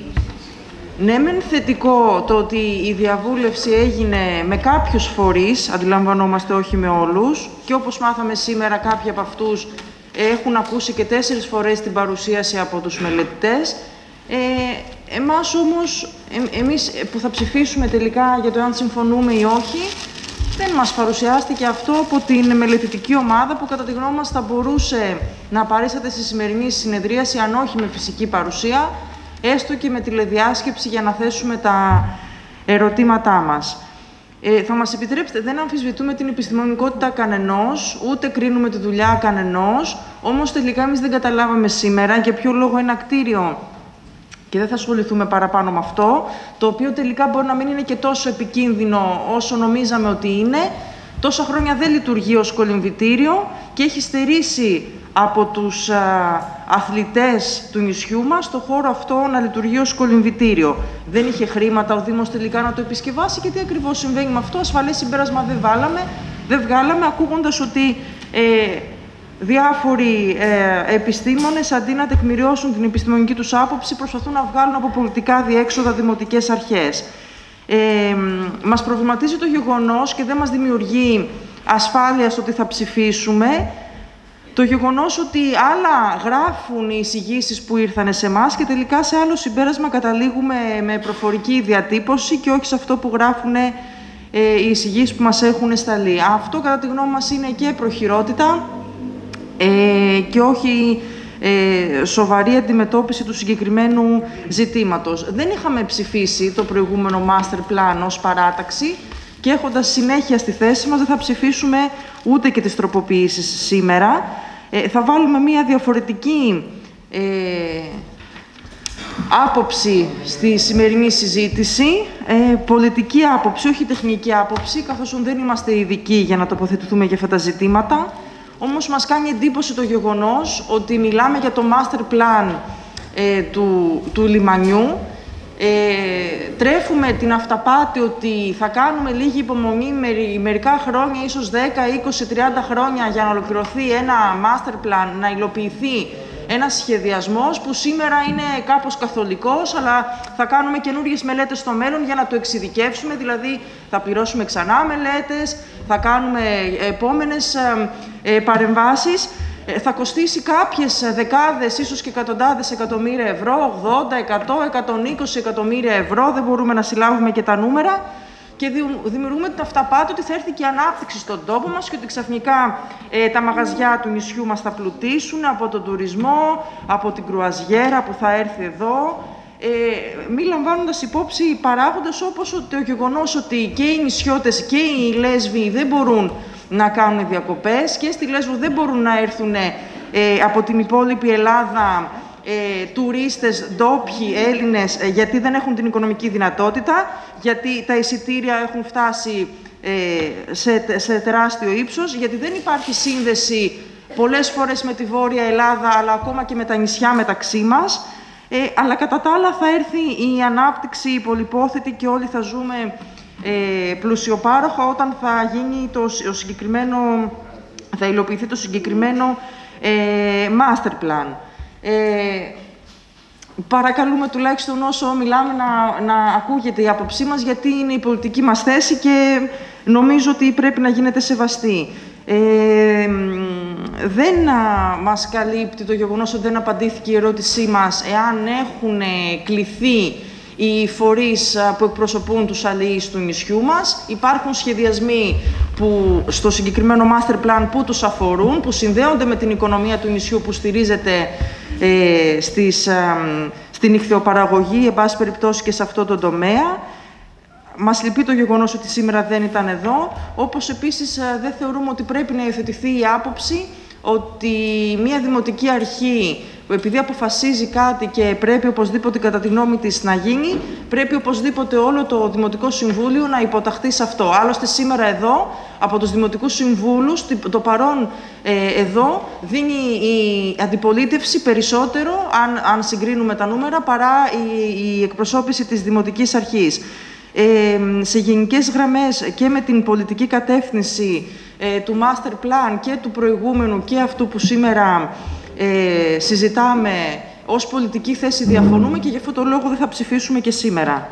ναι, μεν θετικό το ότι η διαβούλευση έγινε με κάποιους φορείς, αντιλαμβανόμαστε όχι με όλους, και όπως μάθαμε σήμερα κάποιοι από αυτούς έχουν ακούσει και τέσσερις φορές την παρουσίαση από τους μελετητές. Ε, εμάς όμως, ε, εμείς που θα ψηφίσουμε τελικά για το αν συμφωνούμε ή όχι, δεν μας παρουσιάστηκε αυτό από την μελετητική ομάδα που κατά τη γνώμη μας θα μπορούσε να παρίσταται στη σημερινή συνεδρίαση, αν όχι με φυσική παρουσία, έστω και με τηλεδιάσκεψη για να θέσουμε τα ερωτήματά μας. Ε, θα μας επιτρέψετε, δεν αμφισβητούμε την επιστημονικότητα κανενός, ούτε κρίνουμε τη δουλειά κανενός, όμως τελικά εμείς δεν καταλάβαμε σήμερα για ποιο λόγο ένα κτίριο, και δεν θα ασχοληθούμε παραπάνω με αυτό, το οποίο τελικά μπορεί να μην είναι και τόσο επικίνδυνο όσο νομίζαμε ότι είναι, τόσα χρόνια δεν λειτουργεί ως κολυμβητήριο και έχει στερήσει από τους α, αθλητές του νησιού μας το χώρο αυτό να λειτουργεί ως κολυμβητήριο. Δεν είχε χρήματα ο Δήμος τελικά να το επισκευάσει και τι ακριβώς συμβαίνει με αυτό. Ασφαλές συμπέρασμα δεν βάλαμε, δεν βγάλαμε, ακούγοντας ότι ε, διάφοροι ε, επιστήμονες, αντί να τεκμηριώσουν την επιστημονική τους άποψη, προσπαθούν να βγάλουν από πολιτικά διέξοδα δημοτικές αρχές. Ε, μας προβληματίζει το γεγονός και δεν μας δημιουργεί ασφάλεια στο ότι θα ψηφίσουμε, το γεγονός ότι άλλα γράφουν οι εισηγήσεις που ήρθαν σε εμάς και τελικά σε άλλο συμπέρασμα καταλήγουμε με προφορική διατύπωση και όχι σε αυτό που γράφουν ε, οι εισηγήσεις που μας έχουν σταλεί. Αυτό κατά τη γνώμη μας είναι και προχειρότητα ε, και όχι ε, σοβαρή αντιμετώπιση του συγκεκριμένου ζητήματος. Δεν είχαμε ψηφίσει το προηγούμενο master plan ως παράταξη και έχοντας συνέχεια στη θέση μας δεν θα ψηφίσουμε ούτε και τις τροποποιήσεις σήμερα. Ε, θα βάλουμε μία διαφορετική ε, άποψη στη σημερινή συζήτηση, ε, πολιτική άποψη, όχι τεχνική άποψη, καθώς δεν είμαστε ειδικοί για να τοποθετηθούμε για αυτά τα ζητήματα. Όμως μας κάνει εντύπωση το γεγονός ότι μιλάμε για το master plan ε, του, του λιμανιού. Ε, τρέφουμε την αυταπάτη ότι θα κάνουμε λίγη υπομονή με, μερικά χρόνια, ίσως δέκα, είκοσι, τριάντα χρόνια για να ολοκληρωθεί ένα master plan, να υλοποιηθεί ένας σχεδιασμός που σήμερα είναι κάπως καθολικός, αλλά θα κάνουμε καινούργιες μελέτες στο μέλλον για να το εξειδικεύσουμε, δηλαδή θα πληρώσουμε ξανά μελέτες, θα κάνουμε επόμενες ε, ε, παρεμβάσεις. Θα κοστίσει κάποιες δεκάδες, ίσως και εκατοντάδες εκατομμύρια ευρώ, ογδόντα, εκατό, εκατόν είκοσι εκατομμύρια ευρώ, δεν μπορούμε να συλλάβουμε και τα νούμερα, και δημιουργούμε την αυταπάτη ότι θα έρθει και η ανάπτυξη στον τόπο μας και ότι ξαφνικά ε, τα μαγαζιά του νησιού μας θα πλουτίσουν από τον τουρισμό, από την κρουαζιέρα που θα έρθει εδώ, ε, μη λαμβάνοντας υπόψη παράγοντες όπως το γεγονός ότι και οι νησιώτες και οι λέσβοι δεν μπορούν να κάνουν διακοπές και στη Λέσβο δεν μπορούν να έρθουν ε, από την υπόλοιπη Ελλάδα ε, τουρίστες, ντόπιοι, Έλληνες, ε, γιατί δεν έχουν την οικονομική δυνατότητα, γιατί τα εισιτήρια έχουν φτάσει σε, σε τεράστιο ύψος, γιατί δεν υπάρχει σύνδεση πολλές φορές με τη Βόρεια Ελλάδα, αλλά ακόμα και με τα νησιά μεταξύ μας. Ε, αλλά κατά τα άλλα θα έρθει η ανάπτυξη η πολυπόθετη και όλοι θα ζούμε ε, πλουσιοπάροχα όταν θα γίνει το, το συγκεκριμένο, θα υλοποιηθεί το συγκεκριμένο ε, master plan. Ε, παρακαλούμε τουλάχιστον όσο μιλάμε να, να ακούγεται η άποψή μας, γιατί είναι η πολιτική μας θέση και νομίζω ότι πρέπει να γίνεται σεβαστή. Ε, δεν α, μας καλύπτει το γεγονός ότι δεν απαντήθηκε η ερώτησή μας εάν έχουν κληθεί οι φορείς που εκπροσωπούν τους αλληλείς του νησιού μας. Υπάρχουν σχεδιασμοί που, στο συγκεκριμένο master plan που τους αφορούν, που συνδέονται με την οικονομία του νησιού, που στηρίζεται ε, στις, α, στην ιχθυοπαραγωγή, εν πάση περιπτώσει και σε αυτό το τομέα. Μας λυπεί το γεγονός ότι σήμερα δεν ήταν εδώ, όπως επίσης δεν θεωρούμε ότι πρέπει να υιοθετηθεί η άποψη ότι μια δημοτική αρχή, επειδή αποφασίζει κάτι και πρέπει οπωσδήποτε κατά τη γνώμη της να γίνει, πρέπει οπωσδήποτε όλο το Δημοτικό Συμβούλιο να υποταχθεί σε αυτό. Άλλωστε σήμερα εδώ, από τους Δημοτικούς Συμβούλους, το παρόν ε, εδώ δίνει η αντιπολίτευση περισσότερο, αν, αν συγκρίνουμε τα νούμερα, παρά η, η εκπροσώπηση της Δημοτικής Αρχής. Ε, σε γενικές γραμμές και με την πολιτική κατεύθυνση ε, του master plan και του προηγούμενου και αυτού που σήμερα ε, συζητάμε ως πολιτική θέση διαφωνούμε και γι' αυτό το λόγο δεν θα ψηφίσουμε και σήμερα.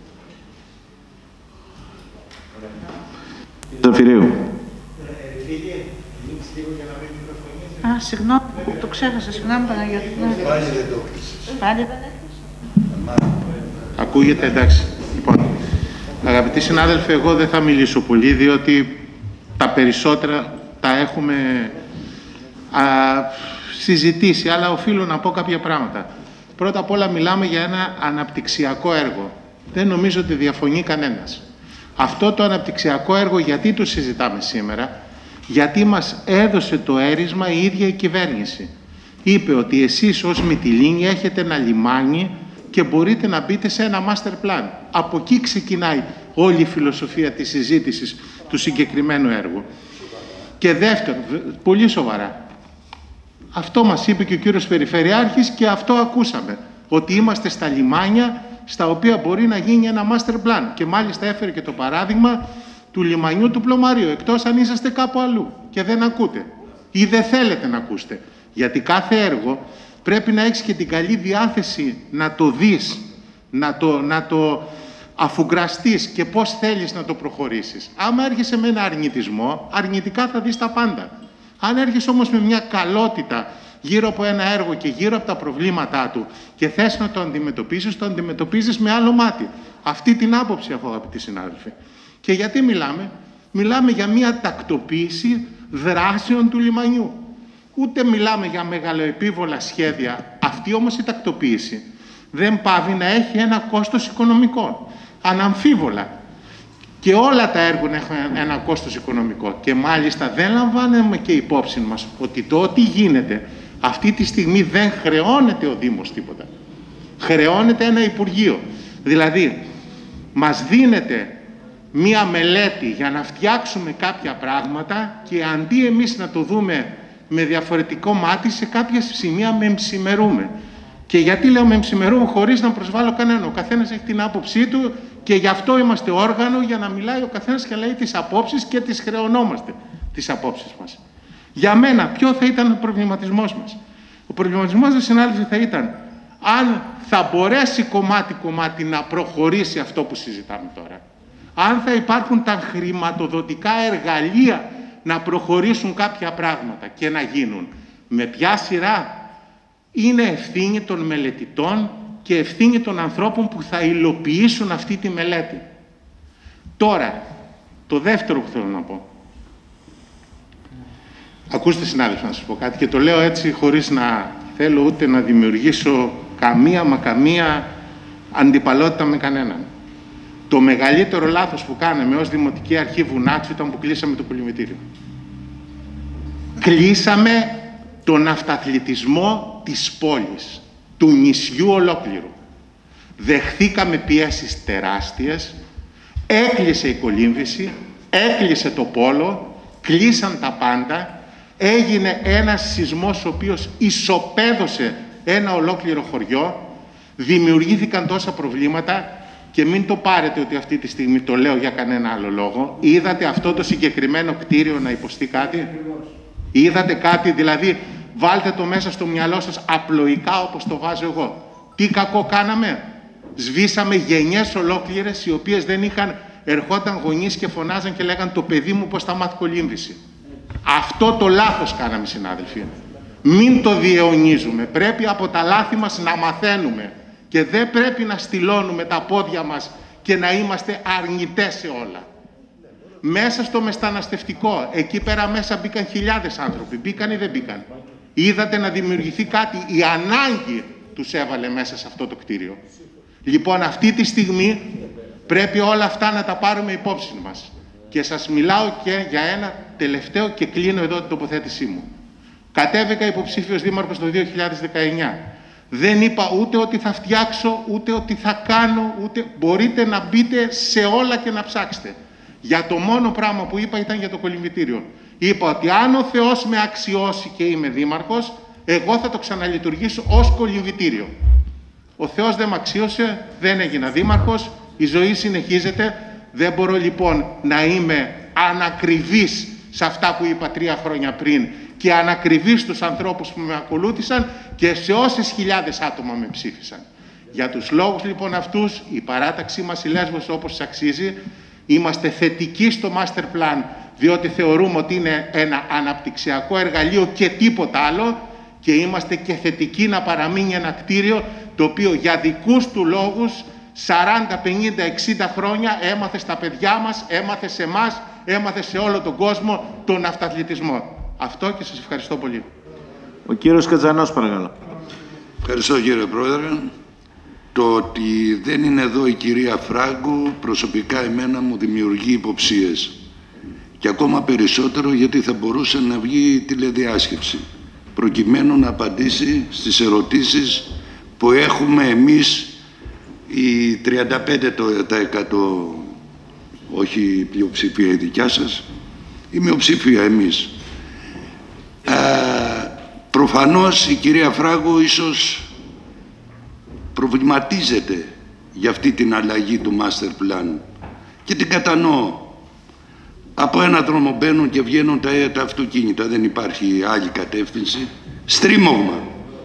Ζαφυρίου. Α, συγγνώμη, το ξέχασα, συγγνώμη Παναγιώτη. Πάλι δεν το έκλεισες. Πάλι δεν έκλεισα. Ακούγεται, εντάξει. Λοιπόν, αγαπητοί συνάδελφοι, εγώ δεν θα μιλήσω πολύ, διότι τα περισσότερα τα έχουμε α, συζητήσει, αλλά οφείλω να πω κάποια πράγματα. Πρώτα απ' όλα μιλάμε για ένα αναπτυξιακό έργο. Δεν νομίζω ότι διαφωνεί κανένας. Αυτό το αναπτυξιακό έργο γιατί το συζητάμε σήμερα? Γιατί μας έδωσε το έρισμα η ίδια η κυβέρνηση. Είπε ότι εσείς ως Μυτιλήνη έχετε ένα λιμάνι και μπορείτε να μπείτε σε ένα master plan. Από εκεί ξεκινάει όλη η φιλοσοφία της συζήτησης του συγκεκριμένου έργου. Και δεύτερον, πολύ σοβαρά, αυτό μας είπε και ο κύριος Περιφερειάρχης και αυτό ακούσαμε, ότι είμαστε στα λιμάνια στα οποία μπορεί να γίνει ένα master plan. Και μάλιστα έφερε και το παράδειγμα του λιμανιού του Πλωμαρίου, εκτός αν είσαστε κάπου αλλού και δεν ακούτε ή δεν θέλετε να ακούσετε. Γιατί κάθε έργο πρέπει να έχεις και την καλή διάθεση να το δεις, να το, να το αφουγκραστείς και πώς θέλεις να το προχωρήσεις. Άμα έρχεσαι με ένα αρνητισμό, αρνητικά θα δεις τα πάντα. Αν έρχεσαι όμως με μια καλότητα γύρω από ένα έργο και γύρω από τα προβλήματά του και θες να το αντιμετωπίσεις, το αντιμετωπίζεις με άλλο μάτι. Αυτή την άποψη έχω, αγαπητοί συνάδελφοι. Και γιατί μιλάμε? Μιλάμε για μια τακτοποίηση δράσεων του λιμανιού. Ούτε μιλάμε για μεγαλοεπίβολα σχέδια. Αυτή όμως η τακτοποίηση δεν πάβει να έχει ένα κόστος οικονομικό. Αναμφίβολα. Και όλα τα έργα έχουν ένα κόστος οικονομικό. Και μάλιστα δεν λαμβάνουμε και υπόψη μας ότι το ότι γίνεται αυτή τη στιγμή δεν χρεώνεται ο Δήμος τίποτα. Χρεώνεται ένα Υπουργείο. Δηλαδή, μας δίνεται μία μελέτη για να φτιάξουμε κάποια πράγματα και αντί εμείς να το δούμε με διαφορετικό μάτι, σε κάποια σημεία μεμψημερούμε. Και γιατί λέω μεμψημερούμε χωρίς να προσβάλλω κανέναν? Ο καθένας έχει την άποψή του και γι' αυτό είμαστε όργανο για να μιλάει ο καθένας και λέει τις απόψεις και τις χρεωνόμαστε τις απόψεις μας. Για μένα, ποιο θα ήταν ο προβληματισμός μας? Ο προβληματισμός μας, συνάδελφοι, θα ήταν αν θα μπορέσει κομμάτι-κομμάτι να προχωρήσει αυτό που συζητάμε τώρα. Αν θα υπάρχουν τα χρηματοδοτικά εργαλεία να προχωρήσουν κάποια πράγματα και να γίνουν. Με ποια σειρά? Είναι ευθύνη των μελετητών και ευθύνη των ανθρώπων που θα υλοποιήσουν αυτή τη μελέτη. Τώρα, το δεύτερο που θέλω να πω. Ακούστε, συνάδελφοι, να σας πω κάτι και το λέω έτσι χωρίς να θέλω ούτε να δημιουργήσω καμία μα καμία αντιπαλότητα με κανέναν. Το μεγαλύτερο λάθος που κάναμε ως Δημοτική Αρχή Βουνάτσου ήταν που κλείσαμε το κολυμβητήριο. Κλείσαμε τον αυταθλητισμό της πόλης, του νησιού ολόκληρου. Δεχθήκαμε πιέσεις τεράστιες, έκλεισε η κολύμβηση, Έκλεισε το πόλο, κλείσαν τα πάντα, έγινε ένας σεισμός ο οποίος ισοπαίδωσε ένα ολόκληρο χωριό, δημιουργήθηκαν τόσα προβλήματα και μην το πάρετε ότι αυτή τη στιγμή το λέω για κανένα άλλο λόγο. Είδατε αυτό το συγκεκριμένο κτίριο να υποστεί κάτι? Είδατε κάτι? Δηλαδή βάλτε το μέσα στο μυαλό σας απλοϊκά όπως το βάζω εγώ. Τι κακό κάναμε? Σβήσαμε γενιές ολόκληρες οι οποίες δεν είχαν, ερχόταν γονείς και φωνάζαν και λέγαν το παιδί μου πώς θα μάθει κολύμβηση. Αυτό το λάθος κάναμε, συνάδελφοι. Μην το διαιωνίζουμε. Πρέπει από τα λάθη μας να μαθαίνουμε και δεν πρέπει να στυλώνουμε τα πόδια μας και να είμαστε αρνητές σε όλα. Μέσα στο μεταναστευτικό, εκεί πέρα μέσα μπήκαν χιλιάδες άνθρωποι. Μπήκαν ή δεν μπήκαν? Είδατε να δημιουργηθεί κάτι? Η ανάγκη τους έβαλε μέσα σε αυτό το κτίριο. Λοιπόν, αυτή τη στιγμή πρέπει όλα αυτά να τα πάρουμε υπόψη μας. Και σας μιλάω και για ένα τελευταίο και κλείνω εδώ την τοποθέτησή μου. Κατέβηκα υποψήφιος δήμαρχος το δύο χιλιάδες δεκαεννιά. Δεν είπα ούτε ότι θα φτιάξω, ούτε ότι θα κάνω, ούτε... Μπορείτε να μπείτε σε όλα και να ψάξετε. Για το μόνο πράγμα που είπα ήταν για το κολυμβητήριο. Είπα ότι αν ο Θεός με αξιώσει και είμαι δήμαρχος, εγώ θα το ξαναλειτουργήσω ως κολυμβητήριο. Ο Θεός δεν με αξίωσε, δεν έγινα δήμαρχος, η ζωή συνεχίζεται. Δεν μπορώ λοιπόν να είμαι ανακριβής σε αυτά που είπα τρία χρόνια πριν και ανακριβής στους ανθρώπους που με ακολούθησαν και σε όσες χιλιάδες άτομα με ψήφισαν. Για τους λόγους λοιπόν αυτούς, η παράταξή μας η Λέσβος όπως της αξίζει, είμαστε θετικοί στο master plan, διότι θεωρούμε ότι είναι ένα αναπτυξιακό εργαλείο και τίποτα άλλο και είμαστε και θετικοί να παραμείνει ένα κτίριο το οποίο για δικούς του λόγους σαράντα, πενήντα, εξήντα χρόνια έμαθε στα παιδιά μας, έμαθε σε εμάς, έμαθε σε όλο τον κόσμο τον αυταθλητισμό. Αυτό και σας ευχαριστώ πολύ. Ο κύριος Κατζανός, παρακαλώ. Ευχαριστώ κύριε Πρόεδρε. Το ότι δεν είναι εδώ η κυρία Φράγκου προσωπικά εμένα μου δημιουργεί υποψίες. Και ακόμα περισσότερο γιατί θα μπορούσε να βγει τηλεδιάσκεψη προκειμένου να απαντήσει στις ερωτήσεις που έχουμε εμείς οι τριάντα πέντε τοις εκατό, όχι η πλειοψηφία η δικιά σας, η μειοψηφία εμείς. Ε, προφανώς η κυρία Φράγκου ίσως προβληματίζεται για αυτή την αλλαγή του master plan και την κατανοώ. Από ένα δρόμο μπαίνουν και βγαίνουν τα, τα αυτοκίνητα, δεν υπάρχει άλλη κατεύθυνση. Στρίμωγμα.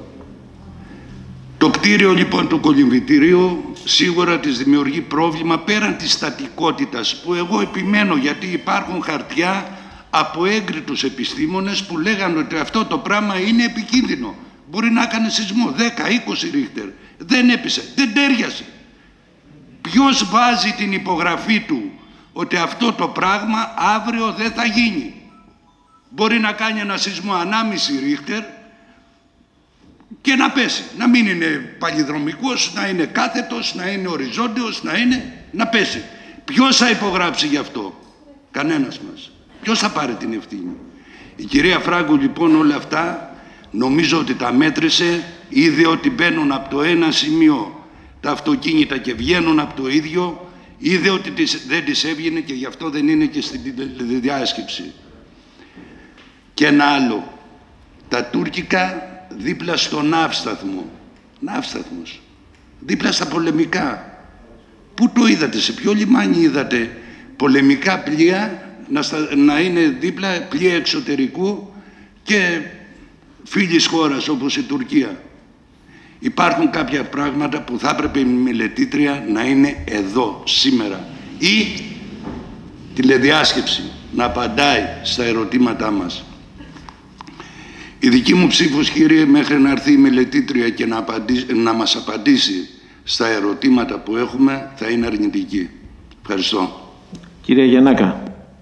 Το κτίριο λοιπόν του κολυμβητηρίου σίγουρα της δημιουργεί πρόβλημα πέραν της στατικότητας που εγώ επιμένω, γιατί υπάρχουν χαρτιά από έγκριτους επιστήμονες που λέγανε ότι αυτό το πράγμα είναι επικίνδυνο. Μπορεί να έκανε σεισμό δέκα είκοσι ρίχτερ. Δεν έπεισε, δεν τέριασε. Ποιος βάζει την υπογραφή του ότι αυτό το πράγμα αύριο δεν θα γίνει? Μπορεί να κάνει ένα σεισμό ανάμιση ρίχτερ και να πέσει. Να μην είναι παλιδρομικός, να είναι κάθετος, να είναι οριζόντιος, να είναι, να πέσει. Ποιος θα υπογράψει γι' αυτό? Κανένας μας. Ποιος θα πάρει την ευθύνη? Η κυρία Φράγκου λοιπόν όλα αυτά νομίζω ότι τα μέτρησε, είδε ότι μπαίνουν από το ένα σημείο τα αυτοκίνητα και βγαίνουν από το ίδιο, είδε ότι δεν της έβγαινε και γι' αυτό δεν είναι και στην διάσκεψη. Και ένα άλλο, τα τουρκικά δίπλα στο ναύσταθμο, ναύσταθμος, δίπλα στα πολεμικά. Πού το είδατε, σε ποιο λιμάνι είδατε πολεμικά πλοία να, στα, να είναι δίπλα πλοία εξωτερικού και φίλης χώρας όπως η Τουρκία? Υπάρχουν κάποια πράγματα που θα έπρεπε η μελετήτρια να είναι εδώ σήμερα ή τηλεδιάσκεψη να απαντάει στα ερωτήματά μας. Η δική μου ψήφος, κύριε, μέχρι να έρθει η μελετήτρια και να, απαντήσει, να μας απαντήσει στα ερωτήματα που έχουμε, θα είναι αρνητική. Ευχαριστώ. Κύριε Γιαννάκα.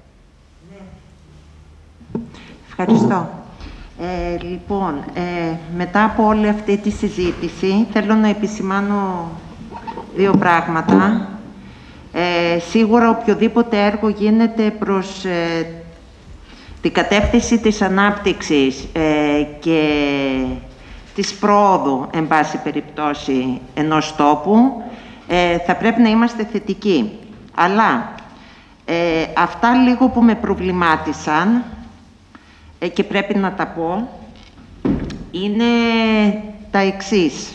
Ευχαριστώ. Ε, λοιπόν, ε, μετά από όλη αυτή τη συζήτηση θέλω να επισημάνω δύο πράγματα. Ε, σίγουρα οποιοδήποτε έργο γίνεται προς ε, την κατεύθυνση της ανάπτυξης ε, και της πρόοδου, εν πάση περιπτώσει, ενός τόπου, ε, θα πρέπει να είμαστε θετικοί. Αλλά Ε, αυτά λίγο που με προβλημάτισαν ε, και πρέπει να τα πω είναι τα εξής.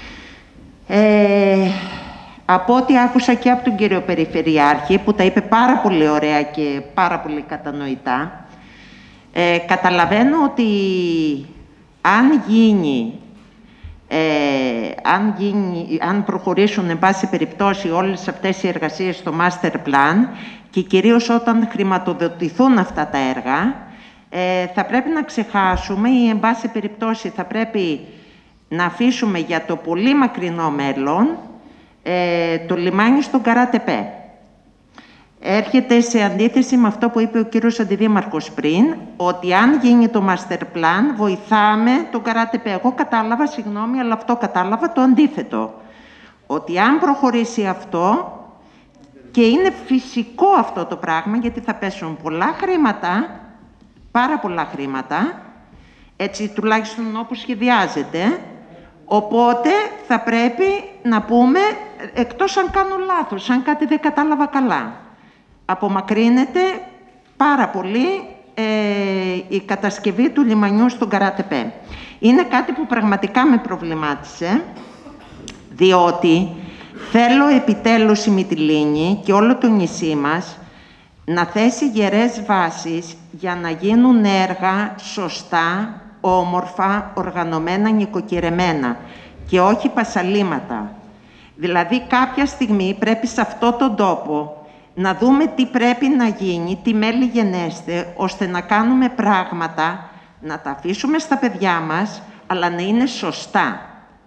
Ε, από ό,τι άκουσα και από τον κύριο Περιφερειάρχη, που τα είπε πάρα πολύ ωραία και πάρα πολύ κατανοητά, ε, καταλαβαίνω ότι αν γίνει, ε, αν, γίνει, αν προχωρήσουν εν πάση περιπτώσει όλες αυτές οι εργασίες στο Master Plan και κυρίως όταν χρηματοδοτηθούν αυτά τα έργα, ε, θα πρέπει να ξεχάσουμε ή εν πάση περιπτώσει θα πρέπει να αφήσουμε για το πολύ μακρινό μέλλον ε, το λιμάνι στον Καράτεπέ. Έρχεται σε αντίθεση με αυτό που είπε ο κύριος Αντιδήμαρχος πριν, ότι αν γίνει το Master Plan βοηθάμε τον Καράτεπέ. Εγώ κατάλαβα, συγγνώμη, αλλά αυτό κατάλαβα το αντίθετο. Ότι αν προχωρήσει αυτό, και είναι φυσικό αυτό το πράγμα, γιατί θα πέσουν πολλά χρήματα, πάρα πολλά χρήματα, έτσι τουλάχιστον όπως σχεδιάζεται, οπότε θα πρέπει να πούμε, εκτός αν κάνω λάθος, αν κάτι δεν κατάλαβα καλά, απομακρύνεται πάρα πολύ ε, η κατασκευή του λιμανιού στον Καράτεπέ. Είναι κάτι που πραγματικά με προβλημάτισε, διότι θέλω επιτέλους η Μυτιλήνη και όλο το νησί μας να θέσει γερές βάσεις για να γίνουν έργα σωστά, όμορφα, οργανωμένα, νοικοκυρεμένα και όχι πασαλήματα. Δηλαδή κάποια στιγμή πρέπει σε αυτό τον τόπο να δούμε τι πρέπει να γίνει, τι μέλη γενέστε, ώστε να κάνουμε πράγματα, να τα αφήσουμε στα παιδιά μας, αλλά να είναι σωστά.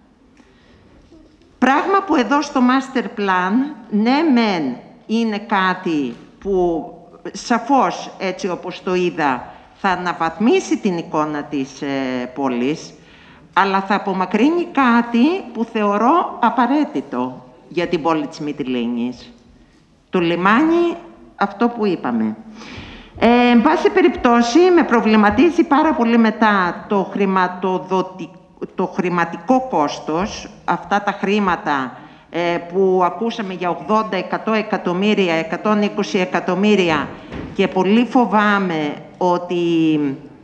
Πράγμα που εδώ στο Master Plan, ναι μεν είναι κάτι που σαφώς, έτσι όπως το είδα, θα αναβαθμίσει την εικόνα της ε, πόλης, αλλά θα απομακρύνει κάτι που θεωρώ απαραίτητο για την πόλη της Μυτιλήνης. Το λιμάνι, αυτό που είπαμε. Ε, εν πάση περιπτώσει, με προβληματίζει πάρα πολύ μετά το, χρηματοδοτικό, το χρηματικό κόστος, αυτά τα χρήματα ε, που ακούσαμε για ογδόντα, εκατό εκατομμύρια, εκατόν είκοσι εκατομμύρια, και πολύ φοβάμαι ότι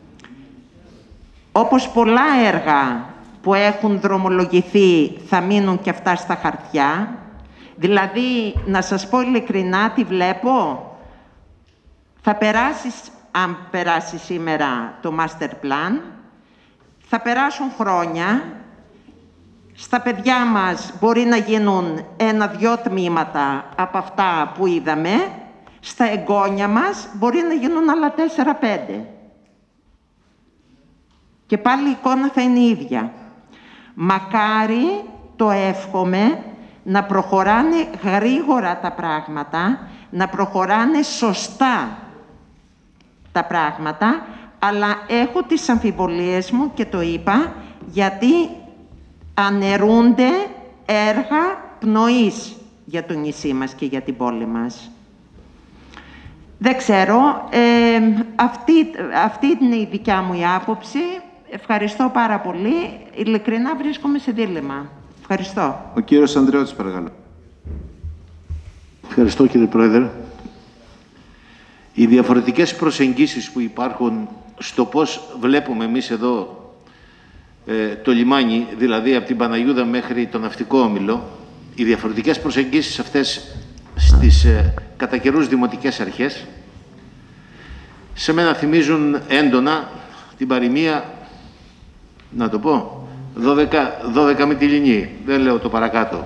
όπως πολλά έργα που έχουν δρομολογηθεί θα μείνουν και αυτά στα χαρτιά. Δηλαδή, να σας πω ειλικρινά τι βλέπω, θα περάσει, αν περάσει σήμερα το Master Plan, θα περάσουν χρόνια, στα παιδιά μας μπορεί να γίνουν ένα-δυο τμήματα από αυτά που είδαμε, στα εγγόνια μας μπορεί να γίνουν άλλα τέσσερα-πέντε. Και πάλι η εικόνα θα είναι η ίδια. Μακάρι, το εύχομαι, να προχωράνε γρήγορα τα πράγματα, να προχωράνε σωστά τα πράγματα, αλλά έχω τις αμφιβολίες μου και το είπα, γιατί αναιρούνται έργα πνοής για το νησί μας και για την πόλη μας. Δεν ξέρω, ε, αυτή, αυτή είναι η δικιά μου η άποψη. Ευχαριστώ πάρα πολύ. Ειλικρινά βρίσκομαι σε δίλημμα. Ευχαριστώ. Ο κύριος Ανδρεώτης, παρακαλώ. Ευχαριστώ, κύριε Πρόεδρε. Οι διαφορετικές προσεγγίσεις που υπάρχουν στο πώς βλέπουμε εμείς εδώ ε, το λιμάνι, δηλαδή από την Παναγιούδα μέχρι τον Ναυτικό Όμιλο, οι διαφορετικές προσεγγίσεις αυτές στις ε, κατά καιρούς δημοτικές αρχές, σε μένα θυμίζουν έντονα την παροιμία, να το πω, δώδεκα, δώδεκα Μυτιληνοί, δεν λέω το παρακάτω.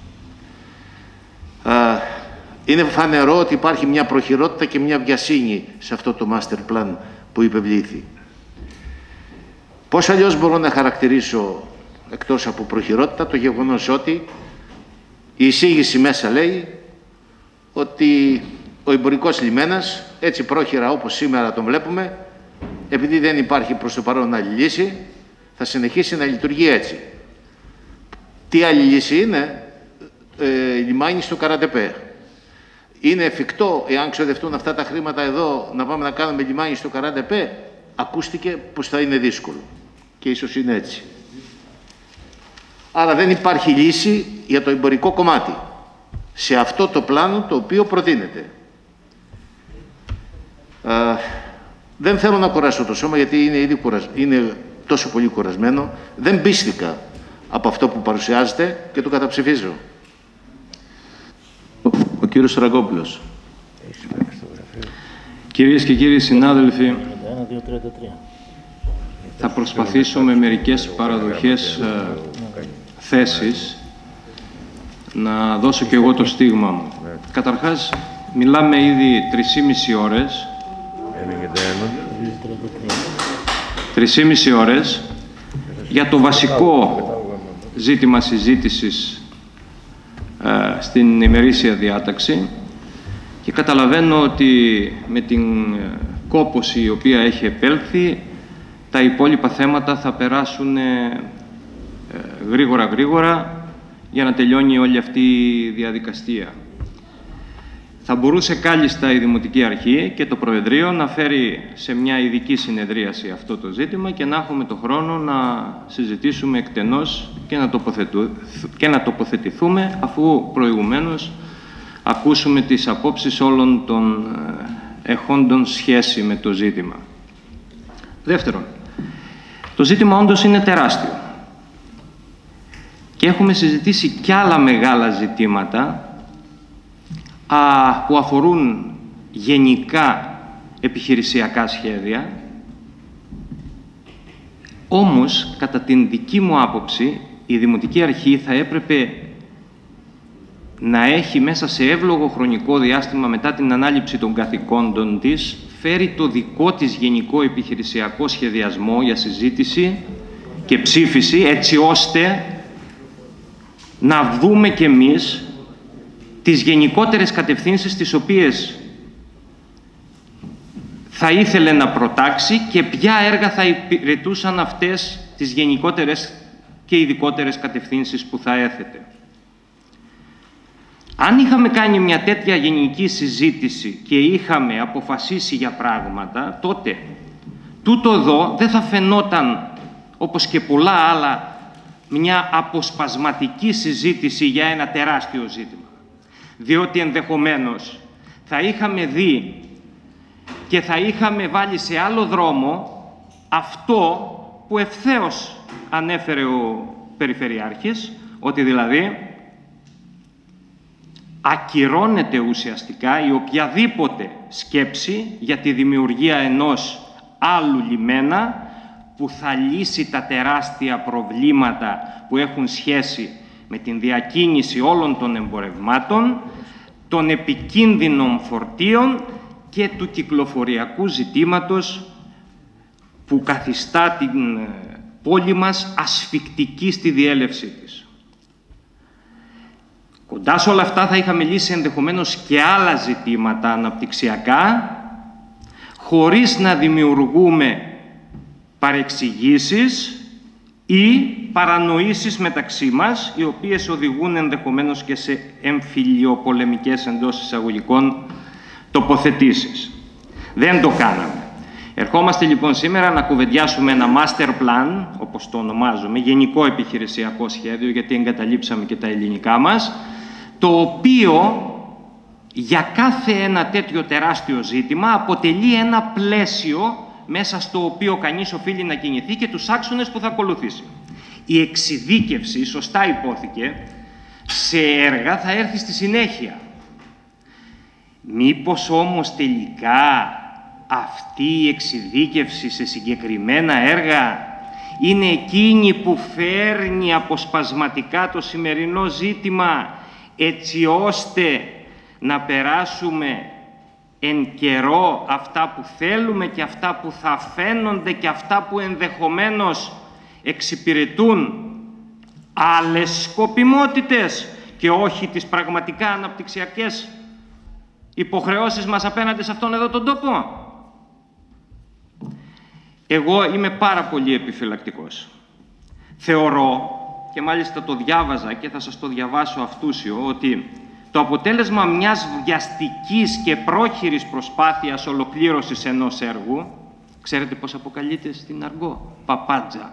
Α, είναι φανερό ότι υπάρχει μια προχειρότητα και μια βιασύνη σε αυτό το master plan που υπευλήθη. Πώς αλλιώς μπορώ να χαρακτηρίσω, εκτός από προχειρότητα, το γεγονός ότι η εισήγηση μέσα λέει ότι ο εμπορικός λιμένας, έτσι πρόχειρα όπως σήμερα τον βλέπουμε, επειδή δεν υπάρχει προς το παρόν άλλη λύση, θα συνεχίσει να λειτουργεί έτσι. Τι άλλη λύση είναι? Ε, λιμάνι στο Καράτεπέ. Είναι εφικτό, εάν ξοδευτούν αυτά τα χρήματα εδώ, να πάμε να κάνουμε λιμάνι στο Καράτεπέ? Ακούστηκε πως θα είναι δύσκολο. Και ίσως είναι έτσι. Άρα δεν υπάρχει λύση για το εμπορικό κομμάτι σε αυτό το πλάνο το οποίο προτείνεται. Α, δεν θέλω να κουράσω το σώμα, γιατί είναι ήδη κουρασ... είναι τόσο πολύ κουρασμένο. Δεν πίστηκα από αυτό που παρουσιάζεται και το καταψηφίζω. Ο κύριος Ραγκόπουλος. Κυρίες και κύριοι συνάδελφοι, θα προσπαθήσω με μερικές παραδοχές ε, θέσεις να δώσω και εγώ το στίγμα μου. Καταρχάς, μιλάμε ήδη τρεισήμισι ώρες. Τρεισήμισι ώρες για το βασικό ζήτημα συζήτησης ε, στην ημερήσια διάταξη και καταλαβαίνω ότι με την κόπωση η οποία έχει επέλθει τα υπόλοιπα θέματα θα περάσουν ε, γρήγορα γρήγορα για να τελειώνει όλη αυτή η διαδικασία. Θα μπορούσε κάλλιστα η Δημοτική Αρχή και το Προεδρείο να φέρει σε μια ειδική συνεδρίαση αυτό το ζήτημα και να έχουμε το χρόνο να συζητήσουμε εκτενώς και να, και να τοποθετηθούμε, αφού προηγουμένως ακούσουμε τις απόψεις όλων των εχόντων σχέση με το ζήτημα. Δεύτερον, το ζήτημα όντως είναι τεράστιο και έχουμε συζητήσει κι άλλα μεγάλα ζητήματα α, που αφορούν γενικά επιχειρησιακά σχέδια. Όμως, κατά την δική μου άποψη, η Δημοτική Αρχή θα έπρεπε να έχει μέσα σε εύλογο χρονικό διάστημα μετά την ανάληψη των καθηκόντων της φέρει το δικό της γενικό επιχειρησιακό σχεδιασμό για συζήτηση και ψήφιση, έτσι ώστε να δούμε κι εμείς τις γενικότερες κατευθύνσεις τις οποίες θα ήθελε να προτάξει και ποια έργα θα υπηρετούσαν αυτές τις γενικότερες και ειδικότερες κατευθύνσεις που θα έθετε. Αν είχαμε κάνει μια τέτοια γενική συζήτηση και είχαμε αποφασίσει για πράγματα, τότε τούτο εδώ δεν θα φαινόταν, όπως και πολλά άλλα, μια αποσπασματική συζήτηση για ένα τεράστιο ζήτημα. Διότι ενδεχομένως θα είχαμε δει και θα είχαμε βάλει σε άλλο δρόμο αυτό που ευθέως ανέφερε ο Περιφερειάρχης, ότι δηλαδή ακυρώνεται ουσιαστικά η οποιαδήποτε σκέψη για τη δημιουργία ενός άλλου λιμένα που θα λύσει τα τεράστια προβλήματα που έχουν σχέση με την διακίνηση όλων των εμπορευμάτων, των επικίνδυνων φορτίων και του κυκλοφοριακού ζητήματος που καθιστά την πόλη μας ασφικτική στη διέλευσή της. Κοντά σε όλα αυτά θα είχαμε λύσει ενδεχομένως και άλλα ζητήματα αναπτυξιακά, χωρίς να δημιουργούμε παρεξηγήσεις ή παρανοήσεις μεταξύ μας, οι οποίες οδηγούν ενδεχομένως και σε εμφυλιοπολεμικές εντός εισαγωγικών τοποθετήσεις. Δεν το κάναμε. Ερχόμαστε λοιπόν σήμερα να κουβεντιάσουμε ένα master plan, όπως το ονομάζουμε, γενικό επιχειρησιακό σχέδιο, γιατί εγκαταλείψαμε και τα ελληνικά μας, το οποίο για κάθε ένα τέτοιο τεράστιο ζήτημα αποτελεί ένα πλαίσιο μέσα στο οποίο κανείς οφείλει να κινηθεί και τους άξονες που θα ακολουθήσει. Η εξειδίκευση, σωστά υπόθηκε, σε έργα θα έρθει στη συνέχεια. Μήπως όμως τελικά αυτή η εξειδίκευση σε συγκεκριμένα έργα είναι εκείνη που φέρνει αποσπασματικά το σημερινό ζήτημα, έτσι ώστε να περάσουμε εν καιρό αυτά που θέλουμε και αυτά που θα φαίνονται και αυτά που ενδεχομένως εξυπηρετούν άλλες σκοπιμότητες και όχι τις πραγματικά αναπτυξιακές υποχρεώσεις μας απέναντι σε αυτόν εδώ τον τόπο. Εγώ είμαι πάρα πολύ επιφυλακτικός. Θεωρώ, και μάλιστα το διάβαζα και θα σας το διαβάσω αυτούσιο, ότι το αποτέλεσμα μιας βιαστικής και πρόχειρης προσπάθειας ολοκλήρωσης ενός έργου, ξέρετε πώς αποκαλείται στην αργό? Παπάντζα.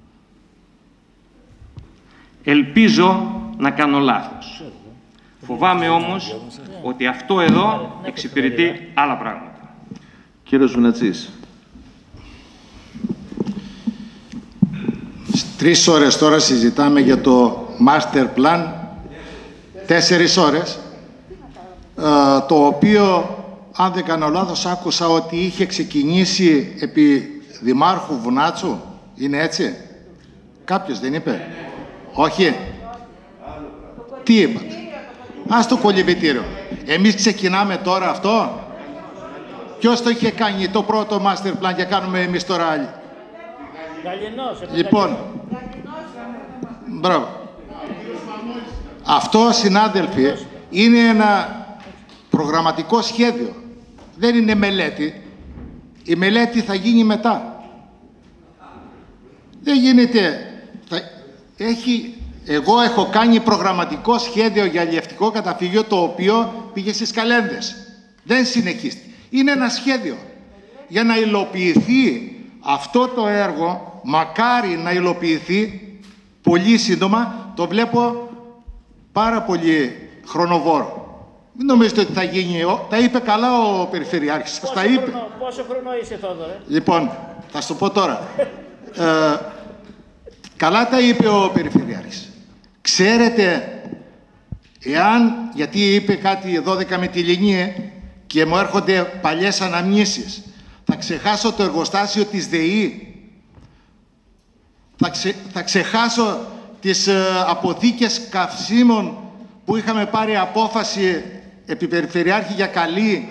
Ελπίζω να κάνω λάθος. Φοβάμαι όμως ότι αυτό εδώ εξυπηρετεί άλλα πράγματα. Κύριος Βουνατσής. Τρεις ώρες τώρα συζητάμε για το master plan, τέσσερις ώρες, το οποίο, αν δεν κάνω λάθος, άκουσα ότι είχε ξεκινήσει επί Δημάρχου Βουνάτσου. Είναι έτσι? Κάποιος δεν είπε? Όχι. Τι είπατε? Ας το κολυμπητήριο. Εμείς ξεκινάμε τώρα αυτό. Ποιος το είχε κάνει το πρώτο master plan και κάνουμε εμείς τώρα άλλοι? Λοιπόν, μπράβο. Αυτό, συνάδελφοι, είναι ένα προγραμματικό σχέδιο. Δεν είναι μελέτη. Η μελέτη θα γίνει μετά. Δεν γίνεται. Θα... Έχει... Εγώ έχω κάνει προγραμματικό σχέδιο για αλλιευτικό καταφύγιο, το οποίο πήγε στις Καλένδες. Δεν συνεχίστηκε. Είναι ένα σχέδιο. Για να υλοποιηθεί αυτό το έργο, μακάρι να υλοποιηθεί πολύ σύντομα, το βλέπω πάρα πολύ χρονοβόρο. Μην νομίζετε ότι θα γίνει. Τα είπε καλά ο Περιφερειάρχης. Σας τα είπε. Χρόνο, πόσο χρόνο είσαι, Θόδωρε? Λοιπόν, θα σου το πω τώρα. ε, καλά τα είπε ο Περιφερειάρχης. Ξέρετε, εάν, γιατί είπε κάτι δώδεκα με τη Λινή και μου έρχονται παλιές αναμνήσεις, θα ξεχάσω το εργοστάσιο της ΔΕΗ, θα, ξε, θα ξεχάσω τις ε, αποθήκες καυσίμων που είχαμε πάρει απόφαση επί Περιφερειάρχη για καλή.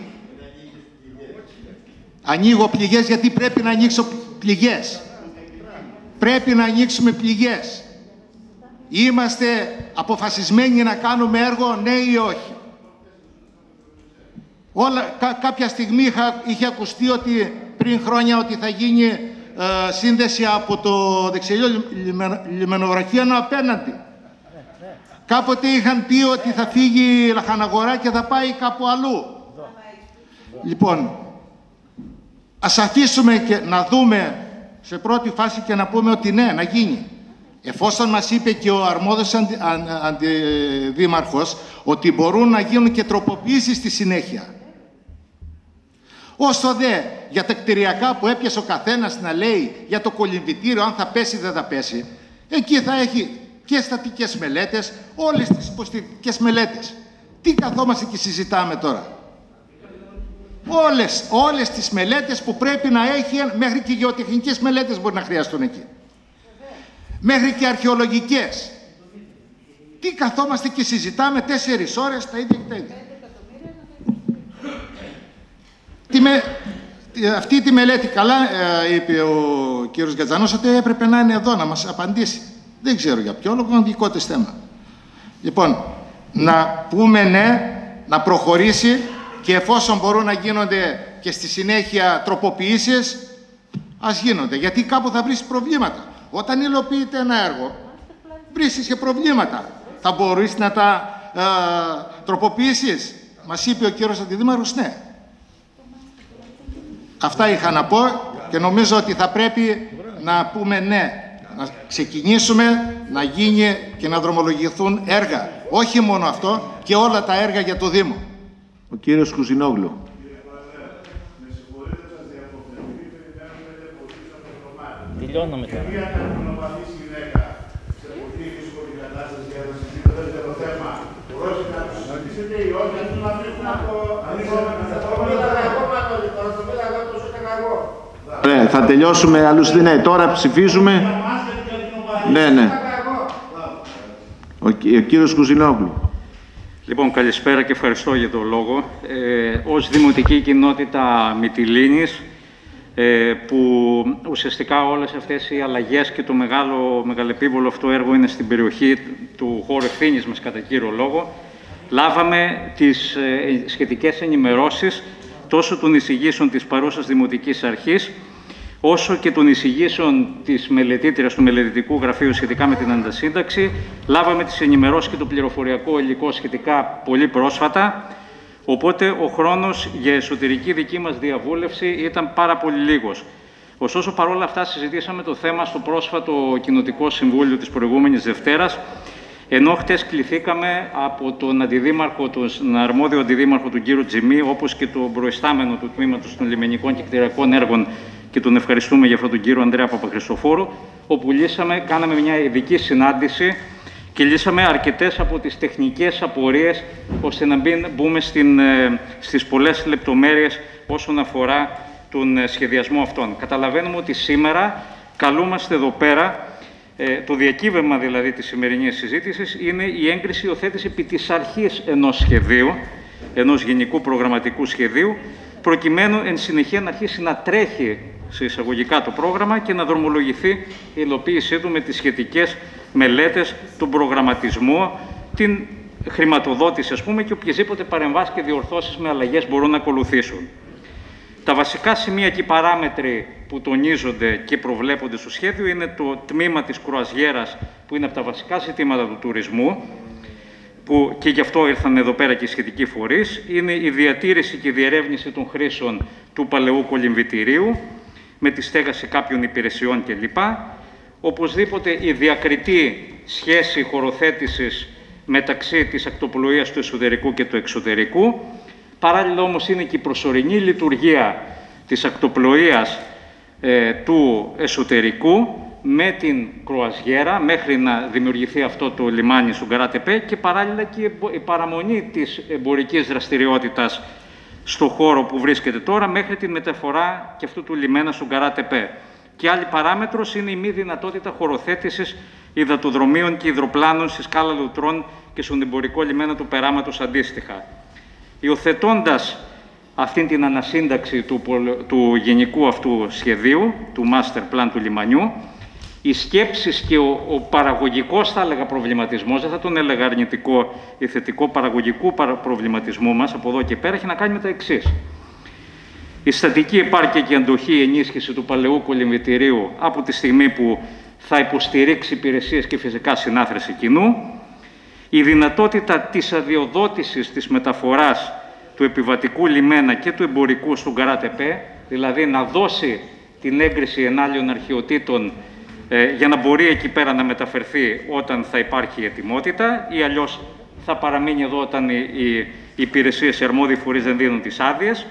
Ανοίγω πληγές γιατί πρέπει να ανοίξω πληγές. Πρέπει να ανοίξουμε πληγές. Είμαστε αποφασισμένοι να κάνουμε έργο, ναι ή όχι? Όλα, κά, κάποια στιγμή είχα, είχε ακουστεί ότι πριν χρόνια ότι θα γίνει ε, σύνδεση από το δεξιό λιμενοβραχίανο απέναντι. Κάποτε είχαν πει ότι θα φύγει η Λαχαναγορά και θα πάει κάπου αλλού. Λοιπόν, ας αφήσουμε και να δούμε σε πρώτη φάση και να πούμε ότι ναι, να γίνει. Εφόσον μας είπε και ο αρμόδιος αντι, αν, αντιδήμαρχος ότι μπορούν να γίνουν και τροποποιήσεις στη συνέχεια. Όσο δε για τα κτηριακά που έπιασε ο καθένας να λέει για το κολυμβητήριο, αν θα πέσει δεν θα πέσει, εκεί θα έχει και στατικές μελέτες, όλες τις υποστηρικές μελέτες. Τι καθόμαστε και συζητάμε τώρα? Όλες, όλες τις μελέτες που πρέπει να έχει, μέχρι και γεωτεχνικές μελέτες μπορεί να χρειαστούν εκεί. Μέχρι και αρχαιολογικές. Τι καθόμαστε και συζητάμε τέσσερις ώρες τα ίδια και τα ίδια. Τι με, αυτή τη μελέτη, καλά ε, είπε ο κύριος Γκατζανός ότι έπρεπε να είναι εδώ να μας απαντήσει. Δεν ξέρω για ποιο λόγο, είναι δικό της θέμα. Λοιπόν, να πούμε ναι, να προχωρήσει και εφόσον μπορούν να γίνονται και στη συνέχεια τροποποιήσεις, ας γίνονται. Γιατί κάπου θα βρεις προβλήματα. Όταν υλοποιείται ένα έργο, βρίσκεις και προβλήματα. Θα μπορείς να τα ε, τροποποιήσεις? Μας είπε ο κύριος Αντιδήμαρχος, ναι. Αυτά είχα να πω και νομίζω ότι θα πρέπει να πούμε ναι. Να ξεκινήσουμε, να γίνει και να δρομολογηθούν έργα. Όχι μόνο αυτό, και όλα τα έργα για το Δήμο. Ο κύριος Κουζινόγλου. Τελειώνουμε τώρα. Ναι, θα τελειώσουμε αλλούς. Ναι, τώρα ψηφίζουμε. Ναι, ναι. Ο, ο κύριος Κουζινόγλου. Λοιπόν, καλησπέρα και ευχαριστώ για τον λόγο. Ε, ως Δημοτική Κοινότητα Μυτιλήνης, ε, που ουσιαστικά όλες αυτές οι αλλαγές και το μεγάλο, μεγαλεπίβολο αυτό έργο είναι στην περιοχή του χώρου ευθύνης μας κατά κύριο λόγο, λάβαμε τις ε, σχετικές ενημερώσεις τόσο των εισηγήσεων της παρούσας Δημοτικής Αρχής, όσο και των εισηγήσεων της μελετήτριας του Μελετητικού Γραφείου σχετικά με την αντασύνταξη. Λάβαμε τις ενημερώσεις και το πληροφοριακό υλικό σχετικά πολύ πρόσφατα, οπότε ο χρόνος για εσωτερική δική μας διαβούλευση ήταν πάρα πολύ λίγος. Ωστόσο, παρόλα αυτά, συζητήσαμε το θέμα στο πρόσφατο Κοινοτικό Συμβούλιο της προηγούμενης Δευτέρας Ενώ χτες κληθήκαμε από τον αντιδήμαρχο, τον αρμόδιο αντιδήμαρχο του κύριο Τζιμί, όπως και τον προϊστάμενο του Τμήματος των Λιμενικών και Κτηριακών Έργων, και τον ευχαριστούμε για αυτόν τον κύριο Ανδρέα Παπαχριστοφόρου, όπου λύσαμε, κάναμε μια ειδική συνάντηση και λύσαμε αρκετές από τις τεχνικές απορίες, ώστε να μην μπούμε στην, στις πολλές λεπτομέρειες όσον αφορά τον σχεδιασμό αυτών. Καταλαβαίνουμε ότι σήμερα καλούμαστε εδώ πέρα, το διακύβευμα δηλαδή της σημερινής συζήτησης είναι η έγκριση υιοθέτηση επί της αρχής ενός σχεδίου, ενός γενικού προγραμματικού σχεδίου, προκειμένου εν συνεχεία να αρχίσει να τρέχει σε εισαγωγικά το πρόγραμμα και να δρομολογηθεί η υλοποίησή του με τις σχετικές μελέτες, τον προγραμματισμό, την χρηματοδότηση, ας πούμε, και οποιασδήποτε παρεμβάσεις και διορθώσεις με αλλαγές μπορούν να ακολουθήσουν. Τα βασικά σημεία και οι παράμετροι που τονίζονται και προβλέπονται στο σχέδιο είναι το τμήμα της κρουαζιέρας, που είναι από τα βασικά ζητήματα του τουρισμού, που και γι' αυτό ήρθαν εδώ πέρα και οι σχετικοί φορείς. Είναι η διατήρηση και η διερεύνηση των χρήσεων του παλαιού κολυμβητηρίου, με τη στέγαση κάποιων υπηρεσιών κλπ. Οπωσδήποτε η διακριτή σχέση χωροθέτησης μεταξύ της ακτοπλοείας του εσωτερικού και του εξωτερικού. Παράλληλα όμως είναι και η προσωρινή λειτουργία της ακτοπλοείας ε, του εσωτερικού με την κρουαζιέρα μέχρι να δημιουργηθεί αυτό το λιμάνι στον Καράτεπέ και παράλληλα και η παραμονή της εμπορικής δραστηριότητας στο χώρο που βρίσκεται τώρα μέχρι την μεταφορά και αυτού του λιμένα στον Καράτεπέ. Και άλλη παράμετρος είναι η μη δυνατότητα χωροθέτησης υδατοδρομίων και υδροπλάνων στη σκάλα Λουτρών και στον εμπορικό λιμένα του Περάματος αντίστοιχα. Υιοθετώντας αυτήν την ανασύνταξη του, του γενικού αυτού σχεδίου, του master plan του λιμανιού, οι σκέψεις και ο, ο παραγωγικός, θα έλεγα, προβληματισμός, δεν θα τον έλεγα αρνητικό ή θετικό, παραγωγικού προβληματισμού μας από εδώ και πέρα έχει να κάνει με τα εξής. Η στατική επάρκεια και αντοχή ενίσχυση του παλαιού κολυμβητηρίου από τη στιγμή που θα υποστηρίξει υπηρεσίες και φυσικά συνάθρηση κοινού, η δυνατότητα της αδειοδότησης της μεταφοράς του επιβατικού λιμένα και του εμπορικού στον Καράτεπέ, δηλαδή να δώσει την έγκριση ενάλλειων αρχαιοτήτων ε, για να μπορεί εκεί πέρα να μεταφερθεί όταν θα υπάρχει ετοιμότητα ή αλλιώς θα παραμείνει εδώ όταν οι, οι, οι υπηρεσίες, οι αρμόδιοι φορείς δεν δίνουν τις άδειες.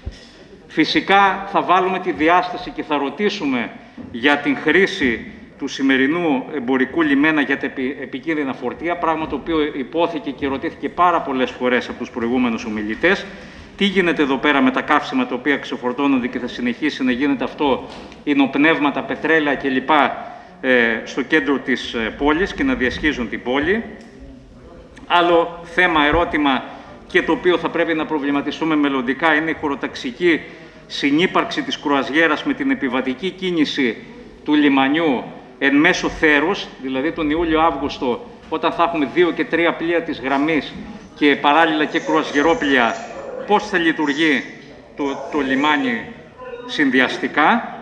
Φυσικά θα βάλουμε τη διάσταση και θα ρωτήσουμε για την χρήση του σημερινού εμπορικού λιμένα για τα επικίνδυνα φορτία, πράγμα το οποίο υπόθηκε και ρωτήθηκε πάρα πολλές φορές από τους προηγούμενους ομιλητές. Τι γίνεται εδώ πέρα με τα καύσιμα τα οποία ξεφορτώνονται και θα συνεχίσει να γίνεται αυτό, υνοπνεύματα, πετρέλαια κλπ. Ε, στο κέντρο της πόλης και να διασχίζουν την πόλη. Άλλο θέμα, ερώτημα και το οποίο θα πρέπει να προβληματιστούμε μελλοντικά είναι η χωροταξική συνύπαρξη της κρουαζιέρας με την επιβατική κίνηση του λιμανιού εν μέσω θέρους, δηλαδή τον Ιούλιο-Αύγουστο, όταν θα έχουμε δύο και τρία πλοία της γραμμής και παράλληλα και κρουαζιερόπλοια, πώς θα λειτουργεί το, το λιμάνι συνδυαστικά.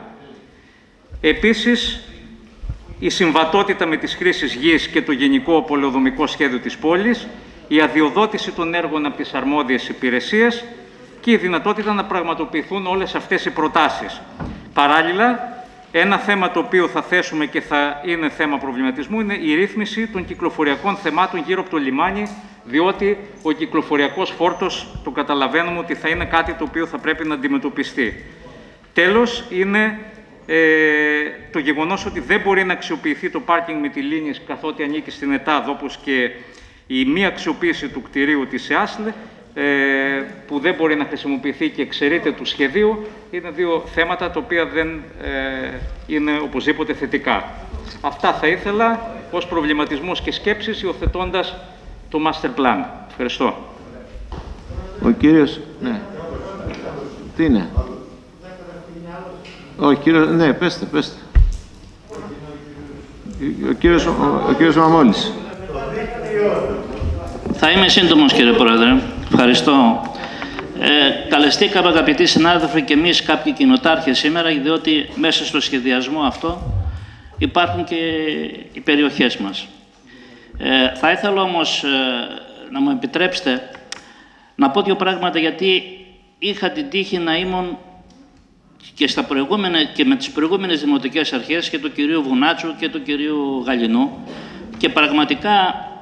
Επίσης, η συμβατότητα με τις χρήσεις γης και το γενικό πολεοδομικό σχέδιο της πόλης, η αδειοδότηση των έργων από τις αρμόδιες υπηρεσίες και η δυνατότητα να πραγματοποιηθούν όλες αυτές οι προτάσεις. Παράλληλα, ένα θέμα το οποίο θα θέσουμε και θα είναι θέμα προβληματισμού είναι η ρύθμιση των κυκλοφοριακών θεμάτων γύρω από το λιμάνι, διότι ο κυκλοφοριακός φόρτος, το καταλαβαίνουμε ότι θα είναι κάτι το οποίο θα πρέπει να αντιμετωπιστεί. Τέλος, είναι ε, το γεγονός ότι δεν μπορεί να αξιοποιηθεί το πάρκινγκ Μυτιλήνης καθότι ανήκει στην ΕΤΑΔ, όπως και η μη αξιοποίηση του κτηρίου της ΕΑΣΛ, ε, που δεν μπορεί να χρησιμοποιηθεί και εξαιρείται του σχεδίου, είναι δύο θέματα τα οποία δεν ε, είναι οπωσδήποτε θετικά. Αυτά θα ήθελα ως προβληματισμούς και σκέψεις υιοθετώντας το master plan. Ευχαριστώ. Ο κύριος, ναι. Τι είναι. Ο κύριος, ναι, πέστε, πέστε. Ο κύριος, ο, ο κύριος Μαμόλης. Θα είμαι σύντομος, κύριε Πρόεδρε. Ευχαριστώ. Ε, καλεστήκαμε, αγαπητοί συνάδελφοι, και εμείς κάποιοι κοινοτάρχες σήμερα, διότι μέσα στο σχεδιασμό αυτό υπάρχουν και οι περιοχές μας. Ε, θα ήθελα όμως ε, να μου επιτρέψετε να πω δύο πράγματα, γιατί είχα την τύχη να ήμουν και, στα προηγούμενα, και με τις προηγούμενες δημοτικές αρχές και του κυρίου Βουνάτσου και του κυρίου Γαλινού, και πραγματικά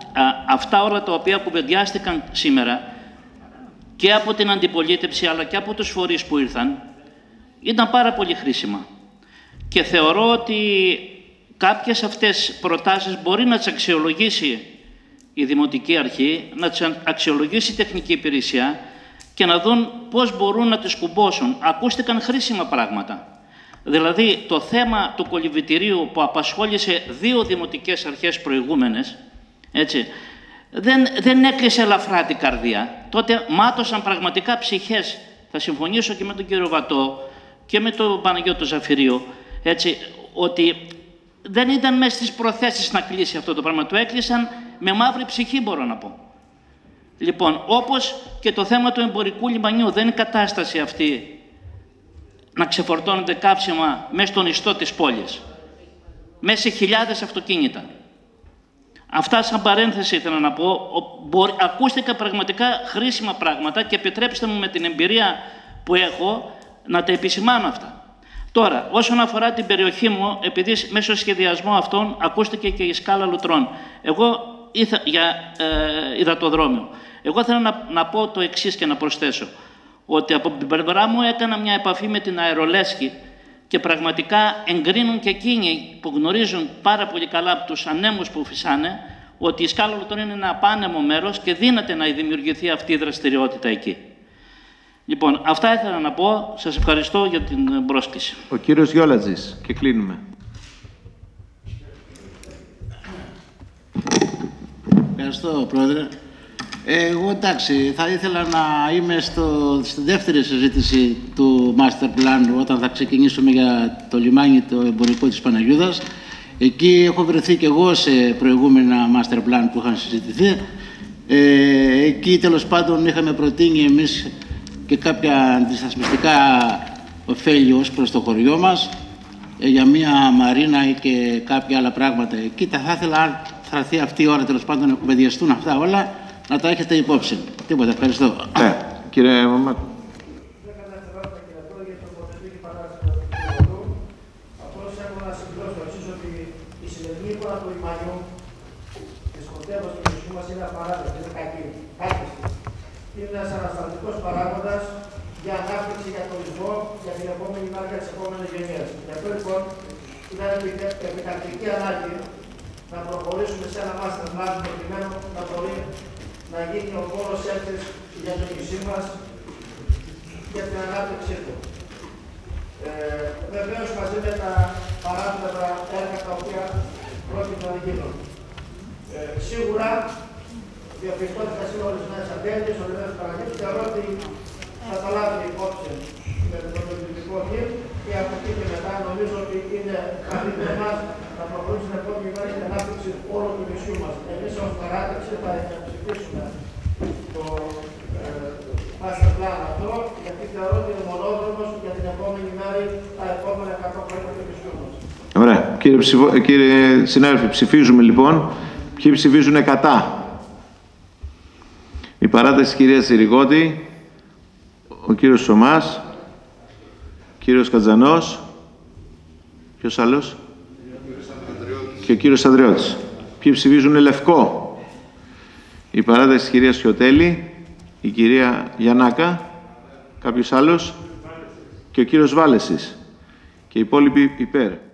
αυτά όλα τα οποία κουβεντιάστηκαν σήμερα και από την αντιπολίτευση αλλά και από τους φορείς που ήρθαν ήταν πάρα πολύ χρήσιμα. Και θεωρώ ότι κάποιες αυτές προτάσεις μπορεί να τις αξιολογήσει η Δημοτική Αρχή, να τις αξιολογήσει η Τεχνική Υπηρεσία και να δουν πώς μπορούν να τις κουμπώσουν. Ακούστηκαν χρήσιμα πράγματα. Δηλαδή, το θέμα του κολυμβητηρίου που απασχόλησε δύο δημοτικές αρχές προηγούμενες, έτσι, δεν, δεν έκλεισε ελαφρά την καρδία. Τότε μάτωσαν πραγματικά ψυχές. Θα συμφωνήσω και με τον κύριο Βατό και με τον Παναγιώτο Ζαφυρίο, έτσι, ότι δεν ήταν μέσα στις προθέσεις να κλείσει αυτό το πράγμα. Το έκλεισαν με μαύρη ψυχή, μπορώ να πω. Λοιπόν, όπως και το θέμα του εμπορικού λιμανιού, δεν είναι κατάσταση αυτή να ξεφορτώνονται κάψιμα μέσα στον ιστό της πόλης, μέσα σε χιλιάδες αυτοκίνητα. Αυτά σαν παρένθεση ήθελα να πω. Ακούστηκα πραγματικά χρήσιμα πράγματα και επιτρέψτε μου με την εμπειρία που έχω να τα επισημάνω αυτά. Τώρα, όσον αφορά την περιοχή μου, επειδή μέσω σχεδιασμού αυτών ακούστηκε και η σκάλα Λουτρών. Εγώ ήθα, για ε, υδατοδρόμιο. Εγώ θέλω να, να πω το εξής και να προσθέσω. Ότι από την πλευρά μου έκανα μια επαφή με την Αερολέσχη και πραγματικά εγκρίνουν και εκείνοι που γνωρίζουν πάρα πολύ καλά από τους ανέμους που φυσάνε ότι η σκάλα Λουτρών είναι ένα απάνεμο μέρος και δύναται να δημιουργηθεί αυτή η δραστηριότητα εκεί. Λοιπόν, αυτά ήθελα να πω. Σας ευχαριστώ για την πρόσκληση. Ο κύριος Γιόλατζης και κλείνουμε. Ευχαριστώ, Πρόεδρε. Εγώ, εντάξει, θα ήθελα να είμαι στο, στη δεύτερη συζήτηση του Master Plan όταν θα ξεκινήσουμε για το λιμάνι το εμπορικό της Παναγιούδας. Εκεί έχω βρεθεί και εγώ σε προηγούμενα Master Plan που είχαν συζητηθεί. Ε, εκεί, τέλος πάντων, είχαμε προτείνει εμείς και κάποια αντισταθμιστικά ωφέλη ως προς το χωριό μας ε, για μια μαρίνα ή και κάποια άλλα πράγματα. Εκεί θα ήθελα, αν θα έρθει αυτή η ώρα, τέλος πάντων, να κουβεντιαστούν αυτά όλα, να τα έχετε υπόψη. Τίποτα, ευχαριστώ. Ναι, κύριε Μαμά. Είναι ένας ανασταλτικός παράγοντας για ανάπτυξη, για τουρισμό, για την επόμενη μάρκα της επόμενης γενιάς. Γι' αυτό λοιπόν ήταν επιτακτική ανάγκη να προχωρήσουμε σε ένα master plan προκειμένου να μπορεί να γίνει ο πόρος έκθεση για το νησί μας και την ανάπτυξή του. Ε, Βεβαίως μαζί με τα παράπλευρα έργα τα οποία πρόκειται να γίνουν. Ε, σίγουρα διαπιστώθηκαν σε ορισμένες αντέλειες, ορισμένες παραγγελίες, θεωρώ ότι θα τα λάβει υπόψη με τον πολιτικό γύρ και από εκεί και μετά νομίζω ότι είναι καλή για εμάς να προχωρήσουμε στην επόμενη μέρα για την ανάπτυξη όλου του νησιού μας. Εμείς ως παράταξη θα ψηφίσουμε το master plan αυτό, γιατί θεωρώ ότι είναι μονόδρομος για την επόμενη μέρα, τα επόμενα εκατό χρόνια του νησιού μας. Ωραία. Κύριε, ψηφο... Κύριε συνάδελφε, ψηφίζουμε λοιπόν. Ποιοι ψηφίζουν κατά? Η παράταση της κυρίας Συριγώτη, ο κύριος Σωμάς, ο κύριος Κατζανός, ποιος άλλος? Και ο κύριος Ανδρεώτης. Ποιοι ψηφίζουν λευκό? Η παράταση της κυρίας Χιωτέλη, η κυρία Γιαννάκα, κάποιος άλλος και ο κύριος Βάλεσης. Και οι υπόλοιποι υπέρ.